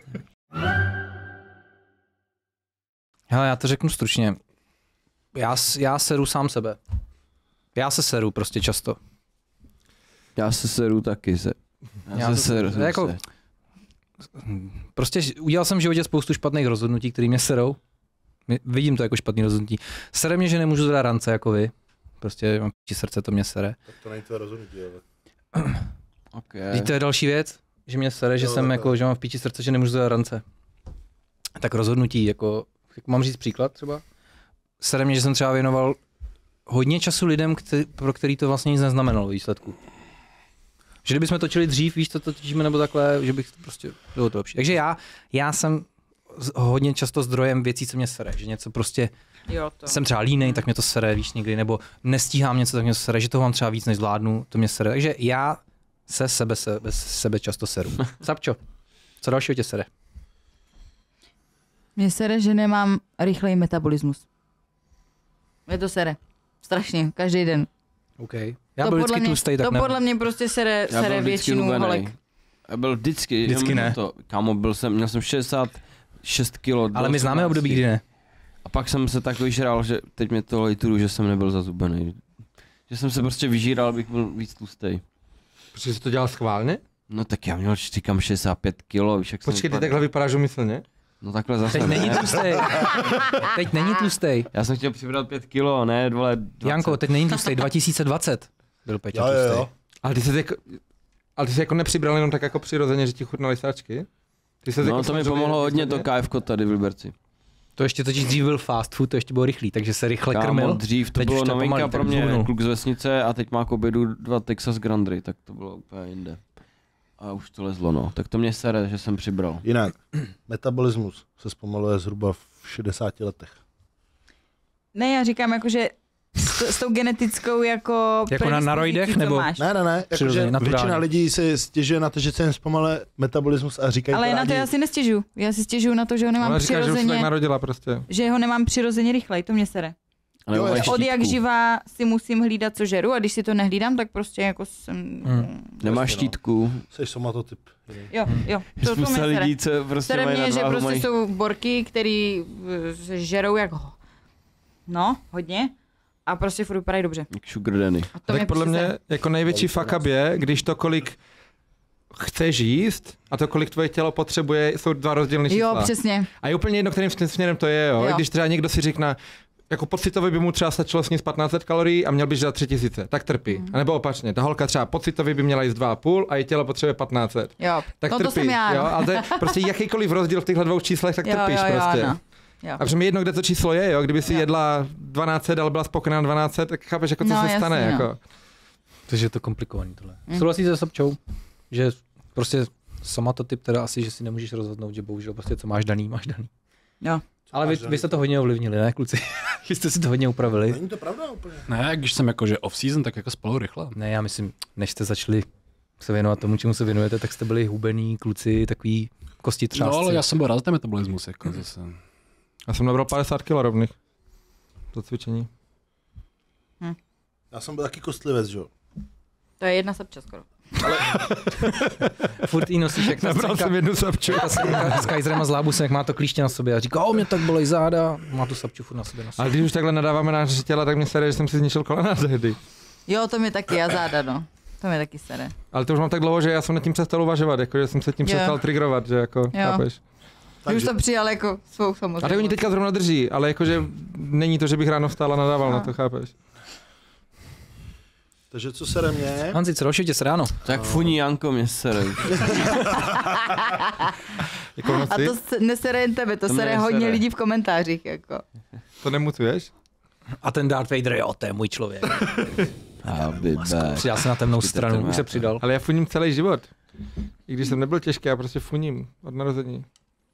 Speaker 4: Hele, já to řeknu stručně. Já, s- já seru sám sebe. Já se seru prostě často.
Speaker 1: Já se seru taky se. Já,
Speaker 4: Já
Speaker 1: se
Speaker 4: to-
Speaker 1: seru.
Speaker 4: jako-
Speaker 1: se.
Speaker 4: Prostě udělal jsem v životě spoustu špatných rozhodnutí, které mě serou. My- Vidím to jako špatný rozhodnutí. Sere mě, že nemůžu zdat rance jako vy. Prostě mám p***či srdce, to mě sere.
Speaker 2: Tak to není tvé rozhodnutí, ale...
Speaker 1: Okay.
Speaker 4: Víte, to je další věc, že mě sere, že
Speaker 2: Jo,
Speaker 4: jsem
Speaker 2: takhle.
Speaker 4: jako, že mám v píči srdce, že nemůžu zdat rance. Tak rozhodnutí, jako, jako mám říct příklad třeba? Sere mě, že jsem třeba věnoval hodně času lidem, který, pro který to vlastně nic neznamenalo výsledku. Že kdybychom točili dřív, víš, to točíme nebo takhle, že bych to prostě bylo to lepší. Takže já, já jsem z- hodně často zdrojem věcí, co mě sere, že něco prostě,
Speaker 3: Jo, to.
Speaker 4: jsem třeba línej, tak mě to sere, víš, někdy, nebo nestíhám něco, tak mě to sere, že toho mám třeba víc, než zvládnu, to mě sere. Takže já se sebe, sebe, sebe často seru. Sapčo, co dalšího tě sere?
Speaker 3: Mě sere, že nemám rychlej metabolismus. Mě to sere. Strašně, každý den.
Speaker 4: OK. Já
Speaker 3: to
Speaker 4: byl
Speaker 3: podle
Speaker 4: vždycky
Speaker 3: mě,
Speaker 4: tlustej, tak
Speaker 3: To
Speaker 4: ne.
Speaker 3: podle mě prostě sere,
Speaker 1: Já
Speaker 3: sere
Speaker 1: byl vždycky
Speaker 3: většinu
Speaker 1: hubenej.
Speaker 3: holek.
Speaker 1: Já byl vždycky,
Speaker 4: Vždycky
Speaker 1: jenom
Speaker 4: ne.
Speaker 1: To, kámo, byl jsem, měl jsem šedesát šest kilo.
Speaker 4: Ale my známe období, kdy ne.
Speaker 1: A pak jsem se tak vyžral, že teď mě to lejturu, že jsem nebyl zazubený. Že jsem se prostě vyžíral, abych byl víc tlustej.
Speaker 6: Protože jsi to dělal schválně?
Speaker 1: No tak já měl, říkám, šedesát pět kilo, víš, jak jsem
Speaker 6: Počkej, ty
Speaker 1: vypadal.
Speaker 6: takhle vypadáš umyslně?
Speaker 1: No takhle zase
Speaker 4: Teď není
Speaker 1: ne.
Speaker 4: tlustej. Teď není tlustej.
Speaker 1: Já jsem chtěl přibrat pět kilo, ne, vole, dvacet.
Speaker 4: Janko, teď není tlustej. dva tisíce dvacet byl Peťa
Speaker 2: Jo, jo,
Speaker 4: tlustej.
Speaker 2: jo.
Speaker 6: Ale ty jsi jako, ale ty jsi jako nepřibral jenom tak jako přirozeně, že ti chutnaly sáčky? Ty jsi
Speaker 1: No
Speaker 6: jako
Speaker 1: to mi
Speaker 6: samozřejmě-
Speaker 1: pomohlo hodně to ká ef ko tady v Liberci.
Speaker 4: To ještě totiž dřív byl fast food, to ještě bylo rychlý, takže se rychle
Speaker 1: Kámo,
Speaker 4: krmil.
Speaker 1: dřív to
Speaker 4: Teď
Speaker 1: bylo
Speaker 4: už to je
Speaker 1: novinka
Speaker 4: pomalý,
Speaker 1: pro
Speaker 4: tak
Speaker 1: mě,
Speaker 4: zhubnul.
Speaker 1: kluk z vesnice a teď má k obědu dva Texas Grandry, tak to bylo úplně jinde. A už to lezlo, no. Tak to mě sere, že jsem přibral.
Speaker 2: Jinak, metabolismus se zpomaluje zhruba v šedesáti letech.
Speaker 3: Ne, já říkám jako, že s, s tou genetickou jako
Speaker 4: Jako na- na roidech,
Speaker 3: predispozicí, co
Speaker 4: nebo-
Speaker 3: máš.
Speaker 2: Ne, ne, ne,
Speaker 4: Přirozeně,
Speaker 2: jakože
Speaker 4: naturálně.
Speaker 2: většina lidí si stěžuje na to, že se jim zpomaluje metabolismus a říkají
Speaker 3: Ale
Speaker 2: to
Speaker 3: na to
Speaker 2: rádi.
Speaker 3: já si nestěžuju. Já si stěžuju na to, že ho nemám
Speaker 6: Ona říká, že už se tak
Speaker 3: přirozeně,
Speaker 6: narodila prostě.
Speaker 3: že ho nemám přirozeně rychlej, to mě sere.
Speaker 1: Ale
Speaker 2: Jo,
Speaker 1: mají
Speaker 2: jo.
Speaker 3: Od jak
Speaker 1: štítku.
Speaker 3: živá si musím hlídat, co žeru, a když si to nehlídám, tak prostě jako jsem...
Speaker 4: Hmm.
Speaker 1: Nemáš
Speaker 2: Jasně, no.
Speaker 1: štítku.
Speaker 2: Jsi somatotyp.
Speaker 3: Jo, jo, to, to mě
Speaker 1: Spousta
Speaker 3: sere.
Speaker 1: lidí, co prostě
Speaker 3: Sere
Speaker 1: mají
Speaker 3: mě, že
Speaker 1: nadváhu,
Speaker 3: prostě
Speaker 1: mají...
Speaker 3: jsou borky, který eh, se žerou jako... No, hodně. A prostě furt vypadají dobře.
Speaker 1: Jak sugar daddy.
Speaker 3: A to mě
Speaker 6: Tak podle
Speaker 3: prostě
Speaker 6: mě
Speaker 3: sere.
Speaker 6: jako největší fuck up je, když to, kolik chceš jíst a to, kolik tvoje tělo potřebuje, jsou dva rozdílné čísla.
Speaker 3: Jo, přesně.
Speaker 6: A je úplně jedno, kterým směrem to je, jo?
Speaker 3: Jo.
Speaker 6: Když třeba někdo si řekne, jako pocitově by mu třeba stačilo sníst patnáct set kalorií a měl by žrat tři tisíce, tak trpí.
Speaker 3: Mm.
Speaker 6: A nebo opačně, ta holka třeba pocitově by měla jíst dva a půl a její tělo potřebuje patnáct set.
Speaker 3: Jo,
Speaker 6: Tak
Speaker 3: no
Speaker 6: trpí,
Speaker 3: to jsem já.
Speaker 6: jo?
Speaker 3: no.
Speaker 6: Ale to je prostě jakýkoliv rozdíl v těchto dvou číslech, tak
Speaker 3: Jo,
Speaker 6: trpíš
Speaker 3: jo, jo,
Speaker 6: prostě.
Speaker 3: ano. Jo.
Speaker 6: A přijme jedno, kde to číslo je, jo? Kdyby si
Speaker 3: Jo.
Speaker 6: jedla dvanáct set, ale byla spokojená dvanáct set, tak chápeš, jako co
Speaker 3: No,
Speaker 6: se
Speaker 3: jasně,
Speaker 6: stane.
Speaker 3: no.
Speaker 6: Jako.
Speaker 4: Takže je to komplikovaný tohle.
Speaker 3: Mm.
Speaker 4: Souhlasíte se Sobčou? Že prostě somatotyp teda asi, že si nemůžeš rozhodnout, že bohužel prostě co máš daný, máš daný.
Speaker 3: Jo.
Speaker 4: Ale vy, vy jste to hodně ovlivnili, ne kluci? Vy jste si to hodně upravili.
Speaker 2: Není to pravda úplně.
Speaker 5: Ne, když jsem jakože off-season, tak jako spolu rychle.
Speaker 4: Ne, já myslím, než jste začali se věnovat tomu, čemu se věnujete, tak jste byli hubený kluci, takový kosti třásci.
Speaker 5: No, ale já jsem byl rád za ten metabolismus, jako zase.
Speaker 6: Já jsem nabral padesát kilo rovných. To cvičení.
Speaker 2: Já jsem byl taky kostlivec, že jo.
Speaker 3: To je jedna sapča skoro.
Speaker 4: Furt jí nosíš, jak ta
Speaker 6: Nabral
Speaker 4: scénka,
Speaker 6: jsem jednu sapču.
Speaker 4: ta scénka s Kaiserem a z Lábusem, jak má to klíště na sobě a říká, o, mě tak bolej záda, má tu sapču furt na sobě. Na sobě.
Speaker 6: Ale když už takhle nadáváme na naše těla, tak mě sere, že jsem si zničil kolena tehdy.
Speaker 3: Jo, to mi taky, já záda, no. To mi taky sere.
Speaker 6: Ale to už mám tak dlouho, že já jsem nad tím přestal uvažovat, jako, že jsem se tím
Speaker 3: Jo.
Speaker 6: přestal triggerovat, že jako, chápeš.
Speaker 3: Ty už to přijal jako svou
Speaker 6: A
Speaker 3: samozřejmě.
Speaker 6: tak oni teďka zrovna drží, ale jakože není to, že bych ráno vstál a nadával
Speaker 3: No.
Speaker 6: na to, chápeš.
Speaker 2: Takže co sere mě?
Speaker 4: Hanzi, co další tě se ráno?
Speaker 1: Tak funí Janko mě sere.
Speaker 6: Jako
Speaker 3: A
Speaker 6: noci,
Speaker 3: to s- nesere jen tebe, to,
Speaker 1: To
Speaker 3: sere
Speaker 1: mě
Speaker 3: hodně
Speaker 1: sere.
Speaker 3: lidí v komentářích, jako.
Speaker 6: to nemutuješ?
Speaker 4: A ten Darth Vader, jo, to je můj člověk.
Speaker 1: Aby
Speaker 4: Přidal se na temnou
Speaker 1: Ty
Speaker 4: stranu,
Speaker 1: to
Speaker 4: už se
Speaker 1: máte.
Speaker 4: přidal.
Speaker 6: Ale já funím celý život. I když jsem nebyl těžký, já prostě funím od narození.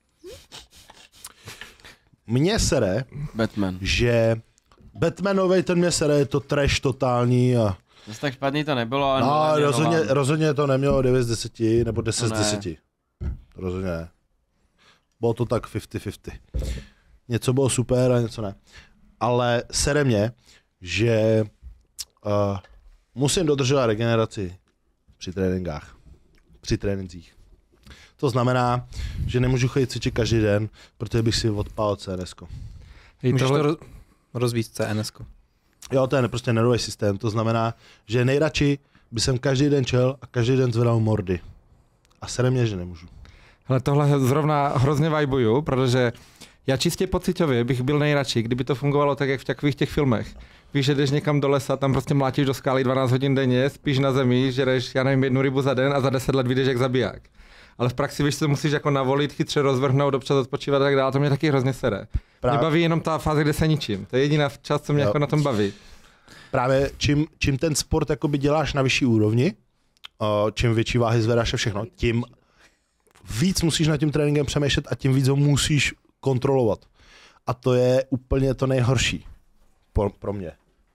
Speaker 2: Mně sere,
Speaker 1: Batman.
Speaker 2: že Batmanovej ten mě sere, je to trash totální a
Speaker 1: Zase tak špatný to nebylo, ale
Speaker 2: no,
Speaker 1: Nolan je
Speaker 2: rozhodně,
Speaker 1: Nolan.
Speaker 2: rozhodně to nemělo devět z deseti nebo deset
Speaker 1: No
Speaker 2: z
Speaker 1: ne.
Speaker 2: deseti. Rozhodně ne. Bylo to tak padesát padesát. Něco bylo super a něco ne. Ale sere mě, že uh, musím dodržovat regeneraci při tréninkách. Při trénincích. To znamená, že nemůžu chodit cvičit každý den, protože bych si odpálil C N S ko.
Speaker 6: Hej,
Speaker 4: Můžeš
Speaker 6: tohle,
Speaker 4: to roz, rozvíct C N S ko.
Speaker 2: Jo, to je prostě nervový systém. To znamená, že nejradši by jsem každý den čel a každý den zvedal mordy. A sere mě, že nemůžu.
Speaker 6: hele, tohle zrovna hrozně vibuju, protože já čistě pocitově bych byl nejradši, kdyby to fungovalo tak, jak v takových těch filmech. Víš, že jdeš někam do lesa, tam prostě mlátíš do skály dvanáct hodin denně, spíš na zemi, žereš, já nevím, jednu rybu za den a za deset let vyjdeš jak zabiják. Ale v praxi víš, co musíš jako navolit, chytře rozvrhnout, občas odpočívat a tak dále, to mě taky hrozně sere. Mě
Speaker 2: Právě,
Speaker 6: baví jenom ta fáze, kde se ničím. To je jediná část, co mě
Speaker 2: Jo.
Speaker 6: jako na tom baví.
Speaker 2: právě čím, čím ten sport jakoby děláš na vyšší úrovni, uh, čím větší váhy zvedáš a všechno, tím víc musíš nad tím tréninkem přemýšlet a tím víc ho musíš kontrolovat. A to je úplně to nejhorší pro, pro mě.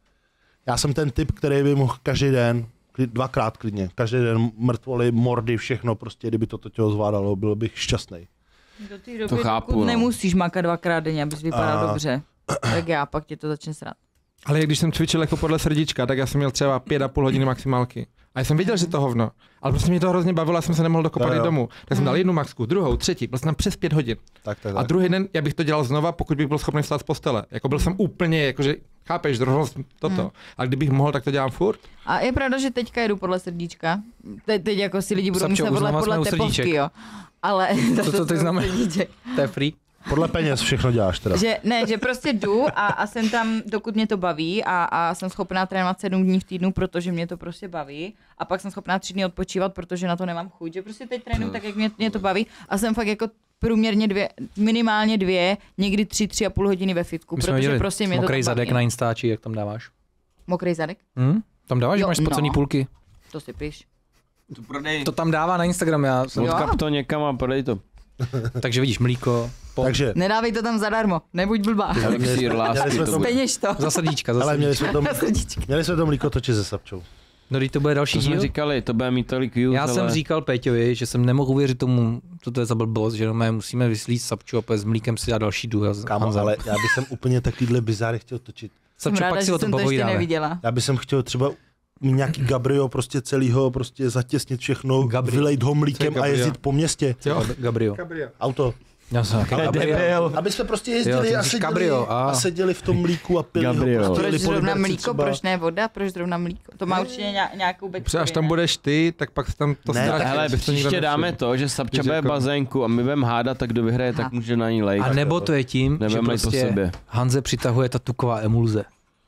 Speaker 2: Já jsem ten typ, který by mohl každý den, klid- dvakrát klidně, každý den mrtvoly, mordy, všechno, prostě kdyby toto tělo zvládalo, byl bych šťastný.
Speaker 3: Do té doby,
Speaker 1: To chápu,
Speaker 3: dokud
Speaker 1: no.
Speaker 3: nemusíš makat dvakrát denně, abys vypadal
Speaker 2: A-
Speaker 3: dobře. Tak já, pak tě to začne srát.
Speaker 6: Ale jak když jsem cvičil jako podle srdíčka, tak já jsem měl třeba pět a půl hodiny maximálky. A já jsem věděl, že to hovno. Ale prostě mě to hrozně bavilo, já jsem se nemohl dokopat
Speaker 2: Jo,
Speaker 6: i
Speaker 2: jo.
Speaker 6: domů. Tak jsem dal jednu maxku, druhou, třetí, byl jsem tam přes pět hodin.
Speaker 2: Tak, tak,
Speaker 6: A
Speaker 2: tak.
Speaker 6: druhý den, já bych to dělal znova, pokud bych byl schopný vstát z postele. Jako byl jsem úplně, jakože, chápeš, zrovna toto.
Speaker 3: Hmm.
Speaker 6: A kdybych mohl, tak to dělám furt.
Speaker 3: A je pravda, že teďka jedu podle srdíčka. Teď, teď jako si lidi budou
Speaker 4: Sapčo,
Speaker 3: myslet podle,
Speaker 4: uznává
Speaker 3: podle
Speaker 4: jsme u
Speaker 3: tepovky,
Speaker 4: srdíček.
Speaker 3: jo. Ale
Speaker 4: Co to teď znamená?
Speaker 3: Srdíček.
Speaker 4: To je free.
Speaker 2: Podle peněz všechno děláš teda.
Speaker 3: Že, ne, že prostě jdu a, a jsem tam, dokud mě to baví a, a jsem schopná trénovat sedm dní v týdnu, protože mě to prostě baví a pak jsem schopná tři dny odpočívat, protože na to nemám chuť, že prostě teď trénuju tak, jak mě, mě to baví a jsem fakt jako průměrně dvě, minimálně dvě, někdy tři, tři a půl hodiny ve fitku,
Speaker 4: My jsme
Speaker 3: protože
Speaker 4: viděli
Speaker 3: prostě mě to
Speaker 4: mokrý
Speaker 3: tam
Speaker 4: zadek
Speaker 3: baví.
Speaker 4: na Instači, jak tam dáváš.
Speaker 3: Mokrý zadek?
Speaker 4: Hm? Tam dáváš,
Speaker 3: Jo,
Speaker 4: že máš spocený
Speaker 3: no.
Speaker 4: půlky.
Speaker 3: To si píš.
Speaker 1: To prodej.
Speaker 4: To tam dává na Instagram, já jsem...
Speaker 3: Jo.
Speaker 1: Odkap to někam a prodej to.
Speaker 4: Takže vidíš mlíko, po...
Speaker 2: Takže,
Speaker 3: Nedávej to tam zadarmo, nebuď blbá.
Speaker 1: Elixír lásky
Speaker 2: měli jsme
Speaker 1: to
Speaker 2: to-
Speaker 1: bude.
Speaker 3: Peněž to.
Speaker 4: za srdíčka, za
Speaker 2: ale měli
Speaker 4: srdíčka.
Speaker 2: jsme, to,
Speaker 3: Srdíčky.
Speaker 2: měli jsme to mlíko točit se Sapčou.
Speaker 4: No, když to bude další
Speaker 1: To jsme
Speaker 4: díl.
Speaker 1: říkali, to bude mít tolik views,
Speaker 4: Já
Speaker 1: ale...
Speaker 4: jsem říkal Péťovi, že jsem nemohl uvěřit tomu, co to je za blbost, že no, musíme vyslít Sapču a pojď s mlíkem si dát další důraz.
Speaker 2: Kámo, ale já bych úplně takovýhle bizáry chtěl točit.
Speaker 3: Jsem
Speaker 4: Sapču,
Speaker 3: ráda,
Speaker 4: pak si
Speaker 3: že
Speaker 4: o tom
Speaker 3: jsem to ještě
Speaker 4: popovídáme.
Speaker 3: neviděla.
Speaker 2: Já bych chtěl třeba mít nějaký Gabrio, prostě celýho, prostě zatěsnit všechno,
Speaker 4: Gabrio.
Speaker 2: vylejt ho mlíkem
Speaker 6: Co je
Speaker 2: a
Speaker 6: Gabrio?
Speaker 2: jezdit po městě.
Speaker 4: Jo, Gabrio.
Speaker 2: Auto.
Speaker 4: Já jsem taky
Speaker 2: Ale
Speaker 4: Gabriel.
Speaker 2: Aby jsme prostě
Speaker 4: Jo,
Speaker 2: jezdili
Speaker 4: ty
Speaker 2: a
Speaker 4: myslíš
Speaker 2: seděli,
Speaker 4: Cabrio, a-
Speaker 2: a seděli v tom mlíku a pili
Speaker 1: Gabriel.
Speaker 2: ho. Prostě
Speaker 3: Proč
Speaker 2: jeli po
Speaker 3: zrovna
Speaker 2: Liberci
Speaker 3: mlíko,
Speaker 2: třeba.
Speaker 3: proč ne voda, proč zrovna mlíko? To má určitě nějak, nějakou
Speaker 6: Protože
Speaker 3: backstory,
Speaker 6: až tam
Speaker 3: ne?
Speaker 6: budeš ty, tak pak se tam to
Speaker 2: Ne,
Speaker 6: ztratí.
Speaker 2: tak
Speaker 1: Hele,
Speaker 6: abys to nikdo
Speaker 1: příště dáme
Speaker 6: nevšiml.
Speaker 1: to, že Sapča
Speaker 6: Když
Speaker 1: bude
Speaker 6: jako-
Speaker 1: bazénku a my budeme hádat, tak kdo vyhraje, tak
Speaker 3: Aha.
Speaker 1: může na ní lejt.
Speaker 4: A nebo to je tím, že
Speaker 1: Nebudeme lejt po
Speaker 4: prostě
Speaker 1: sobě.
Speaker 4: Hanze přitahuje ta tuková emulze.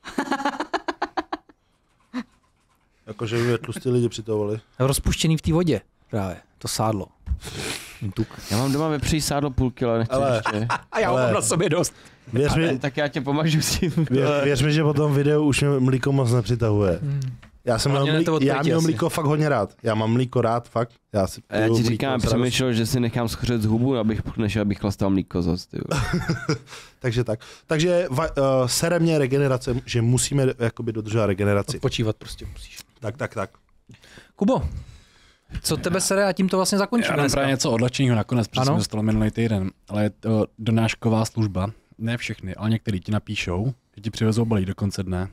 Speaker 2: Jakože by tlustí lidi přitovali.
Speaker 4: Rozpuštěný v té vodě právě, to sádlo. Tuk.
Speaker 1: Já mám doma vepří sádlo půl kila, nechci
Speaker 2: Ale-
Speaker 1: ještě.
Speaker 4: A já
Speaker 2: Ale-
Speaker 4: mám na sobě dost.
Speaker 2: Věř mi,
Speaker 1: Tak já tě pomažu s tím.
Speaker 2: věř, věř mi, že po tom videu už mě mlíko moc nepřitahuje. Já jsem měl,
Speaker 4: Hlavně ne to
Speaker 2: mlíko, já
Speaker 4: odpětí
Speaker 2: měl
Speaker 4: asi.
Speaker 2: mlíko fakt hodně rád. Já mám mlíko rád, fakt. Já, si
Speaker 1: A já
Speaker 2: piju
Speaker 1: ti
Speaker 2: mlíko
Speaker 1: říkám,
Speaker 2: s radostí.
Speaker 1: přemýšlel, že si nechám schořet z hubu, abych, než abych chlastal mlíko zas, ty vole.
Speaker 2: Takže tak. Takže va, uh, sere mě regenerace, že musíme jakoby dodržovat regeneraci.
Speaker 4: Odpočívat prostě musíš.
Speaker 2: Tak, tak, tak.
Speaker 4: Kubo, co tebe sere a tím to vlastně
Speaker 5: Já
Speaker 4: zakončíme
Speaker 5: mám
Speaker 4: dneska.
Speaker 5: právě něco odlačeného nakonec, protože
Speaker 4: Ano?
Speaker 5: jsem dostal minulý týden, ale je to donášková služba. Ne všechny, ale některý ti napíšou, že ti přivezou balík do konce dne.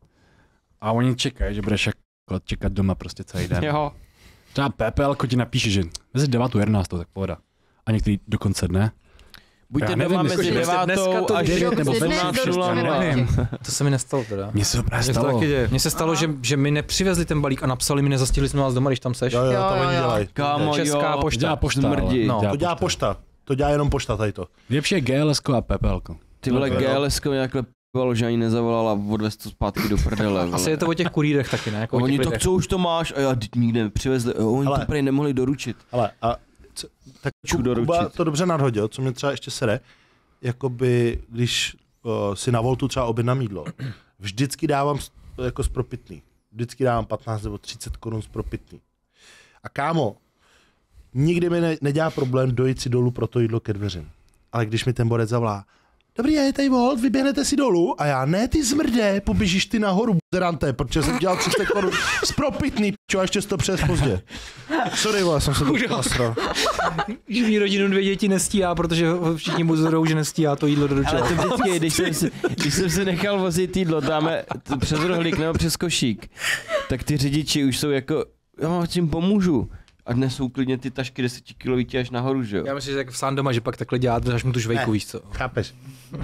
Speaker 5: A oni čekají, že budeš jako čekat doma prostě celý den.
Speaker 1: Jo.
Speaker 5: Třeba P P L ti napíše, že mezi devátou a jedenáctou, tak pohoda. A některý do konce dne.
Speaker 1: Buďte
Speaker 5: Já
Speaker 1: doma
Speaker 5: nevím,
Speaker 1: mezi
Speaker 5: jestli
Speaker 4: dneska
Speaker 1: devátou
Speaker 4: to
Speaker 1: až
Speaker 4: devět
Speaker 5: nebo
Speaker 1: osmnáct nula nula.
Speaker 5: nevím.
Speaker 4: To se mi nestalo teda.
Speaker 5: Mně se to právě
Speaker 6: Mně se to
Speaker 5: stalo.
Speaker 6: taky děje.
Speaker 4: Mně se stalo, že, že mi nepřivezli ten balík a napsali mi, nezastihli jsme vás doma, když tam seš.
Speaker 2: Jo, jo,
Speaker 3: Jo,
Speaker 2: to
Speaker 3: jo,
Speaker 2: oni
Speaker 3: jo.
Speaker 2: dělají.
Speaker 1: Kámo,
Speaker 4: Česká
Speaker 1: jo.
Speaker 4: pošta.
Speaker 5: Dělá pošta,
Speaker 1: Zmrdí.
Speaker 4: No.
Speaker 2: To dělá pošta. To dělá jenom pošta tady to.
Speaker 5: Nejlepší je G L S ko a P P L ko.
Speaker 1: Ty vole,
Speaker 2: No, jo.
Speaker 1: G L S ko mě takhle p***valo, že ani nezavolala a odvez to zpátky do prdele.
Speaker 4: Asi je to o těch kurýrech taky, ne? Jako
Speaker 1: A
Speaker 4: o
Speaker 1: oni,
Speaker 4: těch
Speaker 1: tak
Speaker 4: lidech.
Speaker 1: co už to máš? A já teď nikde nepřivezli. Jo, oni
Speaker 2: Ale-
Speaker 1: to prej nemohli doručit.
Speaker 2: Ale a co, tak
Speaker 1: Ču
Speaker 2: Kuba
Speaker 1: doručit.
Speaker 2: to dobře nadhodil, co mě třeba ještě sere, jakoby, když uh, si na Voltu třeba objednám jídlo, vždycky dávám s- jako z propitný. Vždycky dávám patnáct nebo třicet korun z propitný. A kámo, nikdy mi ne, nedělá problém dojít si dolů pro to jídlo ke dveřím. Ale když mi ten borec zavolá, dobrý, je tady Volt, vyběhnete si dolů? A já, ne, ty zmrde, poběžíš ty nahoru, buzerante, protože jsem dělal třicet korun z propitný, čo, a ještě jsi to přes pozdě. Sorry, vole, jsem se to nasral.
Speaker 4: Živní rodinu dvě děti nestíhá, protože všichni buzerou, že nestíhá to jídlo doručovat.
Speaker 1: Ale to vždycky, když jsem, si, když jsem si nechal vozit jídlo, dáme t- přes rohlík nebo přes košík, tak ty řidiči už jsou jako, já vám tím pomůžu. A dnes jsou klidně ty tašky desetikilový až nahoru, že jo?
Speaker 4: Já myslím, že jak v sám doma, že pak takhle dělá, až mu tu žvejku,
Speaker 2: Ne.
Speaker 4: víš co.
Speaker 2: Chápeš?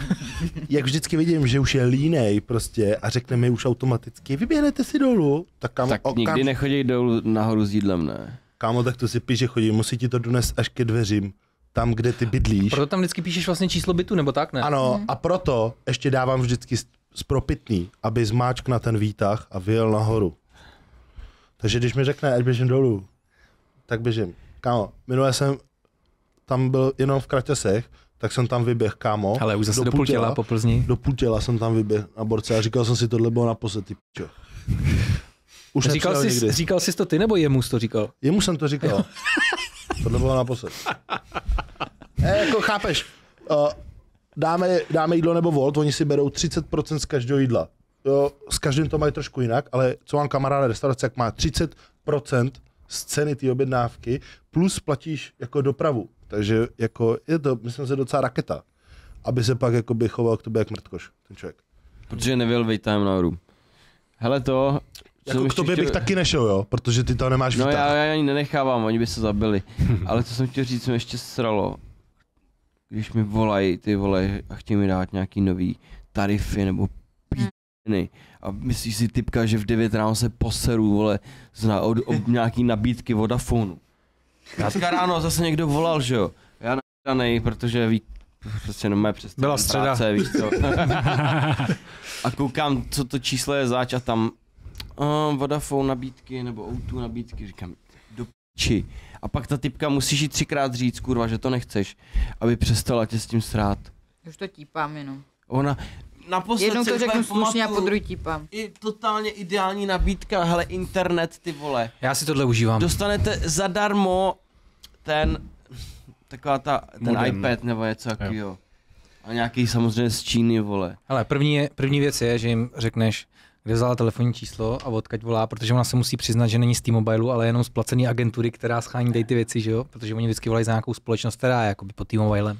Speaker 2: Jak vždycky vidím, že už je línej prostě a řekne mi už automaticky, vyběhnete si dolů, tak kámo,
Speaker 1: Tak
Speaker 2: o,
Speaker 1: nikdy
Speaker 2: kámo,
Speaker 1: nechodí dolů nahoru s jídlem, ne?
Speaker 2: kámo, tak to si píše chodí, musí ti to donést až ke dveřím, tam, kde ty bydlíš.
Speaker 4: Proto tam vždycky píšeš vlastně číslo bytu, nebo tak, ne?
Speaker 2: Ano, a proto ještě dávám vždycky z- z propitný, aby zmáčk na ten výtah a vyjel nahoru. Takže když mi řekne, ať běžím dolů, tak běžím. Kámo, minule jsem tam byl jenom v Kraťasech, tak jsem tam vyběh, kámo.
Speaker 4: Ale už zase do půl těla po Plzni.
Speaker 2: Do půl těla jsem tam vyběhl na borce a říkal jsem si, tohle bylo naposled, ty pičo. Už
Speaker 4: Říkal
Speaker 2: nepřijel
Speaker 4: jsi,
Speaker 2: nikdy.
Speaker 4: říkal jsi to ty, nebo jemu jsi to říkal?
Speaker 2: Jemu jsem to říkal. Tohle bylo naposled. E, jako chápeš, uh, dáme, dáme jídlo nebo Volt, oni si berou třicet procent z každého jídla. Jo, s každým to mají trošku jinak, ale co mám kamaráda restaurace, jak má třicet procent z ceny té objednávky, plus platíš jako dopravu. Takže jako je to, myslím si, docela raketa. Aby se pak jako by choval k tobě jak mrtkoš, ten člověk.
Speaker 1: Protože nevěl vejtajem nahoru. Hele to... co
Speaker 2: Jako
Speaker 1: jsem
Speaker 2: k tobě
Speaker 1: ještě
Speaker 2: bych
Speaker 1: chtěl-
Speaker 2: taky nešel, jo, protože ty to nemáš
Speaker 1: No
Speaker 2: výtah.
Speaker 1: já, já ani nenechávám, oni by se zabili. Ale co jsem chtěl říct, co mě ještě sralo. Když mi volají, ty vole, a chtějí mi dát nějaký nový tarify nebo píčiny. A myslíš si typka, že v devět ráno se poseru, vole, zna, od, od nějaký nabídky Vodafonu. Dneska ráno zase někdo volal, že jo. Já nadanej, protože ví, prostě no mé přes
Speaker 4: Byla středa.
Speaker 1: práce, víš co. A koukám, co to číslo je zač a tam uh, Vodafone nabídky nebo ó dva nabídky, říkám, do či. A pak ta typka musíš jí třikrát říct, kurva, že to nechceš, aby přestala tě s tím srát.
Speaker 3: Už to típám jenom.
Speaker 1: Ona naposled
Speaker 3: Jednou to
Speaker 1: si
Speaker 3: řeknu
Speaker 1: úplně
Speaker 3: slušně a po
Speaker 1: pamatuju,
Speaker 3: druhý típám.
Speaker 1: I totálně ideální nabídka, hele, internet, ty vole.
Speaker 4: Já si tohle užívám.
Speaker 1: Dostanete zadarmo ten, taková ta, ten
Speaker 5: Modem.
Speaker 1: iPad nebo něco takového. A nějaký samozřejmě z Číny, vole.
Speaker 4: Hele, první, je, první věc je, že jim řekneš, kde vzala telefonní číslo a odkud volá, protože ona se musí přiznat, že není z T-Mobileu, ale jenom z placené agentury, která schání tady ty věci, že jo? Protože oni vždycky volají za nějakou společnost, která je jakoby pod T-Mobilem.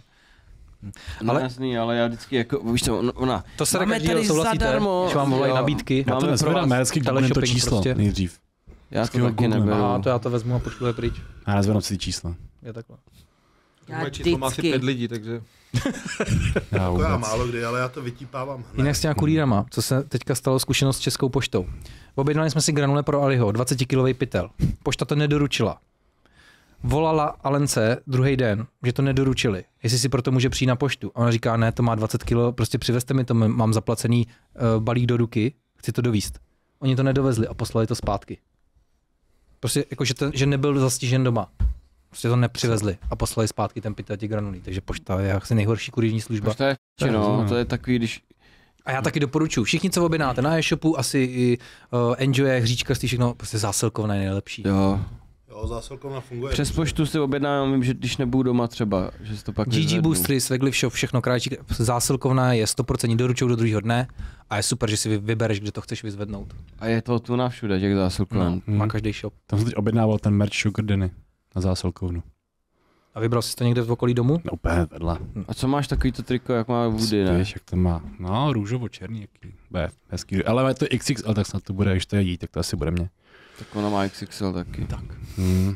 Speaker 1: No
Speaker 4: Ale-
Speaker 1: jasný, ale já vždycky jako, víš co, on- ona,
Speaker 4: To se
Speaker 1: máme
Speaker 4: každý
Speaker 1: tady
Speaker 4: souhlasíte,
Speaker 1: zadarmo,
Speaker 4: když vám volají
Speaker 1: jo.
Speaker 4: nabídky.
Speaker 5: Já to
Speaker 1: Máme
Speaker 5: nezvedám,
Speaker 1: pro
Speaker 5: já
Speaker 1: vás
Speaker 5: vždycky googlím to
Speaker 4: teleshopping
Speaker 5: číslo
Speaker 4: prostě.
Speaker 5: nejdřív.
Speaker 1: Já to
Speaker 5: Vždycky ho
Speaker 1: taky
Speaker 5: googlím.
Speaker 1: neberu.
Speaker 4: A to já to vezmu a pošlu je pryč.
Speaker 5: Já nezvedám si ty čísla.
Speaker 4: Je takhle.
Speaker 3: Já
Speaker 6: Moje číslo má asi
Speaker 3: vždycky.
Speaker 6: pět lidí, takže...
Speaker 5: Já
Speaker 2: Jako já
Speaker 5: vůbec.
Speaker 2: málo kdy, ale já to vytípávám hned.
Speaker 4: Jinak s těma kurýrama, co se teďka stalo zkušenost s Českou poštou. Objednali jsme si granule pro Aliho, dvacetikilový pytel. Pošta to nedoručila. Volala Alence druhý den, že to nedoručili, jestli si proto může přijít na poštu. A ona říká, ne, to má dvacet kilo, prostě přivezte mi to, mám zaplacený uh, balík do ruky, chci to dovízt. Oni to nedovezli a poslali to zpátky. Prostě jako, že, ten, že nebyl zastižen doma. Prostě to nepřivezli a poslali zpátky ten pytel těch granulí. Takže pošta je asi nejhorší kurýrní služba.
Speaker 1: To je,
Speaker 5: To je
Speaker 1: no,
Speaker 5: rozumím.
Speaker 1: to je takový, když
Speaker 4: A já taky doporučuji. Všichni, co objednáte na e-shopu, asi i uh, Enjoy, hříčkařství, všechno, prostě zásilkovna je nejlepší.
Speaker 1: jo,
Speaker 2: Jo, zásilkovna funguje.
Speaker 1: přes poštu si objednávám, vím, že když nebudu doma třeba, že si to pak
Speaker 4: G G
Speaker 1: vyzvednu.
Speaker 4: Boostry, Svegliv Shop, všechno kráčí. Zásilkovna je sto procent doručou do druhého dne a je super, že si vy- vybereš, kde to chceš vyzvednout.
Speaker 1: A je to tu na všude, těch zásilkoven.
Speaker 4: No, má každý shop.
Speaker 5: Tam jsem teď objednával ten merch Sugar Denny na zásilkovnu.
Speaker 4: A vybral jsi to někde v okolí domu?
Speaker 5: No úplně vedle.
Speaker 1: A co máš takový to triko, jak má Woody, ne?
Speaker 5: Víš, jak to má. No, růžovo-černý, jaký. Bude hezký. Ale je to X X L, tak snad to bude, když to je jí, tak to asi bude mě.
Speaker 1: Tak ona má X X L taky. Tak.
Speaker 5: Hmm.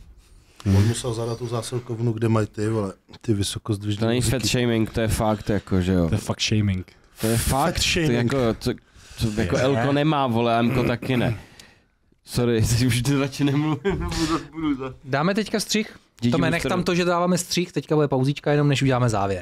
Speaker 2: On musel zadat tu zásilkovnu, kde mají ty, vole, ty vysokozdvižné
Speaker 1: To není fat shaming, to je fakt, jako, že jo.
Speaker 5: To je fakt shaming.
Speaker 1: To je fakt, to
Speaker 2: shaming.
Speaker 1: jako, to, to jako Elko nemá, vole, a Mko taky ne. Sorry, teď už to radši nemluvím, nebo zase budu za...
Speaker 4: Dáme teďka střih?
Speaker 1: Gigi
Speaker 4: Tome, nech
Speaker 1: Booster.
Speaker 4: tam to, že dáváme střih, teďka bude pauzíčka, jenom než uděláme závěr.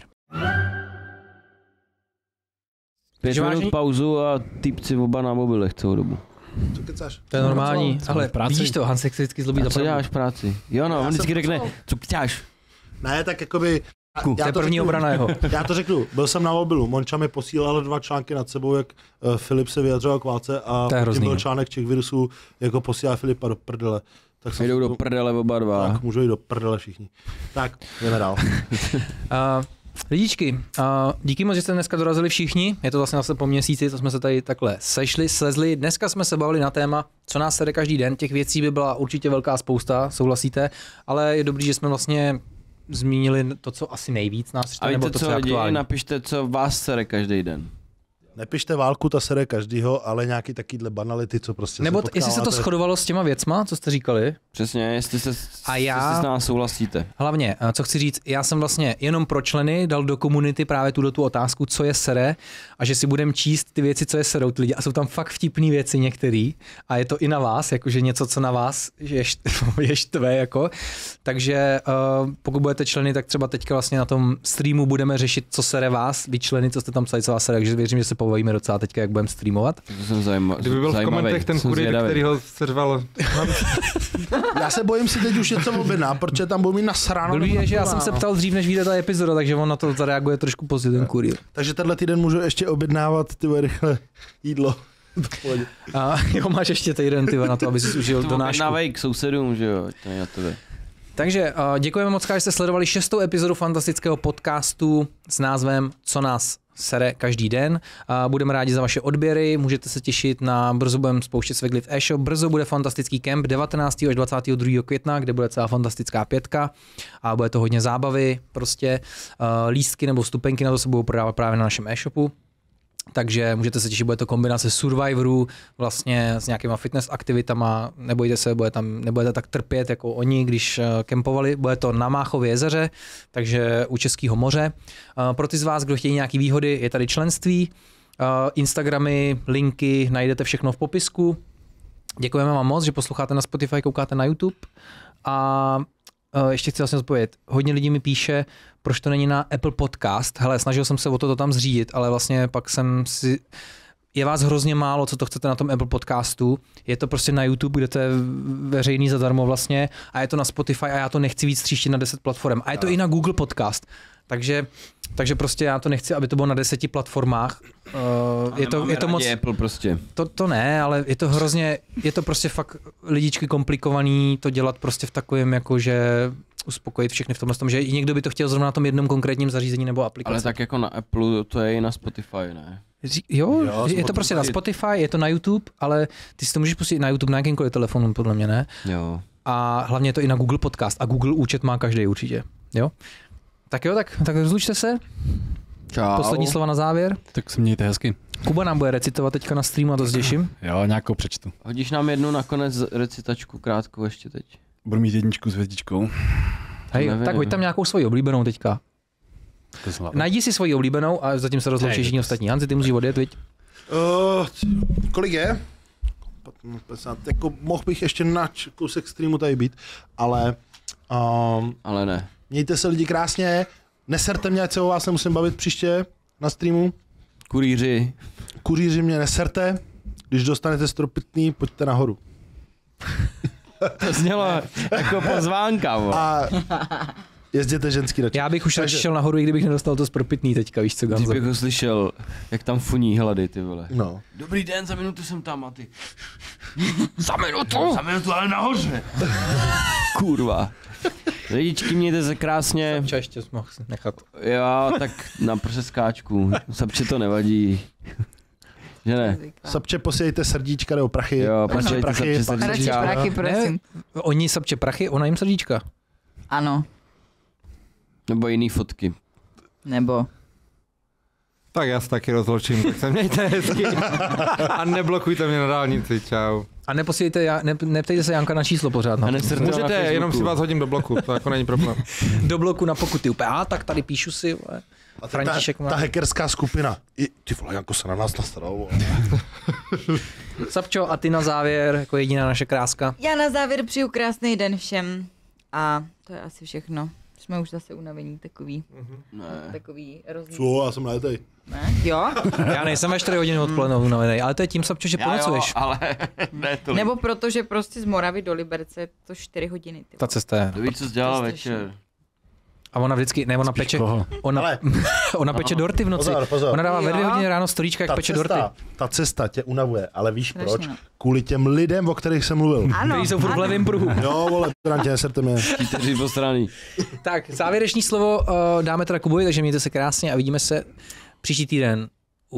Speaker 1: Pět
Speaker 4: Takže
Speaker 1: minut
Speaker 4: vážení-
Speaker 1: pauzu a týpci oba na mobilech celou dobu.
Speaker 2: Co kecáš?
Speaker 4: To je normální,
Speaker 5: co?
Speaker 4: ale
Speaker 5: V práci?
Speaker 4: vidíš to, Hansek se vždycky zlobí
Speaker 1: A
Speaker 4: za
Speaker 1: co
Speaker 4: pravdu.
Speaker 1: děláš v práci? Jo no, on
Speaker 2: Já
Speaker 1: vždycky
Speaker 2: jsem
Speaker 1: řekne,
Speaker 2: pracoval.
Speaker 1: co děláš?
Speaker 2: Ne, tak jakoby... a-
Speaker 4: To
Speaker 2: já
Speaker 4: je první
Speaker 2: řeknu-
Speaker 4: obrana jeho.
Speaker 2: Já to řeknu, byl jsem na mobilu, Monča mi posílal dva články nad sebou, jak uh, Filip se vyjadřoval k válce a
Speaker 4: To je
Speaker 2: tím
Speaker 4: hrozný,
Speaker 2: byl
Speaker 4: no.
Speaker 2: článek Čech virusů, jako posílá Filipa do prdele. Tak jsem
Speaker 1: Jdou
Speaker 2: si
Speaker 1: do
Speaker 2: to-
Speaker 1: prdele oba dva.
Speaker 2: Tak, můžou jít do prdele všichni. Tak, jdeme dál.
Speaker 4: Uh, lidičky, uh, díky moc, že jste dneska dorazili všichni. Je to vlastně zase po měsíci, co jsme se tady takhle sešli, slezli. Dneska jsme se bavili na téma, co nás sede každý den. Těch věcí by byla určitě velká spousta, souhlasíte, ale je dobrý, že jsme vlastně zmínili to, co asi nejvíc nás
Speaker 1: A
Speaker 4: štve, nebo
Speaker 1: víte
Speaker 4: to, co
Speaker 1: co
Speaker 4: je
Speaker 1: lidi,
Speaker 4: aktuální.
Speaker 1: napište, co vás sere každý den.
Speaker 2: Nepište válku, ta sere každýho, ale nějaký takovýhle banality, co prostě
Speaker 4: Nebo
Speaker 2: se
Speaker 4: t- jestli se to
Speaker 2: potkáváte.
Speaker 4: shodovalo s těma věcma, co jste říkali.
Speaker 1: Přesně, jestli se
Speaker 4: A já-
Speaker 1: jestli s námi souhlasíte.
Speaker 4: Hlavně, eh, co chci říct, já jsem vlastně jenom pro členy dal do komunity právě tuto tu otázku, co je sere, a že si budeme číst ty věci, co je serou ty lidi. A jsou tam fakt vtipné věci některý. A je to i na vás, jakože něco, co na vás je, št- je štve, jako. Takže uh, pokud budete členy, tak třeba teďka vlastně na tom streamu budeme řešit, co sere vás, vy členy, co jste tam psali, co vás sere. Takže věřím, že se pobavíme docela teďka, jak budeme streamovat.
Speaker 1: To jsem zajímavý.
Speaker 6: Kdyby byl v komentech ten kurýr, který ho seřval,
Speaker 2: Já se bojím si teď už něco objednat, protože tam budu mít nasráno.
Speaker 4: Blbý
Speaker 2: nebo
Speaker 4: je, že já jsem
Speaker 2: naplná,
Speaker 4: se
Speaker 2: no.
Speaker 4: ptal dřív, než vyjde ta epizoda, takže on na to zareaguje trošku pozdě, ten kurýr.
Speaker 2: Takže tenhle týden můžu ještě objednávat ty vole, rychle jídlo.
Speaker 4: A jo, máš ještě týden, ty na to, aby si užil
Speaker 1: To
Speaker 4: do nášku.
Speaker 1: objednávají k sousedům, že jo, to je na tebe.
Speaker 4: Takže uh, děkujeme moc, že jste sledovali šestou epizodu fantastického podcastu s názvem Co nás sere každý den. Uh, budeme rádi za vaše odběry, můžete se těšit na, brzo budeme spouštět Svegliv e-shop, brzo bude fantastický kemp devatenáctého až dvacátého druhého května, kde bude celá fantastická pětka a bude to hodně zábavy, prostě uh, lístky nebo vstupenky na to se budou prodávat právě na našem e-shopu. Takže můžete se těšit, bude to kombinace Survivorů vlastně s nějakýma fitness aktivitama, nebojte se, bude tam, nebudete tak trpět jako oni, když uh, kempovali, bude to na Máchově jezeře, takže u Českého moře. Uh, pro ty z vás, kdo chtějí nějaký výhody, je tady členství, uh, Instagramy, linky, najdete všechno v popisku. Děkujeme vám moc, že posloucháte na Spotify, koukáte na YouTube a Uh, ještě chci vlastně odpovědět. Hodně lidí mi píše, proč to není na Apple Podcast. Hele, snažil jsem se o to tam zřídit, ale vlastně pak jsem si... je vás hrozně málo, co to chcete na tom Apple podcastu. Je to prostě na YouTube, kde to je veřejný zadarmo vlastně a je to na Spotify a já to nechci víc tříštit na deset platform. A je to no. i na Google Podcast. Takže, takže prostě já to nechci, aby to bylo na deseti platformách. Uh, je to, je to moc...
Speaker 1: Apple prostě.
Speaker 4: To, to ne, ale je to hrozně, je to prostě fakt lidičky komplikovaný to dělat prostě v takovém jako, že uspokojit všechny v tomhle tom, že i někdo by to chtěl zrovna na tom jednom konkrétním zařízení nebo aplikaci.
Speaker 1: Ale tak jako na Apple to je i na Spotify, ne?
Speaker 4: Jo,
Speaker 2: Jo,
Speaker 4: je to prostě na Spotify, je to na YouTube, ale ty si to můžeš pustit na YouTube na jakýmkoliv telefonu, podle mě, ne?
Speaker 1: Jo.
Speaker 4: A hlavně je to i na Google Podcast a Google účet má každý určitě, jo? Tak jo, tak, tak rozlučte se.
Speaker 1: Čau.
Speaker 4: Poslední slova na závěr.
Speaker 5: Tak se mějte hezky.
Speaker 4: Kuba nám bude recitovat teďka na streamu a to zděším.
Speaker 5: Jo, nějakou přečtu.
Speaker 1: Hodíš nám jednu nakonec recitačku krátkou ještě teď.
Speaker 5: Budu mít jedničku s hvězdičkou.
Speaker 4: Hej,
Speaker 1: nevím.
Speaker 4: tak hoď tam nějakou svoji oblíbenou teďka.
Speaker 5: To jsem
Speaker 4: Najdi si svoji oblíbenou a zatím se rozloučí všichni ostatní. Hanzi, ty musíš odjet, viď?
Speaker 2: Uh, kolik je? padesát. Jako mohl bych ještě na č- kousek streamu tady být, ale um,
Speaker 1: Ale ne.
Speaker 2: mějte se lidi krásně, neserte mě, ať se o vás nemusím bavit příště na streamu.
Speaker 1: Kurýři.
Speaker 2: Kurýři mě neserte, když dostanete stropitný, pojďte nahoru.
Speaker 1: To znělo jako pozvánka, bo.
Speaker 2: A jezděte ženský radši.
Speaker 4: Já bych už radši
Speaker 2: Takže-
Speaker 4: šel nahoru, i kdybych nedostal to spropitný teďka, víš co,
Speaker 1: Když
Speaker 4: Ganzo.
Speaker 1: bych ho slyšel, jak tam funí hlady, ty vole.
Speaker 2: No.
Speaker 1: Dobrý den, za minutu jsem tam a ty. Za minutu? Za minutu, ale nahoře. Kurva. Lidičky, mějte se krásně.
Speaker 4: Čo ještě jsi mohl nechat.
Speaker 1: Jo, tak na přeskáčku. Sapče to nevadí. Že ne?
Speaker 2: Sapče, posílejte srdíčka nebo prachy.
Speaker 1: Jo,
Speaker 2: Radši
Speaker 1: posílejte
Speaker 2: prachy,
Speaker 1: Sapče
Speaker 2: pak-
Speaker 3: Radši
Speaker 1: srdíčka.
Speaker 3: prachy, prosím.
Speaker 4: Oni sapče prachy, ona jim srdíčka.
Speaker 3: Ano,
Speaker 1: Nebo jiný fotky.
Speaker 3: nebo.
Speaker 6: Tak já se taky rozloučím, tak se mějte hezky. A neblokujte mě na dálnici, čau.
Speaker 4: A neposílejte, já- ne, neptejte se Janka na číslo pořád.
Speaker 1: A
Speaker 4: No.
Speaker 1: nesrte na
Speaker 6: Můžete, jenom si
Speaker 1: Facebooku.
Speaker 6: vás hodím do bloku, to jako není problém.
Speaker 4: Do bloku na pokuty úplně. A tak tady píšu si. Vole.
Speaker 2: A ta,
Speaker 4: František má.
Speaker 2: ta hackerská skupina. I, ty vole, Janko se na nás nastaral.
Speaker 4: Sapčo, a ty na závěr, jako jediná naše kráska.
Speaker 3: Já na závěr přiju krásný den všem. A to je asi všechno. Jsme už zase unavení, takový,
Speaker 1: Ne.
Speaker 3: takový rozný.
Speaker 2: Co, já jsem najetej.
Speaker 3: Ne? Jo?
Speaker 4: Já nejsem ve čtyři hodiny odpoledne unavený, ale to je tím, Sapčo, že
Speaker 1: Já jo,
Speaker 4: ponocuješ.
Speaker 1: ale ne tolik.
Speaker 3: Nebo protože prostě z Moravy do Liberce to čtyři hodiny. Ty.
Speaker 4: Ta cesta je.
Speaker 1: To víš, co jsi dělala
Speaker 3: To je
Speaker 1: večer.
Speaker 4: A ona vždycky, ne, ona
Speaker 5: Spíš
Speaker 4: peče,
Speaker 5: koho?
Speaker 4: ona,
Speaker 2: Ale
Speaker 4: ona peče dorty v noci.
Speaker 2: pozor, pozor.
Speaker 4: Ona dává ve dvě
Speaker 3: Jo.
Speaker 4: hodiny ráno storíčka, jak
Speaker 2: Ta
Speaker 4: peče dorty.
Speaker 2: cesta, ta cesta tě unavuje, ale víš
Speaker 3: Strašně,
Speaker 2: proč?
Speaker 3: no.
Speaker 2: Kvůli těm lidem, o kterých jsem mluvil.
Speaker 3: Ano,
Speaker 4: Který jsou furt v
Speaker 3: ano.
Speaker 4: levém pruhu.
Speaker 2: Jo, vole, tě, neserte mě.
Speaker 1: Čtyři postraný.
Speaker 4: Tak, závěrečný slovo uh, dáme teda Kubovi, takže mějte se krásně a vidíme se příští týden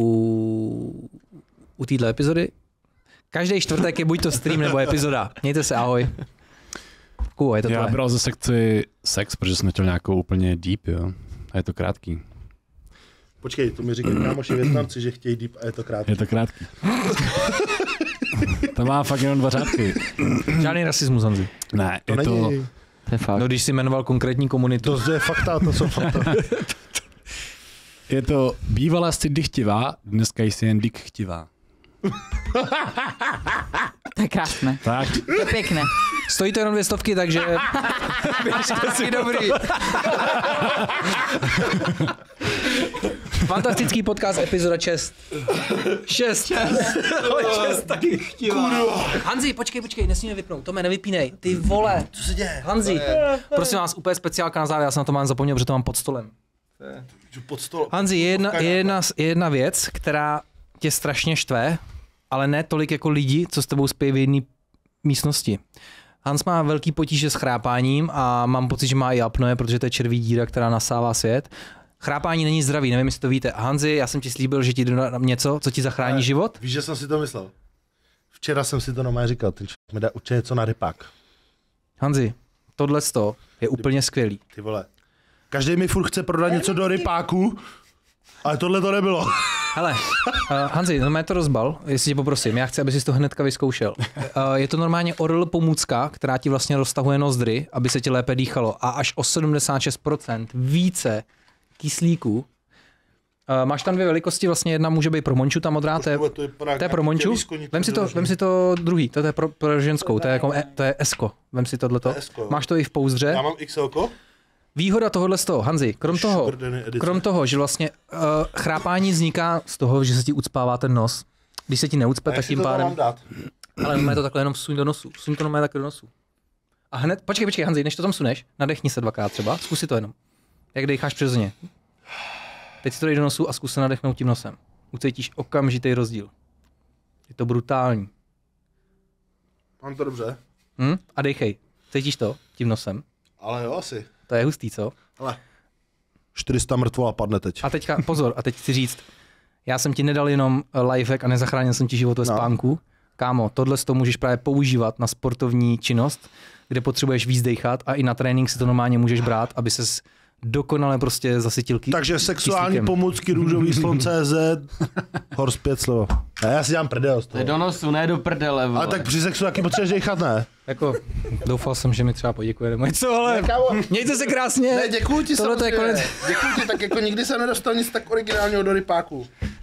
Speaker 4: u, u této epizody. Každý čtvrtek je buď to stream nebo epizoda. Mějte se, ahoj. Kubo, je to
Speaker 5: Já
Speaker 4: tvoje.
Speaker 5: bral ze sekci sex, protože jsem chtěl nějakou úplně deep, jo. A je to krátký.
Speaker 2: Počkej, to mi říkají kámoši Větnamci, že chtějí deep a je to krátké.
Speaker 5: Je to krátký. To má fakt jenom dva řádky.
Speaker 4: Žádný rasismus, Hanzi.
Speaker 5: Ne,
Speaker 2: To
Speaker 5: je to,
Speaker 2: není,
Speaker 1: To je fakt.
Speaker 4: No, když jsi jmenoval konkrétní komunitu.
Speaker 2: to je fakta, to jsou fakta.
Speaker 5: je to bývalá si dychtivá, dneska jsi jen dik chtivá.
Speaker 3: To je krásné.
Speaker 5: Tak,
Speaker 3: To je pěkné.
Speaker 4: Stojí to jenom dvě stovky, takže běžte si dobrý. Fantastický podcast, epizoda šest. šest. Ale šest taky chtivá. Hanzi, počkej, počkej, nesmíme vypnout, to mě nevypínej. Ty vole. Co se děje? Hanzi, prosím vás, úplně speciálka na závěr, já jsem na to mám zapomněl, protože to mám pod stolem.
Speaker 2: Pod stol.
Speaker 4: Hanzi, je jedna, je jedna, je jedna věc, která tě strašně štve, ale ne tolik jako lidi, co s tebou spějí v jedné místnosti. Hans má velký potíže s chrápáním a mám pocit, že má i apnoe, protože to je červí díra, která nasává svět. Chrápání není zdravý, nevím, jestli to víte. Hanzi, já jsem ti slíbil, že ti dodám něco, co ti zachrání
Speaker 2: Ne.
Speaker 4: život.
Speaker 2: Víš, že jsem si to myslel? Včera jsem si to normálně říkal, ten člověk mi dá určitě něco na rypák.
Speaker 4: Hanzi, tohle je úplně skvělý.
Speaker 2: Ty vole. Každý mi furt chce prodat něco do rypáku, ale tohle to nebylo.
Speaker 4: Hele, uh, Hanzi, no mě to rozbal, jestli tě poprosím, já chci, aby jsi to hnedka vyzkoušel. Uh, je to normálně Oral pomůcka, která ti vlastně roztahuje nozdry, aby se ti lépe dýchalo a až o sedmdesát šest procent více kyslíku. Uh, máš tam dvě velikosti, vlastně jedna může být pro Monču, ta modrá, to je,
Speaker 2: to je,
Speaker 4: to je pro Monču. Vem si to, vem si to druhý, to je pro, pro ženskou, to je jako, e, to je Esko, vem si tohleto. Máš to i v pouzdře.
Speaker 2: Já mám X L ko?
Speaker 4: Výhoda tohohle z toho, Hanzi, krom toho, krom toho, že vlastně uh, chrápání vzniká z toho, že se ti ucpává ten nos, když se ti neucpe,
Speaker 2: A
Speaker 4: tak
Speaker 2: jestli
Speaker 4: tím
Speaker 2: to tam
Speaker 4: pádem,
Speaker 2: mám dát?
Speaker 4: ale normálně to takhle jenom suň do nosu, suň to normálně takhle do nosu. A hned, počkej, počkej Hanzi, než to tam suneš, nadechni se dvakrát třeba, zkus si to jenom. Jak decháš přirozeně. Teď si to dej do nosu a zkus se nadechnout tím nosem. Ucítíš okamžitý rozdíl. Je to brutální.
Speaker 2: Mám to dobře,
Speaker 4: Hm? A dejchej. Cítíš to tím nosem?
Speaker 2: ale jo asi.
Speaker 4: To je hustý, co?
Speaker 2: Ale čtyři sta mrtvola padne teď.
Speaker 4: A teďka, pozor, a teď chci říct, já jsem ti nedal jenom lifehack a nezachránil jsem ti život ve
Speaker 2: No.
Speaker 4: spánku. Kámo, tohle to můžeš právě používat na sportovní činnost, kde potřebuješ víc dechat a i na trénink si to normálně můžeš brát, aby ses dokonale prostě zasytil ký-
Speaker 2: Takže sexuální
Speaker 4: kyslíkem.
Speaker 2: pomůcky, růžový slon C Z, Horst pět slovo. A já si dělám prdel z
Speaker 1: To je
Speaker 2: toho.
Speaker 1: do nosu, ne do prdele, vole.
Speaker 2: Ale tak při sexu taky potřebuješ dechat, ne?
Speaker 4: Jako, doufal jsem, že mi třeba poděkuje nebo něco, ale
Speaker 2: Kámo,
Speaker 4: mějte se krásně.
Speaker 2: ne, děkuju ti
Speaker 4: Tohle to je
Speaker 2: samozřejmě.
Speaker 4: konec.
Speaker 2: Děkuju ti, tak jako nikdy jsem nedostal nic tak originálního do rypáků.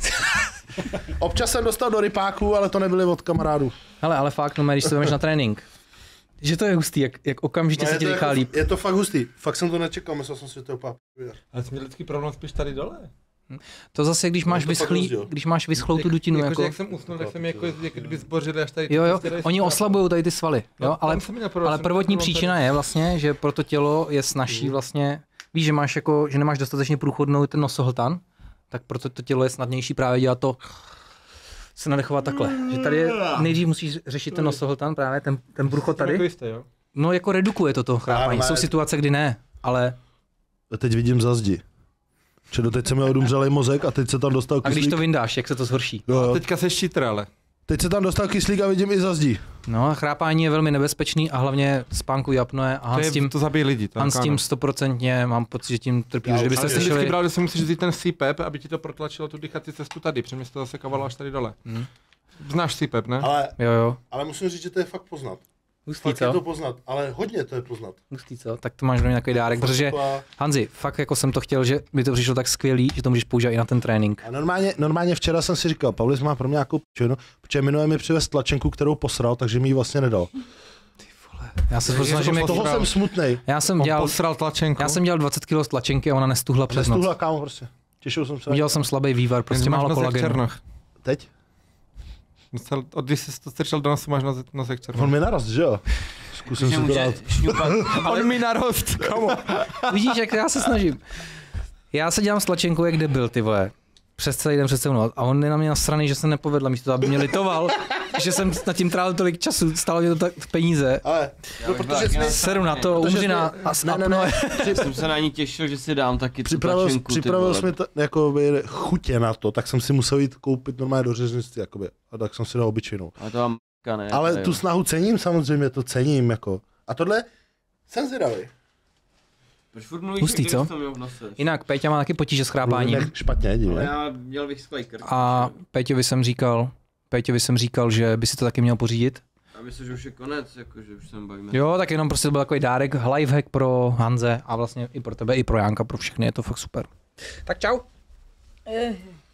Speaker 2: Občas jsem dostal do rypáků, ale to nebyly od kamarádů.
Speaker 4: Hele, ale fakt, no, když se jdeš na trénink, že to je hustý, jak, jak okamžitě
Speaker 2: No,
Speaker 4: se
Speaker 2: je,
Speaker 4: ti
Speaker 2: to
Speaker 4: dechá
Speaker 2: jako,
Speaker 4: líp.
Speaker 2: je to fakt hustý. Fakt jsem to nečekal, myslel jsem si, že to je opá.
Speaker 6: Ale jsi měl vždycky problém spíš tady dole.
Speaker 4: To zase, když máš,
Speaker 2: to fakt
Speaker 4: vyschlý,
Speaker 2: rozdíl.
Speaker 4: když máš vyschlou tu
Speaker 6: Jak-
Speaker 4: dutinu,
Speaker 6: jako,
Speaker 4: jako,
Speaker 6: že jak jsem usnul, tak jsem jako, jak kdyby zbořili až tady.
Speaker 4: jo, jo,
Speaker 6: prostě tady
Speaker 4: oni
Speaker 6: zpráv.
Speaker 4: oslabují tady ty svaly,
Speaker 6: No,
Speaker 4: jo, ale,
Speaker 6: tam jsem měl problém,
Speaker 4: ale
Speaker 6: jsem
Speaker 4: prvotní
Speaker 6: měl problém
Speaker 4: příčina je vlastně, že pro to tělo je snažší vlastně, víš, že máš jako, že nemáš dostatečně průchodnou ten nosohltan, tak proto to tělo je snadnější právě dělat to, se nadechovat takhle. Že tady je, nejdřív musíš řešit ten nosohltan, právě ten, ten průchod
Speaker 6: Jako
Speaker 4: tady.
Speaker 6: jste, jo?
Speaker 4: No jako redukuje to to chrápání.
Speaker 2: Ano,
Speaker 4: Jsou
Speaker 2: ne.
Speaker 4: situace, kdy ne, ale
Speaker 2: A teď vidím za zdi. Že doteď jsem měl odumřelej mozek a teď se tam dostal
Speaker 4: a
Speaker 2: kyslík.
Speaker 4: když to vyndáš, jak se to zhorší?
Speaker 2: Jo, jo.
Speaker 6: Teďka se cheater, ale.
Speaker 2: Teď se tam dostal kyslík a vidím i za zdi.
Speaker 4: No a chrápání je velmi nebezpečný a hlavně spánku apnoe a
Speaker 6: To,
Speaker 4: Han
Speaker 6: je,
Speaker 4: s tím,
Speaker 6: to zabíjí lidi. To
Speaker 4: Han s
Speaker 6: jako
Speaker 4: tím
Speaker 6: ano.
Speaker 4: stoprocentně mám pocit, že tím trpí.
Speaker 2: Já
Speaker 4: Že kdybyste
Speaker 6: Ale jsem vždycky
Speaker 4: slyšeli,
Speaker 6: bral, že si musíš vzít ten C P A P, aby ti to protlačilo tu dýchací cestu tady, protože mi se to zase kavalo až tady dole.
Speaker 4: Hmm.
Speaker 6: Znáš C P A P, ne?
Speaker 2: Ale,
Speaker 4: jo jo,
Speaker 2: ale musím říct, že to je fakt poznat.
Speaker 4: hustý
Speaker 2: Fakt je to
Speaker 4: co?
Speaker 2: poznat, ale hodně to je poznat.
Speaker 4: Hustý co? Tak to máš do mě takový dárek, protože
Speaker 2: A,
Speaker 4: Hanzi, fakt jako jsem to chtěl, že mi to přišlo tak skvělý, že to můžeš používat i na ten trénink.
Speaker 2: a normálně, normálně včera jsem si říkal, Paulis má pro mě nějakou pičovinu, protože minule mi přivez tlačenku, kterou posral, takže mi ji vlastně nedal.
Speaker 4: Já se
Speaker 6: Je
Speaker 4: furt
Speaker 6: to
Speaker 4: snažím, jak...
Speaker 2: Toho
Speaker 6: posral.
Speaker 2: jsem smutnej.
Speaker 4: Já jsem
Speaker 6: On
Speaker 4: dělal,
Speaker 6: posral tlačenku.
Speaker 4: já jsem dělal dvacet kilo z tlačenky a ona nestuhla přes noc.
Speaker 2: Nestuhla, kámo, prostě. Těšil jsem se.
Speaker 4: Udělal jsem slabý vývar, prostě málo kolagenu.
Speaker 6: Černoch.
Speaker 2: Teď?
Speaker 6: Musel, od když jsi to strčil do nosu, máš nosek, nosek černoch.
Speaker 2: On mi narost, že jo? Zkusím
Speaker 1: Že
Speaker 2: si to
Speaker 1: může
Speaker 2: dát.
Speaker 1: šňupat.
Speaker 6: On mi narost, kamo.
Speaker 4: Vidíš, jak já se snažím. Já se dělám s tlačenkou, jak debil, ty vole. Přes celý den před mnou. A on je na mě nasraný, že se nepovedla, místo toho, aby mě litoval, že jsem nad tím trávil tolik času, stálo mě to tak peníze.
Speaker 2: Ale, no, protože jsi mi,
Speaker 4: Seru na to,
Speaker 2: Protože
Speaker 4: umři na
Speaker 2: jsme-
Speaker 4: a
Speaker 2: ne, ne, ne.
Speaker 4: apnoe.
Speaker 1: Jsem se na ní těšil, že si dám taky tu
Speaker 2: připravil,
Speaker 1: tlačenku, ty
Speaker 2: připravil
Speaker 1: vole.
Speaker 2: jsi mi to, jako by, chutě na to, tak jsem si musel jít koupit normálně do řeznictví, jakoby. A tak jsem si dal obyčejnou.
Speaker 1: Ale to mám ne.
Speaker 2: Ale
Speaker 1: to je-
Speaker 2: tu snahu cením, samozřejmě to cením, jako. A tohle jsem zvědavý.
Speaker 1: Proč furt mluvíš,
Speaker 4: Hustý,
Speaker 1: jak
Speaker 4: co?
Speaker 1: jsi to měl v nose?
Speaker 4: Jinak Péťa má taky potíže s
Speaker 2: Mluvím
Speaker 4: chrápáním.
Speaker 2: jak špatně,
Speaker 1: Ale
Speaker 2: divně.
Speaker 1: já měl bych sklejker.
Speaker 4: A Péťovi jsem říkal, Péťovi jsem říkal, že by si to taky měl pořídit.
Speaker 1: A myslím, že už je konec, jakože už jsem bavíme.
Speaker 4: Jo, tak jenom prostě to byl takový dárek, lifehack pro Hanze a vlastně i pro tebe, i pro Jánka, pro všechny, je to fakt super. Tak čau.